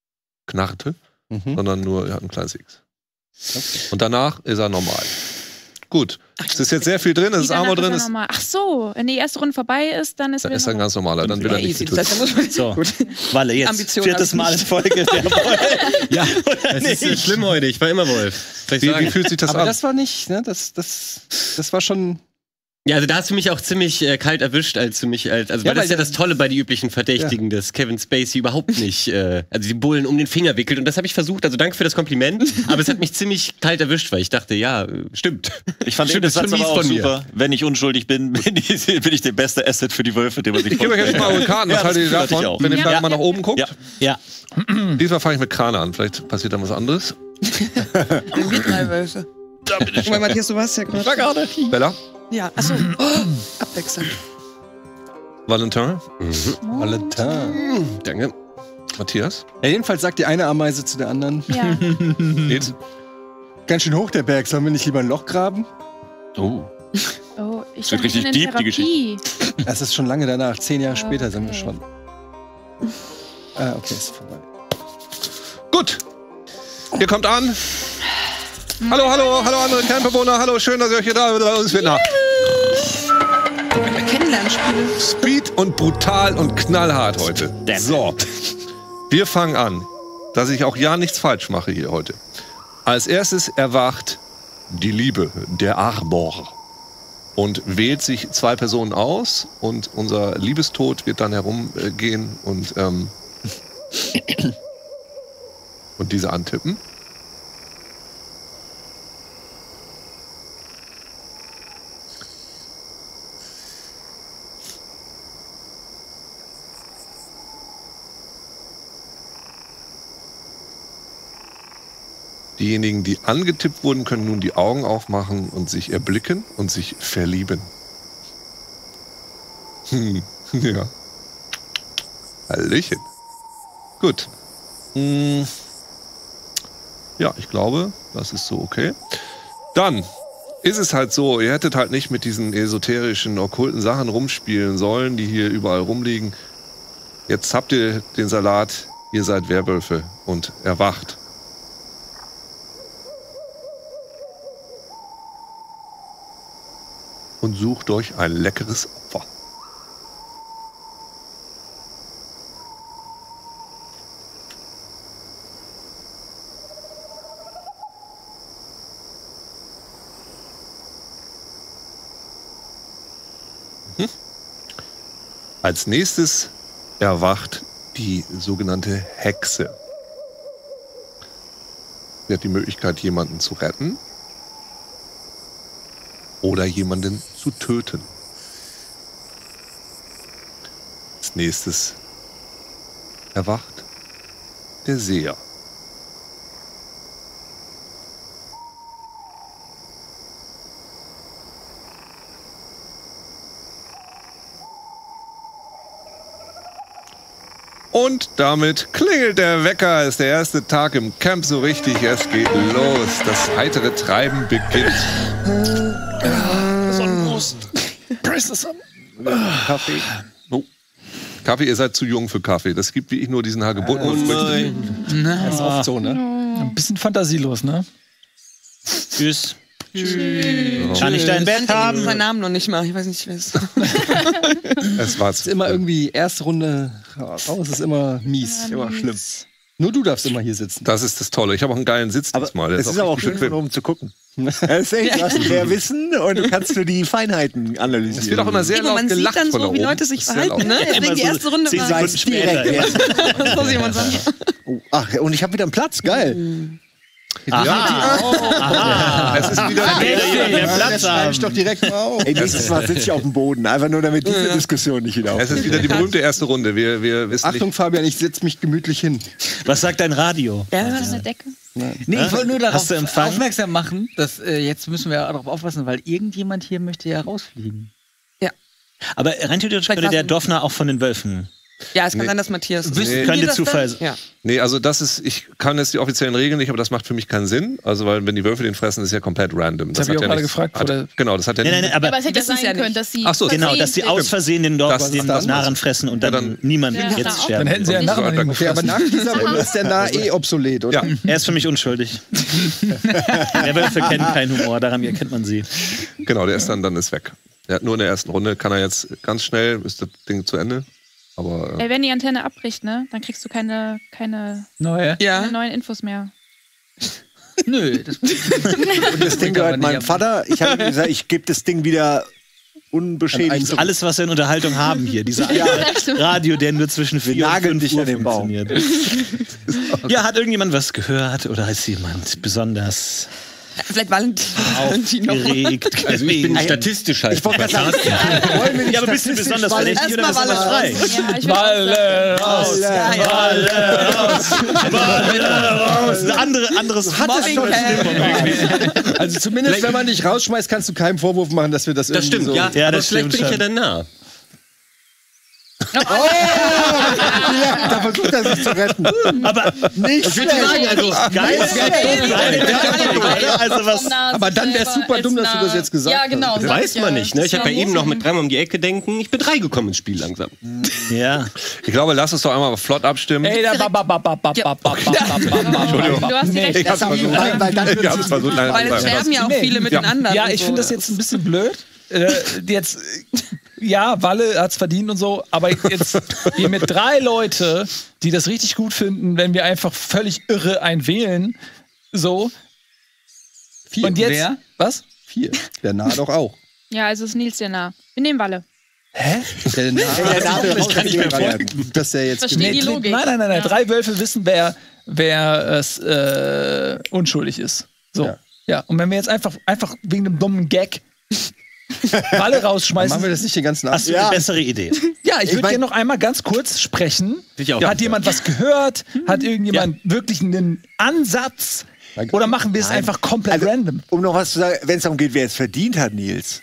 sondern nur ein kleines X. Okay. Und danach ist er normal. Gut. Es ist jetzt sehr viel drin, es ist Amor drin. Ach so, wenn die erste Runde vorbei ist, dann ist er ein ganz normaler, dann will er nicht das heißt, so, Walle, jetzt Ambition viertes Mal in Folge. Ja, es ist schlimm heute, ich war immer Wolf. Wie fühlt sich das an? Aber das war nicht, ne, das war schon... Ja, also da hast du mich auch ziemlich kalt erwischt, weil das ist ja das Tolle bei den üblichen Verdächtigen, dass Kevin Spacey überhaupt nicht, also die Bullen um den Finger wickelt. Und das habe ich versucht, also danke für das Kompliment, aber es hat mich ziemlich kalt erwischt, weil ich dachte, ja, stimmt. Ich fand den Satz aber auch super. Wenn ich unschuldig bin, bin ich der beste Asset für die Wölfe, den man sich Ich gebe euch jetzt mal eure Karten, was haltet ihr davon, wenn ihr vielleicht mal nach oben guckt? Ja. Diesmal fange ich mit Krane an, vielleicht passiert dann was anderes. Wir 3 Wölfe. Guck mal, Matthias, du warst ja gerade. Bella? Ja, achso. Abwechselnd. Valentin? Valentin. Danke. Matthias? Ja, jedenfalls sagt die eine Ameise zu der anderen. Ja. Ganz schön hoch der Berg, sollen wir nicht lieber ein Loch graben? Oh, ich wird richtig deep, die Geschichte. Das ist schon lange danach, 10 Jahre später sind wir schon. Okay, ist vorbei. Gut. Ihr kommt an. Hallo andere Kernbewohner. Hallo, schön, dass ihr euch hier da seid. Kennenlernspiel. Speed und brutal und knallhart heute. So, wir fangen an, dass ich auch ja nichts falsch mache hier heute. Als erstes erwacht die Liebe, der Arbor. Und wählt sich 2 Personen aus und unser Liebestod wird dann herumgehen und diese antippen. Diejenigen, die angetippt wurden, können nun die Augen aufmachen und sich erblicken und sich verlieben. Ja. Hallöchen. Gut. Ja, ich glaube, das ist so okay. Dann ist es halt so, ihr hättet halt nicht mit diesen esoterischen, okkulten Sachen rumspielen sollen, die hier überall rumliegen. Jetzt habt ihr den Salat, ihr seid Werwölfe und erwacht. Und sucht euch ein leckeres Opfer. Als nächstes erwacht die sogenannte Hexe. Sie hat die Möglichkeit, jemanden zu retten. oder jemanden zu töten. Als nächstes erwacht der Seher. Und damit klingelt der Wecker. Ist der erste Tag im Camp so richtig. Es geht los. Das heitere Treiben beginnt. Sonnenbrust. Press the sun. Kaffee. Oh. Kaffee, ihr seid zu jung für Kaffee. Das gibt wie ich nur diesen Hagebutten. Das ist oft so, ne? Ein bisschen fantasielos, ne? Tschüss. Tschüss. Kann ich dein Bett haben? Ich meinen Namen noch nicht mal. Ich weiß nicht, wer es ist. Es ist immer irgendwie erste Runde raus, ist immer mies. Immer schlimm. Nur du darfst immer hier sitzen. Das ist das Tolle. Ich habe auch einen geilen Sitz diesmal. Es ist aber auch schön, von oben zu gucken. Das ist echt, du hast mehr Wissen und du kannst nur die Feinheiten analysieren. Es wird auch immer sehr laut man gelacht sieht dann von so, da wie oben. Leute sich verhalten, ne? Deswegen die erste Runde 10 war Sekunden später. Das muss jemand sagen. Oh, ach, und ich habe wieder einen Platz. Geil. Aha. Es ist wieder der Platz haben. Ich doch direkt mal auf. Ey, nächstes Mal sitze ich auf dem Boden. Einfach nur, damit diese Diskussion nicht wieder Es ist wieder die berühmte erste Runde. Wir wissen Achtung, nicht. Fabian, ich setze mich gemütlich hin. Was sagt dein Radio? Ja, das ist eine Decke. Nee, ich wollte nur darauf Hast du Empfang? aufmerksam machen, dass jetzt müssen wir darauf aufpassen, weil irgendjemand hier möchte ja rausfliegen. Aber rein theoretisch könnte der Dorfner auch von den Wölfen. Ja, es kann sein, dass Matthias ist. Könnte Zufall sein. Ja. Nee, also das ist, ich kann jetzt die offiziellen Regeln nicht, aber das macht für mich keinen Sinn. Also, weil wenn die Wölfe den fressen, ist ja komplett random. Das habe ich auch gerade gefragt. Genau, das hat ja Nein, aber es hätte Das ist sein ja können, nicht. dass sie. Ach so, genau, dass sie aus Versehen den Narren fressen und dann niemand jetzt sterben. Dann hätten sie ja Narren Okay, aber nach dieser Runde ist der Narr obsolet, oder? Ja. Er ist für mich unschuldig. Der Wölfe kennen keinen Humor, daran erkennt man sie. Genau, der ist dann ist weg. Der hat nur in der ersten Runde, kann er jetzt ganz schnell, ist das Ding zu Ende. Aber, Ey, wenn die Antenne abbricht, ne, dann kriegst du keine Neue. neuen Infos mehr. Nö. Und das Ding gehört meinem Vater. Ich habe gesagt, ich gebe das Ding wieder unbeschädigt. Alles, was wir in Unterhaltung haben hier, dieser Radio, der nur zwischen 4 und 5 Uhr funktioniert. Ja, hat irgendjemand was gehört oder ist jemand besonders Vielleicht Valentin aufgeregt? Also ich bin statistisch halt. Ich wollte gerade sagen, Ja, aber bist du besonders verdächtig oder was ist das frei? Walle raus! Walle raus! Anderes Also zumindest, wenn man dich rausschmeißt, kannst du keinen Vorwurf machen, dass wir das irgendwie Das stimmt, so... ja. Ja, Aber das vielleicht stimmt bin ich ja schon. dann nah. ja, da versucht er sich zu retten. Aber Nicht ich würde sagen, also geil. Also was? Aber dann wäre es super dumm, dass du das jetzt gesagt hast. Ja, genau. Das weiß man nicht, ne? Ich habe ja eben noch mit 3 um die Ecke denken. Ich bin 3 gekommen ins Spiel langsam. Ja. ich glaube, lass uns doch einmal flott abstimmen. Ey, da Entschuldigung. Du hast die recht. Ich hab's versucht. Weil Ich hab's versucht. Nein, Weil es sterben ja auch viele miteinander. Ja, ich finde das jetzt ein bisschen blöd. Jetzt, ja, Walle hat's verdient und so, aber jetzt wir mit 3 Leute, die das richtig gut finden, wenn wir einfach völlig irre einwählen, so. 4. Und jetzt, Wer? was? 4. Der Narr doch auch. Ja, also ist Nils sehr nah. Wir nehmen Walle. Der Narr, ich kann nicht mehr folgen. dass der jetzt Verstehe die Logik. Nein. Ja. 3 Wölfe wissen, wer unschuldig ist. So. Ja. Und wenn wir jetzt einfach wegen einem dummen Gag Walle rausschmeißen. Machen wir das nicht den ganzen Abend? Hast du eine bessere Idee? Ja, ich würde gerne noch einmal ganz kurz sprechen. Hat jemand was gehört? Hat irgendjemand wirklich einen Ansatz? Oder machen wir es einfach komplett random? Um noch was zu sagen, wenn es darum geht, wer es verdient hat, Nils.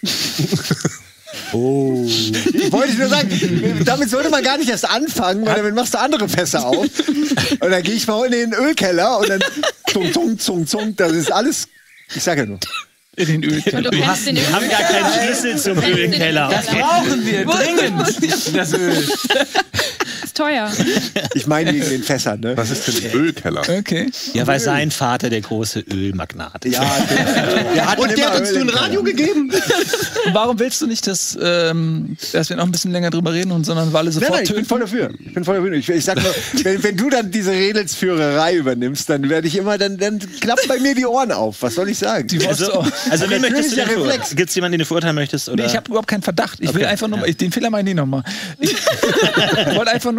Oh. Wollte ich nur sagen, damit sollte man gar nicht erst anfangen, weil dann machst du andere Fässer auf. Und dann gehe ich mal in den Ölkeller und dann zung, das ist alles, ich sage ja nur. In den Ölkeller. Wir haben gar keinen Schlüssel zum Ölkeller. Das brauchen wir dringend. Das Öl. ist teuer. Ich meine wegen den Fässern, ne? Was ist denn Ölkeller? Okay. Ja, weil sein Vater der große Ölmagnat ist. Ja, und der hat uns ein Radio gegeben. Warum willst du nicht, dass wir noch ein bisschen länger drüber reden und sondern Walle sofort Nein, ich bin voll dafür. Ich sag nur, wenn du dann diese Redelsführerei übernimmst, dann werde ich immer, dann klappen bei mir die Ohren auf. Was soll ich sagen? Also wen möchtest du denn vor? Gibt es jemanden, den du verurteilen möchtest? Oder? Nee, ich habe überhaupt keinen Verdacht. Ich will einfach nur, den Fehler meine ich nochmal. Ich wollte einfach nur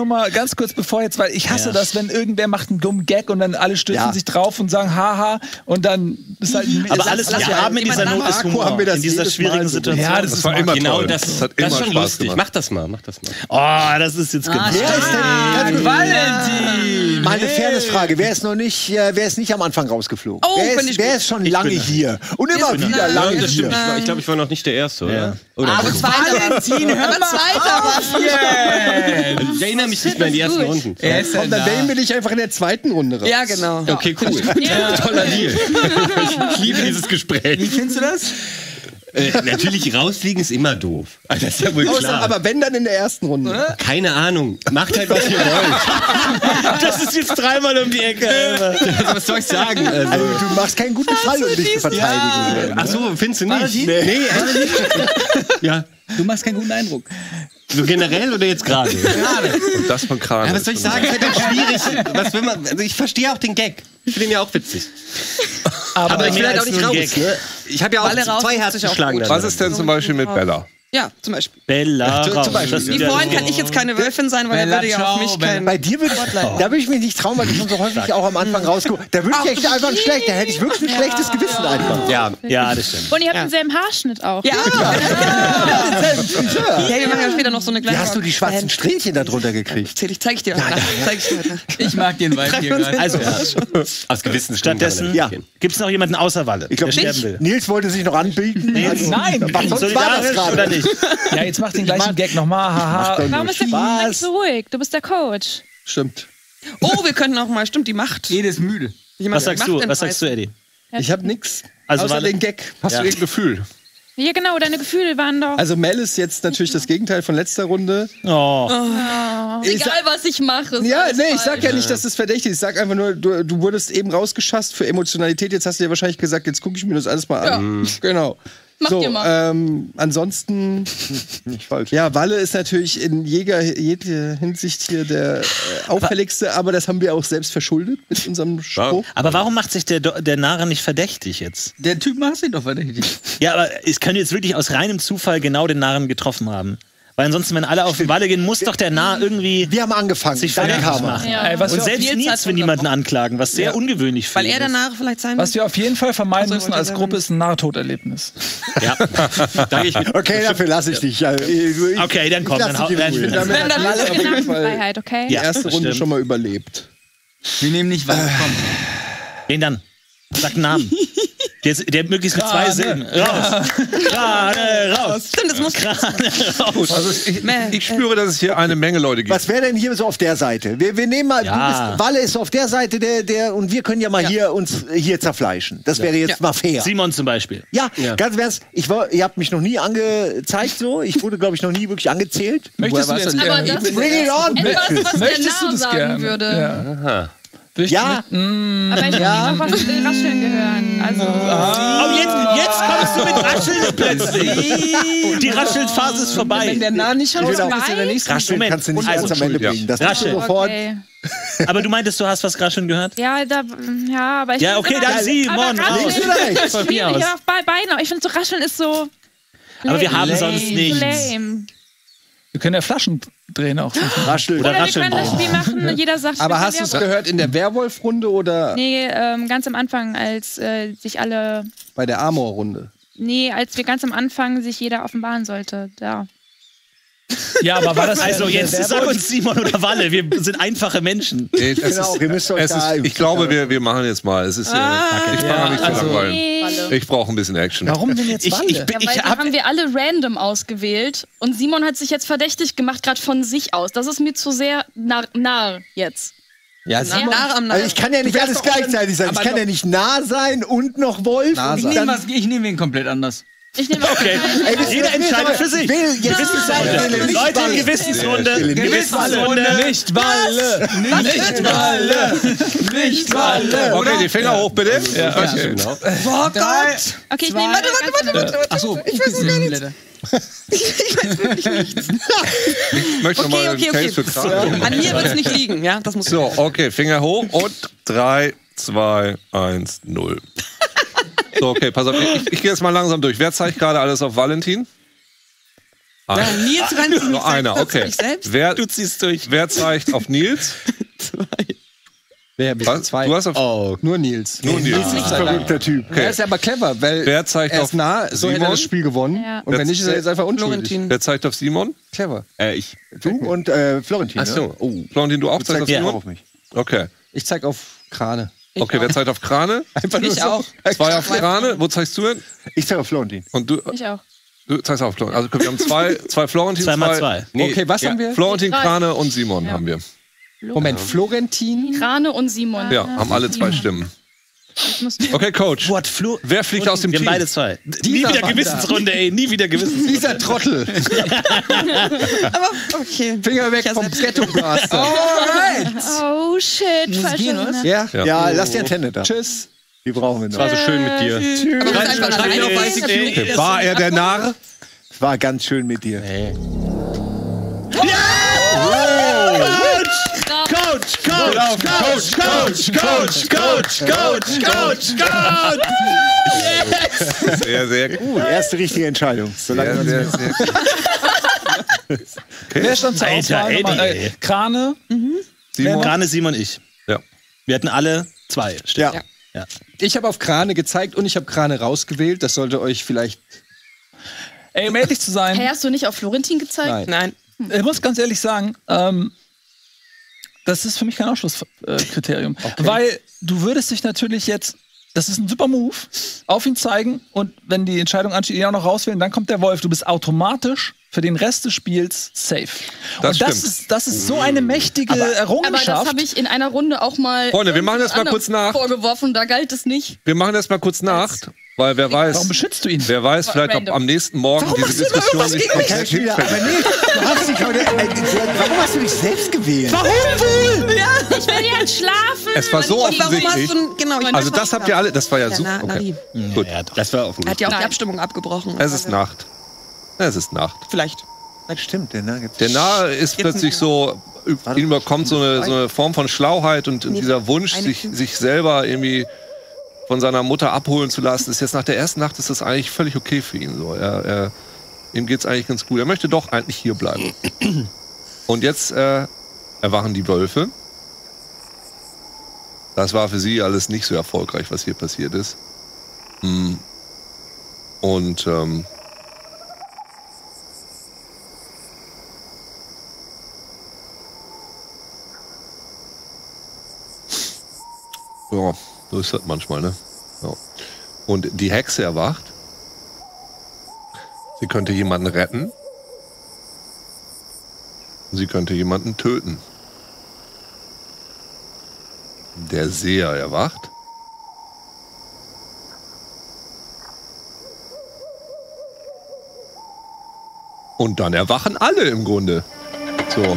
nur mal ganz kurz bevor jetzt, weil ich hasse das, wenn irgendwer macht einen dummen Gag und dann alle stürzen sich drauf und sagen haha und dann ist halt... Aber alles, was wir haben in dieser Not ist Humor, in dieser schwierigen Situation. Ja, das war immer genau toll. das hat ist immer schon Spaß lustig. gemacht. Mach das mal. Oh, das ist jetzt gemein. Valentin! Meine Fairness-Frage, wer ist nicht am Anfang rausgeflogen? Oh, wer ist schon lange hier? Und immer wieder lange hier. Ich glaube, ich war noch nicht der Erste, oder? Aber Valentin, hör mal weiter. Ich erinnere mich nicht mehr an die ersten Runden. Komm, dann wählen wir dich einfach in der zweiten Runde raus. Ja, genau. Okay, cool. Toller Deal. Ich liebe dieses Gespräch. Wie findest du das? Natürlich, rausfliegen ist immer doof. Das ist ja wohl klar. Aber wenn, dann in der ersten Runde. Keine Ahnung. Macht halt, was ihr wollt. Das ist jetzt dreimal um die Ecke. Was soll ich sagen? Also, du machst keinen guten Fall, um dich zu verteidigen. Ja. Ach so, findest du nicht? Nee, ja. Du machst keinen guten Eindruck. So generell oder jetzt gerade? Gerade. Und das von Kran. Ja, was soll ich sagen? Es ist halt schwierig. Was will man? Also ich verstehe auch den Gag. Ich finde ihn ja auch witzig. Aber ich will halt auch nicht raus. Ne? Ich habe ja auch 2 Herzen geschlagen. Was ist denn zum Beispiel mit Bella? Ja, zum Beispiel. Bella Zum Beispiel. Wie vorhin kann ich jetzt keine Wölfin sein, weil er würde ja auf mich keinen... Bei dir würde ich mich nicht trauen, weil du schon so häufig auch am Anfang rauskommst. Da würde ich echt einfach ein schlecht, da hätte ich wirklich ein schlechtes Gewissen einfach. Ja, das stimmt. Und ihr habt denselben Haarschnitt auch. Ja, wir machen ja später noch so eine kleine... Wie hast du die schwarzen Strähnchen da drunter gekriegt? Zeig ich dir heute nach. Ich mag den Vibe hier gerade. Also, aus Gewissen stattdessen gibt es noch jemanden außer Walle, der sterben will. Nils wollte sich noch anbieten. Nein, was sonst war das gerade? Oder nicht? Ja, jetzt mach den gleichen Gag nochmal. Haha. Warum ist der Coach so ruhig? Du bist der Coach. Stimmt. Oh, wir könnten auch mal, stimmt, die Macht. Jede ist müde. Was sagst du, Eddie? Ich hab nix. Also außer den Gag. Hast du irgendein Gefühl? Ja, genau, deine Gefühle waren doch... Also Mel ist jetzt natürlich das Gegenteil von letzter Runde. Egal, was ich mache. Ja, nee, ich sag ja nicht, dass es verdächtig ist. Ich sag einfach nur, du wurdest eben rausgeschasst für Emotionalität. Jetzt hast du ja wahrscheinlich gesagt, jetzt gucke ich mir das alles mal an. Genau. Mach dir mal. Ansonsten, nicht falsch. Ja, Walle ist natürlich in jeder Hinsicht hier der auffälligste, aber das haben wir auch selbst verschuldet mit unserem Spruch. Aber warum macht sich der Narre nicht verdächtig jetzt? Der Typ macht sich doch verdächtig. Ja, aber es kann jetzt wirklich aus reinem Zufall genau den Narren getroffen haben. Weil ansonsten, wenn alle auf den Walle gehen, muss doch der Narr irgendwie... Wir haben angefangen. Sich verdächtig machen. Ja. Und selbst Nils will niemanden anklagen, was sehr ungewöhnlich für Weil er der Narr vielleicht sein Was wir auf jeden Fall vermeiden müssen als Gruppe ist ein Nahtoderlebnis. Ja. Okay, dafür lasse ich dich. Okay, dann komm. Dann Freiheit, okay? Die erste Runde schon mal überlebt. Wir nehmen nicht weiter. Komm. Wen dann? Sag einen Namen. Der möglichst mit 2 Silben. Raus. Krane raus. Stimmt, das muss Krane raus. Also ich spüre, dass es hier eine Menge Leute gibt. Was wäre denn hier so auf der Seite? Wir nehmen mal, Walle ist auf der Seite und wir können ja mal uns hier zerfleischen. Das wäre jetzt mal fair. Simon zum Beispiel. Ja, ganz im Ernst, ihr habt mich noch nie angezeigt so. Ich wurde, glaube ich, noch nie wirklich angezählt. Möchtest du jetzt Aber das ist Bring it on, etwas, was Möchtest der du das Narr sagen gerne? würde. Ja. Aber ich habe noch was mit Rascheln gehört. Also. Jetzt kommst du mit Rascheln plötzlich. Die Raschelphase ist vorbei. Wenn der Narr nicht rauskommt, ist er der nächste. Rascheln kannst du nicht erst am Ende bringen. Das tust du sofort. Okay. Aber du meintest, du hast was Rascheln gehört? Ja, aber ich... Ja, okay, dann Simon. Rascheln ist schwierig, ja, auf beiden. Ich finde, so Rascheln ist so... Aber wir haben sonst nichts. Lame. Wir können ja Flaschen drehen auch. Rascheln. Oder wir können das Spiel machen, jeder sagt... Aber hast du es gehört in der Werwolf-Runde oder Nee, ganz am Anfang, als sich alle... bei der Amor-Runde? Nee, als wir ganz am Anfang sich jeder offenbaren sollte. Da. Ja, aber war das also jetzt sag uns Simon oder Walle, wir sind einfache Menschen. Genau, ihr müsst euch ich glaube, wir machen jetzt mal. Es ist ich fange mich zu langweilen. Ich brauche ein bisschen Action. Warum denn jetzt Walle? Haben wir alle random ausgewählt und Simon hat sich jetzt verdächtig gemacht, gerade von sich aus. Das ist mir zu sehr nah jetzt. Ja, Simon, also ich kann ja nicht alles gleichzeitig sein. Ich kann ja nicht nah sein und noch Wolf. Ich nehme ihn komplett anders. Ich nehme okay. Jeder entscheidet für sich. Gewissensrunde. Leute, Gewissensrunde. Gewissensrunde. Nicht Walle. Nicht Walle. Nicht Walle. Okay, die Finger hoch bitte. Ja, okay. Oh Gott. Okay, ich nehme... Warte. Achso, ich weiß noch gar nichts. Ich weiß wirklich nichts. Ich möchte nochmal einen Case für Kran. An mir wird es nicht liegen, ja? Das muss so, okay, Finger hoch und 3, 2, 1, 0. So, okay, pass auf, ich gehe jetzt mal langsam durch. Wer zeigt gerade alles auf Valentin? Nils rennt nur einer, okay. Du ziehst durch. Wer zeigt auf Nils? 2. Wer bist zwei? Du hast auf nur Nils. Nur Nils. Das ist ein verrückter Typ. Okay. Er ist aber clever, weil wer zeigt er ist nah, so hätte er das Spiel gewonnen. Ja. Und wenn nicht, ist er jetzt einfach unschuldig. Florentin. Wer zeigt auf Simon? Clever. Ich. Du und Florentin. Achso. Florentin, du auch zeigst auf Simon? Auf mich. Okay. Ich zeig auf Krane. Okay, wer zeigt auf Krane? Einfach nur ich auch. 2 auf Krane. Wo zeigst du hin? Ich zeige auf Florentin. Und du? Ich auch. Du zeigst auf Florentin. Also wir haben zwei Florentin. 2x2. Nee, okay, was haben wir? Florentin, Krane und Simon haben wir. Moment, Florentin, Krane und Simon. Ja, haben alle 2 Stimmen. Okay, Coach. Wer fliegt aus dem Team? Wir haben beide 2. Nie wieder Gewissensrunde, ey. Nie wieder Gewissensrunde. Dieser Trottel. Aber okay. Finger weg vom Ghetto-Blaster. Alright. Oh shit. Ja, lass die Antenne da. Tschüss. Die brauchen wir noch. War so schön mit dir. War er der Narr? War ganz schön mit dir. Hey. Yes! Sehr, sehr gut. Erste richtige Entscheidung. Solange sehr gut. Wer stand zur Auswahl? Krane? Simon? Krane, Simon, ich. Ja. Wir hatten alle 2 Stimmen. Ja. Ich habe auf Krane gezeigt und ich habe Krane rausgewählt. Das sollte euch vielleicht... Ey, um ehrlich zu sein... Hey, hast du nicht auf Florentin gezeigt? Nein. Ich muss ganz ehrlich sagen, das ist für mich kein Ausschlusskriterium. Okay. Weil du würdest dich natürlich jetzt, das ist ein super Move, auf ihn zeigen und wenn die Entscheidung ansteht, ihn auch noch rauswählen, dann kommt der Wolf. Du bist automatisch für den Rest des Spiels safe. Das ist so eine mächtige Errungenschaft. Aber das habe ich in einer Runde auch mal Freunde, wir machen das mal kurz nach. Vorgeworfen, da galt es nicht. Wir machen das mal kurz nach. Weil wer weiß. Warum beschützt du ihn? Wer weiß, vielleicht ob am nächsten Morgen diese Diskussion sich komplett hinfällt. Warum hast du dich selbst gewählt? Warum wohl? Ja, ich will jetzt schlafen. Es war so offensichtlich. Also das habt ihr alle, das war ja super. Okay. Gut. Das war offensichtlich. Er hat ja auch die Abstimmung abgebrochen. Es ist Nacht. Es ist Nacht. Vielleicht. Das stimmt, der Narr ist plötzlich so, ihn überkommt so eine Form von Schlauheit und dieser Wunsch, sich selber irgendwie von seiner Mutter abholen zu lassen, ist jetzt nach der ersten Nacht ist das eigentlich völlig okay für ihn. So. Ihm geht's eigentlich ganz gut. Er möchte doch eigentlich hier bleiben. Und jetzt erwachen die Wölfe. Das war für sie alles nicht so erfolgreich, was hier passiert ist. Und ja, so ist das manchmal, ne? Ja. Und die Hexe erwacht. Sie könnte jemanden retten. Sie könnte jemanden töten. Der Seher erwacht. Und dann erwachen alle im Grunde. So.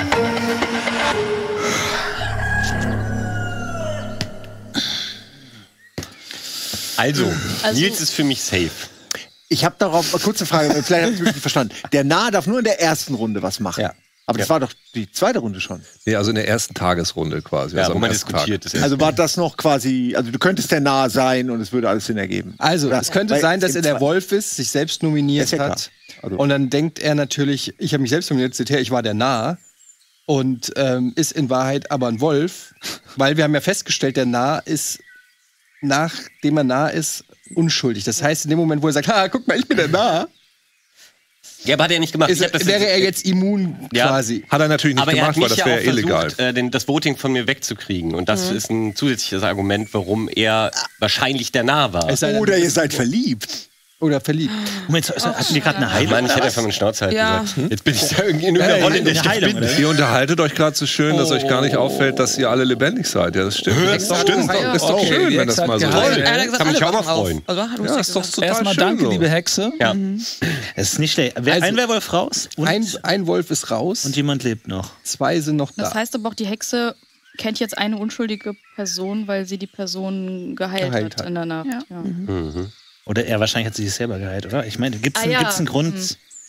Also, Nils ist für mich safe. Ich habe darauf eine kurze Frage, vielleicht habe ich nicht verstanden. Der Narr darf nur in der ersten Runde was machen. Ja. Aber das war doch die zweite Runde schon. Nee, also in der ersten Tagesrunde quasi. Ja, also wo man diskutiert ist. Also war das noch quasi, also du könntest der Narr sein und es würde alles Sinn ergeben. Also, es könnte sein, dass er der Wolf ist, sich selbst nominiert hat. Also. Und dann denkt er natürlich, ich habe mich selbst nominiert, ich war der Narr. Und ist in Wahrheit aber ein Wolf. Weil wir haben ja festgestellt, der Narr ist, nachdem er Narr ist, unschuldig. Das heißt, in dem Moment, wo er sagt, guck mal, ich bin der Narr. Ja, aber hat er nicht gemacht. Wäre er jetzt immun quasi. Hat er natürlich nicht gemacht, weil das wäre illegal. Das Voting von mir wegzukriegen. Und das ist ein zusätzliches Argument, warum er wahrscheinlich der Narr war. Oder ihr seid verliebt. Oder verliebt. Moment, hatten wir gerade eine Heilung? Mann, ich hätte einfach meinen Schnauze halt gesagt. Jetzt bin ich da irgendwie in irgendeiner Rolle, in der ich Heilung, bin. Ihr unterhaltet euch gerade so schön, dass euch gar nicht auffällt, dass ihr alle lebendig seid. Ja, das stimmt. Das stimmt. Ist doch schön, wenn das mal so ist. Kann mich auch mal freuen. Ja, ist doch total erstmal schön. Danke, liebe Hexe. Ja. Es ist nicht schlecht. Ein Werwolf raus? Ein Wolf ist raus. Und jemand lebt noch. 2 sind noch da. Das heißt aber auch, die Hexe kennt jetzt eine unschuldige Person, weil sie die Person geheilt hat in der Nacht. Ja. Oder er wahrscheinlich hat sie sich selber geheilt, oder? Ich meine, gibt's einen Grund?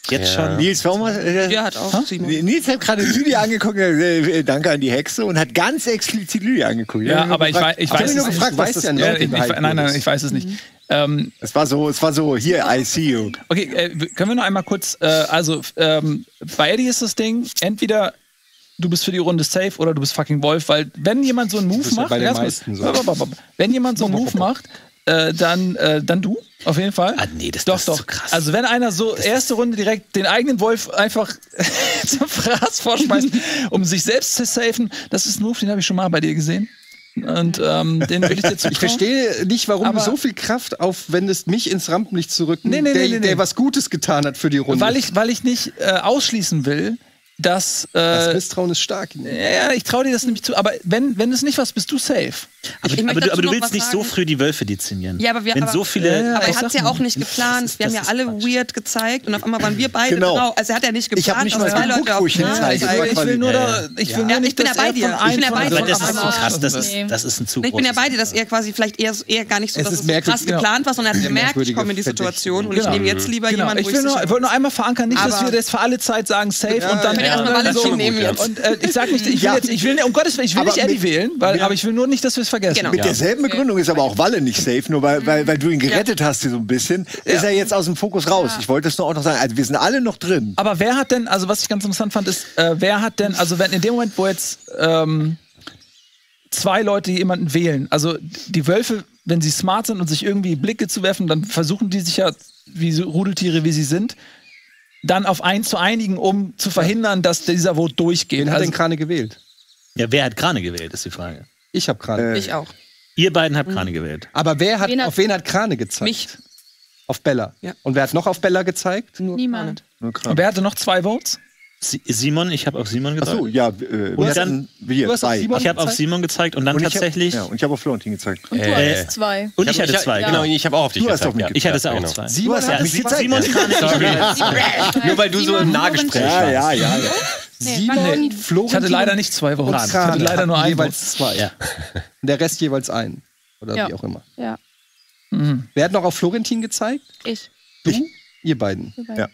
Jetzt schon. Nils, warum hat auch Nils hat gerade Lydia angeguckt, danke an die Hexe, und hat ganz explizit Lydia angeguckt. Ja, aber ich weiß es nur gefragt, was das ja nein, ich weiß es nicht. Es war so, hier, I see you. Okay, können wir noch einmal kurz, bei Eddie ist das Ding, entweder du bist für die Runde safe oder du bist fucking Wolf, weil wenn jemand so einen Move macht, wenn jemand so einen Move macht, dann du, auf jeden Fall. Ah, nee, das ist so krass. Also wenn einer so erste Runde direkt den eigenen Wolf einfach zum Fraß vorschmeißt, um sich selbst zu safen, das ist ein Move, den habe ich schon mal bei dir gesehen. Und den will ich dir zutrauen. Ich verstehe nicht, warum du so viel Kraft aufwendest, mich ins Rampenlicht zu rücken, der was Gutes getan hat für die Runde. Weil ich nicht ausschließen will, dass das Misstrauen ist stark. Ja, ich traue dir das nämlich zu. Aber wenn es nicht was, bist du safe. Aber du willst nicht so früh die Wölfe dezimieren. Ja, aber er hat es ja auch nicht geplant. Wir haben ja alle weird gezeigt und auf einmal waren wir beide genau. Also er hat ja nicht geplant. Ich habe nicht mal zwei Leute auf ich will nur nicht, dass er von einem das ist so krass. Das ist ein Zug. Ich bin ja bei dir, dass er quasi vielleicht eher gar nicht so krass geplant war, sondern er hat gemerkt, ich komme in die Situation und ich nehme jetzt lieber jemanden, wo ich wollte nur einmal verankern, nicht, dass wir das für alle Zeit sagen, safe und dann und ich sag nicht, ich will um Gottes Willen, ich will nicht Eddie wählen, aber ich will nur nicht, dass wir es vergessen. Mit derselben Begründung ist aber auch Walle nicht safe, nur weil du ihn gerettet hast, so ein bisschen, ist er jetzt aus dem Fokus raus. Ich wollte es nur auch noch sagen, also wir sind alle noch drin. Aber wer hat denn, also was ich ganz interessant fand, ist, wenn in dem Moment, wo jetzt zwei Leute jemanden wählen, also die Wölfe, wenn sie smart sind und sich irgendwie Blicke zu werfen, dann versuchen die sich ja, wie so Rudeltiere wie sie sind, dann auf einen zu einigen, um zu verhindern, dass dieser Vote durchgeht. Wen hat denn Krane gewählt? Ja, wer hat Krane gewählt, ist die Frage. Ich habe Krane. Ich auch. Ihr beiden habt Krane gewählt. Aber auf wen hat Krane gezeigt? Mich. Auf Bella. Ja. Und wer hat noch auf Bella gezeigt? Niemand. Und wer hatte noch 2 Votes? Simon, ich habe auf Simon gezeigt. Achso, ja. Und dann, ich habe auf Simon gezeigt und dann tatsächlich. Und ich habe auf Florentin gezeigt. Und du hattest 2. Und ich hatte 2. Genau, ich habe auch auf dich gezeigt. Ich hatte es auch 2. Simon hat mich gezeigt. Simon Nur weil du so im Nahgespräch warst. Ja. Simon, Florentin. Ich hatte leider nicht 2 Votes. Ich hatte leider nur jeweils 2. Ja. Und der Rest jeweils 1. Oder wie auch immer. Ja. Mhm. Wer hat noch auf Florentin gezeigt? Ich. Du? Ihr beiden. Ja.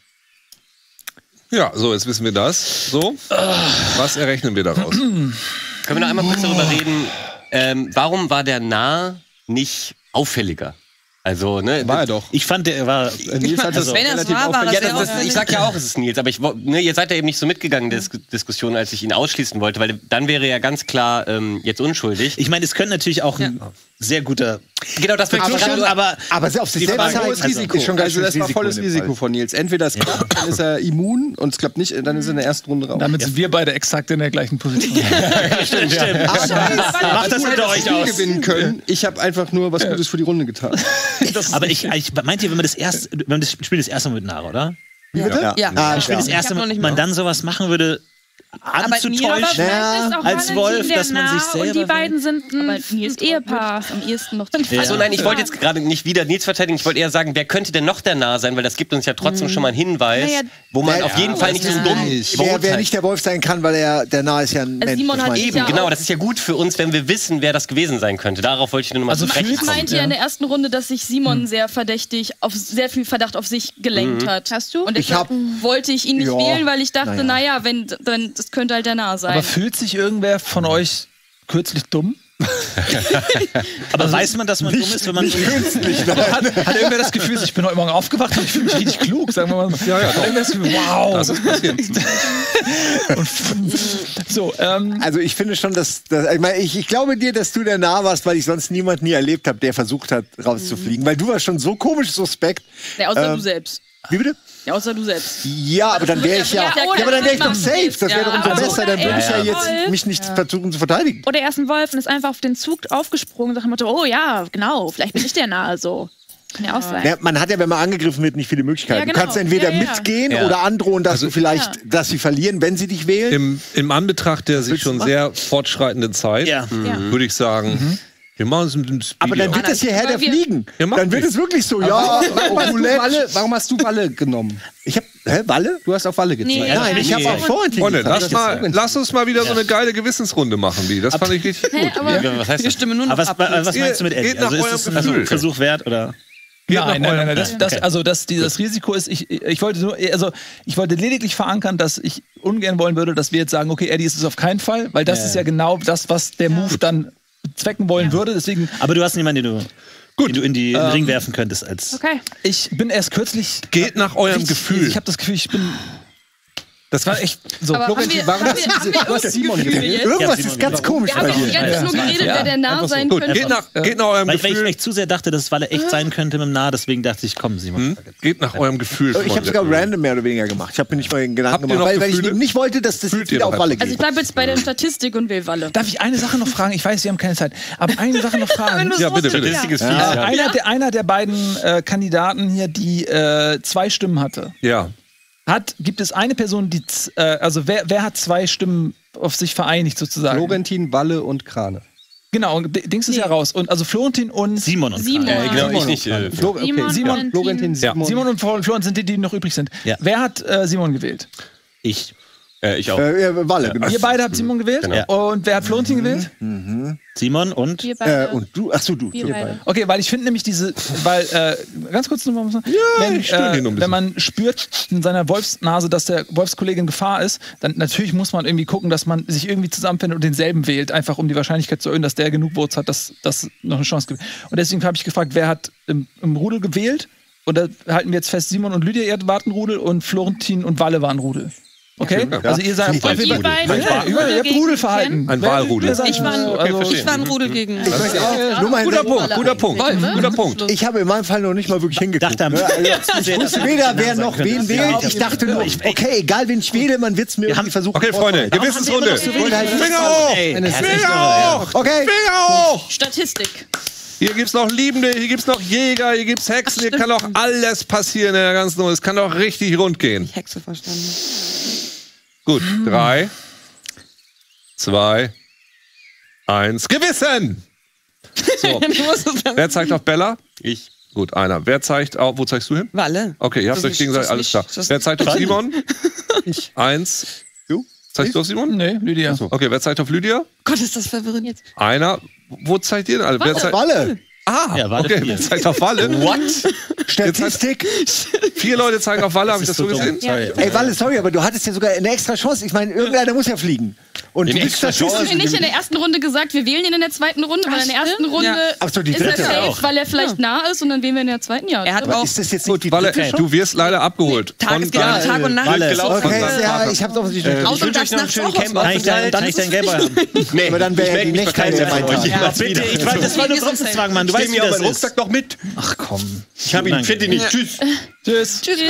Ja, so, jetzt wissen wir das. So, was errechnen wir daraus? Können wir noch einmal kurz darüber reden, warum war der Narr nicht auffälliger? Also, ne? War er doch. Ich fand, der war. Nils hat das wenn es war, ich sag ja auch, es ist Nils, aber ihr seid ja eben nicht so mitgegangen in der Diskussion, als ich ihn ausschließen wollte, weil dann wäre er ja ganz klar jetzt unschuldig. Ich meine, es könnte natürlich auch ein sehr guter. Genau, das wird schon, aber auf sich selbst hohes Risiko. Ist schon also das war volles Risiko von Nils. Entweder es klappt, dann ist er immun und es klappt nicht, dann ist er in der ersten Runde raus. Damit sind wir beide exakt in der gleichen Position. Stimmt. Macht das unter euch aus. Gewinnen können. Ich habe einfach nur was Gutes für die Runde getan. Aber ich meint ihr, wenn man das Spiel das erste Mal mit Nara, oder? Wie bitte? Ja. Ich spiele das erste Mal, man dann sowas machen würde, anzutäuschen als Wolf, dass man sich selber... Und die beiden sind ein Ehepaar. Am ehesten noch. Achso, nein, ich wollte jetzt gerade nicht wieder Nils verteidigen. Ich wollte eher sagen, wer könnte denn noch der Narr sein? Weil das gibt uns ja trotzdem schon mal einen Hinweis, wo man auf jeden Fall nicht so dumm wer nicht der Wolf sein kann, weil der Narr ist ja ein Mensch. Simon hat eben, genau. Das ist ja gut für uns, wenn wir wissen, wer das gewesen sein könnte. Darauf wollte ich nur noch mal zu sprechen kommen. Ich meinte ja in der ersten Runde, dass sich Simon sehr viel Verdacht auf sich gelenkt hat. Hast du? Und deshalb wollte ich ihn nicht wählen, weil ich dachte, naja, dann das könnte halt der Narr sein. Aber fühlt sich irgendwer von euch kürzlich dumm? Aber weiß man, dass man dumm ist, wenn man künstlich hat irgendwer das Gefühl, ich bin heute Morgen aufgewacht und ich fühle mich richtig klug, sagen wir mal. Ja, das Gefühl, wow. Das ist passiert. So, also ich finde schon, ich glaube dir, dass du der Narr warst, weil ich sonst niemanden nie erlebt habe, der versucht hat, rauszufliegen. Weil du warst schon so komisch suspekt. Ja, außer du selbst. Wie bitte? Ja, außer du selbst. Ja, aber dann wäre ich aber dann wäre ich doch safe. Das wäre doch umso besser. Dann würde ich ja jetzt mich nicht versuchen zu verteidigen. Oder er ist ein Wolf und ist einfach auf den Zug aufgesprungen und sagt Motto, oh ja, genau, vielleicht bin ich der Narr so. Kann ja auch sein. Ja, man hat ja, wenn man angegriffen wird, nicht viele Möglichkeiten. Ja, genau. Du kannst entweder mitgehen oder androhen, dass du vielleicht, dass sie verlieren, wenn sie dich wählen. Im Anbetracht der sich schon sehr fortschreitenden Zeit, würde ich sagen, wir machen es mit dem Speedy. Aber dann wird es hierher der Fliegen. Dann wird es wirklich so, warum hast du Walle genommen? Ich hab, Walle? Du hast auf Walle gezeigt. Nein, ich habe auf Florentin gezeigt. Lass uns mal wieder so eine geile Gewissensrunde machen, wie. Das fand ich richtig gut. Was heißt das? Was meinst du mit Eddie? Also ist es ein Versuch wert, oder? Nein. Das Risiko ist, ich wollte lediglich verankern, dass ich ungern wollen würde, dass wir jetzt sagen, okay, Eddie ist es auf keinen Fall, weil das ist ja genau das, was der Move dann zwecken wollen würde. Deswegen. Aber du hast niemanden, den du in den Ring werfen könntest. Ich bin erst kürzlich. Geht nach eurem Gefühl. Ich habe das Gefühl, ich bin. Das war echt so. Florentin, warum hast du Simon gewählt? Irgendwas ist ganz komisch bei dir. Wir haben jetzt nur geredet, wer der Nah sein könnte. Geht nach eurem Gefühl. Weil ich vielleicht zu sehr dachte, dass es Walle echt sein könnte mit dem Nah, deswegen dachte ich, komm, Simon. Geht nach eurem Gefühl. Ich habe sogar random mehr oder weniger gemacht. Ich habe mir nicht mal Gedanken gemacht, weil ich nicht wollte, dass das wieder auf Walle geht. Also ich bleibe jetzt bei der Statistik und will Walle. Darf ich eine Sache noch fragen? Ich weiß, wir haben keine Zeit. Aber eine Sache noch fragen. Ja, bitte. Einer der beiden Kandidaten hier, die 2 Stimmen hatte. Ja. Gibt es eine Person, die, wer hat 2 Stimmen auf sich vereinigt sozusagen? Florentin, Walle und Krane. Genau, und Dings ist ja raus. Und also Florentin und Simon und Krane. Ich nicht. Simon und Florentin sind die noch übrig sind. Ja. Wer hat Simon gewählt? Ich. Ich auch. Walle, genau. Ihr beide habt Simon gewählt? Genau. Und wer hat Florentin gewählt? Simon und? Und du? Achso, du. Okay, weil ich finde nämlich ganz kurz nochmal, wenn man spürt in seiner Wolfsnase, dass der Wolfskollege in Gefahr ist, dann natürlich muss man irgendwie gucken, dass man sich irgendwie zusammenfindet und denselben wählt, einfach um die Wahrscheinlichkeit zu erhöhen, dass der genug Votes hat, dass das noch eine Chance gibt. Und deswegen habe ich gefragt, wer hat im Rudel gewählt? Und da halten wir jetzt fest, Simon und Lydia, ihr warten Rudel und Florentin und Walle waren Rudel. Okay? Also ihr seid ihr Rudelverhalten. Ein Wahlrudel. Ich war ein Rudel gegen. Guter Punkt. Ich habe in meinem Fall noch nicht mal wirklich hingeguckt. Ich wusste weder, wer noch wen wählt. Ich dachte nur, okay, egal wen ich wähle, man wird es mir irgendwie versuchen. Okay, Freunde, Gewissensrunde. Finger hoch! Okay. Finger hoch! Statistik. Hier gibt's noch Liebende, hier gibt's noch Jäger, hier gibt's Hexen, hier kann doch alles passieren in der ganzen Nummer. Es kann doch richtig rund gehen. Hexe verstanden. Gut, 3, 2, 1. Gewissen! So. Wer zeigt auf Bella? Ich. Gut, einer. Wer zeigt auf, wo zeigst du hin? Walle. Okay, ihr habt euch gegenseitig, alles klar. Wer zeigt auf Simon? Ich. 1. Du? Zeigst du auf Simon? Nee, Lydia. Achso. Okay, wer zeigt auf Lydia? Gott, ist das verwirrend jetzt. Einer. Wo zeigt ihr denn alle? Wer zeigt? Walle. Okay, wer zeigt auf Walle? What? Statistik. 4 Leute zeigen auf Walle, habe ich das so gesehen? Ja. Ey, Walle, sorry, aber du hattest ja sogar eine extra Chance. Ich meine, irgendeiner muss ja fliegen. Und du bist das hast du nicht in der ersten Runde gesagt, wir wählen ihn in der zweiten Runde, weil in der ersten Runde ist er safe, weil er vielleicht nah ist und dann wählen wir in der zweiten Jahr. Er hat auch. Ist das jetzt nicht die Walle, du wirst leider abgeholt. Tag und Nacht. Okay, ja, ich hab's offensichtlich. Ich wünsche euch noch einen schönen Camp. Kann ich deinen Gelber haben? Nee, aber dann wäre die Nächte mein Tag. Bitte, ich weiß, das war nur Gruppenzwang, Mann. Du weißt, wie das ist. Rucksack noch mit. Ach komm. Ich hab ihn, finde ihn nicht. Tschüss. Tschüss. Tschüss.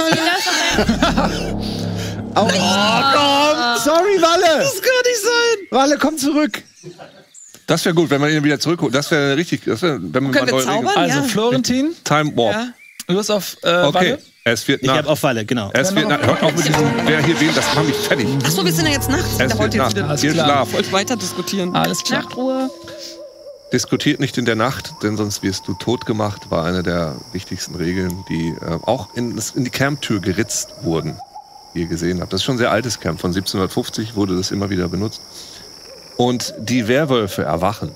Oh, komm! Sorry, Walle! Das kann nicht sein! Walle, komm zurück! Das wäre gut, wenn man ihn wieder zurückholt. Das wäre richtig. Wenn man Können wir zaubern? Also, Florentin. Time Warp. Ja. Du bist auf Okay. Walle? Es wird Ich Nacht. habe auf Walle, genau. Es wird Nacht. Hört auf mit diesem, wer hier wählt, das macht mich fertig. Achso, wir sind ja jetzt nachts. Es wird Nacht. Ihr schlaft. Wollt weiter diskutieren. Alles klar. Nachtruhe. Diskutiert nicht in der Nacht, denn sonst wirst du tot gemacht, war eine der wichtigsten Regeln, die auch in die Camptür geritzt wurden, wie ihr gesehen habt. Das ist schon ein sehr altes Camp. Von 1750 wurde das immer wieder benutzt. Und die Werwölfe erwachen.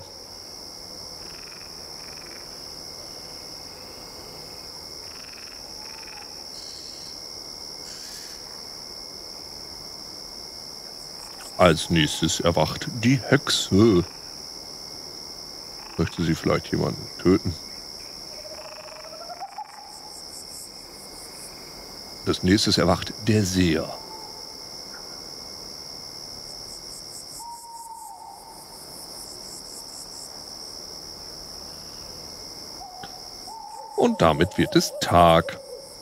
Als nächstes erwacht die Hexe. Möchte sie vielleicht jemanden töten? Als nächstes erwacht der Seher. Und damit wird es Tag.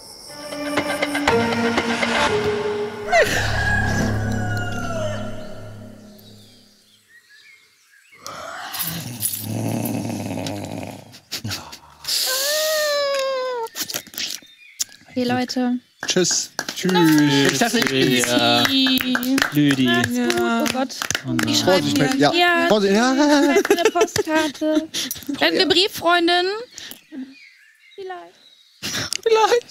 Okay, Leute. Tschüss. Tschüss. Lydia. Oh Gott. Die schreiben mir. Ja. Ja. Schreibt eine Postkarte. Eine Brieffreundin. Vielleicht.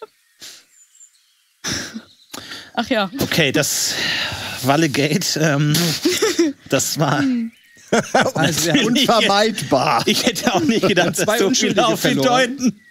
Ach ja. Okay, das Wallegate, das war unvermeidbar. Ich hätte auch nicht gedacht, dass so viele auf ihn deuten.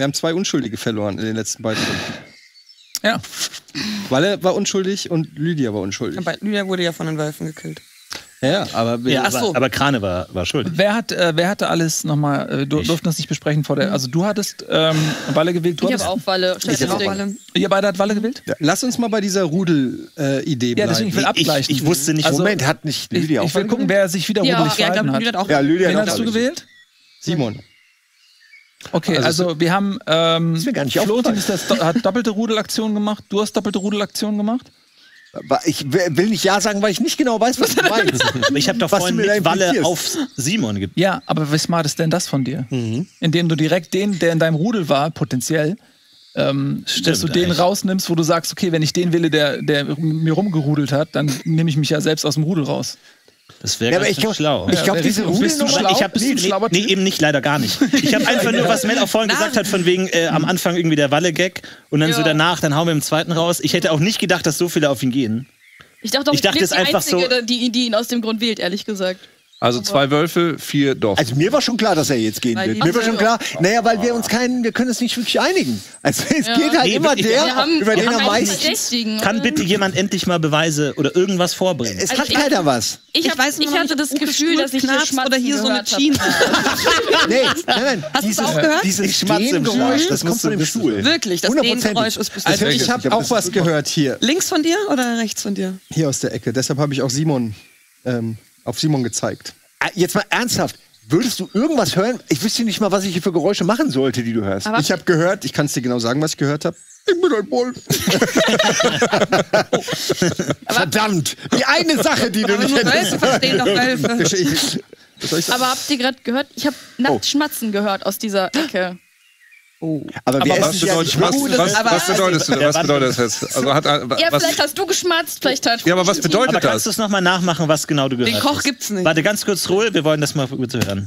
Wir haben 2 Unschuldige verloren in den letzten beiden Runden. Ja. Walle war unschuldig und Lydia war unschuldig. Aber Lydia wurde ja von den Wölfen gekillt. Ja, aber aber Krane war schuldig. Wer hatte alles nochmal, durften das nicht besprechen vor der, also du hattest Walle gewählt, ich habe auch Walle. Ihr beide habt Walle gewählt? Ja, lass uns mal bei dieser Rudel-Idee bleiben. Ja, deswegen, ich will abgleichen. Ich wusste nicht, also, Moment, hat nicht Lydia auch Ich will gucken, wer sich wieder rudelig verhalten hat. Ja, Lydia Wen hast du gewählt? Simon. Okay, also wir haben Florentin hat doppelte Rudelaktion gemacht, du hast doppelte Rudelaktion gemacht. Ich will nicht Ja sagen, weil ich nicht genau weiß, was du meinst. Ich habe doch vorhin mit Walle auf Simon gebeten. Ja, aber wie smart ist denn das von dir? Indem du direkt den, der in deinem Rudel war, potenziell, dass du den rausnimmst, wo du sagst, okay, wenn ich den wähle, der mir rumgerudelt hat, dann nehme ich mich ja selbst aus dem Rudel raus. Das wäre ganz schlau. Ich glaube, diese Rudelnummer... Nee, eben nicht, leider gar nicht. Ich habe einfach nur, was Mel auch vorhin gesagt hat, von wegen am Anfang irgendwie der Walle-Gag und dann so danach, dann hauen wir im zweiten raus. Ich hätte auch nicht gedacht, dass so viele auf ihn gehen. Ich dachte, es ist einfach Einzige, so, die ihn aus dem Grund wählt, ehrlich gesagt. Also 2 Wölfe, 4 Dorf. Also mir war schon klar, dass er jetzt gehen wird. Mir war schon klar, naja, weil wir können uns nicht wirklich einigen. Also es geht halt immer der, über den am meisten... Kann bitte jemand endlich mal Beweise oder irgendwas vorbringen? Es hat keiner was. Ich hatte das Gefühl, dass ich hier oder hier so eine Jeans. Nein. Hast du es auch gehört? Dieses Stehgeräusch, das kommt von dem Stuhl. Wirklich, das Stehgeräusch ist bis Also ich habe auch was gehört hier. Links von dir oder rechts von dir? Hier aus der Ecke. Deshalb habe ich auch Simon auf Simon gezeigt. Jetzt mal ernsthaft. Würdest du irgendwas hören? Ich wüsste nicht mal, was ich hier für Geräusche machen sollte, die du hörst. Aber ich habe gehört, ich kann es dir genau sagen, was ich gehört habe. Ich bin ein Wolf. Verdammt! Die eine Sache, die du nicht Wölfe verstehen doch Wölfe. Aber habt ihr gerade gehört? Ich habe nachts Schmatzen gehört aus dieser Ecke. Oh. Aber was bedeutet das jetzt? Also vielleicht hast du geschmatzt, vielleicht hat... Ja, aber was bedeutet das? Kannst du es nochmal nachmachen, was genau du gehört hast? Den Koch gibt's nicht. Warte, ganz kurz Ruhe, wir wollen das mal bitte hören.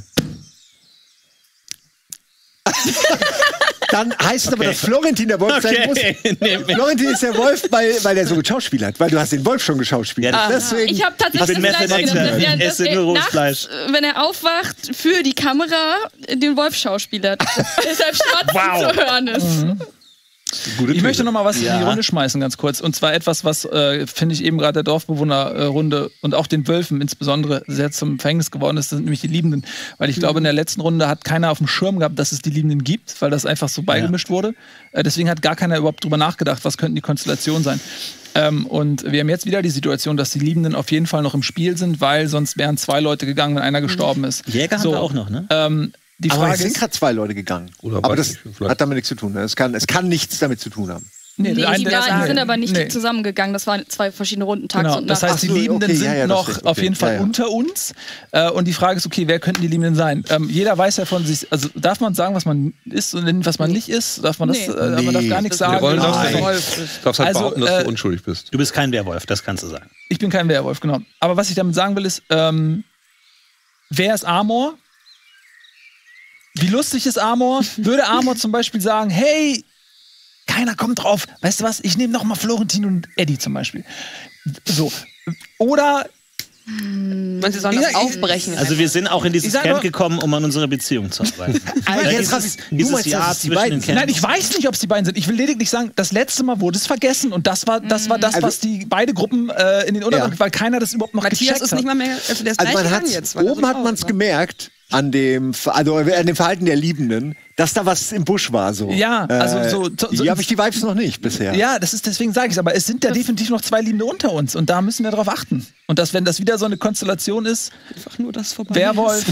Dann heißt es aber, dass Florentin der Wolf sein muss. Florentin ist der Wolf, weil er so geschauspielert. Weil du hast den Wolf schon geschauspielt. Ja, deswegen, ich habe tatsächlich nachts, wenn er aufwacht, für die Kamera den Wolf schauspielert. Deshalb schmatzen zu hören ist. Ich möchte noch mal was in die Runde schmeißen, ganz kurz. Und zwar etwas, was, finde ich, eben gerade der Dorfbewohner-Runde und auch den Wölfen insbesondere sehr zum Verhängnis geworden ist, das sind nämlich die Liebenden. Weil ich glaube, in der letzten Runde hat keiner auf dem Schirm gehabt, dass es die Liebenden gibt, weil das einfach so beigemischt wurde. Deswegen hat gar keiner überhaupt drüber nachgedacht, was könnten die Konstellationen sein. Und wir haben jetzt wieder die Situation, dass die Liebenden auf jeden Fall noch im Spiel sind, weil sonst wären 2 Leute gegangen, wenn einer gestorben ist. Jäger haben wir auch noch, ne? Die Frage es sind gerade 2 Leute gegangen. Aber das hat damit nichts zu tun. Es kann nichts damit zu tun haben. Die sind aber nicht zusammengegangen. Das waren 2 verschiedene Runden, tags und nachts. Das heißt, die Liebenden sind noch auf jeden Fall unter uns. Und die Frage ist, okay, wer könnten die Liebenden sein? Jeder weiß ja von sich, also darf man sagen, was man ist und was man nicht ist? Darf man das? Man darf gar nichts sagen. Du darfst halt behaupten, dass du unschuldig bist. Du bist kein Werwolf, das kannst du sagen. Ich bin kein Werwolf, genau. Aber was ich damit sagen will, ist, wer ist Amor? Wie lustig ist Amor? Würde Amor zum Beispiel sagen, hey, keiner kommt drauf. Weißt du was? Ich nehme noch mal Florentin und Eddie zum Beispiel. So. Oder man sollen das aufbrechen. Also wir sind auch in dieses Camp gekommen, um an unserer Beziehung zu arbeiten. Dieses Jahr zwischen den Camps. Nein, ich weiß nicht, ob es die beiden sind. Ich will lediglich sagen, das letzte Mal wurde es vergessen. Und das war das, was die beide Gruppen in den Untergrund, weil keiner das überhaupt noch gecheckt hat. Matthias ist nicht mal mehr, also der ist gleich gegangen jetzt. Oben hat man es gemerkt, an dem Verhalten der Liebenden, dass da was im Busch war. So. Ja, also die habe ich die Vibes noch nicht bisher. Ja, deswegen sage ich es, aber es sind ja definitiv noch 2 Liebende unter uns und da müssen wir drauf achten. Und wenn das wieder so eine Konstellation ist, einfach nur das vorbei. Werwolf,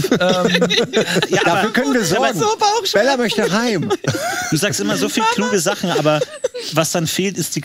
dafür können wir sorgen. Bella möchte heim. Du sagst immer so viele kluge Sachen, aber was dann fehlt, ist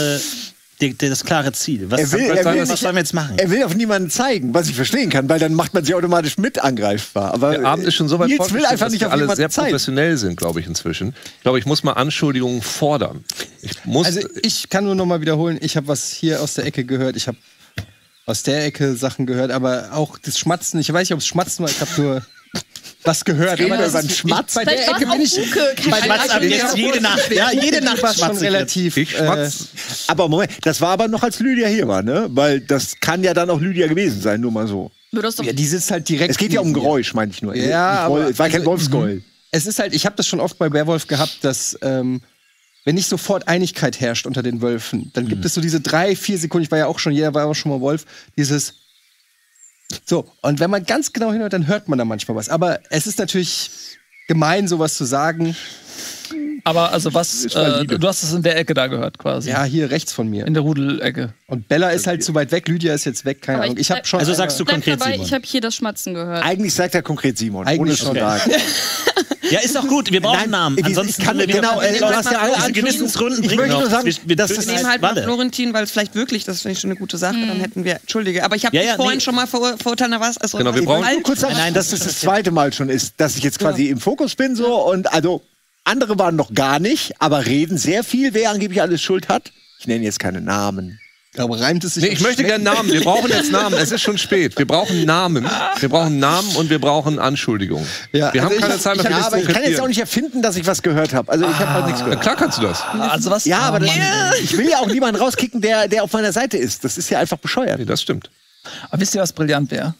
das klare Ziel. Was sollen wir jetzt machen? Er will auf niemanden zeigen, was ich verstehen kann, weil dann macht man sich automatisch mit angreifbar. Aber der Abend ist schon so weit will einfach nicht dass auf alle jemanden sehr zeigen. Professionell sind, glaube ich, inzwischen. Ich glaube, ich muss mal Anschuldigungen fordern. Ich kann nur noch mal wiederholen, ich habe was hier aus der Ecke gehört. Ich habe aus der Ecke Sachen gehört, aber auch das Schmatzen. Ich weiß nicht, ob es Schmatzen war. Ich habe nur was gehört. Aber das ist Schmatz. Bei der Ecke bin ich jetzt jede Nacht. Ja, jede Nacht war schon relativ. Aber Moment, das war aber noch als Lydia hier war, ne? Weil das kann ja dann auch Lydia gewesen sein, nur mal so. Ja, die sitzt halt direkt. Es geht ja um Geräusch, meine ich nur. Ja, es war kein Wolfsgeul. es ist halt, ich habe das schon oft bei Werwolf gehabt, dass wenn nicht sofort Einigkeit herrscht unter den Wölfen, dann gibt es so diese 3-4 Sekunden, jeder war auch schon mal Wolf, dieses so, und wenn man ganz genau hinhört, dann hört man da manchmal was. Aber es ist natürlich gemein, sowas zu sagen. Aber also was, du hast es in der Ecke da gehört quasi. Ja, hier rechts von mir. In der Rudelecke. Und Bella ist halt zu weit weg, Lydia ist jetzt weg, keine Ahnung. Ich habe schon. Also sagst du konkret dabei, Simon? Ich habe hier das Schmatzen gehört. Eigentlich sagt er konkret Simon. Eigentlich ohne schon sagen. Ja, ist doch gut. Wir brauchen einen Namen. Ansonsten kann wir genau. Du hast ja alle Gewissensgründen. Ich möchte nur sagen, wir nehmen halt mal Florentin, weil es vielleicht wirklich, das finde ich schon eine gute Sache. Dann hätten wir, entschuldige, aber ich habe vorhin schon mal verurteilt, was. Also genau, wir brauchen kurz sagen, nein, dass es das zweite Mal schon ist, dass ich jetzt quasi im Fokus bin so und also andere waren noch gar nicht, aber reden sehr viel, wer angeblich alles Schuld hat. Ich nenne jetzt keine Namen. Aber reimt es sich? Nee, ich möchte gerne Namen. Wir brauchen jetzt Namen. Es ist schon spät. Wir brauchen Namen. Wir brauchen Namen und wir brauchen Anschuldigungen. Ja, wir haben keine Zeit mehr. Aber ich kann jetzt auch nicht erfinden, dass ich was gehört habe. Also ich habe halt nichts gehört. Klar kannst du das. Also was? Ja, aber ich will ja auch niemanden rauskicken, der auf meiner Seite ist. Das ist ja einfach bescheuert. Nee, das stimmt. Aber wisst ihr, was brillant wäre?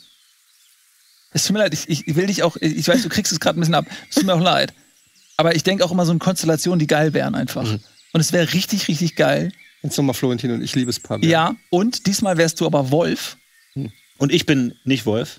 Es tut mir leid, ich will dich auch, ich weiß, du kriegst es gerade ein bisschen ab. Es tut mir auch leid. Aber ich denke auch immer so in Konstellationen, die geil wären einfach. Und es wäre richtig, richtig geil. Jetzt nochmal Florentin und ich liebe es Pablo. Ja, und diesmal wärst du aber Wolf. Und ich bin nicht Wolf.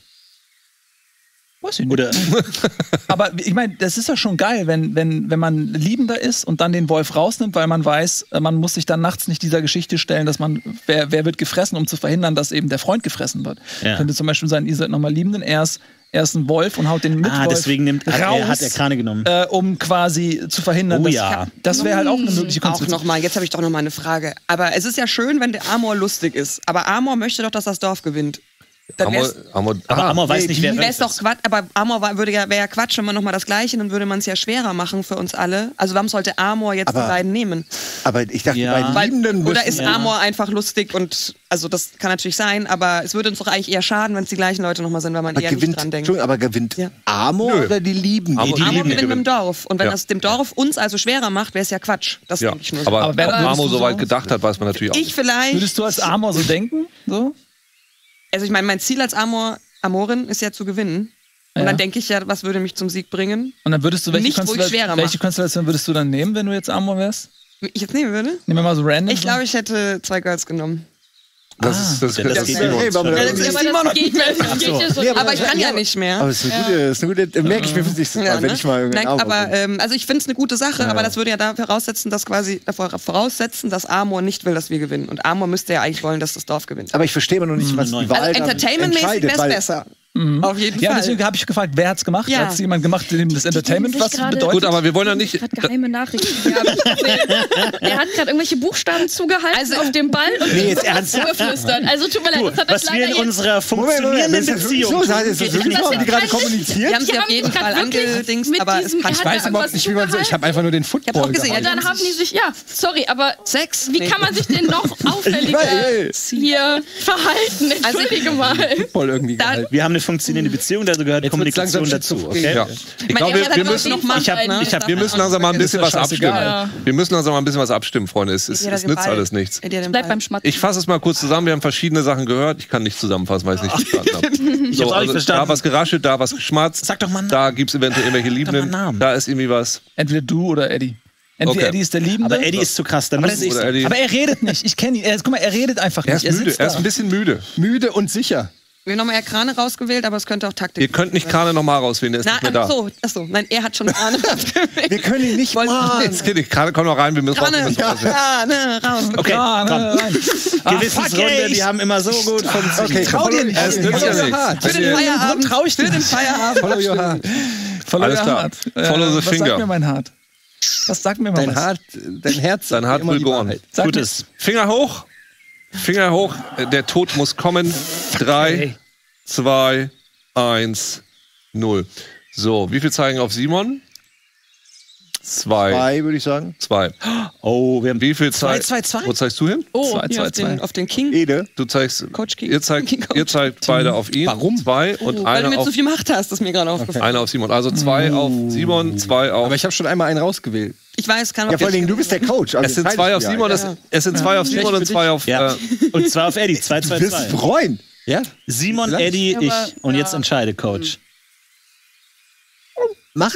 Weiß ich nicht. Oder aber ich meine, das ist ja schon geil, wenn man liebender ist und dann den Wolf rausnimmt, weil man weiß, man muss sich dann nachts nicht dieser Geschichte stellen, dass wer wird gefressen, um zu verhindern, dass eben der Freund gefressen wird. Ja. Könnte zum Beispiel sein, ihr seid nochmal Liebenden, er ist ein Wolf und haut den Mitwolf deswegen hat er Krane genommen. Um quasi zu verhindern, das wäre halt auch eine mögliche Konstruktion. Jetzt habe ich doch noch mal eine Frage. Aber es ist ja schön, wenn der Amor lustig ist. Aber Amor möchte doch, dass das Dorf gewinnt. Amor weiß nicht, wer ist doch Quatsch, aber Amor wäre ja Quatsch, wenn man nochmal das Gleiche, dann würde man es ja schwerer machen für uns alle. Also warum sollte Amor jetzt die beiden nehmen? Aber ich dachte, die beiden Liebenden oder ist Amor einfach lustig und also das kann natürlich sein, aber es würde uns doch eigentlich eher schaden, wenn es die gleichen Leute nochmal sind, weil man eher nicht dran denkt. Aber gewinnt Amor oder die Liebenden? Amor gewinnt im Dorf. Und wenn das dem Dorf uns also schwerer macht, wäre es ja Quatsch. Das denke ich nur. Aber wenn Amor so weit gedacht hat, weiß man natürlich auch. Ich vielleicht. Würdest du als Amor so denken? So? Also ich meine, mein Ziel als Amorin ist ja zu gewinnen. Und dann denke ich ja, was würde mich zum Sieg bringen? Und dann würdest du, welche Konstellation würdest du dann nehmen, wenn du jetzt Amor wärst? Ich jetzt nehmen würde? Nehmen wir mal so random. Ich glaube, ich hätte 2 Girls genommen. Das geht aber ich kann ja nicht mehr. Aber es ist eine gute merke ich mir für sich mal, wenn ich mal nein, aber also ich finde es eine gute Sache, aber das würde ja da voraussetzen, dass dass Amor nicht will, dass wir gewinnen. Und Amor müsste ja eigentlich wollen, dass das Dorf gewinnt. Aber ich verstehe immer noch nicht, was die Wahl also entertainmentmäßig wäre es besser. Auf jeden Fall. Ja, deswegen habe ich gefragt, wer hat's gemacht? Hat es jemand gemacht, dem das Entertainment was bedeutet? Gut, aber wir wollen ja nicht. Geheime Nachrichten. Er hat gerade irgendwelche Buchstaben zugehalten auf dem Ball und jetzt ernsthaft geflüstert. Also tut mir leid, das hat was wir in unserer funktionierenden Beziehung haben die gerade kommuniziert? Die haben sie auf jeden Fall angedingst, aber es kann ich weiß überhaupt nicht, wie man so. Ich habe einfach nur den Football gesehen. Und dann haben die sich, sorry, aber Sex. Wie kann man sich denn noch auffälliger hier verhalten? Entschuldige mal. Football irgendwie gehalten. Wir haben eine funktionierende Beziehung, da gehört Kommunikation dazu. Okay? Ja. Ich glaube, wir müssen langsam mal ein bisschen was abstimmen. Wir müssen langsam mal ein bisschen was abstimmen, Freunde. Es nützt alles nichts. Bleib beim Schmatzen. Ich fasse es mal kurz zusammen. Wir haben verschiedene Sachen gehört. Ich kann nicht zusammenfassen, weil ich es nicht verstanden habe. Ich hab's auch nicht verstanden. Da was geraschelt, da was geschmatzt. Sag doch mal einen Da gibt es eventuell irgendwelche Liebenden. Da ist irgendwie was. Entweder du oder Eddie. Entweder Eddie ist der Liebende. Aber Eddie ist zu krass. Aber er redet nicht. Ich kenne ihn. Guck mal, er redet einfach nicht. Er ist müde. Er ist ein bisschen müde. Müde und sicher. Wir haben nochmal Krane rausgewählt, aber es könnte auch Taktik sein. Ihr könnt nicht Krane nochmal rauswählen, der ist nicht mehr da. Achso, nein, er hat schon Krane rausgewählt. Wir können ihn nicht machen. Jetzt geht nicht. Krane, komm noch rein, wir müssen Krane, raus. Okay, Krane, rein. Gewissensrunde, die haben immer so gut funktioniert. Okay, trau dir nicht. Es nützt ja nichts. Für den Feierabend. Trau ich dir den Feierabend. Follow your heart. Alles klar. Follow the finger. Was sagt mir mein Hart? Was sagt mir mal was? Dein Herz. Dein Hart will go on. Gutes. Finger hoch. Finger hoch. Der Tod muss kommen. 3, 2, 1, 0. So, wie viel zeigen auf Simon? 2. 2, würde ich sagen. 2. Oh, wir haben wie viel Zeit? 2. Wo zeigst du hin? Oh, 2. Auf den King. Ede. Du zeigst. Coach King. Ihr zeigt beide auf ihn. Warum? 2 und einer weil du mir auf. zu viel Macht hast, das ist mir gerade aufgefallen. Einer auf Simon. Also 2 auf Simon, 2 auf. Aber ich habe schon einmal einen rausgewählt. Ich weiß, kann ja, vor allem, du bist der Coach. Also es sind 2 auf Simon, es sind 2 auf Simon und 2 auf. Und 2 auf Eddie. 2, 2, 2. Du wirst freuen. Ja? Simon, Eddie, ich. Und jetzt entscheide, Coach. Mach.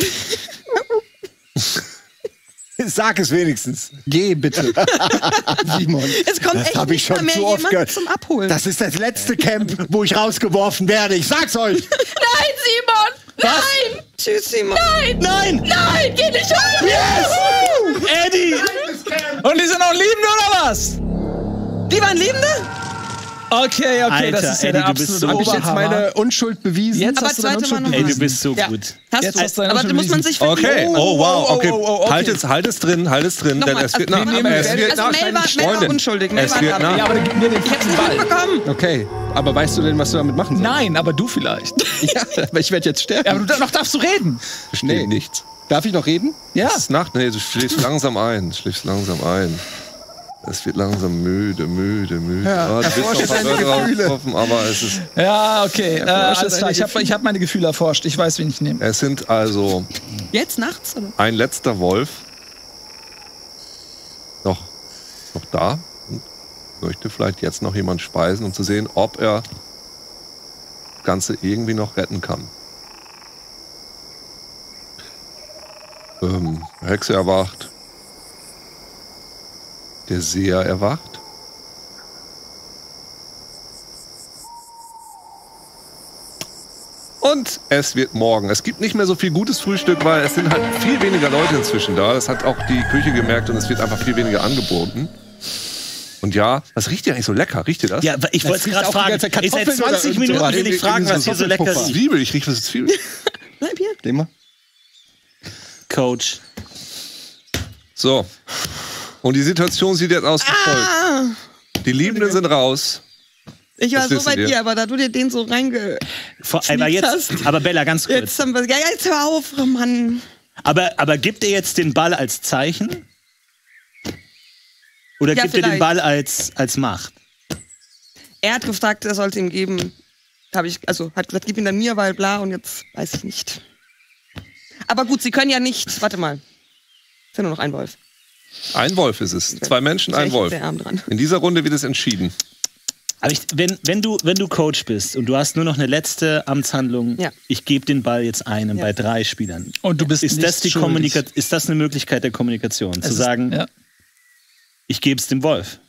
Sag es wenigstens. Geh bitte. Simon. Es kommt echt hab ich schon mehr zu oft jemand zum Abholen. Das ist das letzte Camp, wo ich rausgeworfen werde. Ich sag's euch. Nein, Simon! Was? Nein! Tschüss, Simon. Nein! Nein! Geh nicht rein! Yes! Eddie! Und die sind auch Liebende, oder was? Die waren Liebende? Okay, Alter, das ist ja Eddie, der du bist absolute so Habe ich jetzt meine Unschuld bewiesen? Jetzt Aber hast du deine zweite war Unschuld noch bewiesen. Ey, du bist so gut. Hast Jetzt du. hast du deine Aber Unschuld da muss man bewiesen. sich verbiegen. Okay, oh wow, okay. okay. Halt es drin, denn Nochmal, es wird also nach. Mel Mel war unschuldig. Mel Es war wird da. nach. Ja, aber gib mir den Ich hab's nicht Ball. mitbekommen. Okay, aber weißt du denn, was du damit machen sollst? Nein, aber du vielleicht. Ja, aber ich werde jetzt sterben. Ja, aber noch darfst du reden. Verstehe nichts. Darf ich noch reden? Ja. Es ist Nacht, nee, du schläfst langsam ein. Es wird langsam müde. Ja, Du bist erforsche auf deine Gefühle. getroffen, aber es ist. Ja, okay. Alles klar. deine Ich hab meine Gefühle erforscht. Ich weiß, wen ich nehme. Es sind also Jetzt nachts, oder? ein letzter Wolf. Noch da. Und möchte vielleicht jetzt noch jemand speisen, um zu sehen, ob er das Ganze irgendwie noch retten kann. Hexe erwacht. Der Seher erwacht. Und es wird morgen. Es gibt nicht mehr so viel gutes Frühstück, weil es sind halt viel weniger Leute inzwischen da. Das hat auch die Küche gemerkt und es wird einfach viel weniger angeboten. Und ja, was riecht dir eigentlich so lecker? Riecht dir das? Ja, ich wollte es gerade fragen. Ich seit 20 Minuten will ich fragen, was hier so lecker ist. Zwiebel, ich rieche was Zwiebel. Bleib hier. Nehm mal. Coach. So. Und die Situation sieht jetzt aus wie folgt. Die Liebenden sind raus. Ich war Das so wissen bei wir. dir, aber da du dir den so Aber Bella, ganz kurz. Jetzt haben wir, ja, jetzt hör auf, oh Mann. Aber gibt er jetzt den Ball als Zeichen? Oder Ja, gibt er den vielleicht. Ball als Macht? Er hat gefragt, er sollte ihm geben. Hat gesagt, gib ihn dann mir, weil bla, und jetzt weiß ich nicht. Aber gut, sie können ja nicht. Warte mal. Ist ja nur noch ein Wolf. Ein Wolf ist es. 2 Menschen, ein Wolf. Sehr arm dran. In dieser Runde wird es entschieden. Aber wenn du Coach bist und du hast nur noch eine letzte Amtshandlung, Ja. ich gebe den Ball jetzt einem bei 3 Spielern. Und du bist Ist das, schuldig. ist das eine Möglichkeit der Kommunikation? Zu sagen, Ja. ich gebe es dem Wolf.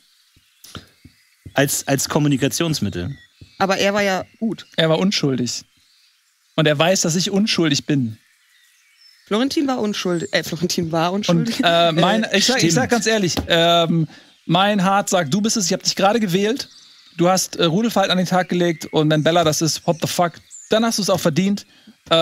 Als Kommunikationsmittel. Aber er war ja gut. Er war unschuldig. Und er weiß, dass ich unschuldig bin. Florentin war unschuldig. Und ich sag ganz ehrlich, mein Hart sagt, du bist es, ich habe dich gerade gewählt. Du hast Rudelfalt an den Tag gelegt und wenn Bella das ist, what the fuck, dann hast du es auch verdient. Ich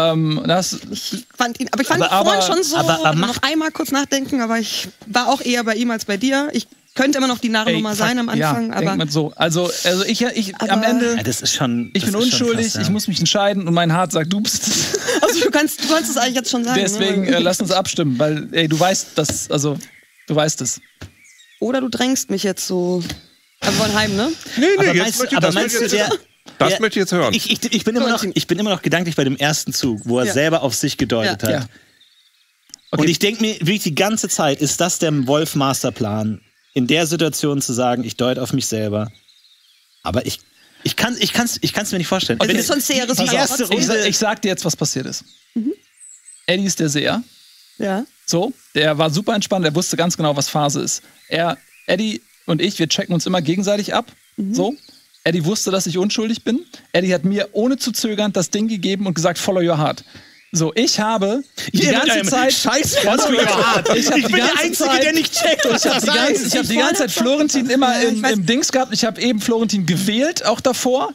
fand ihn vorhin schon so, noch einmal kurz nachdenken, aber ich war auch eher bei ihm als bei dir. Ich könnte immer noch die Narrennummer sein am Anfang, ja, aber man so. Also ich am Ende, Ja, das ist schon. ich bin unschuldig, krass, ja. ich muss mich entscheiden und mein Hart sagt, du bist es. also du kannst es eigentlich jetzt schon sagen. Deswegen ne? lass uns abstimmen, weil du weißt das, also du weißt es. Oder du drängst mich jetzt so. Wir wollen heim, ne? Nee, Aber jetzt meinst du, das möchte ich jetzt hören. Ich bin immer noch gedanklich bei dem ersten Zug, wo er selber auf sich gedeutet hat. Ja. Okay. Und ich denke mir wirklich die ganze Zeit, ist das der Wolf-Masterplan, in der Situation zu sagen, ich deute auf mich selber. Aber ich kann es mir nicht vorstellen. Das ist schon sehr die erste Runde. Ich sag dir jetzt, was passiert ist. Eddie ist der Seher. Ja. So, der war super entspannt, der wusste ganz genau, was Phase ist. Eddie und ich, wir checken uns immer gegenseitig ab. So. Eddie wusste, dass ich unschuldig bin. Eddie hat mir ohne zu zögern das Ding gegeben und gesagt, follow your heart. So, ich habe die ganze Zeit... Scheiß follow your heart. Ich bin der Einzige, der nicht checkt. Ich habe die ganze Zeit Florentin immer im Dings gehabt. Ich habe eben Florentin gewählt, auch davor.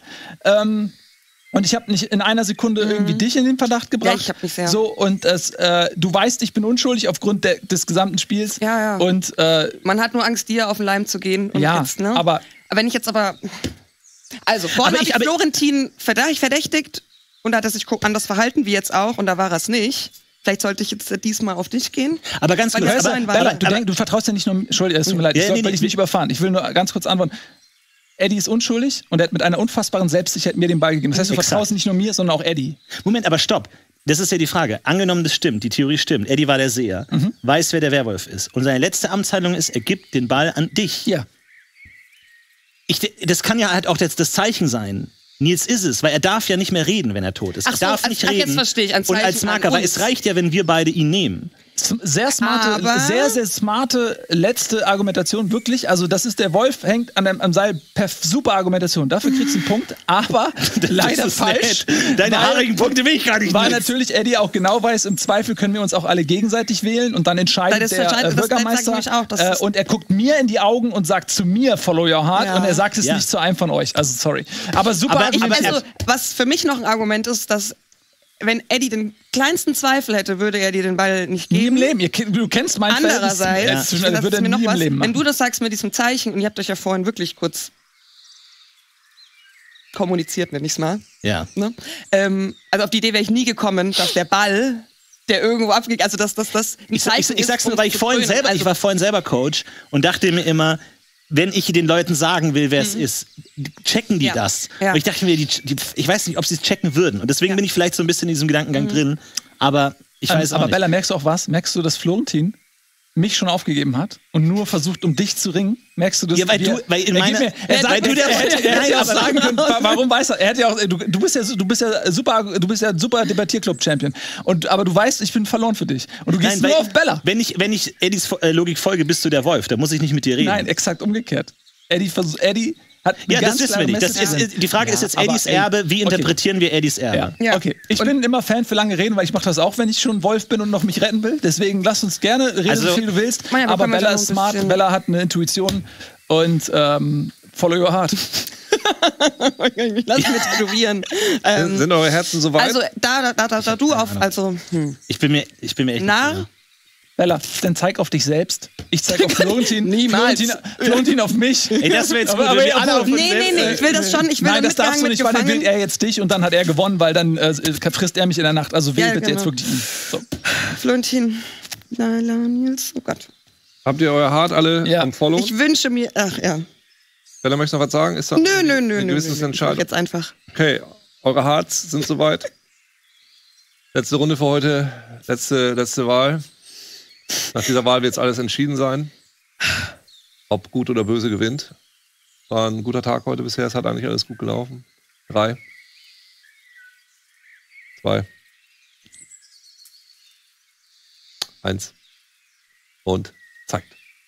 Und ich habe nicht in einer Sekunde irgendwie dich in den Verdacht gebracht. Ja, ich habe mich sehr. So, und du weißt, ich bin unschuldig aufgrund des gesamten Spiels. Ja. Und man hat nur Angst, dir auf den Leim zu gehen. Und ja, jetzt, ne? aber wenn ich jetzt Also, vorhin habe ich Florentin verdächtigt und da hat er sich anders verhalten, wie jetzt auch, und da war er es nicht. Vielleicht sollte ich jetzt diesmal auf dich gehen. Aber ganz kurz, du vertraust ja nicht nur... Entschuldigung, es tut mir leid, ich will dich nicht überfahren. Ich will nur ganz kurz antworten. Eddie ist unschuldig und er hat mit einer unfassbaren Selbstsicherheit mir den Ball gegeben. Das heißt, du vertraust nicht nur mir, sondern auch Eddie. Moment, aber stopp. Das ist ja die Frage. Angenommen, das stimmt, die Theorie stimmt. Eddie war der Seher, weiß, wer der Werwolf ist. Und seine letzte Amtshandlung ist, er gibt den Ball an dich. Ja. Das kann ja halt auch jetzt das Zeichen sein. Nils ist es, weil er darf ja nicht mehr reden, wenn er tot ist. Er darf nicht reden. Jetzt verstehe ich. Und als Marker, weil es reicht ja, wenn wir beide ihn nehmen. Sehr smarte letzte Argumentation, wirklich. Also, das ist der Wolf, hängt am Seil. Super Argumentation. Dafür kriegst du einen Punkt, aber leider falsch. Deine haarigen Punkte will ich gar nicht. Weil natürlich Eddie auch genau weiß, im Zweifel können wir uns auch alle gegenseitig wählen und dann entscheidet der Bürgermeister. Und er guckt mir in die Augen und sagt zu mir, follow your heart, und er sagt es nicht zu einem von euch. Also, sorry. Aber super. Was für mich noch ein Argument ist, dass wenn Eddie den kleinsten Zweifel hätte, würde er dir den Ball nicht geben. Nie im Leben. Du kennst mein Andererseits, würde er nie im Leben machen. Wenn du das sagst mit diesem Zeichen, und ihr habt euch ja vorhin wirklich kurz kommuniziert, nenn ich's mal. Ja. Ne? Also auf die Idee wäre ich nie gekommen, dass der Ball, der irgendwo abgeht, also dass das ein Zeichen ist. Ich sag's nur, weil ich war vorhin selber Coach und dachte mir immer, wenn ich den Leuten sagen will, wer es ist, checken die das. Ja. Und ich dachte mir, ich weiß nicht, ob sie es checken würden. Und deswegen bin ich vielleicht so ein bisschen in diesem Gedankengang drin. Aber ich weiß auch nicht. Aber Bella, merkst du auch was? Merkst du, dass Florentin mich schon aufgegeben hat und nur versucht, um dich zu ringen? Merkst du das? Ja, weil du hätte ja auch sagen können, warum weiß er? Er hätte ja auch, du bist ja super Debattierclub-Champion. Aber du weißt, ich bin verloren für dich. Und du gehst nur auf Bella. Wenn ich Eddies Logik folge, bist du der Wolf. Da muss ich nicht mit dir reden. Nein, exakt umgekehrt. Eddie hat das wissen wir nicht. Die Frage ist jetzt Eddies Erbe. Wie interpretieren wir Eddies Erbe? Ja. Okay. Ich bin immer Fan für lange Reden, weil ich mache das auch, wenn ich schon Wolf bin und noch mich retten will. Deswegen lass uns gerne reden, so viel du willst. Aber Bella ist smart, Bella hat eine Intuition und follow your heart. Lass mich tätowieren. Sind eure Herzen soweit? Also da du auf, also Ich bin mir echt Narr. Bella, dann zeig auf dich selbst. Ich zeig auf Florentin. Niemals. Florentin auf mich. Ey, das wäre jetzt gut. Nee, ich will das schon. Nein, das darfst du nicht, weil dann wählt er jetzt dich und dann hat er gewonnen, weil dann frisst er mich in der Nacht. Also wähl bitte jetzt wirklich ihn. So. Florentin. Nils. Oh Gott. Habt ihr euer Hart alle am Follow? Ich wünsche mir. Ach ja. Bella, möchtest du noch was sagen? Ist das nö. Eine gewisse Entscheidung? Jetzt einfach. Okay, eure Hearts sind soweit. Letzte Runde für heute. Letzte Wahl. Nach dieser Wahl wird jetzt alles entschieden sein. Ob gut oder böse gewinnt. War ein guter Tag heute bisher. Es hat eigentlich alles gut gelaufen. 3, 2, 1 und zack.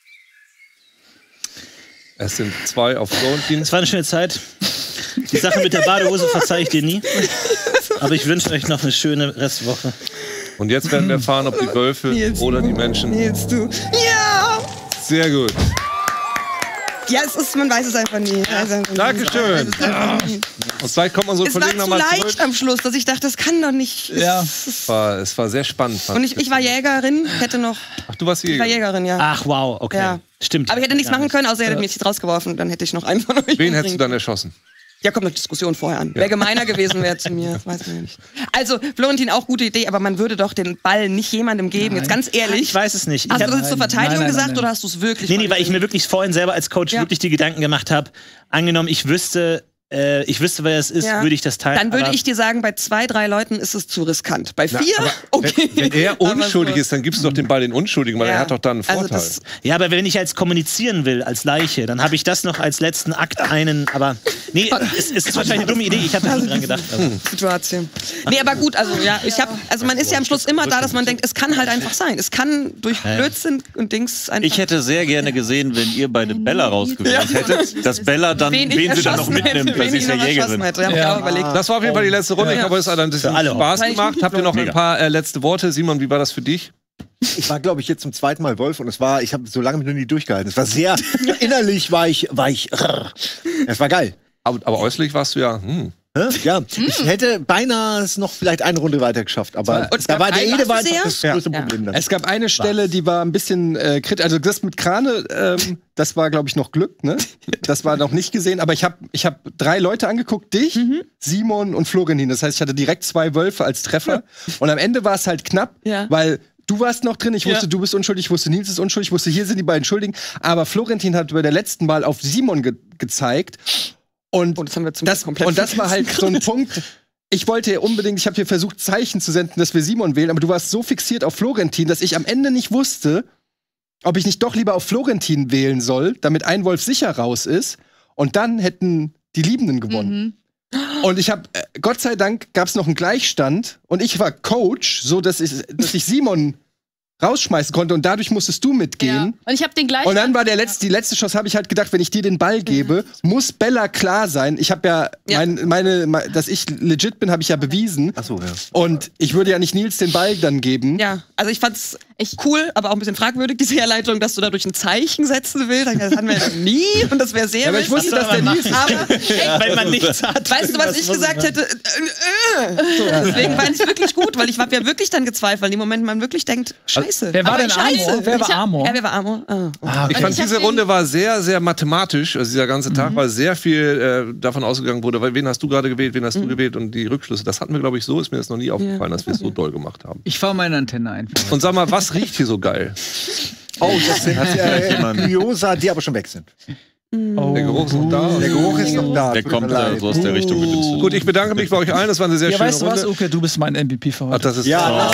Es sind 2 auf Florentin. Es war eine schöne Zeit. Die Sache mit der Badehose verzeihe ich dir nie. Aber ich wünsche euch noch eine schöne Restwoche. Und jetzt werden wir erfahren, ob die Wölfe oder die Menschen. Nils, du. Ja! Sehr gut. Ja, man weiß es einfach nie. Dankeschön. Und vielleicht kommt man so Kollegen nochmal zurück. Es war zu leicht am Schluss, dass ich dachte, das kann doch nicht. Ja. Es war sehr spannend. Und ich war Jägerin, hätte noch. Ach, du warst Jägerin? Ich war Jägerin, ja. Ach, wow, okay. Ja. Stimmt. Aber ich hätte nichts machen können, außer ihr hättet mich jetzt rausgeworfen. Dann hätte ich noch einen von euch. Wen hättest du dann erschossen? Ja, kommt eine Diskussion vorher an. Wer gemeiner gewesen wäre zu mir, das weiß man ja nicht. Also, Florentin, auch gute Idee, aber man würde doch den Ball nicht jemandem geben. Nein. Jetzt ganz ehrlich. Ich weiß es nicht. Hast du das jetzt zur Verteidigung gesagt oder hast du es wirklich? Nee, weil ich mir wirklich vorhin selber als Coach wirklich die Gedanken gemacht habe. Angenommen, ich wüsste, wer es ist, würde ich das teilen. Dann würde ich dir sagen, bei 2, 3 Leuten ist es zu riskant. Bei 4, okay. Wenn er unschuldig ist, dann gibst du doch den Ball den Unschuldigen, weil er hat doch dann einen Vorteil. Ja, aber wenn ich als kommunizieren will, als Leiche, dann habe ich das noch als letzten Akt aber nee, es ist wahrscheinlich eine dumme Idee, ich habe da schon dran gedacht. Situation. Nee, aber gut, also man ist ja am Schluss immer da, dass man denkt, es kann halt einfach sein. Es kann durch Blödsinn und Dings einfach. Ich hätte sehr gerne gesehen, wenn ihr beide Bella rausgewählt hättet, dass Bella dann, wen sie dann noch mitnimmt. Sie ist ja Jägerin. Das war auf jeden Fall die letzte Runde. Ich glaube, es hat ein bisschen Spaß gemacht. Habt ihr noch ein paar letzte Worte? Simon, wie war das für dich? Ich war, glaube ich, jetzt zum 2. Mal Wolf und ich habe so lange mit noch nie durchgehalten. Es war sehr, innerlich war ich, es war geil. Aber äußerlich warst du ja, Ja, ich hätte beinahe es noch vielleicht eine Runde weiter geschafft, aber da war der Ede das größte Problem. Es gab eine Stelle, die war ein bisschen kritisch. Also das mit Krane, das war, glaube ich, noch Glück, ne? Das war noch nicht gesehen, aber ich hab 3 Leute angeguckt, dich, Simon und Florentin. Das heißt, ich hatte direkt 2 Wölfe als Treffer. Und am Ende war es halt knapp, weil du warst noch drin, ich wusste, du bist unschuldig, ich wusste, Nils ist unschuldig, ich wusste, hier sind die beiden Schuldigen. Aber Florentin hat bei der letzten Wahl auf Simon gezeigt. Und das war halt so ein Punkt. Ich wollte unbedingt, ich habe hier versucht, Zeichen zu senden, dass wir Simon wählen, aber du warst so fixiert auf Florentin, dass ich am Ende nicht wusste, ob ich nicht doch lieber auf Florentin wählen soll, damit ein Wolf sicher raus ist. Und dann hätten die Liebenden gewonnen. Und ich habe, Gott sei Dank, gab es noch einen Gleichstand und ich war Coach, so dass ich Simon rausschmeißen konnte und dadurch musstest du mitgehen. Ja. Und ich habe den gleichen. Und dann war die letzte Chance, habe ich halt gedacht, wenn ich dir den Ball gebe, muss Bella klar sein. Ich habe dass ich legit bin, habe ich ja bewiesen. Ach so, ja. Und ich würde ja nicht Nils den Ball dann geben. Ja, also ich fand's cool, aber auch ein bisschen fragwürdig, diese Herleitung, dass du dadurch ein Zeichen setzen willst. Das hatten wir ja nie und das wäre sehr aber ich wusste, dass der Nils weil man nichts hat. Weißt du, was ich gesagt hätte? Deswegen war es wirklich gut, weil ich habe ja wirklich dann gezweifelt, weil in dem Moment man wirklich denkt, Scheiße. Wer war denn Amor? Wer war Amor? Ja, wer war Amor? Ich fand, diese Runde war sehr, sehr mathematisch. Also dieser ganze Tag war sehr viel davon ausgegangen wurde, weil wen hast du gerade gewählt, wen hast du gewählt und die Rückschlüsse. Das hatten wir, glaube ich, so. Ist mir das noch nie aufgefallen, dass wir es so doll gemacht haben. Ich fahr meine Antenne einfach. Und sag mal, was riecht hier so geil? Oh, das sind Gyoza, die aber schon weg sind. Oh. Der Geruch ist noch da. Der Geruch ist noch da. Der kommt so aus der Richtung gedünstet. Gut, ich bedanke mich bei euch allen. Das war eine sehr schöne weißt du Runde. was, Uke, du bist mein MVP für heute. Ach, das ist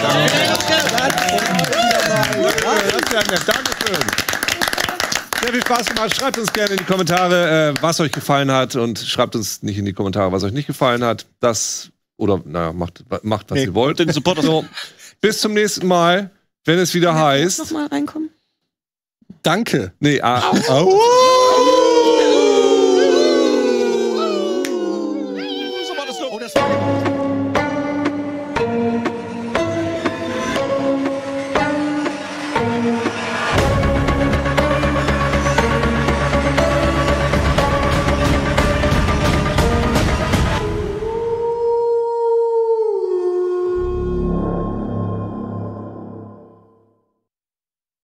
Dankeschön. Sehr viel Spaß gemacht. Schreibt uns gerne in die Kommentare, was euch gefallen hat. Und schreibt uns nicht in die Kommentare, was euch nicht gefallen hat. Macht, was ihr wollt. Den Support so. Bis zum nächsten Mal, wenn es wieder heißt. Noch mal reinkommen? Danke. Nee,